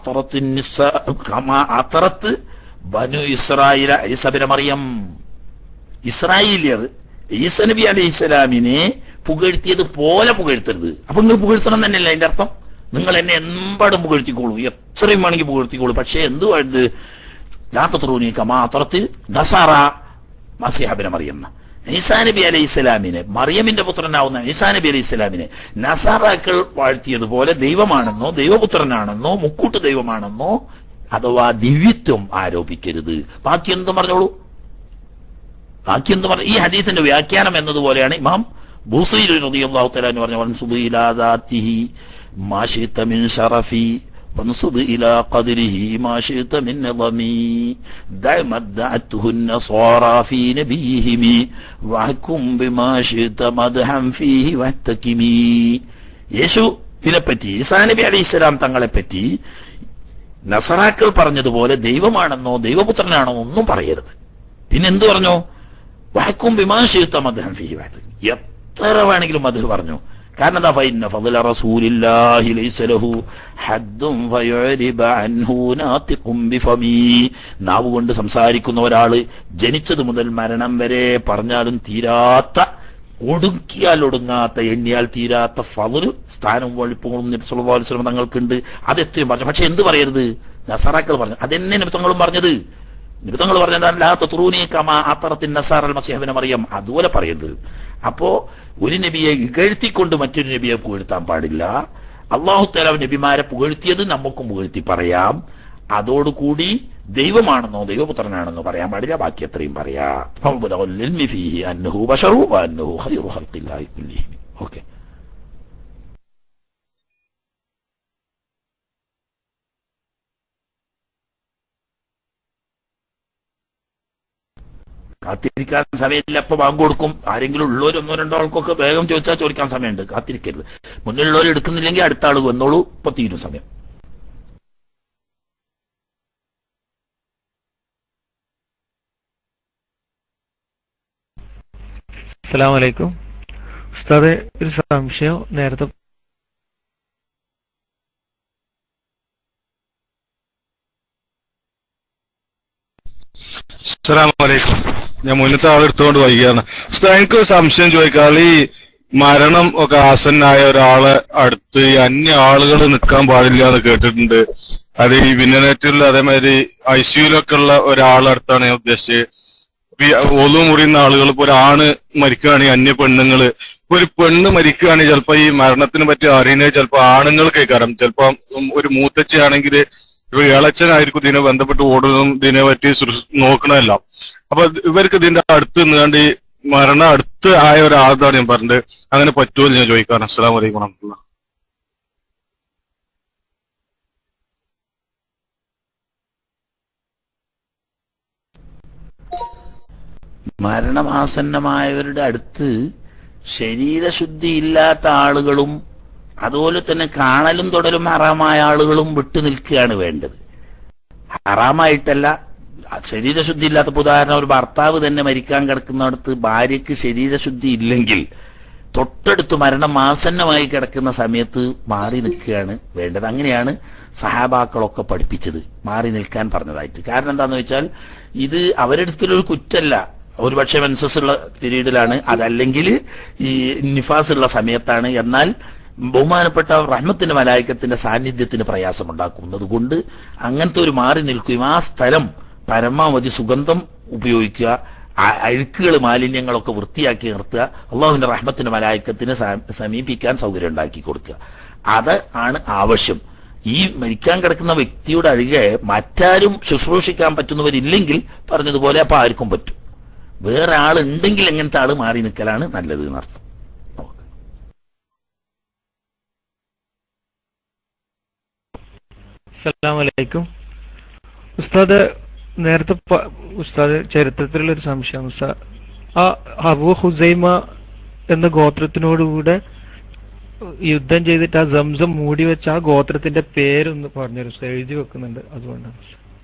അത്തറത്ത് ബനു ഇസ്രായേൽ ഈസ ഇബ്നു മറിയം. ഇസ്രായേലിയർ ഈസ നബി അലൈഹിസ്സലാമിനെ പുകഴ്ത്തിയത് പോലെ പുകഴ്ത്തരുത്. അപ്പൊ നിങ്ങൾ പുകഴ്ത്തണം തന്നെയല്ല അതിന്റെ അർത്ഥം. നിങ്ങൾ എന്നെ എമ്പാടും പുകഴ്ത്തിക്കോളൂ, എത്രയും വേണമെങ്കിൽ പുകഴ്ത്തിക്കോളൂ. പക്ഷെ എന്തുവായത്? ലാ തത്റൂനി കമാ അത്തറത്ത് നസാറ മസീഹ ഇബ്നു മറിയം. ഈസാ നബി അലൈഹി സ്വലാമിനെ, മറിയമിന്റെ പുത്രനാവുന്ന ഈസാ നബി അലൈഹി സ്വലാമിനെ നസാറാക്കൾ വാഴ്ത്തിയതുപോലെ ദൈവമാണെന്നോ ദൈവപുത്രനാണെന്നോ മുക്കൂട്ട് ദൈവമാണെന്നോ അഥവാ ദിവ്യത്വം ആരോപിക്കരുത്. ബാക്കി എന്ത് പറഞ്ഞോളൂ, ബാക്കി എന്ത് പറഞ്ഞു? ഈ ഹദീസിന്റെ വ്യാഖ്യാനം എന്നതുപോലെയാണ് ഇമാം ബൂസൈരി റളിയല്ലാഹു തആല എന്ന് പറഞ്ഞു, വൻസുബ് ഇലാ ദാതിഹി മാ ശിഅത മിൻ ശറഫി وانصب إلى قدره ما شئت من نظمي دع ما ادعته النصارى في نبيهم واحكم بما شئت مدحا فيه واحتكمي. യേശുവിനെപ്പറ്റി ഈസാ നബി അലൈഹിസ്സലാം തങ്ങളെപ്പറ്റി നസറാക്കൾ പറഞ്ഞതുപോലെ ദൈവമാണെന്നോ ദൈവപുത്രനാണോ ഒന്നും പറയരുത്. പിന്നെ എന്ത് പറഞ്ഞു? വഹക്കും ബിമാ ശിഅത മദ്ഹൻ ഫീഹി വാഹ്തകിമി. എത്ര വേണമെങ്കിലും മദ്ഹ് പറഞ്ഞു. കാരണം എന്താ? ഫഇന്ന ഫളല റസൂലില്ലാഹി ലൈസ ലഹു ഹദ്ദുൻ ഫയരിബ അൻഹു നാതിഖും ബിഫമി. നാവ് കൊണ്ട് സംസാരിക്കുന്ന ഒരാള് ജനിച്ചത് മുതൽ മരണം വരെ പറഞ്ഞാലും തീരാത്ത, ഒടുക്കിയാൽ ഒടുങ്ങാത്ത, എണ്ണിയാൽ തീരാത്ത ഫളല് സ്ഥാനവും വഴിപ്പുകളും നബി സല്ലല്ലാഹു അലൈഹി വസല്ലം തങ്ങൾക്കുണ്ട്. അത് എത്രയും പറഞ്ഞു. പക്ഷെ എന്ത് പറയരുത്? നസറാക്കൾ പറഞ്ഞു. അതെന്നെ നബി തങ്ങളും പറഞ്ഞത്. നബി തങ്ങൾ പറഞ്ഞതാണ് ലാ തത്റൂനി കമാ അത്തറത്തിൻ നസാറൽ മസീഹ ഇബ്നു മറിയം. അതുപോലെ പറയരുത്. അപ്പോ ഒരു നബിയെ ഇകഴ്ത്തിക്കൊണ്ട് മറ്റൊരു നബിയെ പുകഴ്ത്താൻ പാടില്ല. അല്ലാഹു തആല നബിമാരെ പുകഴ്ത്തിയത് നമുക്കും പുകഴ്ത്തി പറയാം. അതോടുകൂടി ദൈവമാണെന്നോ ദൈവപുത്രനാണെന്നോ പറയാൻ പാടില്ല. ബാക്കി എത്രയും പറയാ. ഓക്കെ. കാത്തിരിക്കാൻ സമയമില്ല. എപ്പോ ബാങ്ക് കൊടുക്കും? ആരെങ്കിലും ഉള്ളവർ ഒന്നോ രണ്ടോ ആൾക്കൊക്കെ വേഗം ചോദിച്ചാൽ ചോദിക്കാൻ സമയമുണ്ട്. കാത്തിരിക്കരുത്. മുന്നിലുള്ളവർ എടുക്കുന്നില്ലെങ്കിൽ അടുത്ത ആൾ വന്നോളൂ. ഇപ്പൊ തീരും സമയം. അസ്സലാമു അലൈക്കും ഉസ്താദെ, ഒരു സംശയം. നേരത്തെ അസ്സലാമലൈക്കും. ഞാൻ മുന്നത്തെ ആളെടുത്തുകൊണ്ട് വൈകിയാണ്. എനിക്ക് സംശയം ചോദിക്കാം. ഈ മരണം ഒക്കെ ആസന്നായ ഒരാളെ അടുത്ത് ഈ അന്യ ആളുകൾ നിൽക്കാൻ പാടില്ല എന്ന് കേട്ടിട്ടുണ്ട്. അത് ഈ വിന്നനേറ്റിലുള്ള അതേമാതിരി ICUലൊക്കെ ഉള്ള ഒരാളടുത്താണ് ഞാൻ ഉദ്ദേശിച്ചത്. ഒളു മുറിയുന്ന ആളുകൾ, ഇപ്പൊ ഒരാണ് മരിക്കുകയാണെങ്കിൽ അന്യ പെണ്ണുങ്ങള്, ഇപ്പൊ ഒരു പെണ്ണ് മരിക്കുകയാണെങ്കിൽ ചിലപ്പോ ഈ മരണത്തിനെ പറ്റി അറിയുന്നത് ചിലപ്പോ ആണുങ്ങൾക്ക് കാരണം, ചിലപ്പോ ഒരു മൂത്തച്ഛയാണെങ്കിൽ ഇപ്പൊ ഇളച്ചനായിരിക്കും ഇതിനെ ബന്ധപ്പെട്ട് ഓടുന്നതും ഇതിനെ പറ്റി നോക്കണമെല്ലാം. അപ്പൊ ഇവർക്ക് ഇതിന്റെ അടുത്ത് നിന്നുകൊണ്ട് ഈ മരണം അടുത്ത് ആയ ഒരാളാണ് ഞാൻ പറഞ്ഞത്. അങ്ങനെ പറ്റുമോ ഞാൻ ചോദിക്കാൻ. അസ്സലാമു അലൈക്കും വറഹ്മത്തുള്ളാഹി. മരണമാസന്നമായവരുടെ അടുത്ത് ശരീരശുദ്ധി ഇല്ലാത്ത ആളുകളും അതുപോലെ തന്നെ കാണലും തൊടലും ഹറാമായ ആളുകളും വിട്ടു നിൽക്കുകയാണ് വേണ്ടത്. ഹറാമായിട്ടല്ല, ശരീരശുദ്ധി ഇല്ലാത്ത, ഉദാഹരണം ഒരു ഭർത്താവ് തന്നെ മരിക്കാൻ കിടക്കുന്നിടത്ത് ഭാര്യയ്ക്ക് ശരീരശുദ്ധി ഇല്ലെങ്കിൽ തൊട്ടടുത്ത് മരണം ആസന്നമായി കിടക്കുന്ന സമയത്ത് മാറി നിൽക്കുകയാണ് വേണ്ടത്. അങ്ങനെയാണ് സഹാബാക്കളൊക്കെ പഠിപ്പിച്ചത്, മാറി നിൽക്കാൻ പറഞ്ഞതായിട്ട്. കാരണം എന്താന്ന് വെച്ചാൽ ഇത് അവരെടുത്തൊരു കുറ്റല്ല. ഒരുപക്ഷെ മെൻസസ് ഉള്ള പീരീഡിലാണ്, അതല്ലെങ്കിൽ ഈ നിഫാസ് ഉള്ള സമയത്താണ്. എന്നാൽ ബഹുമാനപ്പെട്ട റഹ്മത്തിന്റെ മലായിക്കത്തിന്റെ സാന്നിധ്യത്തിന് പ്രയാസമുണ്ടാക്കുന്നത് കൊണ്ട് അങ്ങനത്തെ ഒരു മാറി നിൽക്കുകയും ആ സ്ഥലം പരമാവധി സുഗന്ധം ഉപയോഗിക്കുക, അഴുക്കുകൾ മാലിന്യങ്ങളൊക്കെ വൃത്തിയാക്കി നിർത്തുക, അള്ളാഹുവിന്റെ റഹ്മത്തിന്റെ മലായിക്കത്തിന് സമീപിക്കാൻ സൗകര്യം ഉണ്ടാക്കി കൊടുക്കുക. അത് ആണ് ആവശ്യം. ഈ മരിക്കാൻ കിടക്കുന്ന വ്യക്തിയുടെ അഴുകെ മറ്റാരും ശുശ്രൂഷിക്കാൻ പറ്റുന്നവരില്ലെങ്കിൽ പറഞ്ഞതുപോലെ അപ്പൊ ആർക്കും പറ്റും. വേറെ ആളുണ്ടെങ്കിൽ എങ്ങനത്തെ ആള് മാറി നിൽക്കലാണ് നല്ലത് എന്നർത്ഥം. അസ്സലാമു അലൈക്കും ഉസ്താദ്. നേരത്തെ ഉസ്താദ് ചരിത്രത്തിലുള്ള ഒരു സംശയം. ഉസ്താദ്, ആ അബൂ ഹുസൈമ എന്ന ഗോത്രത്തിനോടുകൂടെ യുദ്ധം ചെയ്തിട്ട് ആ സംസം മൂടി വെച്ച ആ ഗോത്രത്തിന്റെ പേരൊന്ന് പറഞ്ഞൊരു എഴുതി വെക്കുന്നുണ്ട്, അതുകൊണ്ടാണ്.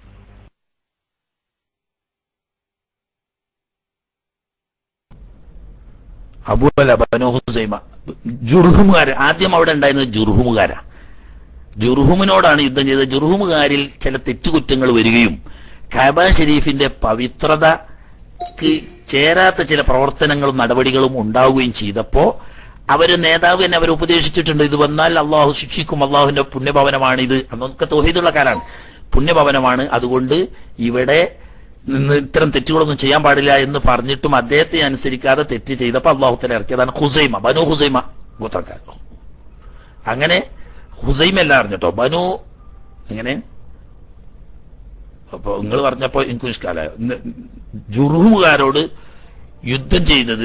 അബൂ അല്ല ബനൂ ഹുസൈമ ജുർഹുമുകാരൻ. ആദ്യം അവിടെ ഉണ്ടായിരുന്നത് ജുർഹുമുകാരാ. ജുർഹുമിനോടാണ് യുദ്ധം ചെയ്തത്. ജുർഹുമുകാരിൽ ചില തെറ്റുകുറ്റങ്ങൾ വരികയും കഅബ ഷരീഫിന്റെ പവിത്രതക്ക് ചേരാത്ത ചില പ്രവർത്തനങ്ങളും നടപടികളും ഉണ്ടാവുകയും ചെയ്തപ്പോ അവര് നേതാവ് തന്നെ അവർ ഉപദേശിച്ചിട്ടുണ്ട്, ഇത് വന്നാൽ അള്ളാഹു ശിക്ഷിക്കും, അള്ളാഹുവിന്റെ പുണ്യഭവനമാണ് ഇത്. അന്നൊക്കെ തൗഹീദുള്ള കാലാണ്, പുണ്യഭവനമാണ്, അതുകൊണ്ട് ഇവിടെ നിന്ന് ഇത്തരം തെറ്റുകളൊന്നും ചെയ്യാൻ പാടില്ല എന്ന് പറഞ്ഞിട്ടും അദ്ദേഹത്തെ അനുസരിക്കാതെ തെറ്റ് ചെയ്തപ്പോ അള്ളാഹു തആല ഇറക്കിയതാണ് ഹുസൈമ, ബനൂ ഹുസൈമ ഗോത്രക്കാർ. അങ്ങനെ ഹുസൈമ എല്ലാം അറിഞ്ഞിട്ടോ ബനു എങ്ങനെ. അപ്പൊ നിങ്ങൾ പറഞ്ഞപ്പോ എനിക്ക് നിഷ്കാല ജുർഹുമുകാരോട് യുദ്ധം ചെയ്തത്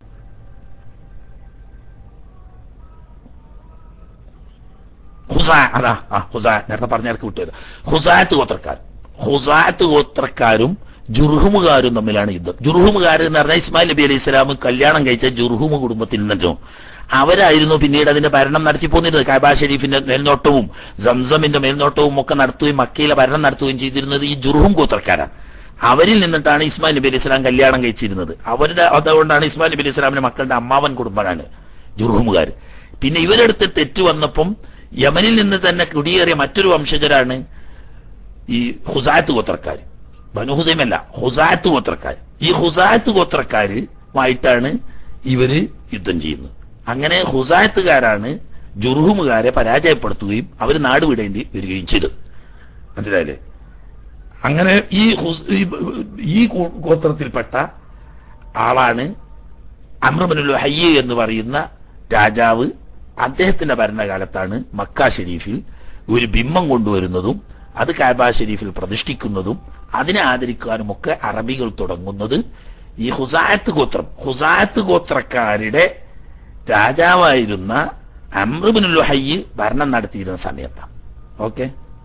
നേരത്തെ പറഞ്ഞവർക്ക് വിട്ടുവരും. ഹുസാത്ത് ഗോത്രക്കാർ, ഹുസാത്ത് ഗോത്രക്കാരും ജുർഹുമുകാരും തമ്മിലാണ് യുദ്ധം. ജുർഹുമുകാർ എന്ന് പറഞ്ഞാൽ ഇസ്മായിൽ നബി അലൈഹി സ്വലാം കല്യാണം കഴിച്ച ജുർഹുമു കുടുംബത്തിൽ നിന്നും അവരായിരുന്നു പിന്നീട് അതിന്റെ ഭരണം നടത്തി പോന്നിരുന്നത്. കഅബ ഷരീഫിന്റെ മേൽനോട്ടവും സംസമിന്റെ മേൽനോട്ടവും ഒക്കെ നടത്തുകയും മക്കയിലെ ഭരണം നടത്തുകയും ചെയ്തിരുന്നത് ഈ ജുർഹും ഗോത്രക്കാരാണ്. അവരിൽ നിന്നിട്ടാണ് ഇസ്മായിൽ നബി അലൈഹി സ്വലാം കല്യാണം കഴിച്ചിരുന്നത്. അതുകൊണ്ടാണ് ഇസ്മായിൽ നബി അലൈഹി സ്വലാമിന്റെ മക്കളുടെ അമ്മാവൻ കുടുംബമാണ് ജുർഹുമുകാർ. പിന്നെ ഇവരെടുത്ത് തെറ്റ് വന്നപ്പം യമനിൽ നിന്ന് തന്നെ കുടിയേറിയ മറ്റൊരു വംശജരാണ് ഈ ഹുസാത്ത് ഗോത്രക്കാർ. ബനൂ ഹുസൈമല്ല, ഹുസാത്ത് ഗോത്രക്കാർ. ഈ ഹുസാത്ത് ഗോത്രക്കാരുമായിട്ടാണ് ഇവര് യുദ്ധം ചെയ്യുന്നത്. അങ്ങനെ ഹുസാത്തുകാരാണ് ജുർഹുമുകാരെ പരാജയപ്പെടുത്തുകയും അവർ നാട് വിടേണ്ടി വരികയും ചെയ്തത്. മനസ്സിലായില്ലേ? അങ്ങനെ ഈ ഗോത്രത്തിൽപ്പെട്ട ആളാണ് അംർ ഇബ്നുൽ ഹയ്യ് എന്ന് പറയുന്ന രാജാവ്. അദ്ദേഹത്തിന്റെ ഭരണകാലത്താണ് മക്ക ഷരീഫിൽ ഒരു ബിംബം കൊണ്ടുവരുന്നതും അത് കഅബ ഷരീഫിൽ പ്രതിഷ്ഠിക്കുന്നതും അതിനെ ആദരിക്കാനും ഒക്കെ അറബികൾ തുടങ്ങുന്നത്. ഈ ഹുസാത്ത് ഗോത്രം, ഹുസാത്ത് ഗോത്രക്കാരുടെ രാജാവായിരുന്ന അംർ ഇബ്നുൽ ഹയ്യ് ഭരണം നടത്തിയിരുന്ന സമയത്താണ്. ഓക്കെ,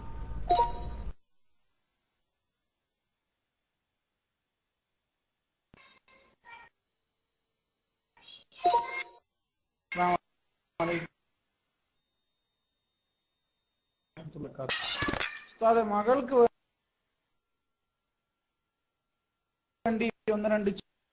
മകൾക്ക് വേണ്ടി ഒന്ന് രണ്ട്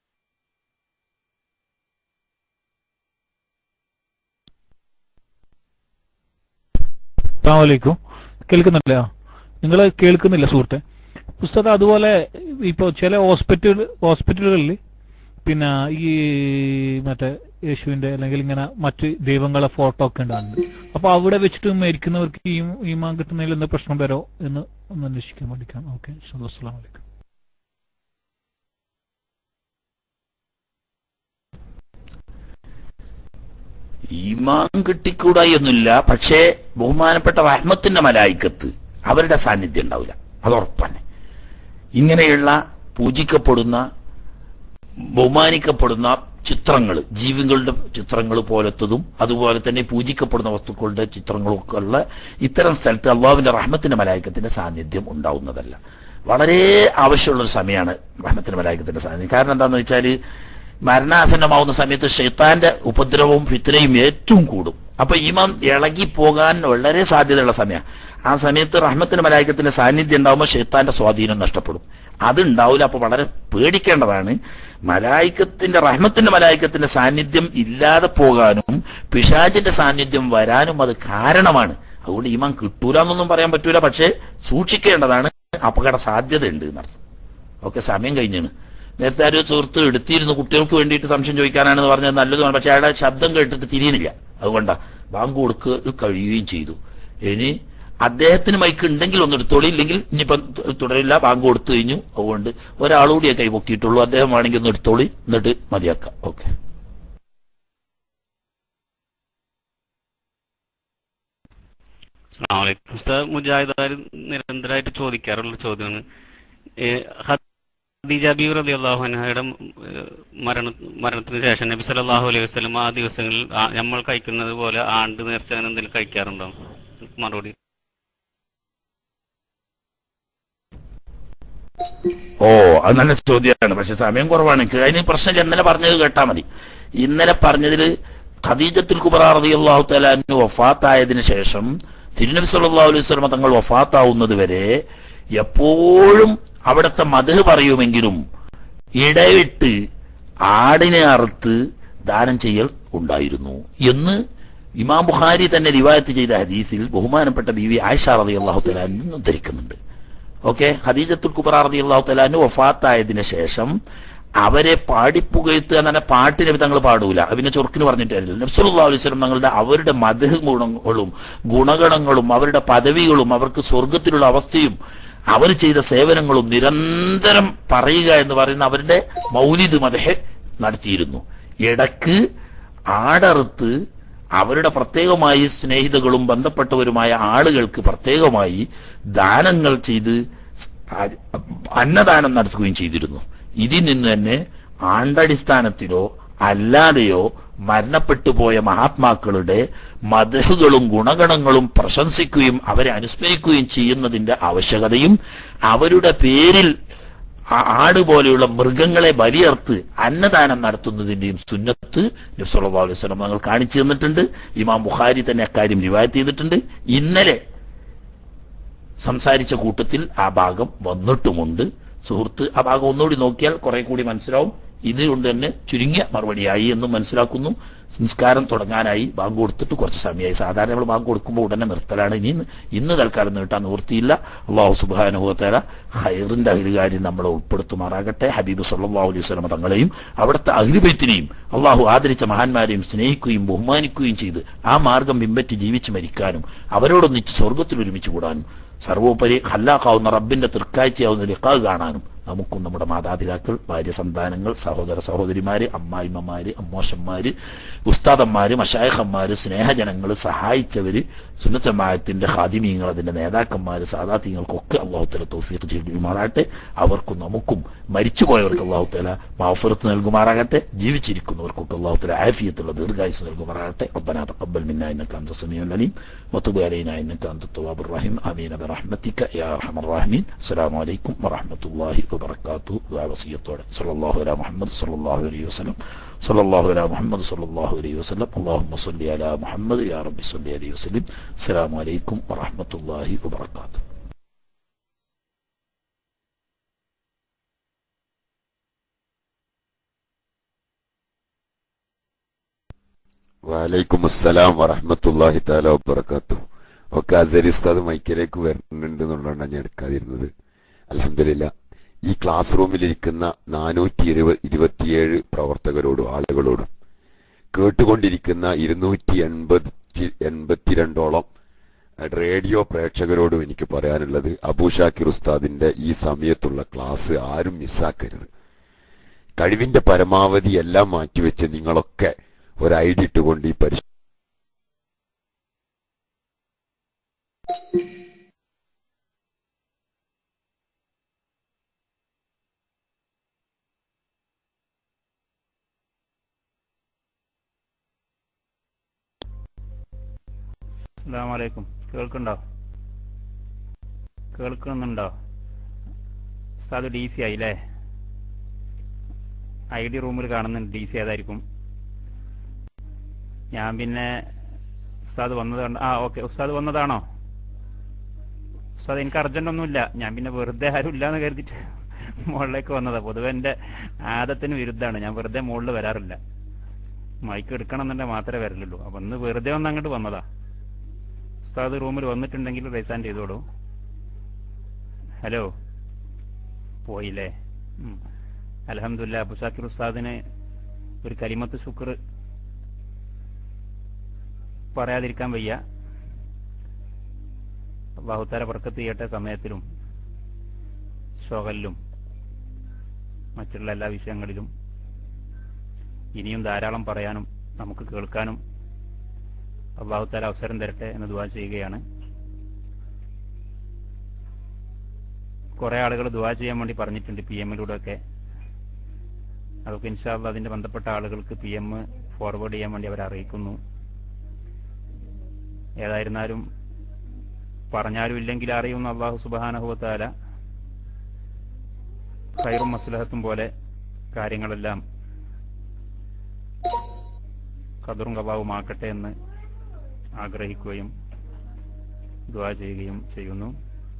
അസ്സലാമു കേൾക്കുന്നില്ല? നിങ്ങൾ കേൾക്കുന്നില്ല സുഹൃത്തെ? പുസ്തകം അതുപോലെ ഇപ്പൊ ചില ഹോസ്പിറ്റലുകളിൽ പിന്നെ ഈ മറ്റേ യേശുവിന്റെ അല്ലെങ്കിൽ ഇങ്ങനെ മറ്റ് ദൈവങ്ങളെ ഫോട്ടോ ഒക്കെ ഉണ്ടാകുന്നുണ്ട്. അപ്പൊ അവിടെ വെച്ചിട്ട് മരിക്കുന്നവർക്ക് ഈമാൻ കിട്ടുന്നതിൽ എന്താ പ്രശ്നം വരോ എന്ന് ഒന്ന് അന്വേഷിക്കാൻ വേണ്ടിക്കാണ്. ഓക്കെ, അസ്സലാമു അലൈക്കും. ഈമാൻ കിട്ടിക്കൂടായി ഒന്നുമില്ല. പക്ഷേ ബഹുമാനപ്പെട്ട റഹ്മത്തിന്റെ മലായിക്കത്ത് അവരുടെ സാന്നിധ്യം ഉണ്ടാവില്ല, അത് ഉറപ്പാണ്. ഇങ്ങനെയുള്ള പൂജിക്കപ്പെടുന്ന ബഹുമാനിക്കപ്പെടുന്ന ചിത്രങ്ങൾ, ജീവികളുടെ ചിത്രങ്ങൾ പോലത്തതും അതുപോലെ തന്നെ പൂജിക്കപ്പെടുന്ന വസ്തുക്കളുടെ ചിത്രങ്ങളൊക്കെ ഉള്ള ഇത്തരം സ്ഥലത്ത് അള്ളാഹുവിന്റെ റഹ്മത്തിന്റെ മലായിക്കത്തിന്റെ സാന്നിധ്യം ഉണ്ടാവുന്നതല്ല. വളരെ ആവശ്യമുള്ളൊരു സമയമാണ് റഹ്മത്തിന്റെ മലായിക്കത്തിന്റെ സാന്നിധ്യം. കാരണം എന്താണെന്ന് വെച്ചാൽ മരണാസന്നമാവുന്ന സമയത്ത് ശൈത്താന്റെ ഉപദ്രവവും ഫിത്നയും ഏറ്റവും കൂടും. അപ്പൊ ഈമാൻ ഇളകി പോകാൻ വളരെ സാധ്യതയുള്ള സമയമാണ്. ആ സമയത്ത് റഹ്മത്തിന്റെ മലായിക്കത്തിന്റെ സാന്നിധ്യം ഉണ്ടാവുമ്പോൾ ശൈത്താന്റെ സ്വാധീനം നഷ്ടപ്പെടും. അതുണ്ടാവില്ല. അപ്പൊ വളരെ പേടിക്കേണ്ടതാണ്. മലായിക്കത്തിന്റെ റഹ്മത്തിന്റെ മലായിക്കത്തിന്റെ സാന്നിധ്യം ഇല്ലാതെ പോകാനും പിശാചിന്റെ സാന്നിധ്യം വരാനും അത് കാരണമാണ്. അതുകൊണ്ട് ഈമാൻ കിട്ടൂല എന്നൊന്നും പറയാൻ പറ്റൂല. പക്ഷെ സൂക്ഷിക്കേണ്ടതാണ്, അപകട സാധ്യത ഉണ്ട് എന്നർത്ഥം. ഓക്കെ, സമയം കഴിഞ്ഞാണ്. നേരത്തെ ആരും സുഹൃത്ത് എടുത്തിരുന്നു കുട്ടികൾക്ക് വേണ്ടിയിട്ട് സംശയം ചോദിക്കാനാണെന്ന് പറഞ്ഞത് നല്ലതുമാണ്. പക്ഷെ അയാളുടെ ശബ്ദം കേട്ടിട്ട് തിരിയുന്നില്ല. അതുകൊണ്ടാ ബാങ്ക് കൊടുക്കുക കഴിയുകയും ചെയ്തു. ഇനി അദ്ദേഹത്തിന് മൈക്ക് ഉണ്ടെങ്കിൽ ഒന്ന് എടുത്തോളി, ഇല്ലെങ്കിൽ ഇനിയിപ്പം തുടരില്ല, ബാങ്ക് കൊടുത്തു കഴിഞ്ഞു. അതുകൊണ്ട് ഒരാളുകൂടിയേ കൈപൊക്കിയിട്ടുള്ളൂ, അദ്ദേഹം വേണമെങ്കിൽ ഒന്ന് എടുത്തോളി, എന്നിട്ട് മതിയാക്കാം. ഓക്കെ. മുജാഹിദാർ നിരന്തരമായിട്ട് ചോദിക്കാറുള്ള ചോദ്യമാണ്, ഖദീജ ബീവി റളിയല്ലാഹു അൻഹയുടെ മരണത്തിന് ശേഷം നബി സല്ലല്ലാഹു അലൈഹി വസല്ലം ആ ദിവസങ്ങളിൽ നമ്മൾ കഴിക്കുന്നത് പോലെ ആണ്ട് നേർച്ച അങ്ങനെ എന്തെങ്കിലും കഴിക്കാറുണ്ടോ? മറുപടി. അത് നല്ല ചോദ്യമാണ്. പക്ഷെ സമയം കുറവാണ്. അതിന് പ്രശ്നമില്ല, ഇന്നലെ പറഞ്ഞത് കേട്ടാ മതി. ഇന്നലെ പറഞ്ഞതിൽ ഖദീജത്തുൽ കുബ്ര റളിയല്ലാഹു തആല അൻഹ വഫാത്തായതിനു ശേഷം തിരുനബി സല്ലല്ലാഹു അലൈഹി വസല്ലം തങ്ങൾ വഫാത്താവുന്നത് വരെ എപ്പോഴും അവിടുത്തെ മദ്ഹ് പറയുമെങ്കിലും ഇടവിട്ട് ആടിനെ അറുത്ത് ദാനം ചെയ്യൽ ഉണ്ടായിരുന്നു എന്ന് ഇമാം ബുഖാരി തന്നെ റിവായത്ത് ചെയ്ത ഹദീസിൽ ബഹുമാനപ്പെട്ട ബീവി ആയിഷ റളിയല്ലാഹു തആല അൻഹ ഉദ്ധരിക്കുന്നുണ്ട്. ഓക്കെ. ഖദീജത്തുൽ കുബ്ര റളിയല്ലാഹു തആല അൻഹ വഫാത്തായതിനു ശേഷം അവരെ പാടിപ്പുകഴ്ത്തുക എന്ന പാട്ടിനെ തങ്ങൾ പാടൂല, പിന്നെ ചൊറുക്കിന് പറഞ്ഞിട്ടായിരുന്നു. നബി സല്ലല്ലാഹു അലൈഹി വസല്ലം തങ്ങളുടെ അവരുടെ മദ്ഹ് ഗുണഗണങ്ങളും അവരുടെ പദവികളും അവർക്ക് സ്വർഗത്തിലുള്ള അവസ്ഥയും അവർ ചെയ്ത സേവനങ്ങളും നിരന്തരം പറയുക എന്ന് പറയുന്ന അവരുടെ മൗലിദ് മദ്ഹ് നടത്തിയിരുന്നു. ഇടക്ക് ആടറുത്ത് അവരുടെ പ്രത്യേകമായി സ്നേഹിതകളും ബന്ധപ്പെട്ടവരുമായ ആളുകൾക്ക് പ്രത്യേകമായി ദാനങ്ങൾ ചെയ്ത് അന്നദാനം നടത്തുകയും ചെയ്തിരുന്നു. ഇതിൽ നിന്ന് തന്നെ ആണ്ടടിസ്ഥാനത്തിലോ അല്ലാതെയോ മരണപ്പെട്ടു പോയ മഹാത്മാക്കളുടെ മദ്ഹുകളും ഗുണഗണങ്ങളും പ്രശംസിക്കുകയും അവരെ അനുസ്മരിക്കുകയും ചെയ്യുന്നതിന്റെ ആവശ്യകതയും അവരുടെ പേരിൽ ആട് പോലെയുള്ള മൃഗങ്ങളെ ബലിയർത്ത് അന്നദാനം നടത്തുന്നതിന്റെയും സുന്നത്ത് നബി സല്ലല്ലാഹു അലൈഹി വസല്ലം തങ്ങൾ കാണിച്ചു തന്നിട്ടുണ്ട്. ഇമാം ബുഖാരി തന്നെ അക്കാര്യം റിവായത്ത് ചെയ്തിട്ടുണ്ട്. ഇന്നലെ സംസാരിച്ച കൂട്ടത്തിൽ ആ ഭാഗം വന്നിട്ടുമുണ്ട്. സുഹൃത്ത് ആ ഭാഗം ഒന്നുകൂടി നോക്കിയാൽ കുറെ കൂടി മനസ്സിലാവും. ഇതുകൊണ്ട് തന്നെ ചുരുങ്ങിയ മറുപടിയായി എന്നും മനസ്സിലാക്കുന്നു. സംസ്കാരം തുടങ്ങാനായി ബാങ്ക് കൊടുത്തിട്ട് കുറച്ച് സമയമായി. സാധാരണ നമ്മൾ ബാങ്ക് കൊടുക്കുമ്പോൾ ഉടനെ നിർത്തലാണ്. ഇന്ന് തൽക്കാലം നീട്ടാൻ നിവൃത്തിയില്ല. അല്ലാഹു സുബ്ഹാനഹു വ തആല ഖൈറിന്റെ അഹ്ലുകാരിൽ നമ്മളെ ഉൾപ്പെടുത്തുമാറാകട്ടെ. ഹബീബ് സല്ലല്ലാഹു അലൈഹി വസല്ലം തങ്ങളെയും അവിടുത്തെ അഹ്ലുബൈത്തിനെയും അള്ളാഹു ആദരിച്ച മഹാന്മാരെയും സ്നേഹിക്കുകയും ബഹുമാനിക്കുകയും ചെയ്ത് ആ മാർഗം പിൻപറ്റി ജീവിച്ച് മരിക്കാനും അവരോടൊന്നിച്ച് സ്വർഗത്തിൽ ഒരുമിച്ച് കൂടാനും സർവോപരി ഖല്ലാഖാവുന്ന റബ്ബിന്റെ തൃക്കാഴ്ചയാവുന്ന ലിഖാ കാണാനും നമുക്കും നമ്മുടെ മാതാപിതാക്കൾ, ഭാര്യ, സന്താനങ്ങൾ, സഹോദര സഹോദരിമാര്, അമ്മായിമ്മമാര്, അമ്മോശന്മാര്, ഉസ്താദന്മാര്, മശായിഖന്മാര്, സ്നേഹജനങ്ങൾ, സഹായിച്ചവര്, സുന്നത്ത് ജമാഅത്തിന്റെ ഖാദിമീങ്ങൾ, അതിന്റെ നേതാക്കന്മാര്, സാദാത്യങ്ങൾക്കൊക്കെ അല്ലാഹു തആല തൗഫീഖ് ചെയ്യുമാറാകട്ടെ. അവർക്കും നമുക്കും മരിച്ചുപോയവർക്ക് അല്ലാഹു തആല മഗ്ഫിറത്ത് നൽകുമാറാകട്ടെ. ജീവിച്ചിരിക്കുന്നവർക്കൊക്കെ അല്ലാഹു തആല ആഫിയത്തുള്ള ദീർഘായുസ്സ് നൽകുമാറാകട്ടെ. റബ്ബനാ തഖബ്ബൽ മിന്നാ ഇന്നക അൻത സമീഉൽ അലീം വതുബ് അലൈനാ ഇന്നക അൻത തവ്വാബുർ റഹീം. ആമീൻ ബിറഹ്മതിക യാ അർഹമർ റഹീമീൻ. അസ്സലാമു അലൈക്കും വറഹ്മത്തുള്ളാഹി വബറകാതുഹു. വസിയത്തോടെ സല്ലല്ലാഹു അലാ മുഹമ്മദ് സല്ലല്ലാഹു അലൈഹി വസല്ലം സല്ലല്ലാഹു അലാ മുഹമ്മദ് സല്ലല്ലാഹു അലൈഹി വസല്ലം. അല്ലാഹുമ്മ സ്വല്ലി അലാ മുഹമ്മദ് യാ റബ്ബി സ്വല്ലി അലൈഹി വസല്ലം. അസ്സലാമു അലൈക്കും വറഹ്മത്തുള്ളാഹി വബറകാതുഹു. വലൈക്കും അസ്സലാം വറഹ്മത്തുള്ളാഹി തആല വബറകാതുഹു. ഒക്കെ അസരി ഉസ്താദ് മൈക്കിലേക്ക് വരുന്നുണ്ട് എന്നുള്ളതാണ് ഞാൻ എടുക്കാതിരുന്നത്. അൽഹംദുലില്ലാ. ഈ ക്ലാസ് റൂമിലിരിക്കുന്ന 427 പ്രവർത്തകരോടും ആളുകളോടും കേട്ടുകൊണ്ടിരിക്കുന്ന 282 റേഡിയോ പ്രേക്ഷകരോടും എനിക്ക് പറയാനുള്ളത്, അബൂ ഷാക്കിർ ഉസ്താദിന്റെ ഈ സമയത്തുള്ള ക്ലാസ് ആരും മിസ്സാക്കരുത്. കഴിവിന്റെ പരമാവധി എല്ലാം മാറ്റിവെച്ച് നിങ്ങളൊക്കെ ഒരു ഐഡി ഇട്ടുകൊണ്ട് ഈ അസ്സലാമു അലൈക്കും. കേൾക്കുന്നുണ്ടോ? ഉസ്താദ് DC ആയില്ലേ? ID റൂമിൽ കാണുന്നുണ്ട്. DC ഏതായിരിക്കും? ഞാൻ പിന്നെ ഉസ്താദ് വന്നത് ഓക്കെ. ഉസ്താദ് വന്നതാണോ? ഉസ്താദ് എനിക്ക് അർജന്റ് ഒന്നുമില്ല. ഞാൻ പിന്നെ വെറുതെ ആരും ഇല്ലാന്ന് കരുതിയിട്ട് മുകളിലേക്ക് വന്നതാ. പൊതുവെ എന്റെ ആദത്തിന് വിരുദ്ധമാണ്. ഞാൻ വെറുതെ മുകളിൽ വരാറില്ല. മൈക്ക് എടുക്കണം എന്നുണ്ടെങ്കിൽ മാത്രമേ വരലുള്ളൂ. അപ്പൊ ഇന്ന് വെറുതെ ഒന്ന് അങ്ങോട്ട് വന്നതാ. ഉസ്താദ് റൂമിൽ വന്നിട്ടുണ്ടെങ്കിൽ റൈസ് ഹാൻഡ് ചെയ്തോളൂ. ഹലോ, പോയില്ലേ? അൽഹംദുലില്ലാ. അബൂ ഷാക്കിർ ഉസ്താദിന് ഒരു കലിമത്ത് ശുക്ർ പറയാതിരിക്കാൻ വയ്യ. അല്ലാഹുതആല ബർക്കത്ത് ചെയ്യട്ടെ. സമയത്തിലും ഷോകലിലും മറ്റുള്ള എല്ലാ വിഷയങ്ങളിലും ഇനിയും ധാരാളം പറയാനും നമുക്ക് കേൾക്കാനും അല്ലാഹുതആല അവസരം തരട്ടെ എന്ന് ദുആ ചെയ്യുകയാണ്. കുറെ ആളുകൾ ദുആ ചെയ്യാൻ വേണ്ടി പറഞ്ഞിട്ടുണ്ട് PM-ലൂടെ ഒക്കെ. അതൊക്കെ ഇൻഷാ അല്ലാഹ് അതിന്റെ ബന്ധപ്പെട്ട ആളുകൾക്ക് PM ഫോർവേഡ് ചെയ്യാൻ വേണ്ടി അവരെ അറിയിക്കുന്നു. ഏതായിരുന്നാലും പറഞ്ഞാലും ഇല്ലെങ്കിൽ അറിയുന്ന അല്ലാഹു സുബ്ഹാനഹു വ തആല ഖൈറും മസ്ലഹത്തും പോലെ കാര്യങ്ങളെല്ലാം ഖദറും ഖദാവുമാക്കട്ടെ എന്ന് ആഗ്രഹിക്കുകയും ദുആ ചെയ്യുകയും ചെയ്യുന്നു.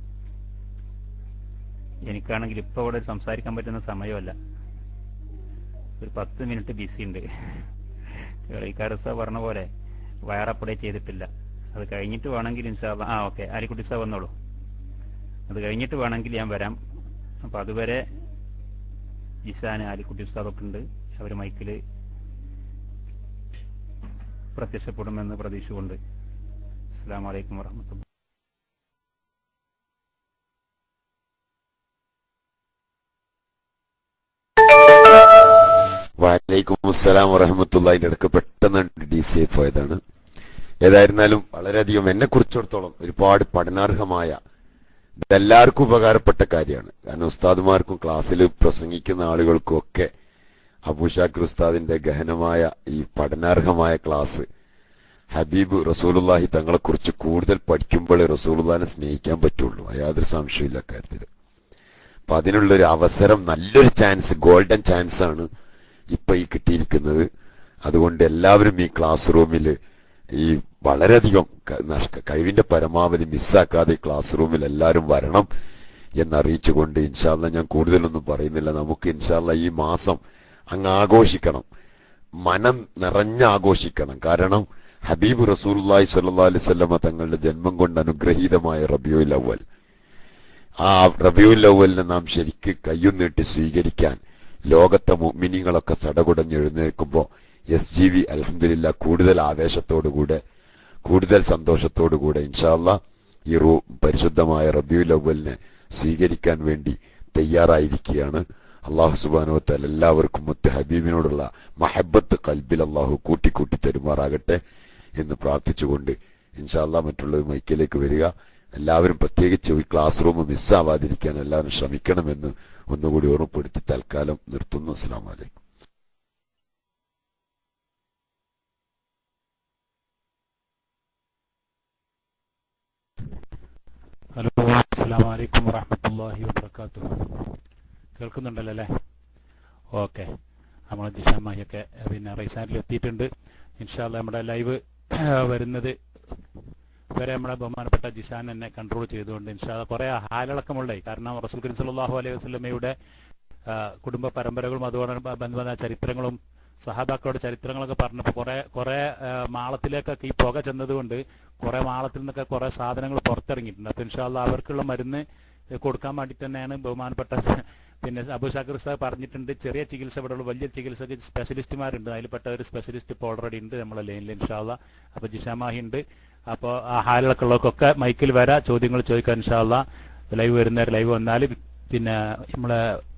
എനിക്കാണെങ്കിൽ ഇപ്പോൾ ഇവിടെ സംസാരിക്കാൻ പറ്റുന്ന സമയമല്ല. ഒരു 10 മിനിറ്റ് ബിസി ഉണ്ട്. കേളിക്കാരസ പറഞ്ഞ പോലെ വയർ അപ്ഡേറ്റ് ചെയ്തിട്ടില്ല. അത് കഴിഞ്ഞിട്ട് വേണമെങ്കിൽ ഇൻഷാ അല്ലാഹ് ഓക്കെ ആലിക്കുട്ടി സാർ വന്നോളൂ. അത് കഴിഞ്ഞിട്ട് വേണമെങ്കിൽ ഞാൻ വരാം. അപ്പോൾ അതുവരെ ജിസാൻ ആലിക്കുട്ടി സാറൊക്കെ ഉണ്ട്. അവർ മൈക്കിൽ പ്രത്യക്ഷപ്പെടുമെന്ന് പ്രതീക്ഷിച്ചുകൊണ്ട് അസ്സലാമു അലൈക്കും വറഹ്മത്തുള്ളാഹി. വലൈക്കും അസ്സലാം വറഹ്മത്തുള്ളാഹിന്റെ ഇടയ്ക്ക് പെട്ടെന്ന് DC പോയതാണ്. ഏതായിരുന്നാലും വളരെയധികം എന്നെ കുറിച്ചിടത്തോളം ഒരുപാട് പഠനാർഹമായ ഇതെല്ലാവർക്കും ഉപകാരപ്പെട്ട കാര്യമാണ്. കാരണം ഉസ്താദുമാർക്കും ക്ലാസ്സിൽ പ്രസംഗിക്കുന്ന ആളുകൾക്കും ഒക്കെ അബൂഷാക്കിർ ഉസ്താദിന്റെ ഗഹനമായ ഈ പഠനാർഹമായ ക്ലാസ് ഹബീബ് റസൂലുള്ളാഹി തങ്ങളെക്കുറിച്ച് കൂടുതൽ പഠിക്കുമ്പോഴേ റസൂലുള്ളാഹിനെ സ്നേഹിക്കാൻ പറ്റുള്ളൂ. യാതൊരു സംശയമില്ല കാര്യത്തിൽ. അപ്പൊ അതിനുള്ളൊരു അവസരം, നല്ലൊരു ചാൻസ്, ഗോൾഡൻ ചാൻസ് ആണ് ഇപ്പൊ ഈ കിട്ടിയിരിക്കുന്നത്. അതുകൊണ്ട് എല്ലാവരും ഈ ക്ലാസ് റൂമിൽ ഈ വളരെയധികം കഴിവിന്റെ പരമാവധി മിസ്സാക്കാതെ ഈ ക്ലാസ് റൂമിൽ എല്ലാവരും വരണം എന്നറിയിച്ചുകൊണ്ട് ഇൻഷാ അല്ലാഹ് ഞാൻ കൂടുതലൊന്നും പറയുന്നില്ല. നമുക്ക് ഇൻഷാ അല്ലാഹ് ഈ മാസം അങ്ങ് ആഘോഷിക്കണം, മനം നിറഞ്ഞ് ആഘോഷിക്കണം. കാരണം ഹബീബ് റസൂലുള്ളാഹി സ്വല്ലല്ലാഹു അലൈഹി വസല്ലമ തങ്ങളുടെ ജന്മം കൊണ്ട് അനുഗ്രഹീതമായ റബീഉൽ അവ്വൽ, ആ റബീഉൽ അവ്വലിനെ നാം ശരിക്ക് കയ്യും നീട്ടി സ്വീകരിക്കാൻ ലോകത്തെ മുഅ്മിനീങ്ങളൊക്കെ സടകുടഞ്ഞെഴുന്നേൽക്കുമ്പോൾ SGV അൽഹംദുലില്ലാ കൂടുതൽ ആവേശത്തോടുകൂടെ കൂടുതൽ സന്തോഷത്തോടുകൂടെ ഇൻഷാ അല്ലാഹ് ഈ പരിശുദ്ധമായ റബീഉൽ അവ്വലിനെ സ്വീകരിക്കാൻ വേണ്ടി തയ്യാറായിരിക്കുകയാണ്. അല്ലാഹു സുബ്ഹാനഹു വ തആല എല്ലാവർക്കും മുത്ത് ഹബീബിനോടുള്ള മഹബ്ബത്ത് ഖൽബിൽ അല്ലാഹു കൂട്ടി തരുമാറാകട്ടെ എന്ന് പ്രാർത്ഥിച്ചുകൊണ്ട് ഇൻഷാ അല്ലാഹ് മറ്റുള്ളവർ മൈക്കിലേക്ക് വരിക. എല്ലാവരും പ്രത്യേകിച്ച് ഈ ക്ലാസ് റൂം മിസ്സാവാതിരിക്കാൻ എല്ലാവരും ശ്രമിക്കണമെന്ന് ഒന്നുകൂടി ഓർമ്മപ്പെടുത്തി തൽക്കാലം നിർത്തുന്നു. അസ്സലാമു അലൈക്കും. ഹലോ, അസ്സലാമു അലൈക്കും വറഹ്മത്തുള്ളാഹി വബറകാതുഹു. കേൾക്കുന്നുണ്ടല്ലോ അല്ലേ? ഓക്കെ. നമ്മൾ ദിശാമായൊക്കെ പിന്നെ റൈസാനിൽ എത്തിയിട്ടുണ്ട്. ഇൻഷാ അല്ലാഹ് നമ്മുടെ ലൈവ് വരുന്നത് വരെ നമ്മുടെ ബഹുമാനപ്പെട്ട ജിഷാൻ എന്നെ കൺട്രോൾ ചെയ്തുകൊണ്ട് ഇൻഷാ അല്ലാഹ് കുറേ ഹാലിളക്കമുള്ളേ. കാരണം റസൂൽ കരീം സ്വല്ലല്ലാഹു അലൈഹി വസല്ലമയുടെ കുടുംബ പരമ്പരകളും അതുപോലെ ബന്ധപ്പെട്ട ചരിത്രങ്ങളും സഹാബാക്കളുടെ ചരിത്രങ്ങളൊക്കെ പറഞ്ഞപ്പോൾ കുറെ മാളത്തിലേക്കൊക്കെ ഈ പുക ചെന്നതുകൊണ്ട് കുറെ മാളത്തിൽ നിന്നൊക്കെ കുറെ സാധനങ്ങൾ പുറത്തിറങ്ങിയിട്ടുണ്ട്. അപ്പോൾ ഇൻഷാ അല്ലാഹ് അവർക്കുള്ള മരുന്ന് കൊടുക്കാൻ വേണ്ടി തന്നെയാണ് ബഹുമാനപ്പെട്ട പിന്നെ അബൂഷാക്കിർ ഉസ്താദ് പറഞ്ഞിട്ടുണ്ട്. ചെറിയ ചികിത്സ ഇവിടെയുള്ള വലിയ ചികിത്സക്ക് സ്പെഷ്യലിസ്റ്റുമാരുണ്ട്. അതിൽപ്പെട്ട ഒരു സ്പെഷ്യലിസ്റ്റ് ഇപ്പോൾ ഓൾറെഡി ഉണ്ട് നമ്മളെ ലൈനിൽ ഇൻഷാ അല്ലാഹ്. അപ്പോൾ ജിഷാമാഹി ഉണ്ട്. അപ്പോൾ ആ ഹാലിലൊക്കെ ഉള്ളവർക്കൊക്കെ മൈക്കിൽ വരാം, ചോദ്യങ്ങൾ ചോദിക്കാൻ ഇൻഷാ അല്ലാഹ്. ലൈവ് വരുന്നവർ ലൈവ് വന്നാൽ പിന്നെ നമ്മളെ